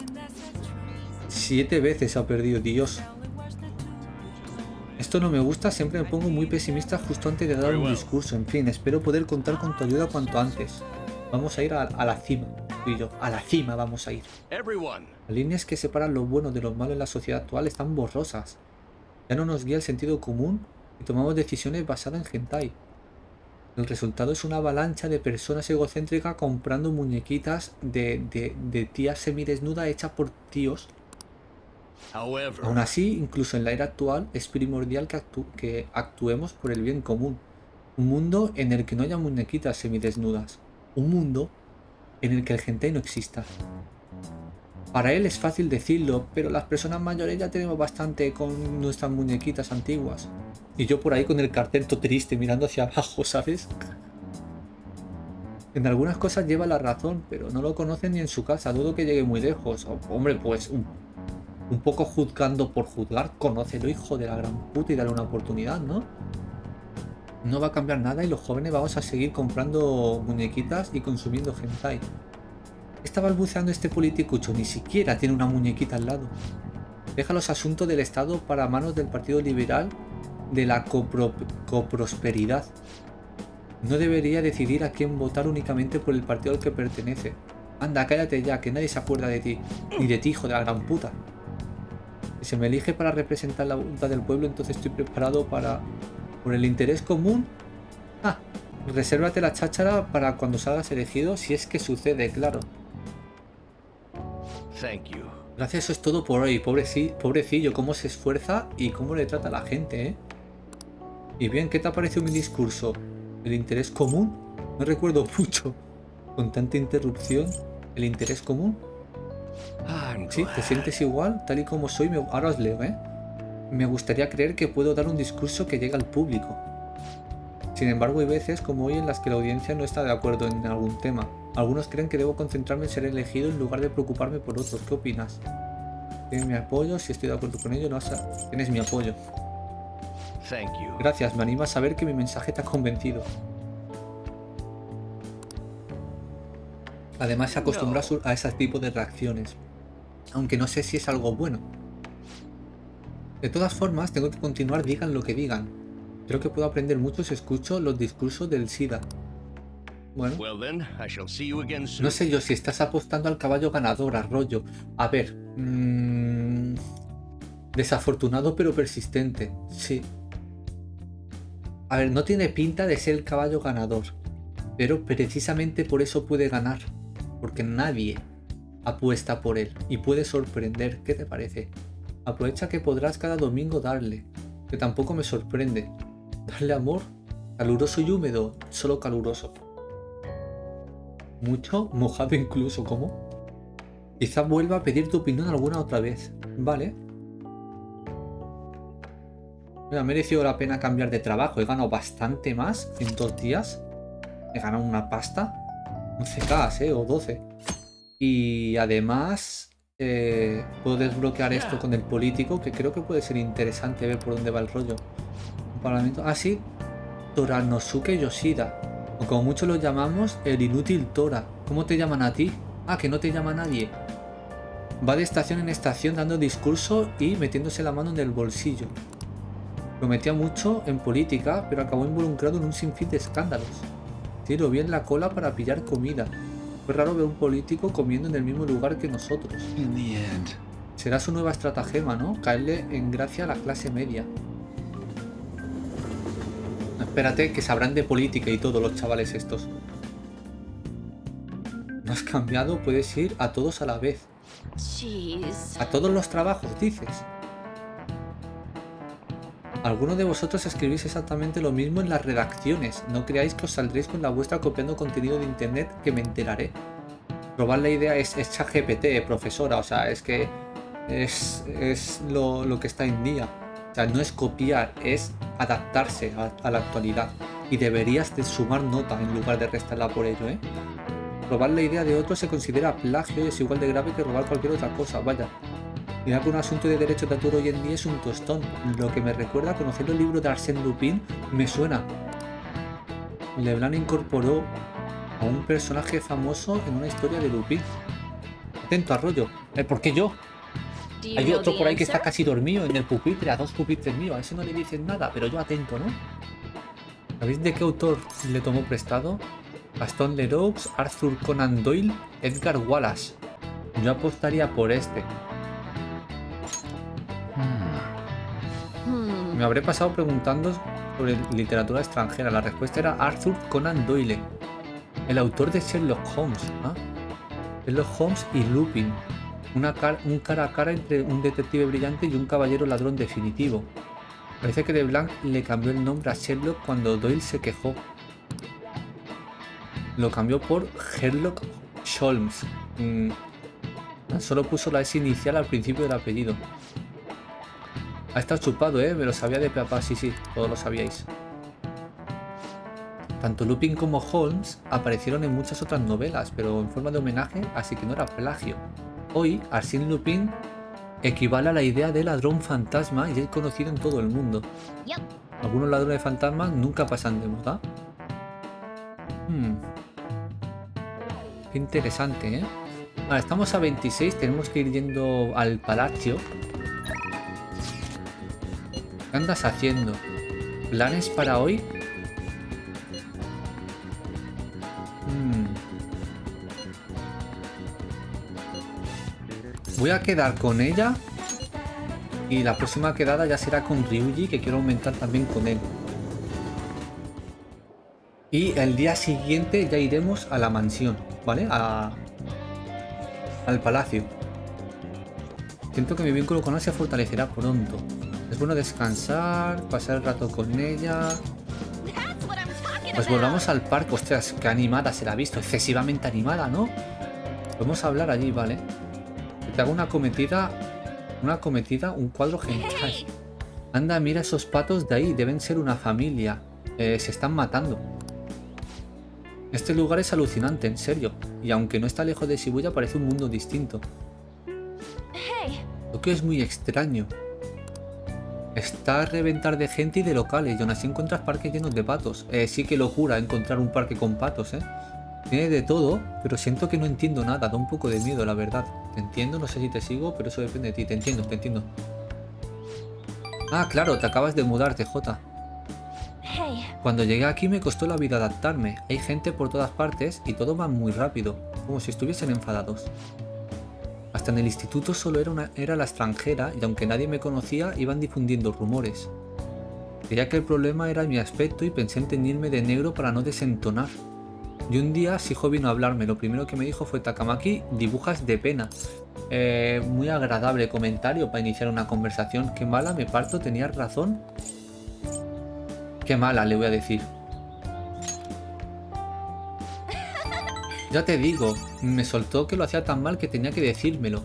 7 veces ha perdido, Dios. Esto no me gusta, siempre me pongo muy pesimista justo antes de dar un discurso. En fin, espero poder contar con tu ayuda cuanto antes. Vamos a ir a la cima. Y yo, a la cima vamos a ir. Las líneas que separan lo bueno de lo malo en la sociedad actual están borrosas. Ya no nos guía el sentido común y tomamos decisiones basadas en hentai. El resultado es una avalancha de personas egocéntricas comprando muñequitas de tía semidesnuda hecha por tíos. Aún así, incluso en la era actual, es primordial que actuemos por el bien común. Un mundo en el que no haya muñequitas semidesnudas. Un mundo en el que el hentai no exista. Para él es fácil decirlo, pero las personas mayores ya tenemos bastante con nuestras muñequitas antiguas. Y yo por ahí con el cartel todo triste mirando hacia abajo, ¿sabes? En algunas cosas lleva la razón, pero no lo conocen ni en su casa, dudo que llegue muy lejos. Hombre, pues un poco juzgando por juzgar, conócelo, hijo de la gran puta, y dale una oportunidad, ¿no? No va a cambiar nada y los jóvenes vamos a seguir comprando muñequitas y consumiendo hentai. Está balbuceando este politicucho, ni siquiera tiene una muñequita al lado. Deja los asuntos del Estado para manos del Partido Liberal de la coprosperidad. No debería decidir a quién votar únicamente por el partido al que pertenece. Anda, cállate ya, que nadie se acuerda de ti. Ni de ti, hijo de la gran puta. Si se me elige para representar la voluntad del pueblo, entonces estoy preparado por el interés común. Ah, resérvate la cháchara para cuando salgas elegido, si es que sucede, claro. Thank you. Gracias, eso es todo por hoy. Pobrecillo, cómo se esfuerza y cómo le trata a la gente, ¿eh? Y bien, ¿qué te ha parecido mi discurso? ¿El interés común? No recuerdo mucho. Con tanta interrupción. ¿El interés común? Sí, ¿te sientes igual? Tal y como soy, ahora os leo, ¿eh? Me gustaría creer que puedo dar un discurso que llegue al público. Sin embargo, hay veces, como hoy, en las que la audiencia no está de acuerdo en algún tema. Algunos creen que debo concentrarme en ser elegido en lugar de preocuparme por otros. ¿Qué opinas? ¿Tienes mi apoyo? Si estoy de acuerdo con ello, no tienes mi apoyo. Thank you. Gracias, me anima a saber que mi mensaje te ha convencido. Además, se acostumbra a ese tipo de reacciones. Aunque no sé si es algo bueno. De todas formas, tengo que continuar, digan lo que digan. Creo que puedo aprender mucho si escucho los discursos del SIDA. Bueno, no sé yo si estás apostando al caballo ganador, Arroyo. A ver, desafortunado pero persistente, sí. A ver, no tiene pinta de ser el caballo ganador, pero precisamente por eso puede ganar, porque nadie apuesta por él y puede sorprender. ¿Qué te parece? Aprovecha que podrás cada domingo darle, que tampoco me sorprende. Darle amor, caluroso y húmedo, solo caluroso. Mucho, mojado incluso, ¿cómo? Quizá vuelva a pedir tu opinión alguna otra vez. Vale. Me ha merecido la pena cambiar de trabajo. He ganado bastante más en 2 días. He ganado una pasta. 11k, o 12. Y además puedo desbloquear esto con el político, que creo que puede ser interesante ver por dónde va el rollo. Un parlamento. Ah, sí. Toranosuke Yoshida. O como muchos lo llamamos, el inútil Tora. ¿Cómo te llaman a ti? Ah, que no te llama nadie. Va de estación en estación dando discurso y metiéndose la mano en el bolsillo. Prometía mucho en política, pero acabó involucrado en un sinfín de escándalos. Sí, lo vi en la cola para pillar comida. Fue raro ver un político comiendo en el mismo lugar que nosotros. Será su nueva estratagema, ¿no? Caerle en gracia a la clase media. Espérate, que sabrán de política y todo los chavales estos. ¿No has cambiado? Puedes ir a todos a la vez. A todos los trabajos, dices. Algunos de vosotros escribís exactamente lo mismo en las redacciones. No creáis que os saldréis con la vuestra copiando contenido de internet, que me enteraré. Probar la idea es ChatGPT, profesora. O sea, es que es lo que está en día. O sea, no es copiar, es adaptarse a la actualidad. Y deberías de sumar nota en lugar de restarla por ello, ¿eh? Robar la idea de otro se considera plagio y es igual de grave que robar cualquier otra cosa, vaya. Mira que un asunto de derecho de autor hoy en día es un tostón. Lo que me recuerda a conocer el libro de Arsène Lupin me suena. Leblanc incorporó a un personaje famoso en una historia de Lupin. Atento, Arroyo. ¿Por qué yo? Hay otro por ahí que está casi dormido en el pupitre, a 2 pupitres míos. A eso no le dicen nada, pero yo atento, ¿no? ¿Sabéis de qué autor le tomó prestado? Gaston Leroux, Arthur Conan Doyle, Edgar Wallace. Yo apostaría por este. Me habré pasado preguntando sobre literatura extranjera. La respuesta era Arthur Conan Doyle, el autor de Sherlock Holmes. ¿Ah? Sherlock Holmes y Lupin. Un cara a cara entre un detective brillante y un caballero ladrón definitivo. Parece que Leblanc le cambió el nombre a Sherlock cuando Doyle se quejó. Lo cambió por Sherlock Holmes. Solo puso la S inicial al principio del apellido. Ha estado chupado, me lo sabía de papá, sí, todos lo sabíais. Tanto Lupin como Holmes aparecieron en muchas otras novelas, pero en forma de homenaje, así que no era plagio. Hoy, Arsène Lupin equivale a la idea de ladrón fantasma y es conocido en todo el mundo. Algunos ladrones fantasmas nunca pasan de moda. Qué interesante, Vale, estamos a 26, tenemos que ir yendo al palacio. ¿Qué andas haciendo? ¿Planes para hoy? Voy a quedar con ella Y la próxima quedada ya será con Ryuji, que quiero aumentar también con él. Y el día siguiente ya iremos a la mansión, ¿vale? Al palacio. Siento que mi vínculo con él se fortalecerá pronto. Es bueno descansar, pasar el rato con ella. Pues volvamos al parque. Ostras, qué animada se la ha visto. Excesivamente animada, ¿no? Podemos hablar allí, ¿vale? Te hago una cometida, un cuadro hentai. Anda, mira esos patos de ahí, deben ser una familia. Se están matando. Este lugar es alucinante, en serio. Y aunque no está lejos de Shibuya, parece un mundo distinto. Tokio es muy extraño. Está a reventar de gente y de locales, y aún así encuentras parques llenos de patos. Sí que locura encontrar un parque con patos, ¿eh? Tiene de todo, pero siento que no entiendo nada. Da un poco de miedo, la verdad. Te entiendo, no sé si te sigo, pero eso depende de ti. Te entiendo, te entiendo. Ah, claro, te acabas de mudarte, Jota. Cuando llegué aquí me costó la vida adaptarme. Hay gente por todas partes y todo va muy rápido, como si estuviesen enfadados. Hasta en el instituto solo era la extranjera y aunque nadie me conocía iban difundiendo rumores. Creía que el problema era mi aspecto y pensé en teñirme de negro para no desentonar. Y un día Shijo vino a hablarme, lo primero que me dijo fue: Takamaki, dibujas de pena. Muy agradable comentario para iniciar una conversación. Qué mala me parto, tenías razón. Qué mala, le voy a decir. Ya te digo, me soltó que lo hacía tan mal que tenía que decírmelo.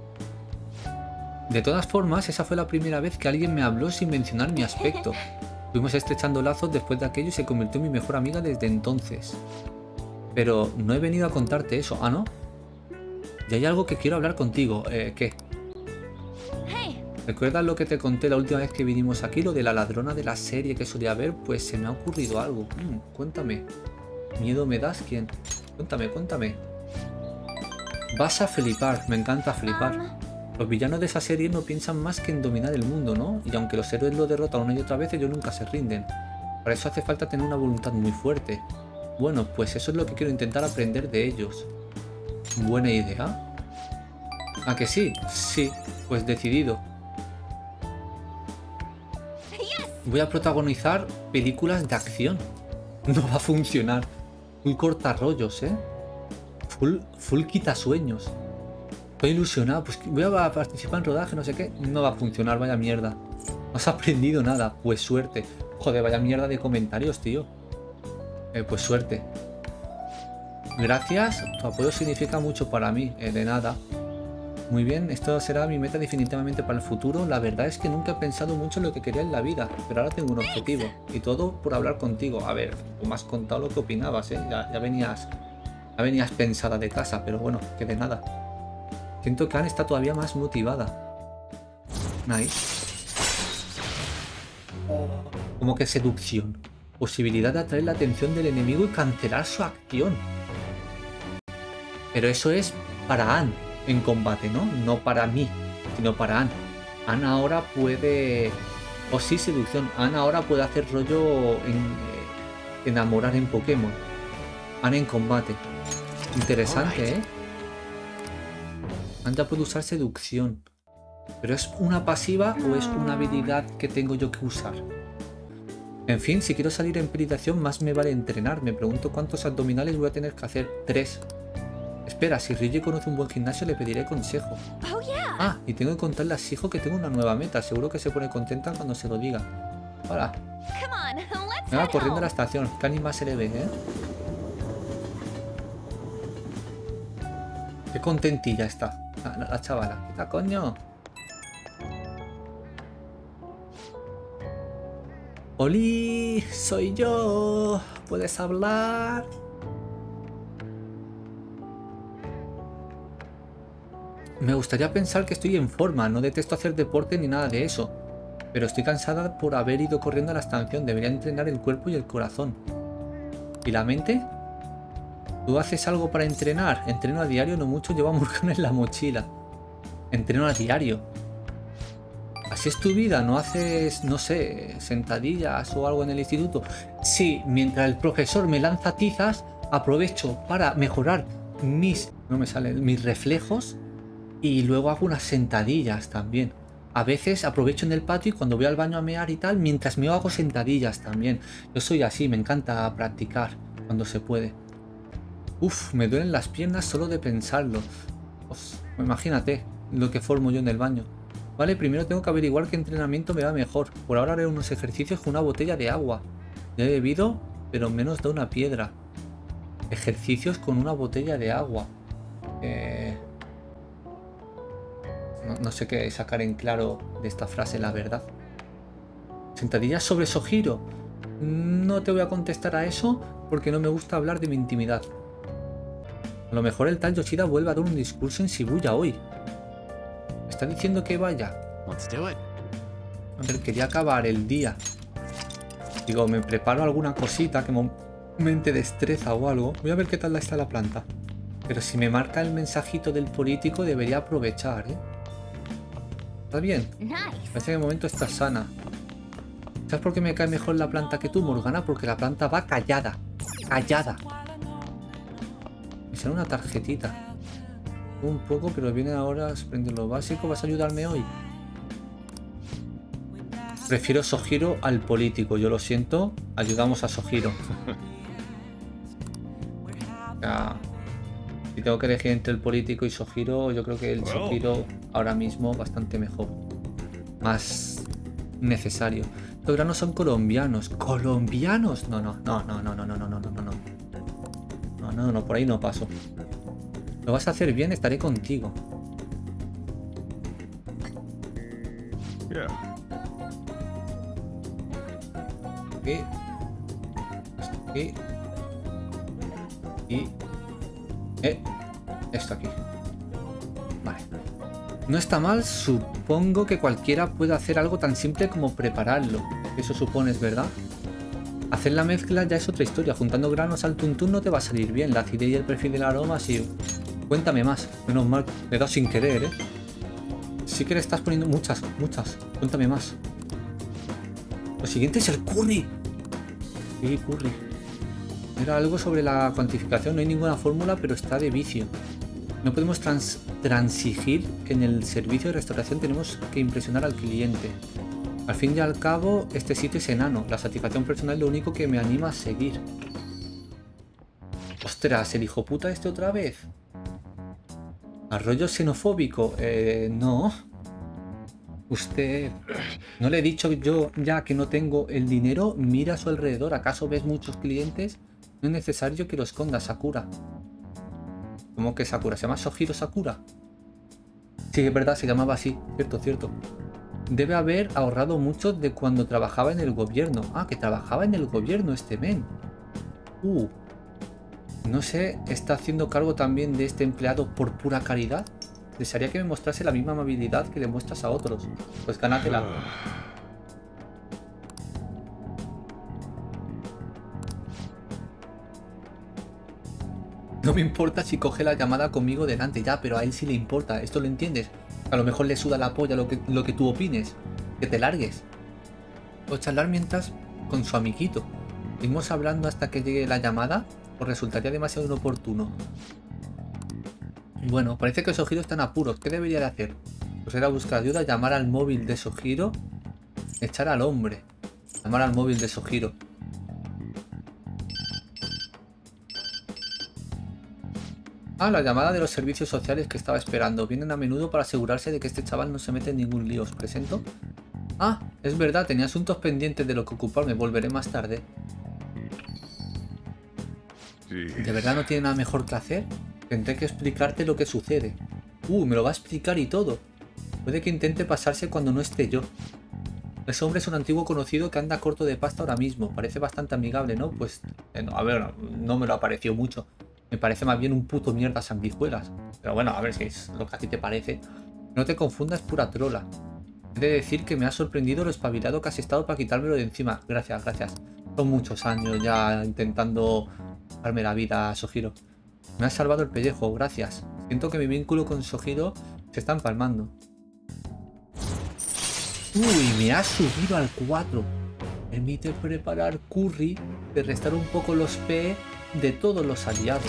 De todas formas, esa fue la primera vez que alguien me habló sin mencionar mi aspecto. Fuimos estrechando lazos después de aquello y se convirtió en mi mejor amiga desde entonces. Pero no he venido a contarte eso, ¿ah, no? Y hay algo que quiero hablar contigo. ¿Qué? ¿Recuerdas lo que te conté la última vez que vinimos aquí? Lo de la ladrona de la serie que solía ver. Pues se me ha ocurrido algo. Cuéntame. ¿Miedo me das? ¿Quién? Cuéntame, cuéntame. Vas a flipar. Me encanta flipar. Los villanos de esa serie no piensan más que en dominar el mundo, ¿no? Y aunque los héroes lo derrotan una y otra vez, ellos nunca se rinden. Para eso hace falta tener una voluntad muy fuerte. Bueno, pues eso es lo que quiero intentar aprender de ellos. Buena idea. ¿A que sí? Sí, pues decidido. Voy a protagonizar películas de acción. No va a funcionar. Full cortarrollos, ¿eh? Full quitasueños. Estoy ilusionado. Pues voy a participar en rodaje, no sé qué. No va a funcionar, vaya mierda. No has aprendido nada. Pues suerte. Joder, vaya mierda de comentarios, tío. Pues suerte. Gracias. Tu apoyo significa mucho para mí. De nada. Muy bien, esto será mi meta definitivamente para el futuro. La verdad es que nunca he pensado mucho en lo que quería en la vida, pero ahora tengo un objetivo. Y todo por hablar contigo. A ver, tú me has contado lo que opinabas, ¿eh? Ya venías pensada de casa, pero bueno, que de nada. Siento que Anne está todavía más motivada. Nice. Como que seducción. Posibilidad de atraer la atención del enemigo y cancelar su acción. Pero eso es para Anne. En combate, ¿no? No para mí, sino para Anne. Anne ahora puede... O sí, seducción. Anne ahora puede hacer rollo en enamorar en Pokémon. Anne en combate. Interesante, ¿eh? Anne ya puede usar seducción. ¿Pero es una pasiva o es una habilidad que tengo yo que usar? En fin, si quiero salir en penetración, más me vale entrenar. Me pregunto cuántos abdominales voy a tener que hacer. 3. Espera, si Ryuji conoce un buen gimnasio le pediré consejo. Ah, y tengo que contarle a Shijo que tengo una nueva meta. Seguro que se pone contenta cuando se lo diga. Hola. Me va corriendo a la estación. Qué anima se le ve, ¿eh? Qué contentilla está la chavala. ¿Qué coño? ¡Oli! ¡Soy yo! ¿Puedes hablar? Me gustaría pensar que estoy en forma, no detesto hacer deporte ni nada de eso. Pero estoy cansada por haber ido corriendo a la estación, debería entrenar el cuerpo y el corazón. ¿Y la mente? ¿Tú haces algo para entrenar? Entreno a diario, no mucho, llevo a Murkon en la mochila. Entreno a diario. ¿Así es tu vida? ¿No haces, no sé, sentadillas o algo en el instituto? Sí, mientras el profesor me lanza tizas, aprovecho para mejorar mis reflejos. Y luego hago unas sentadillas también. A veces aprovecho en el patio y cuando voy al baño a mear y tal, mientras meo hago sentadillas también. Yo soy así, me encanta practicar cuando se puede. Uf, me duelen las piernas solo de pensarlo. Pues, imagínate lo que formo yo en el baño. Vale, primero tengo que averiguar qué entrenamiento me va mejor. Por ahora haré unos ejercicios con una botella de agua. Ya he bebido, pero menos de una piedra. Ejercicios con una botella de agua. No sé qué sacar en claro de esta frase, la verdad. Sentadillas sobre Sojiro. No te voy a contestar a eso porque no me gusta hablar de mi intimidad. A lo mejor el tal Yoshida vuelve a dar un discurso en Shibuya hoy. ¿Me está diciendo que vaya? Let's do it. A ver, quería acabar el día. Digo, me preparo alguna cosita que me aumente destreza o algo. Voy a ver qué tal está la planta. Pero si me marca el mensajito del político debería aprovechar, ¿eh? Está bien. Parece que de momento está sana. ¿Sabes por qué me cae mejor la planta que tú, Morgana? Porque la planta va callada. Callada. Me sale una tarjetita. Un poco, pero viene ahora a aprender lo básico. ¿Vas a ayudarme hoy? Prefiero Sojiro al político. Yo lo siento. Ayudamos a Sojiro. Ya. Si tengo que elegir entre el político y Sojiro, yo creo que el Sojiro ahora mismo bastante mejor. Más necesario. Los granos son colombianos. ¿Colombianos? No, por ahí no paso. Lo vas a hacer bien, estaré contigo. Aquí. Aquí. Y... esto aquí. Vale. No está mal, supongo que cualquiera puede hacer algo tan simple como prepararlo. Eso supones, ¿verdad? Hacer la mezcla ya es otra historia. Juntando granos al tuntún no te va a salir bien. La acidez y el perfil del aroma, sí. Cuéntame más. Menos mal, le he dado sin querer, ¿eh? Sí que le estás poniendo muchas. Cuéntame más. Lo siguiente es el curry. Sí, curry. Era algo sobre la cuantificación, no hay ninguna fórmula, pero está de vicio. No podemos transigir en el servicio de restauración, tenemos que impresionar al cliente. Al fin y al cabo, este sitio es enano. La satisfacción personal es lo único que me anima a seguir. Ostras, ¿el hijo puta este otra vez? ¿Arroyo xenofóbico? No. Usted... ¿No le he dicho yo ya que no tengo el dinero? Mira a su alrededor, ¿acaso ves muchos clientes? No es necesario que lo esconda, Sakura. ¿Cómo que Sakura? ¿Se llama Sojiro Sakura? Sí, es verdad, se llamaba así. Cierto. Debe haber ahorrado mucho de cuando trabajaba en el gobierno. Ah, que trabajaba en el gobierno este men. No sé, ¿está haciendo cargo también de este empleado por pura caridad? Desearía que me mostrase la misma amabilidad que le muestras a otros. Pues gánatela. No me importa si coge la llamada conmigo delante ya, pero a él sí le importa. ¿Esto lo entiendes? A lo mejor le suda la polla lo que tú opines. Que te largues. O charlar mientras con su amiguito. ¿Seguimos hablando hasta que llegue la llamada? ¿O resultaría demasiado inoportuno? Bueno, parece que Sojiro está en apuros. ¿Qué debería de hacer? Pues era buscar ayuda, llamar al móvil de Sojiro. Echar al hombre. Llamar al móvil de Sojiro. Ah, la llamada de los servicios sociales que estaba esperando. Vienen a menudo para asegurarse de que este chaval no se mete en ningún lío. ¿Os presento? Ah, es verdad, tenía asuntos pendientes de lo que ocuparme. Volveré más tarde. ¿De verdad no tiene nada mejor que hacer? Tendré que explicarte lo que sucede. Me lo va a explicar y todo. Puede que intente pasarse cuando no esté yo. Ese hombre es un antiguo conocido que anda corto de pasta ahora mismo. Parece bastante amigable, ¿no? Pues, a ver, no me lo ha parecido mucho. Me parece más bien un puto mierda sanguijuelas. Pero bueno, a ver si es lo que a ti te parece. No te confundas, pura trola. He de decir que me ha sorprendido lo espabilado que has estado para quitármelo de encima. Gracias. Son muchos años ya intentando darme la vida a Sojiro. Me has salvado el pellejo, gracias. Siento que mi vínculo con Sojiro se está empalmando. Me ha subido al 4. Permite preparar curry de restar un poco los PE de todos los aliados.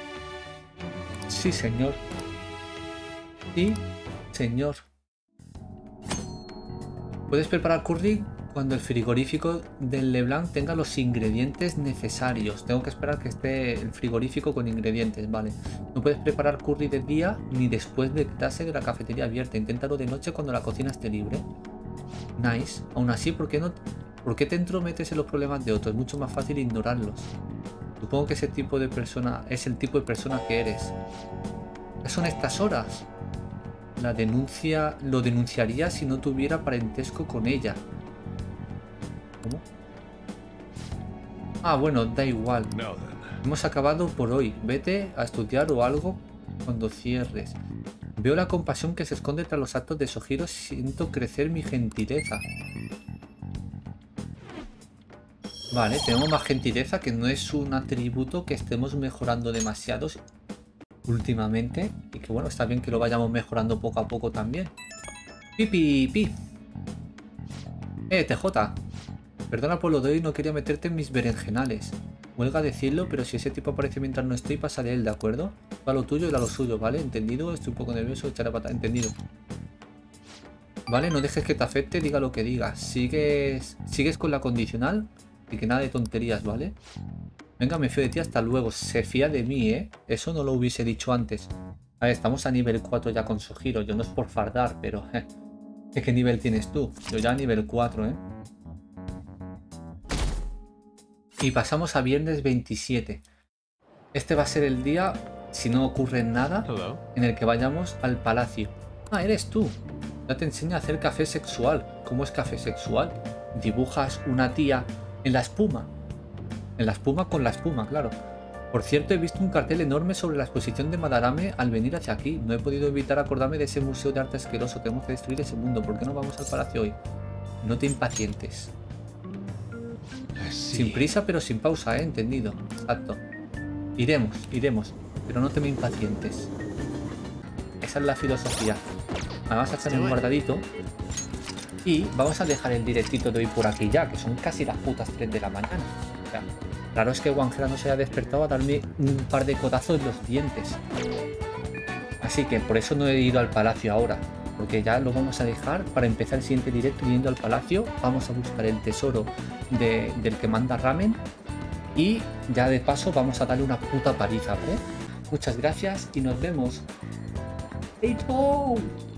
Sí, señor. Sí, señor. Puedes preparar curry cuando el frigorífico del LeBlanc tenga los ingredientes necesarios. Tengo que esperar que esté el frigorífico con ingredientes, vale. No puedes preparar curry de día ni después de quedarse de la cafetería abierta. Inténtalo de noche cuando la cocina esté libre. Nice. Aún así, ¿por qué te entrometes en los problemas de otros? Es mucho más fácil ignorarlos. Supongo que ese tipo de persona es el tipo de persona que eres. ¿Qué son estas horas? Lo denunciaría si no tuviera parentesco con ella. ¿Cómo? Ah, bueno, da igual. Hemos acabado por hoy. Vete a estudiar o algo cuando cierres. Veo la compasión que se esconde tras los actos de Sojiro. Siento crecer mi gentileza. Vale, tenemos más gentileza, que no es un atributo que estemos mejorando demasiados últimamente. Y que bueno, está bien que lo vayamos mejorando poco a poco también. Pi. TJ. Perdona por lo de hoy, no quería meterte en mis berenjenales. Huelga decirlo, pero si ese tipo aparece mientras no estoy, pasaré él, ¿de acuerdo? Va lo tuyo y a lo suyo, ¿vale? ¿Entendido? Estoy un poco nervioso, echaré patada. Entendido. Vale, no dejes que te afecte, diga lo que digas. Sigues con la condicional y que nada de tonterías, ¿vale? Venga, me fío de ti, hasta luego. Se fía de mí, ¿eh? Eso no lo hubiese dicho antes. A ver, estamos a nivel 4 ya con Sojiro. Yo no es por fardar, pero... ¿Qué nivel tienes tú? Yo ya a nivel 4, ¿eh? Y pasamos a viernes 27. Este va a ser el día, si no ocurre nada, en el que vayamos al palacio. Ah, eres tú. Ya te enseño a hacer café sexual. ¿Cómo es café sexual? Dibujas una tía en la espuma. En la espuma con la espuma, claro. Por cierto, he visto un cartel enorme sobre la exposición de Madarame al venir hacia aquí. No he podido evitar acordarme de ese museo de arte asqueroso. Tenemos que destruir ese mundo. ¿Por qué no vamos al palacio hoy? No te impacientes. Sin prisa, pero sin pausa, ¿eh? Entendido. Exacto. Iremos. Pero no te me impacientes. Esa es la filosofía. Vamos a echar un guardadito. Y vamos a dejar el directito de hoy por aquí ya, que son casi las putas 3 de la mañana. O sea, claro es que Wanjera no se haya despertado a darme un par de codazos en los dientes. Así que por eso no he ido al palacio ahora. Porque ya lo vamos a dejar para empezar el siguiente directo yendo al palacio. Vamos a buscar el tesoro del que manda Ramen. Y ya de paso vamos a darle una puta paliza, ¿vale? Muchas gracias y nos vemos. ¡Hey,